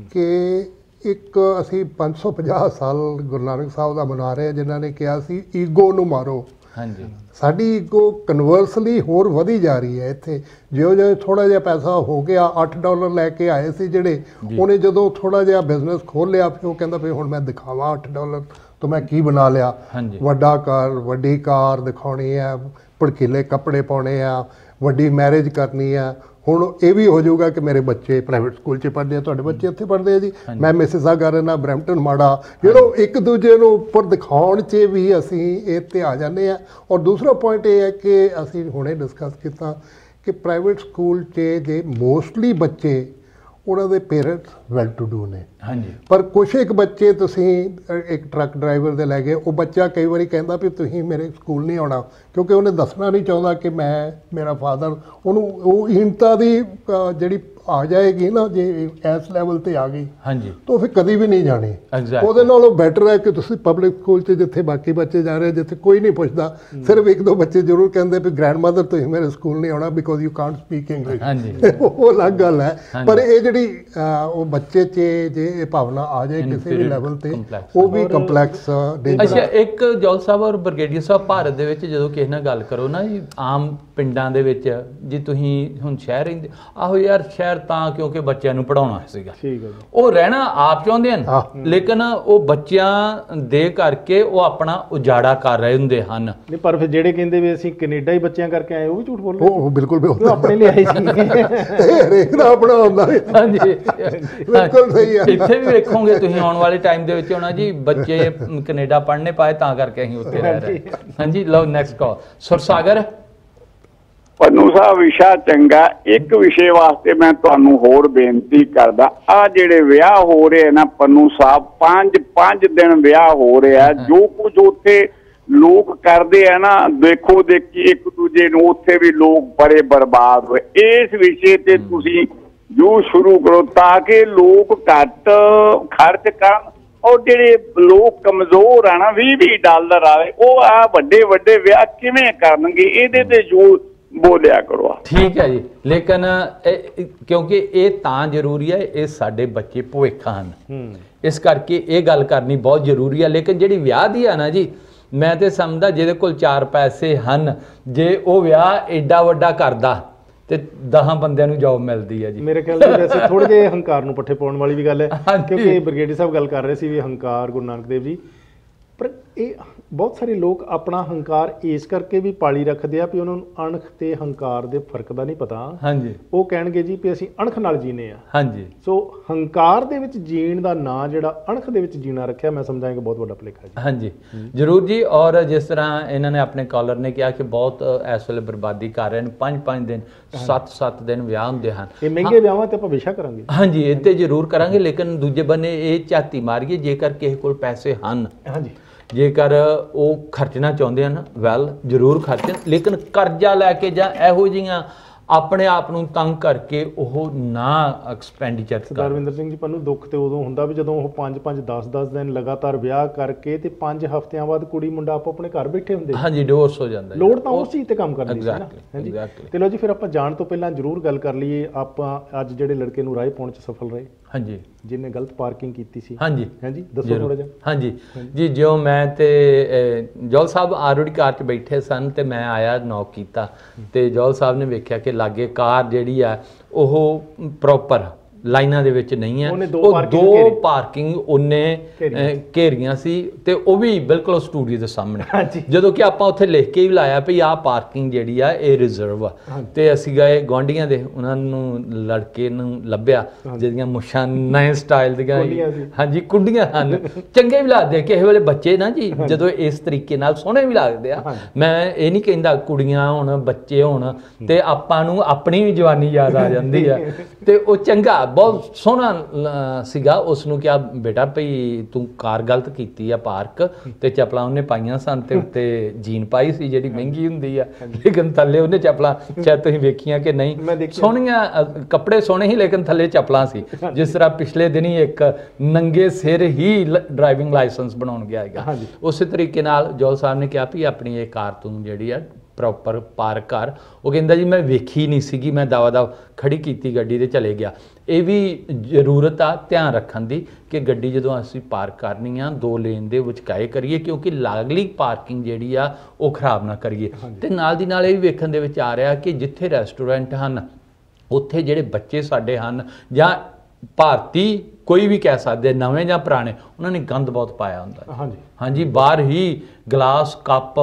ਕਿ ਇੱਕ ਅਸੀਂ ਪੰਜ ਸੌ ਪੰਜਾਹ ਸਾਲ ਗੁਰੂ ਨਾਨਕ ਸਾਹਿਬ ਦਾ ਮਨਾ ਰਹੇ ਜਿਨ੍ਹਾਂ ਨੇ ਕਿਹਾ ਸੀ ਈਗੋ ਨੂੰ ਮਾਰੋ। ਹਾਂਜੀ ਸਾਡੀ ਈਗੋ ਕਨਵਰਸਲੀ ਹੋਰ ਵਧੀ ਜਾ ਰਹੀ ਹੈ ਇੱਥੇ ਜਿਉਂ ਜਿਉਂ ਥੋੜ੍ਹਾ ਜਿਹਾ ਪੈਸਾ ਹੋ ਗਿਆ ਅੱਠ ਡਾਲਰ ਲੈ ਕੇ ਆਏ ਸੀ ਜਿਹੜੇ ਉਹਨੇ ਜਦੋਂ ਥੋੜ੍ਹਾ ਜਿਹਾ ਬਿਜ਼ਨਸ ਖੋਲ੍ਹ ਲਿਆ ਫਿਰ ਉਹ ਕਹਿੰਦਾ ਵੀ ਹੁਣ ਮੈਂ ਦਿਖਾਵਾਂ ਅੱਠ ਡਾਲਰ ਤੋਂ ਮੈਂ ਕੀ ਬਣਾ ਲਿਆ ਵੱਡਾ ਕਾਰ ਵੱਡੀ ਕਾਰ ਦਿਖਾਉਣੀ ਹੈ ਭੜਕੀਲੇ ਕੱਪੜੇ ਪਾਉਣੇ ਆ ਵੱਡੀ ਮੈਰਿਜ ਕਰਨੀ ਆ ਹੁਣ ਇਹ ਵੀ ਹੋ ਜਾਊਗਾ ਕਿ ਮੇਰੇ ਬੱਚੇ ਪ੍ਰਾਈਵੇਟ ਸਕੂਲ 'ਚ ਪੜ੍ਹਦੇ ਆ ਤੁਹਾਡੇ ਬੱਚੇ ਉੱਥੇ ਪੜ੍ਹਦੇ ਆ ਜੀ ਮੈਂ ਮਿਸਿਸਾਗਾ ਕਰ ਰਿਹਾ ਬਰੈਂਪਟਨ ਮਾੜਾ ਜਦੋਂ ਇੱਕ ਦੂਜੇ ਨੂੰ ਉੱਪਰ ਦਿਖਾਉਣ 'ਚ ਵੀ ਅਸੀਂ ਇਹ 'ਤੇ ਆ ਜਾਂਦੇ ਹਾਂ। ਔਰ ਦੂਸਰਾ ਪੁਆਇੰਟ ਇਹ ਹੈ ਕਿ ਅਸੀਂ ਹੁਣੇ ਡਿਸਕਸ ਕੀਤਾ ਕਿ ਪ੍ਰਾਈਵੇਟ ਸਕੂਲ 'ਚ ਜੇ ਮੋਸਟਲੀ ਬੱਚੇ ਉਹਨਾਂ ਦੇ ਪੇਰੈਂਟਸ ਵੈਲ ਟੂ ਡੂ ਨੇ ਹਾਂਜੀ ਪਰ ਕੁਛ ਇੱਕ ਬੱਚੇ ਤੁਸੀਂ ਇੱਕ ਟਰੱਕ ਡਰਾਈਵਰ ਦੇ ਲੈ ਗਏ ਉਹ ਬੱਚਾ ਕਈ ਵਾਰੀ ਕਹਿੰਦਾ ਵੀ ਤੁਸੀਂ ਮੇਰੇ ਸਕੂਲ ਨਹੀਂ ਆਉਣਾ ਕਿਉਂਕਿ ਉਹਨੇ ਦੱਸਣਾ ਨਹੀਂ ਚਾਹੁੰਦਾ ਕਿ ਮੈਂ ਮੇਰਾ ਫਾਦਰ ਉਹਨੂੰ ਉਹ ਹੀਣਤਾ ਦੀ ਜਿਹੜੀ ਆ ਜਾਏਗੀ ਨਾ, ਜੇ ਇਸ ਲੈਵਲ ਤੇ ਆ ਗਈ ਹਾਂਜੀ ਤਾਂ ਫਿਰ ਕਦੀ ਵੀ ਨਹੀਂ ਜਾਣੀ। Exactly. ਉਹਦੇ ਨਾਲੋਂ ਬੈਟਰ ਹੈ ਕਿ ਤੁਸੀਂ ਪਬਲਿਕ ਸਕੂਲ 'ਚ ਜਿੱਥੇ ਬਾਕੀ ਬੱਚੇ ਜਾ ਰਹੇ, ਜਿੱਥੇ ਕੋਈ ਨਹੀਂ ਪੁੱਛਦਾ, ਸਿਰਫ ਇੱਕ ਦੋ ਬੱਚੇ ਜ਼ਰੂਰ ਕਹਿੰਦੇ ਵੀ ਗ੍ਰੈਂਡ ਮਦਰ ਤੁਸੀਂ ਮੇਰੇ ਸਕੂਲ ਨਹੀਂ ਆਉਣਾ because you can't speak English. ਹਾਂਜੀ ਉਹ ਅਲੱਗ ਗੱਲ ਹੈ। ਪਰ ਇਹ ਜਿਹੜੀ ਅਹ, ਉਹ ਬੱਚੇ 'ਚ ਜੇ ਇਹ ਭਾਵਨਾ ਆ ਜਾਏ ਕਿਸੇ ਵੀ ਲੈਵਲ ਤੇ, ਉਹ ਵੀ ਕੰਪਲੈਕਸ ਅੱਛਾ ਇੱਕ ਜੌਲ ਸਾਹਿਬ ਔਰ ਬ੍ਰਿਗੇਡੀਅਰ ਸਾਹਿਬ, ਭਾਰਤ ਦੇ ਵਿੱਚ ਜਦੋਂ ਕਿਸੇ ਨਾਲ ਗੱਲ ਕਰੋ ਨਾ ਜੀ, ਆਮ ਪਿੰਡਾਂ ਦੇ ਵਿੱਚ ਜੇ ਤੁਸੀਂ ਹੁਣ ਸ਼ਹਿਰ ਰਹਿੰਦੇ, ਆਹੋ ਯਾਰ ਸ਼ਹਿਰ ਤਾਂ ਕਿਉਂਕਿ ਬੱਚਿਆਂ ਨੂੰ ਪੜਾਉਣਾ ਸੀਗਾ, ਠੀਕ ਹੈ ਜੀ, ਉਹ ਰਹਿਣਾ ਆਪ ਚਾਹੁੰਦੇ ਹਨ, ਲੇਕਿਨ ਉਹ ਬੱਚਿਆਂ ਦੇ ਕਰਕੇ ਉਹ ਆਪਣਾ ਉਜਾੜਾ ਕਰ ਰਹੇ ਹੁੰਦੇ ਹਨ। ਨਹੀਂ ਪਰ ਫਿਰ ਜਿਹੜੇ ਕਹਿੰਦੇ ਵੀ ਅਸੀਂ ਕੈਨੇਡਾ ਹੀ ਬੱਚਿਆਂ ਕਰਕੇ ਆਏ, ਉਹ ਵੀ ਝੂਠ ਬੋਲ ਰਹੇ। ਉਹ ਬਿਲਕੁਲ ਵੀ ਉਹ ਆਪਣੇ ਲਈ ਆਏ ਸੀ। ਹਰੇਕ ਦਾ ਆਪਣਾ ਹੁੰਦਾ ਹੈ। ਹਾਂਜੀ ਬਿਲਕੁਲ ਸਹੀ ਹੈ। ਇੱਥੇ ਵੀ ਵੇਖੋਗੇ ਤੁਸੀਂ ਆਉਣ ਵਾਲੇ ਟਾਈਮ ਦੇ ਵਿੱਚ ਹੋਣਾ ਜੀ, ਬੱਚੇ ਕੈਨੇਡਾ ਪੜ੍ਹਨੇ ਪਾਏ ਤਾਂ ਕਰਕੇ ਅਸੀਂ ਉੱਥੇ ਰਹਿ ਰਹੇ। ਹਾਂਜੀ ਲਓ ਨੈਕਸਟ ਕਾਲ। ਸੁਰਸਾਗਰ। ਪੰਨੂ ਸਾਹਿਬ ਵਿਸ਼ਾ ਚੰਗਾ। ਇੱਕ ਵਿਸ਼ੇ ਵਾਸਤੇ ਮੈਂ ਤੁਹਾਨੂੰ ਹੋਰ ਬੇਨਤੀ ਕਰਦਾ, ਆ ਜਿਹੜੇ ਵਿਆਹ ਹੋ ਰਹੇ ਨਾ ਪੰਨੂ ਸਾਹਿਬ, ਪੰਜ ਪੰਜ ਦਿਨ ਵਿਆਹ ਹੋ ਰਿਹਾ, ਜੋ ਕੁਝ ਉੱਥੇ ਲੋਕ ਕਰਦੇ ਆ ਨਾ, ਦੇਖੋ ਦੇਖੀ ਇੱਕ ਦੂਜੇ ਨੂੰ, ਉੱਥੇ ਵੀ ਲੋਕ ਬੜੇ ਬਰਬਾਦ ਹੋਏ। ਇਸ ਵਿਸ਼ੇ ਤੇ ਤੁਸੀਂ ਜੋ ਸ਼ੁਰੂ ਕਰੋ ਤਾਂ ਕਿ ਲੋਕ ਘੱਟ ਖਰਚ ਕਰਨ, ਔਰ ਜਿਹੜੇ ਲੋਕ ਕਮਜ਼ੋਰ ਆ ਨਾ, ਵੀਹ ਵੀਹ ਡਾਲਰ ਆਵੇ, ਉਹ ਆ ਵੱਡੇ ਵੱਡੇ ਵਿਆਹ ਕਿਵੇਂ ਕਰਨਗੇ, ਇਹਦੇ ਤੇ ਜੋ ਬੋਲਿਆ ਕਰੋ। ਠੀਕ ਹੈ ਜੀ, ਲੇਕਿਨ ਕਿਉਂਕਿ ਇਹ ਤਾਂ ਜ਼ਰੂਰੀ ਹੈ, ਇਹ ਸਾਡੇ ਬੱਚੇ ਭਵਿੱਖ ਹਨ, ਇਸ ਕਰਕੇ ਇਹ ਗੱਲ ਕਰਨੀ ਬਹੁਤ ਜ਼ਰੂਰੀ ਹੈ। ਲੇਕਿਨ ਜਿਹੜੀ ਵਿਆਹ ਦੀ ਆ ਨਾ ਜੀ, ਮੈਂ ਤੇ ਸਮਝਦਾ ਜਿਹਦੇ ਕੋਲ ਚਾਰ ਪੈਸੇ ਹਨ, ਜੇ ਉਹ ਵਿਆਹ ਐਡਾ ਵੱਡਾ ਕਰਦਾ ਤੇ ਦਸਾਂ ਬੰਦਿਆਂ ਨੂੰ ਜੌਬ ਮਿਲਦੀ ਹੈ ਜੀ। ਮੇਰੇ ਖਿਆਲ ਨਾਲ ਵੈਸੇ ਥੋੜੇ ਜਿਹੇ ਹੰਕਾਰ ਨੂੰ ਪੱਠੇ ਪਾਉਣ ਵਾਲੀ ਵੀ ਗੱਲ ਹੈ, ਕਿਉਂਕਿ ਬ੍ਰਿਗੇਡੀਅਰ ਸਾਹਿਬ ਗੱਲ ਕਰ ਰਹੇ ਸੀ ਵੀ ਹੰਕਾਰ ਗੁਰੂ ਨਾਨਕ ਦੇਵ ਜੀ, ਪਰ ਇਹ ਬਹੁਤ ਸਾਰੇ ਲੋਕ ਆਪਣਾ ਹੰਕਾਰ ਇਸ ਕਰਕੇ ਵੀ ਪਾਲੀ ਰੱਖਦੇ ਆ ਵੀ ਉਹਨਾਂ ਨੂੰ ਅਣਖ ਤੇ ਹੰਕਾਰ ਦੇ ਫਰਕ ਦਾ ਨਹੀਂ ਪਤਾ। ਹਾਂਜੀ, ਉਹ ਕਹਿਣਗੇ ਜੀ ਵੀ ਅਸੀਂ ਅਣਖ ਨਾਲ ਜੀਨੇ ਆ। ਹਾਂਜੀ, ਸੋ ਹੰਕਾਰ ਦੇ ਵਿੱਚ ਜੀਣ ਦਾ ਨਾਂ ਜਿਹੜਾ ਅਣਖ ਦੇ ਵਿੱਚ ਜੀਣਾ ਰੱਖਿਆ, ਮੈਂ ਸਮਝਾਂਗਾ ਬਹੁਤ ਵੱਡਾ ਭੁਲੇਖਾ ਜੀ। ਹਾਂਜੀ ਜ਼ਰੂਰ ਜੀ। ਔਰ ਜਿਸ ਤਰ੍ਹਾਂ ਇਹਨਾਂ ਨੇ ਆਪਣੇ ਕਾਲਰ ਨੇ ਕਿਹਾ ਕਿ ਬਹੁਤ ਇਸ ਵੇਲੇ ਬਰਬਾਦੀ ਕਰ ਰਹੇ ਨੇ, ਪੰਜ ਪੰਜ ਦਿਨ ਸੱਤ ਸੱਤ ਦਿਨ ਵਿਆਹ ਹੁੰਦੇ ਹਨ। ਇਹ ਮਹਿੰਗੇ ਵਿਆਹਾਂ ਤੇ ਆਪਾਂ ਵਿਸ਼ਾ ਕਰਾਂਗੇ। ਹਾਂਜੀ ਇਹ ਤੇ ਜ਼ਰੂਰ ਕਰਾਂਗੇ, ਲੇਕਿਨ ਦੂਜੇ ਬੰਨੇ ਇਹ ਝਾਤੀ ਮਾਰੀਏ, ਜੇਕਰ ਕਿਸੇ ਕੋਲ ਪੈਸੇ ਹਨ, ਹਾਂਜੀ, ਜੇਕਰ ਉਹ ਖਰਚਣਾ ਚਾਹੁੰਦੇ ਹਨ, ਵੈਲ ਜ਼ਰੂਰ ਖਰਚਣ, ਲੇਕਿਨ ਕਰਜ਼ਾ ਲੈ ਕੇ ਜਾਂ ਇਹੋ ਜਿਹੀਆਂ ਆਪਣੇ ਆਪ ਨੂੰ ਤੰਗ ਕਰਕੇ ਉਹ ਨਾ ਐਕਸਪੈਂਡੀਚਰ ਕਰਨ। ਸਰਦਾਰ ਸਿੰਘ ਜੀ, ਪੰਨੂ ਦੁੱਖ ਤੇ ਉਦੋਂ ਹੁੰਦਾ ਵੀ ਜਦੋਂ ਉਹ ਪੰਜ ਪੰਜ ਦਸ ਦਸ ਦਿਨ ਲਗਾਤਾਰ ਵਿਆਹ ਕਰਕੇ ਤੇ ਪੰਜ ਹਫ਼ਤਿਆਂ ਬਾਅਦ ਕੁੜੀ ਮੁੰਡਾ ਆਪੋ ਆਪਣੇ ਘਰ ਬੈਠੇ ਹੁੰਦੇ। ਹਾਂਜੀ, ਡਿਵੋਰਸ ਹੋ ਜਾਂਦਾ। ਲੋੜ ਤਾਂ ਉਸ ਚੀਜ਼ ਤੇ ਕੰਮ ਕਰਨੀ ਸੀ ਨਾ। ਹਾਂਜੀ ਤੇ ਲੋ ਜੀ, ਫਿਰ ਆਪਾਂ ਜਾਣ ਤੋਂ ਪਹਿਲਾਂ ਜ਼ਰੂਰ ਗੱਲ ਕਰ ਲਈਏ, ਆਪਾਂ ਅੱਜ ਜਿਹੜੇ ਲੜਕੇ ਨੂੰ ਰਾਏ ਪਾਉਣ 'ਚ ਸਫਲ ਰਹੇ, ਹਾਂਜੀ, ਜਿਹਨੇ ਗਲਤ ਪਾਰਕਿੰਗ ਕੀਤੀ ਸੀ। ਹਾਂਜੀ ਹਾਂਜੀ ਦੱਸੋ ਥੋੜਾ ਜਿਹਾ। ਹਾਂਜੀ ਜੀ, ਜਿਉਂ ਮੈਂ ਤੇ ਜੌਲ ਸਾਹਿਬ ਆਰਓਡੀ ਕਾਰ 'ਚ ਬੈਠੇ ਸਨ ਤੇ ਮੈਂ ਆਇਆ, ਨੌਕ ਕੀਤਾ ਤੇ ਜੌਲ ਸਾਹਿਬ ਨੇ ਵੇਖਿਆ ਕਿ ਲਾਗੇ ਕਾਰ ਜਿਹੜੀ ਆ ਉਹ ਪ੍ਰੋਪਰ ਲਾਈਨਾਂ ਦੇ ਵਿੱਚ ਨਹੀਂ ਹੈ, ਉਹ ਦੋ ਪਾਰਕਿੰਗ ਉਹਨੇ ਘੇਰੀਆਂ ਸੀ ਤੇ ਉਹ ਵੀ ਬਿਲਕੁਲ ਸਟੂਡੀਓ ਦੇ ਸਾਹਮਣੇ। ਜਦੋਂ ਕਿ ਆਪਾਂ ਉੱਥੇ ਲਿਖ ਕੇ ਵੀ ਲਾਇਆ ਵੀ ਆਹ ਪਾਰਕਿੰਗ ਜਿਹੜੀ ਆ ਇਹ ਰਿਜ਼ਰਵ ਆ, ਤੇ ਅਸੀਂ ਗਏ ਗੁਆਂਢੀਆਂ ਦੇ, ਉਹਨਾਂ ਨੂੰ ਲੜਕੇ ਨੂੰ ਲੱਭਿਆ ਜਿਹਦੀਆਂ ਮੁੱਛਾਂ ਨਵੇਂ ਸਟਾਈਲ ਦੀਆਂ, ਹਾਂਜੀ ਕੁੰਡੀਆਂ ਹਨ, ਚੰਗੇ ਵੀ ਲੱਗਦੇ ਕਿਸੇ ਵੇਲੇ ਬੱਚੇ ਨਾ ਜੀ, ਜਦੋਂ ਇਸ ਤਰੀਕੇ ਨਾਲ ਸੋਹਣੇ ਵੀ ਲੱਗਦੇ ਆ। ਮੈਂ ਇਹ ਨਹੀਂ ਕਹਿੰਦਾ ਕੁੜੀਆਂ ਹੋਣ ਬੱਚੇ ਹੋਣ ਤੇ ਆਪਾਂ ਨੂੰ ਆਪਣੀ ਵੀ ਜਵਾਨੀ ਯਾਦ ਆ ਜਾਂਦੀ ਆ, ਤੇ ਉਹ ਚੰਗਾ ਬਹੁਤ ਸੋਹਣਾ ਸੀਗਾ। ਉਸ ਨੂੰ ਕਿਹਾ ਬੇਟਾ ਭਈ ਤੂੰ ਕਾਰ ਗਲਤ ਕੀਤੀ ਆ ਪਾਰਕ, ਤੇ ਚੱਪਲਾਂ ਉਹਨੇ ਪਾਈਆਂ ਸਨ ਤੇ ਉੱਤੇ ਜੀਨ ਪਾਈ ਸੀ ਜਿਹੜੀ ਮਹਿੰਗੀ ਹੁੰਦੀ ਆ, ਲੇਕਿਨ ਥੱਲੇ ਉਹਨੇ ਚੱਪਲਾਂ ਸ਼ਾਇਦ ਤੁਸੀਂ ਵੇਖੀਆਂ ਕਿ ਨਹੀਂ, ਸੋਹਣੀਆਂ ਕੱਪੜੇ ਸੋਹਣੇ ਹੀ ਲੇਕਿਨ ਥੱਲੇ ਚੱਪਲਾਂ ਸੀ। ਜਿਸ ਤਰ੍ਹਾਂ ਪਿਛਲੇ ਦਿਨੀ ਇੱਕ ਨੰਗੇ ਸਿਰ ਹੀ ਡਰਾਈਵਿੰਗ ਲਾਇਸੈਂਸ ਬਣਾਉਣ ਗਿਆ ਹੈਗਾ, ਉਸੇ ਤਰੀਕੇ ਨਾਲ ਜੌਲ ਸਾਹਿਬ ਨੇ ਕਿਹਾ ਵੀ ਆਪਣੀ ਇਹ ਕਾਰ ਤੂੰ ਜਿਹੜੀ ਆ ਪ੍ਰੋਪਰ ਪਾਰਕ ਕਰ। ਉਹ ਕਹਿੰਦਾ ਜੀ ਮੈਂ ਵੇਖੀ ਨਹੀਂ ਸੀਗੀ, ਮੈਂ ਦਵਾ ਦਵ ਖੜੀ ਕੀਤੀ ਗੱਡੀ ਤੇ ਚਲੇ ਗਿਆ। ਇਹ ਵੀ ਜ਼ਰੂਰਤ ਆ ਧਿਆਨ ਰੱਖਣ ਦੀ ਕਿ ਗੱਡੀ ਜਦੋਂ ਅਸੀਂ ਪਾਰਕ ਕਰਨੀ ਆ ਦੋ ਲੇਨ ਦੇ ਵਿਚਕਾਏ ਕਰੀਏ, ਕਿਉਂਕਿ ਲਾਗਲੀ ਪਾਰਕਿੰਗ ਜਿਹੜੀ ਆ ਉਹ ਖਰਾਬ ਨਾ ਕਰੀਏ। ਤੇ ਨਾਲ ਦੀ ਨਾਲ ਇਹ ਵੀ ਵੇਖਣ ਦੇ ਵਿੱਚ ਆ ਰਿਹਾ ਕਿ ਜਿੱਥੇ ਰੈਸਟੋਰੈਂਟ ਹਨ ਉੱਥੇ ਜਿਹੜੇ ਬੱਚੇ ਸਾਡੇ ਹਨ ਜਾਂ ਭਾਰਤੀ ਕੋਈ ਵੀ ਕਹਿ ਸਕਦੇ ਨਵੇਂ ਜਾਂ ਪੁਰਾਣੇ, ਉਹਨਾਂ ਨੇ ਗੰਦ ਬਹੁਤ ਪਾਇਆ ਹੁੰਦਾ। ਹਾਂਜੀ ਹਾਂਜੀ, ਬਾਹਰ ਹੀ ਗਲਾਸ ਕੱਪ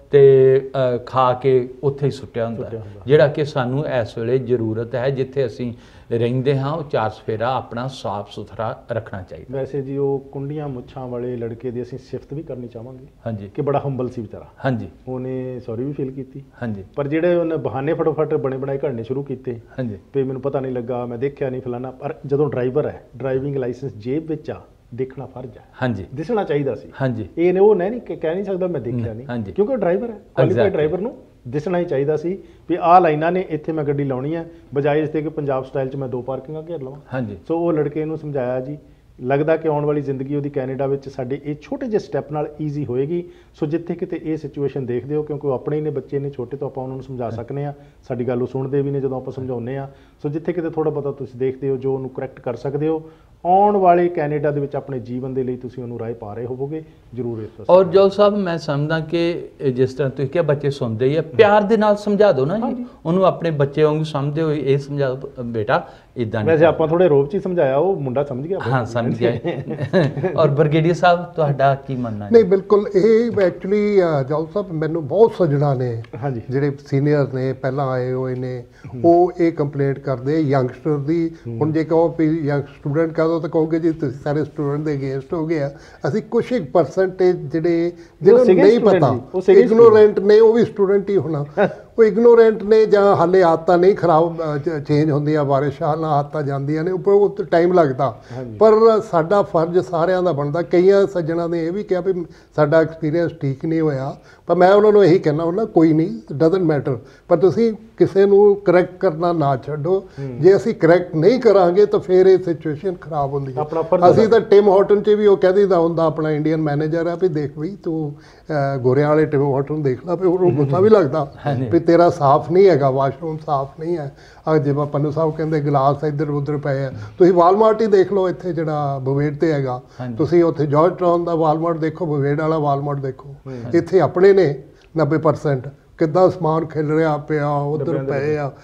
ਤੇ ਖਾ ਕੇ ਉੱਥੇ ਹੀ ਸੁੱਟਿਆ ਹੁੰਦਾ, ਜਿਹੜਾ ਕਿ ਸਾਨੂੰ ਇਸ ਵੇਲੇ ਜ਼ਰੂਰਤ ਹੈ ਜਿੱਥੇ ਅਸੀਂ ਰਹਿੰਦੇ ਹਾਂ ਉਹ ਚਾਰ ਸਫੇਰਾ ਆਪਣਾ ਸਾਫ ਸੁਥਰਾ ਰੱਖਣਾ ਚਾਹੀਦਾ। ਵੈਸੇ ਜੀ ਉਹ ਕੁੰਡੀਆਂ ਮੁੱਛਾਂ ਵਾਲੇ ਲੜਕੇ ਦੀ ਅਸੀਂ ਸਿਫਤ ਵੀ ਕਰਨੀ ਚਾਹਾਂਗੇ। ਹਾਂਜੀ, ਕਿ ਬੜਾ ਹੰਬਲ ਸੀ ਵਿਚਾਰਾ। ਹਾਂਜੀ, ਉਹਨੇ ਸੌਰੀ ਵੀ ਫੀਲ ਕੀਤੀ। ਹਾਂਜੀ, ਪਰ ਜਿਹੜੇ ਉਹਨੇ ਬਹਾਨੇ ਫਟੋਫਟ ਬਣੇ ਬਣਾਏ ਘੜਨੇ ਸ਼ੁਰੂ ਕੀਤੇ, ਹਾਂਜੀ, ਵੀ ਮੈਨੂੰ ਪਤਾ ਨਹੀਂ ਲੱਗਾ, ਮੈਂ ਦੇਖਿਆ ਨਹੀਂ ਫਲਾਣਾ, ਪਰ ਜਦੋਂ ਡਰਾਈਵਰ ਹੈ, ਡਰਾਈਵਿੰਗ ਲਾਇਸੈਂਸ ਜੇਬ ਵਿੱਚ ਆ, ਦੇਖਣਾ ਫਰਜ਼ ਹੈ। ਹਾਂਜੀ, ਦਿਸਣਾ ਚਾਹੀਦਾ ਸੀ। ਹਾਂਜੀ, ਇਹ ਨੇ ਉਹ ਨਹੀਂ ਕਹਿ ਨਹੀਂ ਸਕਦਾ ਮੈਂ ਦੇਖਿਆ ਨਹੀਂ, ਕਿਉਂਕਿ ਉਹ ਡਰਾਈਵਰ ਹੈ, ਕੁਆਲੀਫਾਈਡ ਡਰਾਈਵਰ ਨੂੰ ਦਿਸਣਾ ਹੀ ਚਾਹੀਦਾ ਸੀ ਵੀ ਆਹ ਲਾਈਨਾਂ ਨੇ, ਇੱਥੇ ਮੈਂ ਗੱਡੀ ਲਾਉਣੀ ਹੈ, ਬਜਾਏ ਇਸ ਦੇ ਕਿ ਪੰਜਾਬ ਸਟਾਈਲ 'ਚ ਮੈਂ ਦੋ ਪਾਰਕਿੰਗਾਂ ਘੇਰ ਲਵਾਂ। ਹਾਂਜੀ। ਸੋ ਉਹ ਲੜਕੇ ਨੂੰ ਸਮਝਾਇਆ ਜੀ, ਲੱਗਦਾ ਕਿ ਆਉਣ ਵਾਲੀ ਜ਼ਿੰਦਗੀ ਉਹਦੀ ਕੈਨੇਡਾ ਵਿੱਚ ਸਾਡੇ ਇਹ ਛੋਟੇ ਜਿਹੇ ਸਟੈਪ ਨਾਲ ਈਜ਼ੀ ਹੋਏਗੀ। ਸੋ ਜਿੱਥੇ ਕਿਤੇ ਇਹ ਸਿਚੁਏਸ਼ਨ ਦੇਖਦੇ ਹੋ, ਕਿਉਂਕਿ ਉਹ ਆਪਣੇ ਹੀ ਨੇ, ਬੱਚੇ ਨੇ ਛੋਟੇ, ਤੋਂ ਆਪਾਂ ਉਹਨਾਂ ਨੂੰ ਸਮਝਾ ਸਕਦੇ ਹਾਂ, ਸਾਡੀ ਗੱਲ ਉਹ ਸੁਣਦੇ ਵੀ ਨੇ ਜਦੋਂ ਆਪਾਂ ਸਮਝਾਉਂਦੇ ਹਾਂ। ਸੋ ਜਿੱਥੇ ਕਿਤੇ ਥੋੜ੍ਹਾ ਬਹੁਤਾ ਤੁਸੀਂ ਦੇਖਦੇ ਹੋ ਜੋ ਉਹਨੂੰ ਕਰੈਕਟ ਕਰ ਸਕਦੇ ਹੋ, ਆਉਣ ਵਾਲੇ ਕੈਨੇਡਾ ਦੇ ਵਿੱਚ ਆਪਣੇ ਜੀਵਨ ਦੇ ਲਈ ਤੁਸੀਂ ਉਹਨੂੰ ਰਾਹ ਪਾ ਰਹੇ ਹੋਵੋਗੇ, ਜ਼ਰੂਰ ਇਸ ਤੋਂ। ਔਰ ਜੋਲ ਸਾਹਿਬ ਮੈਂ ਸਮਝਦਾ ਕਿ ਜਿਸ ਤਰ੍ਹਾਂ ਤੁਸੀਂ ਕਿਹਾ ਬੱਚੇ ਸੁਣਦੇ ਹੀ ਆ, ਪਿਆਰ ਦੇ ਨਾਲ ਸਮਝਾ ਦਿਓ ਨਾ ਜੀ ਉਹਨੂੰ, ਆਪਣੇ ਬੱਚੇ ਵਾਂਗੂ ਸਮਝਦੇ ਹੋਏ ਇਹ ਸਮਝਾ ਦਿਓ ਬੇਟਾ ਇਦਾਂ। ਵੈਸੇ ਆਪਾਂ ਥੋੜੇ ਰੋਬ 'ਚ ਹੀ ਸਮਝਾਇਆ, ਉਹ ਮੁੰਡਾ ਸਮਝ ਗਿਆ। ਹਾਂ ਸਮਝ ਗਿਆ। ਔਰ ਬ੍ਰਿਗੇਡੀਅਰ ਸਾਹਿਬ ਤੁਹਾਡਾ ਕੀ ਮੰਨਣਾ? ਨਹੀਂ ਬਿਲਕੁਲ, ਇਹ ਐਕਚੁਅਲੀ ਜੋਲ ਸਾਹਿਬ ਮੈਨੂੰ ਬਹੁਤ ਸੱਜਣਾ ਨੇ ਜਿਹੜੇ ਸੀਨੀਅਰ ਨੇ ਪਹਿਲਾਂ ਆਏ ਹੋਏ ਨੇ, ਉਹ ਇਹ ਕੰਪਲੇਂਟ ਕਰਦੇ ਯੰਗਸਟਰ ਦੀ। ਹੁਣ ਜੇ ਕਹੋ ਵੀ ਯੰਗ ਸਟੂਡੈਂਟ ਕਹੋ ਤਾਂ ਕਹੋਗੇ ਜੀ ਤੁਸੀਂ ਸਾਰੇ ਸਟੂਡੈਂਟ ਦੇ ਅਗੇਂਸਟ ਹੋ ਗਏ ਆ। ਅਸੀਂ ਕੁਛ ਇੱਕ ਪਰਸੈਂਟੇਜ ਜਿਹੜੇ ਜਿਹਨਾਂ ਨੂੰ ਨਹੀਂ ਪਤਾ, ਇਗਨੋਰੈਂਟ ਨੇ, ਉਹ ਵੀ ਸਟੂਡੈਂਟ ਹੀ ਹੋਣਾ, ਉਹ ਇਗਨੋਰੈਂਟ ਨੇ ਜਾਂ ਹਾਲੇ ਆਦਤਾਂ ਨਹੀਂ ਖਰਾਬ ਚੇਂਜ ਹੁੰਦੀਆਂ, ਬਾਰਿਸ਼ਾਂ ਨਾਲ ਆਦਤਾਂ ਜਾਂਦੀਆਂ ਨੇ, ਉੱਪਰ ਉਹ ਟਾਈਮ ਲੱਗਦਾ। ਪਰ ਸਾਡਾ ਫਰਜ਼ ਸਾਰਿਆਂ ਦਾ ਬਣਦਾ। ਕਈਆਂ ਸੱਜਣਾ ਨੇ ਇਹ ਵੀ ਕਿਹਾ ਵੀ ਸਾਡਾ ਐਕਸਪੀਰੀਅੰਸ ਠੀਕ ਨਹੀਂ ਹੋਇਆ, ਪਰ ਮੈਂ ਉਹਨਾਂ ਨੂੰ ਇਹੀ ਕਹਿਣਾ ਹੁੰਦਾ ਕੋਈ ਨਹੀਂ, ਡਜ਼ਨਟ ਮੈਟਰ, ਪਰ ਤੁਸੀਂ ਕਿਸੇ ਨੂੰ ਕਰੈਕਟ ਕਰਨਾ ਨਾ ਛੱਡੋ। ਜੇ ਅਸੀਂ ਕਰੈਕਟ ਨਹੀਂ ਕਰਾਂਗੇ ਤਾਂ ਫਿਰ ਇਹ ਸਿਚੁਏਸ਼ਨ ਖਰਾਬ ਹੁੰਦੀ ਹੈ। ਅਸੀਂ ਤਾਂ ਟਿਮ ਹਾਰਟਨ 'ਚ ਵੀ ਉਹ ਕਹਿ ਦਿੰਦਾ ਹੁੰਦਾ, ਆਪਣਾ ਇੰਡੀਅਨ ਮੈਨੇਜਰ ਆ, ਵੀ ਦੇਖ ਬਈ ਤੂੰ ਗੋਰਿਆਂ ਵਾਲੇ ਟਿਮ ਹਾਰਟਨ ਦੇਖ ਲਾ, ਵੀ ਉਹਨੂੰ ਗੁੱਸਾ ਵੀ ਲੱਗਦਾ ਵੀ ਤੇਰਾ ਸਾਫ਼ ਨਹੀਂ ਹੈਗਾ, ਵਾਸ਼ਰੂਮ ਸਾਫ਼ ਨਹੀਂ ਹੈ। ਆ ਜਿਵੇਂ ਪੰਨੂ ਸਾਹਿਬ ਕਹਿੰਦੇ ਗਲਾਸ ਇੱਧਰ ਉੱਧਰ ਪਏ ਆ, ਤੁਸੀਂ ਵਾਲਮਾਰਟ ਹੀ ਦੇਖ ਲਓ, ਇੱਥੇ ਜਿਹੜਾ ਬਵੇੜ ਤੇ ਹੈਗਾ, ਤੁਸੀਂ ਉੱਥੇ ਜਾਰਜ ਟਾਊਨ ਦਾ ਵਾਲਮਾਰਟ ਦੇਖੋ, ਬਵੇੜ ਵਾਲਾ ਵਾਲਮਾਰਟ ਦੇਖੋ, ਇੱਥੇ ਆਪਣੇ ਨੇ ਨੱਬੇ ਪਰਸੈਂਟ ਕਿੱਦਾਂ ਸਮਾਨ ਖਿਲ ਰਿਹਾ ਪਿਆ, ਉੱਧਰ ਪਏ ਆ,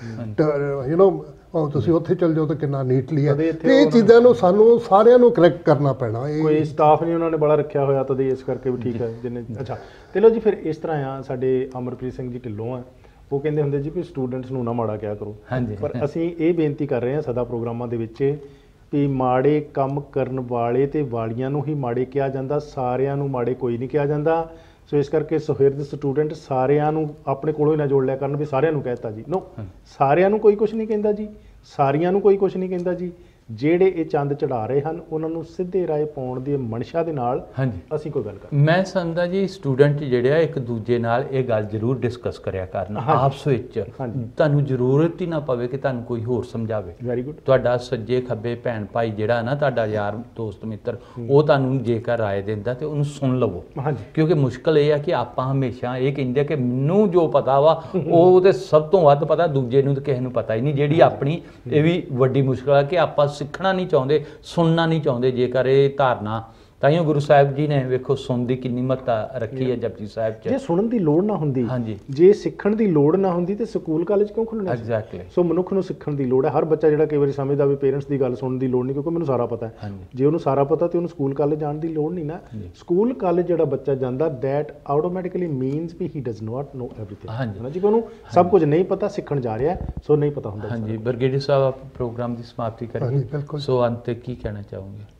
ਯੂ ਨੋ ਤੁਸੀਂ ਉੱਥੇ ਚੱਲ ਜਾਓ ਤਾਂ ਕਿੰਨਾ ਨੀਟਲੀ ਹੈ। ਤੇ ਇਹ ਚੀਜ਼ਾਂ ਨੂੰ ਸਾਨੂੰ ਸਾਰਿਆਂ ਨੂੰ ਕਰੈਕਟ ਕਰਨਾ ਪੈਣਾ। ਕੋਈ ਸਟਾਫ ਨਹੀਂ ਉਹਨਾਂ ਨੇ ਬੜਾ ਰੱਖਿਆ ਹੋਇਆ ਤਾਂ ਇਸ ਕਰਕੇ ਵੀ ਠੀਕ ਹੈ ਜਿੰਨੇ। ਅੱਛਾ ਚਲੋ ਜੀ, ਫਿਰ ਇਸ ਤਰ੍ਹਾਂ ਆ, ਸਾਡੇ ਅਮਰਪ੍ਰੀਤ ਸਿੰਘ ਜੀ ਢਿੱਲੋਂ ਆ, ਉਹ ਕਹਿੰਦੇ ਹੁੰਦੇ ਜੀ ਵੀ ਸਟੂਡੈਂਟਸ ਨੂੰ ਨਾ ਮਾੜਾ ਕਿਹਾ ਕਰੋ। ਪਰ ਅਸੀਂ ਇਹ ਬੇਨਤੀ ਕਰ ਰਹੇ ਹਾਂ ਸਦਾ ਪ੍ਰੋਗਰਾਮਾਂ ਦੇ ਵਿੱਚ ਵੀ ਮਾੜੇ ਕੰਮ ਕਰਨ ਵਾਲੇ ਤੇ ਵਾਲੀਆਂ ਨੂੰ ਹੀ ਮਾੜੇ ਕਿਹਾ ਜਾਂਦਾ, ਸਾਰਿਆਂ ਨੂੰ ਮਾੜੇ ਕੋਈ ਨਹੀਂ ਕਿਹਾ ਜਾਂਦਾ। ਸੋ ਇਸ ਕਰਕੇ ਸੁਹਿਰਦ ਸਟੂਡੈਂਟ ਸਾਰਿਆਂ ਨੂੰ ਆਪਣੇ ਕੋਲੋਂ ਹੀ ਨਾ ਜੋੜ ਲਿਆ ਕਰਨ ਵੀ ਸਾਰਿਆਂ ਨੂੰ ਕਹਿਤਾ ਜੀ। ਨੋ, ਸਾਰਿਆਂ ਨੂੰ ਕੋਈ ਕੁਝ ਨਹੀਂ ਕਹਿੰਦਾ ਜੀ, ਸਾਰੀਆਂ ਨੂੰ ਕੋਈ ਕੁਝ ਨਹੀਂ ਕਹਿੰਦਾ ਜੀ। ਜਿਹੜੇ ਇਹ ਚੰਦ ਚੜਾ ਰਹੇ ਹਨ ਉਹਨਾਂ ਨੂੰ ਸਿੱਧੇ ਰਾਏ ਪਾਉਣ ਦੀ ਮਨਸ਼ਾ ਦੇ ਨਾਲ ਅਸੀਂ ਕੋਈ ਗੱਲ ਕਰ। ਮੈਂ ਸਮਝਦਾ ਜੀ ਸਟੂਡੈਂਟ ਜਿਹੜੇ ਆ ਇੱਕ ਦੂਜੇ ਨਾਲ ਇਹ ਗੱਲ ਜ਼ਰੂਰ ਡਿਸਕਸ ਕਰਿਆ ਕਰਨ ਆਪਸ ਵਿੱਚ, ਤੁਹਾਨੂੰ ਜ਼ਰੂਰਤ ਹੀ ਨਾ ਪਵੇ ਕਿ ਤੁਹਾਨੂੰ ਕੋਈ ਹੋਰ ਸਮਝਾਵੇ। Very good. ਤੁਹਾਡਾ ਸੱਜੇ ਖੱਬੇ ਭੈਣ ਭਾਈ ਜਿਹੜਾ ਨਾ ਤੁਹਾਡਾ ਯਾਰ ਦੋਸਤ ਮਿੱਤਰ, ਉਹ ਤੁਹਾਨੂੰ ਜੇਕਰ ਰਾਏ ਦਿੰਦਾ ਤੇ ਉਹਨੂੰ ਸੁਣ ਲਵੋ। ਕਿਉਂਕਿ ਮੁਸ਼ਕਲ ਇਹ ਆ ਕਿ ਆਪਾਂ ਹਮੇਸ਼ਾ ਇਹ ਕਹਿੰਦੇ ਕਿ ਮੈਨੂੰ ਜੋ ਪਤਾ ਵਾ ਉਹ ਤੇ ਸਭ ਤੋਂ ਵੱਧ ਪਤਾ, ਦੂਜੇ ਨੂੰ ਤਾਂ ਕਿਸੇ ਨੂੰ ਪਤਾ ਹੀ ਨਹੀਂ। ਜਿਹੜੀ ਆਪਣੀ ਇਹ ਵੀ ਵੱਡੀ ਮੁਸ਼ਕਲ ਆ ਕਿ ਆਪਾਂ ਸਿੱਖਣਾ ਨਹੀਂ ਚਾਹੁੰਦੇ, ਸੁਣਨਾ ਨਹੀਂ ਚਾਹੁੰਦੇ। ਜੇਕਰ ਇਹ ਧਾਰਨਾ, ਤਾਈਓ ਗੁਰੂ ਸਾਹਿਬ ਜੀ ਨੇ ਵੇਖੋ ਸੁਣ ਦੀ ਕਿੰਨੀ ਮਹੱਤਤਾ ਰੱਖੀ ਹੈ ਜਪਜੀ ਸਾਹਿਬ 'ਚ। ਜੇ ਸੁਣਨ ਦੀ ਲੋੜ ਨਾ ਹੁੰਦੀ, ਜੇ ਸਿੱਖਣ ਦੀ ਲੋੜ ਨਾ ਹੁੰਦੀ ਤੇ ਸਕੂਲ ਕਾਲਜ ਕਿਉਂ ਖੁੱਲ੍ਹਣੇ? ਐਗਜ਼ੈਕਟਲੀ। ਸੋ ਮਨੁੱਖ ਨੂੰ ਸਿੱਖਣ ਦੀ ਲੋੜ ਹੈ। ਹਰ ਬੱਚਾ ਜਿਹੜਾ ਕਈ ਵਾਰੀ ਸਮਝਦਾ ਵੀ ਪੇਰੈਂਟਸ ਦੀ ਗੱਲ ਸੁਣਨ ਦੀ ਲੋੜ ਨਹੀਂ, ਕਿਉਂਕਿ ਮੈਨੂੰ ਸਾਰਾ ਪਤਾ ਹੈ। ਜੇ ਉਹਨੂੰ ਸਾਰਾ ਪਤਾ ਤੇ ਉਹਨੂੰ ਸਕੂਲ ਕਾਲਜ ਜਾਣ ਦੀ ਲੋੜ ਨਹੀਂ ਨਾ। ਸਕੂਲ ਕਾਲਜ ਜਿਹੜਾ ਬੱਚਾ ਜਾਂਦਾ, ਦੈਟ ਆਟੋਮੈਟਿਕਲੀ ਮੀਨਸ ਵੀ he does not know everything. ਹਾਂਜੀ ਜੀ, ਉਹਨੂੰ ਸਭ ਕੁਝ ਨਹੀਂ ਪਤਾ, ਸਿੱਖਣ ਜਾ ਰਿਹਾ, ਸੋ ਨਹੀਂ ਪਤਾ ਹੁੰਦਾ। ਹਾਂਜੀ ਬ੍ਰਿਗੇਡੀਅਰ ਸਾਹਿਬ, ਪ੍ਰੋਗਰਾਮ ਦੀ ਸਮਾਪਤੀ ਕਰੀਏ। ਸੋ ਅੰਤ ਤੇ ਕੀ ਕਹਿਣਾ ਚਾਹੋਗੇ?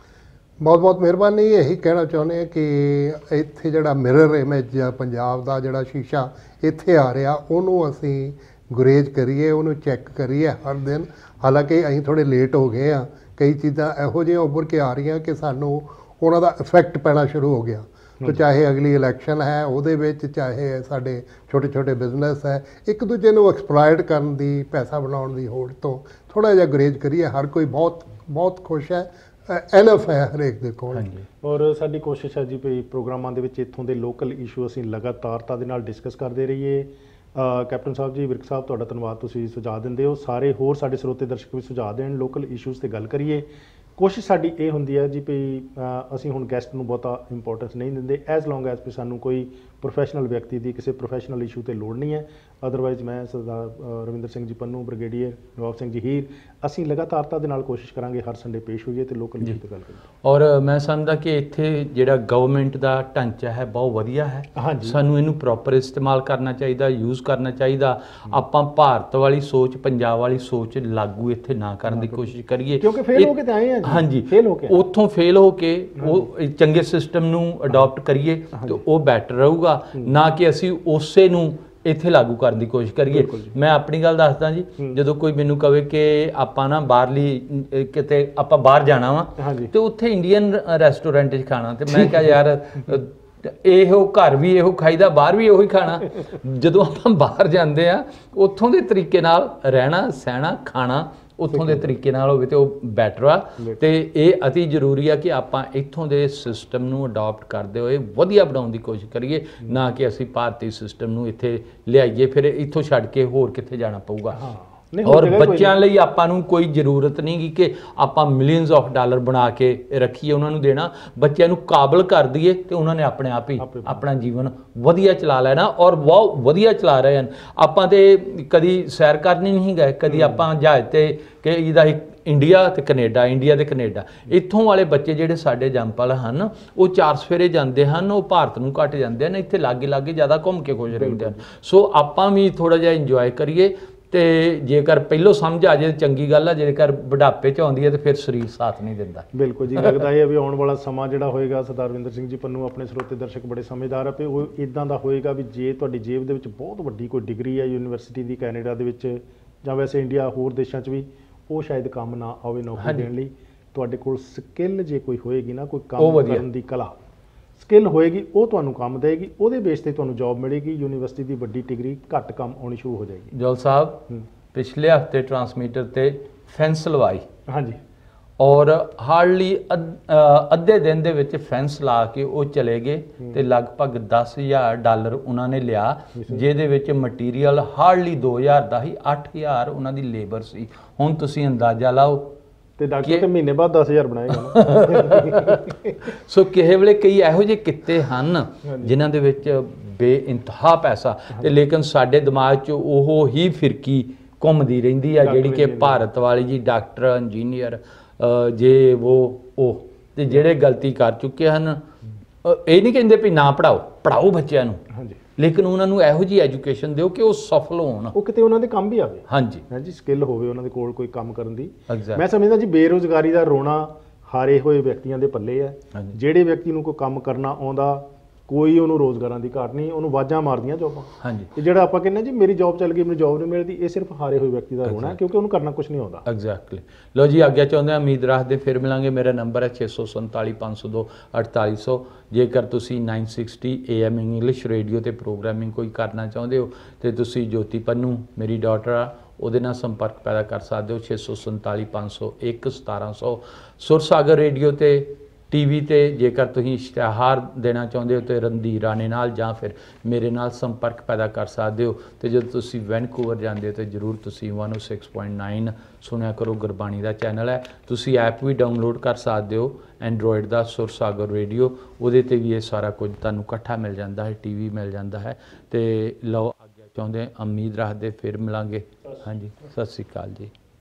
ਬਹੁਤ ਬਹੁਤ ਮਿਹਰਬਾਨੀ। ਇਹੀ ਕਹਿਣਾ ਚਾਹੁੰਦੇ ਹਾਂ ਕਿ ਇੱਥੇ ਜਿਹੜਾ ਮਿਰਰ ਇਮੇਜ ਆ ਪੰਜਾਬ ਦਾ, ਜਿਹੜਾ ਸ਼ੀਸ਼ਾ ਇੱਥੇ ਆ ਰਿਹਾ, ਉਹਨੂੰ ਅਸੀਂ ਗੁਰੇਜ਼ ਕਰੀਏ, ਉਹਨੂੰ ਚੈੱਕ ਕਰੀਏ ਹਰ ਦਿਨ। ਹਾਲਾਂਕਿ ਅਸੀਂ ਥੋੜ੍ਹੇ ਲੇਟ ਹੋ ਗਏ ਹਾਂ, ਕਈ ਚੀਜ਼ਾਂ ਇਹੋ ਜਿਹੀਆਂ ਉੱਭਰ ਕੇ ਆ ਰਹੀਆਂ ਕਿ ਸਾਨੂੰ ਉਹਨਾਂ ਦਾ ਇਫੈਕਟ ਪੈਣਾ ਸ਼ੁਰੂ ਹੋ ਗਿਆ। तो चाहे अगली इलैक्शन है ਉਹਦੇ ਵਿੱਚ, ਚਾਹੇ ਸਾਡੇ ਛੋਟੇ ਛੋਟੇ ਬਿਜ਼ਨਸ ਹੈ, ਇੱਕ ਦੂਜੇ ਨੂੰ ਐਕਸਪਲੋਇਟ ਕਰਨ ਦੀ, ਪੈਸਾ ਬਣਾਉਣ ਦੀ ਹੋੜ ਤੋਂ ਥੋੜ੍ਹਾ ਜਿਹਾ ਗੁਰੇਜ਼ ਕਰੀਏ। ਹਰ ਕੋਈ ਬਹੁਤ ਬਹੁਤ ਖੁਸ਼ ਹੈ, ਐਨਫ ਹੈ ਹਰੇਕ ਦੇ ਕੋਲ। ਔਰ ਸਾਡੀ ਕੋਸ਼ਿਸ਼ ਹੈ ਜੀ ਵੀ ਪ੍ਰੋਗਰਾਮਾਂ ਦੇ ਵਿੱਚ ਇੱਥੋਂ ਦੇ ਲੋਕਲ ਇਸ਼ੂ ਅਸੀਂ ਲਗਾਤਾਰਤਾ ਦੇ ਨਾਲ ਡਿਸਕਸ ਕਰਦੇ ਰਹੀਏ। ਕੈਪਟਨ ਸਾਹਿਬ ਜੀ, ਵਿਰਕ ਸਾਹਿਬ, ਤੁਹਾਡਾ ਧੰਨਵਾਦ, ਤੁਸੀਂ ਸੁਝਾਅ ਦਿੰਦੇ ਹੋ। ਸਾਰੇ ਹੋਰ ਸਾਡੇ ਸਰੋਤੇ ਦਰਸ਼ਕ ਵੀ ਸੁਝਾਅ ਦੇਣ, ਲੋਕਲ ਇਸ਼ੂਜ਼ 'ਤੇ ਗੱਲ ਕਰੀਏ। ਕੋਸ਼ਿਸ਼ ਸਾਡੀ ਇਹ ਹੁੰਦੀ ਹੈ ਜੀ ਵੀ ਅਸੀਂ ਹੁਣ ਗੈਸਟ ਨੂੰ ਬਹੁਤਾ ਇੰਪੋਰਟੈਂਸ ਨਹੀਂ ਦਿੰਦੇ, ਐਜ਼ ਲੌਂਗ ਐਜ਼ ਵੀ ਸਾਨੂੰ ਕੋਈ ਪ੍ਰੋਫੈਸ਼ਨਲ ਵਿਅਕਤੀ ਦੀ ਕਿਸੇ ਪ੍ਰੋਫੈਸ਼ਨਲ ਇਸ਼ੂ 'ਤੇ ਲੋੜ ਨਹੀਂ ਹੈ। ਅਦਰਵਾਈਜ਼ ਮੈਂ ਸਰਦਾਰ ਰਵਿੰਦਰ ਸਿੰਘ ਜੀ ਪੰਨੂ, ਬ੍ਰਿਗੇਡੀਅਰ ਨਵਾਬ ਸਿੰਘ ਜੀ ਹੀਰ, ਅਸੀਂ ਲਗਾਤਾਰਤਾ ਦੇ ਨਾਲ ਕੋਸ਼ਿਸ਼ ਕਰਾਂਗੇ ਹਰ ਸੰਡੇ ਪੇਸ਼ ਹੋਈਏ ਅਤੇ ਲੋਕਲ ਇਸ਼ੂ 'ਤੇ ਗੱਲ ਕਰੀਏ। ਔਰ ਮੈਂ ਸਮਝਦਾ ਕਿ ਇੱਥੇ ਜਿਹੜਾ ਗਵਰਨਮੈਂਟ ਦਾ ਢਾਂਚਾ ਹੈ ਬਹੁਤ ਵਧੀਆ ਹੈ। ਸਾਨੂੰ ਇਹਨੂੰ ਪ੍ਰੋਪਰ ਇਸਤੇਮਾਲ ਕਰਨਾ ਚਾਹੀਦਾ, ਯੂਜ਼ ਕਰਨਾ ਚਾਹੀਦਾ। ਆਪਾਂ ਭਾਰਤ ਵਾਲੀ ਸੋਚ, ਪੰਜਾਬ ਵਾਲੀ ਸੋਚ ਲਾਗੂ ਇੱਥੇ ਨਾ ਕਰਨ ਦੀ ਕੋਸ਼ਿਸ਼ ਕਰੀਏ, ਕਿਉਂਕਿ ਫੇਲ ਹੋ ਕੇ ਤਾਂ ਆਏ ਆ। ਹਾਂਜੀ, ਫੇਲ ਹੋ ਕੇ, ਉੱਥੋਂ ਫੇਲ ਹੋ ਕੇ ਉਹ ਚੰਗੇ ਸਿਸਟਮ ਨੂੰ ਅਡਾਪਟ ਕਰੀਏ ਤੇ ਉਹ ਬੈਟਰ ਰਹੂਗਾ, ਨਾ ਕਿ ਅਸੀਂ ਉਸੇ ਨੂੰ ਇੱਥੇ ਲਾਗੂ ਕਰਨ ਦੀ ਕੋਸ਼ਿਸ਼ ਕਰੀਏ। ਮੈਂ ਆਪਣੀ ਗੱਲ ਦੱਸਦਾ ਜੀ, ਜਦੋਂ ਕੋਈ ਮੈਨੂੰ ਕਹੇ ਕਿ ਆਪਾਂ ਨਾ ਬਾਹਰਲੀ ਕਿਤੇ ਆਪਾਂ ਬਾਹਰ ਜਾਣਾ ਵਾ ਤੇ ਉੱਥੇ ਇੰਡੀਅਨ ਰੈਸਟੋਰੈਂਟ 'ਚ ਖਾਣਾ, ਤੇ ਮੈਂ ਕਿਹਾ ਯਾਰ ਇਹੋ ਘਰ ਵੀ ਇਹੋ ਖਾਈਦਾ, ਬਾਹਰ ਵੀ ਇਹੋ ਹੀ ਖਾਣਾ। ਜਦੋਂ ਆਪਾਂ ਬਾਹਰ ਜਾਂਦੇ ਆ ਉੱਥੋਂ ਦੇ ਤਰੀਕੇ ਨਾਲ ਰਹਿਣਾ ਸਹਿਣਾ ਖਾਣਾ ਉੱਥੋਂ ਦੇ ਤਰੀਕੇ ਨਾਲ ਹੋਵੇ ਤੇ ਉਹ ਬੈਟਰ ਆ। ਤੇ ਇਹ ਅਤੀ ਜ਼ਰੂਰੀ ਆ ਕਿ ਆਪਾਂ ਇੱਥੋਂ ਦੇ ਸਿਸਟਮ ਨੂੰ ਅਡਾਪਟ ਕਰਦੇ ਹੋਏ ਵਧੀਆ ਬਣਾਉਣ ਦੀ ਕੋਸ਼ਿਸ਼ ਕਰੀਏ, ਨਾ ਕਿ ਅਸੀਂ ਭਾਰਤੀ ਸਿਸਟਮ ਨੂੰ ਇੱਥੇ ਲਿਆਈਏ ਫਿਰ ਇੱਥੋਂ ਛੱਡ ਕੇ ਹੋਰ ਕਿੱਥੇ ਜਾਣਾ ਪਊਗਾ। ਔਰ ਬੱਚਿਆਂ ਲਈ ਆਪਾਂ ਨੂੰ ਕੋਈ ਜ਼ਰੂਰਤ ਨਹੀਂ ਗੀ ਕਿ ਆਪਾਂ ਮਿਲੀਅਨਸ ਆਫ ਡਾਲਰ ਬਣਾ ਕੇ ਰੱਖੀਏ ਉਹਨਾਂ ਨੂੰ ਦੇਣਾ। ਬੱਚਿਆਂ ਨੂੰ ਕਾਬਲ ਕਰ ਦਈਏ ਤੇ ਉਹਨਾਂ ਨੇ ਆਪਣੇ ਆਪ ਹੀ ਆਪਣਾ ਜੀਵਨ ਵਧੀਆ ਚਲਾ ਲੈਣਾ ਔਰ ਬਹੁਤ ਵਧੀਆ ਚਲਾ ਰਹੇ ਹਨ। ਆਪਾਂ ਤੇ ਕਦੀ ਸੈਰ ਕਰਨੀ ਨਹੀਂ ਗਏ, ਕਦੀ ਆਪਾਂ ਜਹਾਜ਼ ਤੇ ਕਿ ਇਹਦਾ ਇੱਕ ਇੰਡੀਆ ਤੇ ਕੈਨੇਡਾ, ਇੰਡੀਆ ਤੇ ਕੈਨੇਡਾ। ਇੱਥੋਂ ਵਾਲੇ ਬੱਚੇ ਜਿਹੜੇ ਸਾਡੇ ਜੰਪਲ ਹਨ ਉਹ ਚਾਰ ਸਫੇਰੇ ਜਾਂਦੇ ਹਨ, ਉਹ ਭਾਰਤ ਨੂੰ ਘੱਟ ਜਾਂਦੇ ਹਨ, ਇੱਥੇ ਲਾਗੇ ਲਾਗੇ ਜ਼ਿਆਦਾ ਘੁੰਮ ਕੇ ਖੁਸ਼ ਰਹਿੰਦੇ ਹਨ। ਸੋ ਆਪਾਂ ਵੀ ਥੋੜ੍ਹਾ ਜਿਹਾ ਇੰਜੋਏ ਕਰੀਏ ਤੇ ਜੇਕਰ ਪਹਿਲੋਂ ਸਮਝ ਆ ਜਾਏ ਚੰਗੀ ਗੱਲ ਆ, ਜੇਕਰ ਬੁਢਾਪੇ 'ਚ ਆਉਂਦੀ ਹੈ ਤੇ ਫਿਰ ਸਰੀਰ ਸਾਥ ਨਹੀਂ ਦਿੰਦਾ। ਬਿਲਕੁਲ ਜੀ, ਲੱਗਦਾ ਹੈ ਵੀ ਆਉਣ ਵਾਲਾ ਸਮਾਂ ਜਿਹੜਾ ਹੋਏਗਾ ਸਰਦਾਰ ਰਵਿੰਦਰ ਸਿੰਘ ਜੀ ਪੰਨੂ ਆਪਣੇ ਸਰੋਤੇ ਦਰਸ਼ਕ ਬੜੇ ਸਮਝਦਾਰ ਆ ਪਏ, ਉਹ ਇਦਾਂ ਦਾ ਹੋਏਗਾ ਵੀ ਜੇ ਤੁਹਾਡੀ ਜੇਬ ਦੇ ਵਿੱਚ ਬਹੁਤ ਵੱਡੀ ਕੋਈ ਡਿਗਰੀ ਹੈ ਯੂਨੀਵਰਸਿਟੀ ਦੀ ਕੈਨੇਡਾ ਦੇ ਵਿੱਚ ਜਾਂ ਵੈਸੇ ਇੰਡੀਆ ਹੋਰ ਦੇਸ਼ਾਂ 'ਚ ਵੀ, ਉਹ ਸ਼ਾਇਦ ਕੰਮ ਨਾ ਆਵੇ ਨੌਕਰੀ ਦੇਣ ਲਈ। ਤੁਹਾਡੇ ਕੋਲ ਸਕਿੱਲ ਜੇ ਕੋਈ ਹੋਏਗੀ ਨਾ, ਕੋਈ ਕੰਮ ਕਰਨ ਦੀ ਕਲਾ ਸਕਿੱਲ ਹੋਏਗੀ, ਉਹ ਤੁਹਾਨੂੰ ਕੰਮ ਦੇਗੀ, ਉਹਦੇ ਬੇਸ ਤੇ ਤੁਹਾਨੂੰ ਜੌਬ ਮਿਲੇਗੀ। ਯੂਨੀਵਰਸਿਟੀ ਦੀ ਵੱਡੀ ਡਿਗਰੀ ਘੱਟ ਕੰਮ ਆਉਣੀ ਸ਼ੁਰੂ ਹੋ ਜਾਏਗੀ। ਜੋਲ ਸਾਹਿਬ ਪਿਛਲੇ ਹਫਤੇ ਟਰਾਂਸਮੀਟਰ ਤੇ ਫੈਂਸ ਲਵਾਈ, ਹਾਂਜੀ, ਔਰ ਹਾਰਡਲੀ ਅੱਧੇ ਦਿਨ ਦੇ ਵਿੱਚ ਫੈਂਸ ਲਾ ਕੇ ਉਹ ਚਲੇ ਗਏ ਤੇ ਲਗਭਗ ਦਸ ਹਜ਼ਾਰ ਡਾਲਰ ਉਹਨਾਂ ਨੇ ਲਿਆ, ਜਿਹਦੇ ਵਿੱਚ ਮਟੀਰੀਅਲ ਹਾਰਡਲੀ ਦੋ ਹਜ਼ਾਰ ਦਾ ਹੀ, ਅੱਠ ਹਜ਼ਾਰ ਉਹਨਾਂ ਦੀ ਲੇਬਰ ਸੀ। ਹੁਣ ਤੁਸੀਂ ਅੰਦਾਜ਼ਾ ਲਾਓ ਤੇ ਡਾਕਟਰ ਤੇ ਮਹੀਨੇ ਬਾਅਦ ਦਸ ਹਜ਼ਾਰ ਬਣਾਏਗਾ। ਸੋ ਕਿਸੇ ਵੇਲੇ ਕਈ ਇਹੋ ਜਿਹੇ ਕਿੱਤੇ ਹਨ ਜਿਨ੍ਹਾਂ ਦੇ ਵਿੱਚ ਬੇਇੰਤਹਾ ਪੈਸਾ, ਤੇ ਲੇਕਿਨ ਸਾਡੇ ਦਿਮਾਗ 'ਚ ਉਹ ਹੀ ਫਿਰਕੀ ਘੁੰਮਦੀ ਰਹਿੰਦੀ ਆ ਜਿਹੜੀ ਕਿ ਭਾਰਤ ਵਾਲੀ ਜੀ, ਡਾਕਟਰ ਇੰਜੀਨੀਅਰ ਜੇ ਉਹ ਉਹ ਤੇ ਜਿਹੜੇ ਗਲਤੀ ਕਰ ਚੁੱਕੇ ਹਨ। ਇਹ ਨਹੀਂ ਕਹਿੰਦੇ ਵੀ ਨਾ ਪੜ੍ਹਾਓ, ਪੜ੍ਹਾਓ ਬੱਚਿਆਂ ਨੂੰ, ਲੇਕਿਨ ਉਹਨਾਂ ਨੂੰ ਇਹੋ ਜਿਹੀ ਐਜੂਕੇਸ਼ਨ ਦਿਓ ਕਿ ਉਹ ਸਫਲ ਹੋਣ, ਉਹ ਕਿਤੇ ਉਹਨਾਂ ਦੇ ਕੰਮ ਵੀ ਆਵੇ। ਹਾਂਜੀ ਹਾਂਜੀ, ਸਕਿੱਲ ਹੋਵੇ ਉਹਨਾਂ ਦੇ ਕੋਲ ਕੋਈ ਕੰਮ ਕਰਨ ਦੀ। ਮੈਂ ਸਮਝਦਾ ਜੀ ਬੇਰੁਜ਼ਗਾਰੀ ਦਾ ਰੋਣਾ ਹਾਰੇ ਹੋਏ ਵਿਅਕਤੀਆਂ ਦੇ ਪੱਲੇ ਹੈ। ਜਿਹੜੇ ਵਿਅਕਤੀ ਨੂੰ ਕੋਈ ਕੰਮ ਕਰਨਾ ਆਉਂਦਾ, ਕੋਈ ਉਹਨੂੰ ਰੋਜ਼ਗਾਰਾਂ ਦੀ ਘਾਟ ਨਹੀਂ, ਉਹਨੂੰ ਵਾਜਾਂ ਮਾਰਦੀਆਂ ਜੋਬਾਂ। ਹਾਂਜੀ, ਤੇ ਜਿਹੜਾ ਆਪਾਂ ਕਹਿੰਦੇ ਜੀ ਮੇਰੀ ਜੌਬ ਚੱਲ ਗਈ, ਮੈਨੂੰ ਜੌਬ ਨਹੀਂ ਮਿਲਦੀ, ਇਹ ਸਿਰਫ ਹਾਰੇ ਹੋਏ ਵਿਅਕਤੀ ਦਾ ਰੋਣਾ ਹੈ, ਕਿਉਂਕਿ ਉਹਨੂੰ ਕਰਨਾ ਕੁਝ ਨਹੀਂ ਆਉਂਦਾ। ਐਗਜ਼ੈਕਟਲੀ। ਲੋ ਜੀ, ਆਗਿਆ ਚਾਹੁੰਦੇ ਹਾਂ, ਉਮੀਦ ਰੱਖਦੇ ਫਿਰ ਮਿਲਾਂਗੇ। ਮੇਰਾ ਨੰਬਰ ਹੈ ਛੇ ਸੌ ਸੰਤਾਲੀ ਪੰਜ ਸੌ ਦੋ ਅਠਤਾਲੀ ਸੌ। ਜੇਕਰ ਤੁਸੀਂ nine sixty A M English radio ਤੇ ਪ੍ਰੋਗਰਾਮਿੰਗ ਕੋਈ ਕਰਨਾ ਚਾਹੁੰਦੇ ਹੋ ਤੇ ਤੁਸੀਂ ਜੋਤੀ ਪੰਨੂ ਮੇਰੀ ਡਾਟਰ ਆ, ਉਹਦੇ ਨਾਲ ਸੰਪਰਕ ਪੈਦਾ ਕਰ ਸਕਦੇ ਹੋ। ਛੇ ਸੌ ਸੰਤਾਲੀ ਪੰਜ ਸੌ ਇੱਕ ਸਤਾਰਾਂ ਸੌ। ਸੁਰਸਾਗਰ ਰੇਡੀਓ ਤੇ ਟੀ ਵੀ ਤੇ ਜੇਕਰ ਤੁਸੀਂ ਇਸ਼ਤਿਹਾਰ ਦੇਣਾ ਚਾਹੁੰਦੇ ਹੋ ਤੇ ਰਣਧੀਰ ਰਾਣੇ ਨਾਲ ਜਾਂ ਫਿਰ ਮੇਰੇ ਨਾਲ ਸੰਪਰਕ ਪੈਦਾ ਕਰ ਸਕਦੇ ਹੋ। ਤੇ ਜਦੋਂ ਤੁਸੀਂ ਵੈਨਕੂਵਰ ਜਾਂਦੇ ਹੋ ਤਾਂ ਜ਼ਰੂਰ ਤੁਸੀਂ ਇੱਕ ਸੌ ਛੇ ਪੁਆਇੰਟ ਨੌਂ ਸੁਣਿਆ ਕਰੋ, ਗੁਰਬਾਣੀ ਦਾ ਚੈਨਲ ਹੈ। ਤੁਸੀਂ ਐਪ ਵੀ ਡਾਊਨਲੋਡ ਕਰ ਸਕਦੇ ਹੋ ਐਂਡਰੋਇਡ ਦਾ, ਸੁਰਸਾਗਰ ਰੇਡੀਓ, ਉਹਦੇ 'ਤੇ ਵੀ ਇਹ ਸਾਰਾ ਕੁਝ ਤੁਹਾਨੂੰ ਇਕੱਠਾ ਮਿਲ ਜਾਂਦਾ ਹੈ, ਟੀ ਵੀ ਮਿਲ ਜਾਂਦਾ ਹੈ। ਤੇ ਲਓ ਆਗਿਆ ਚਾਹੁੰਦੇ, ਉਮੀਦ ਰੱਖਦੇ ਫਿਰ ਮਿਲਾਂਗੇ। ਹਾਂਜੀ, ਸਤਿ ਸ਼੍ਰੀ ਅਕਾਲ ਜੀ।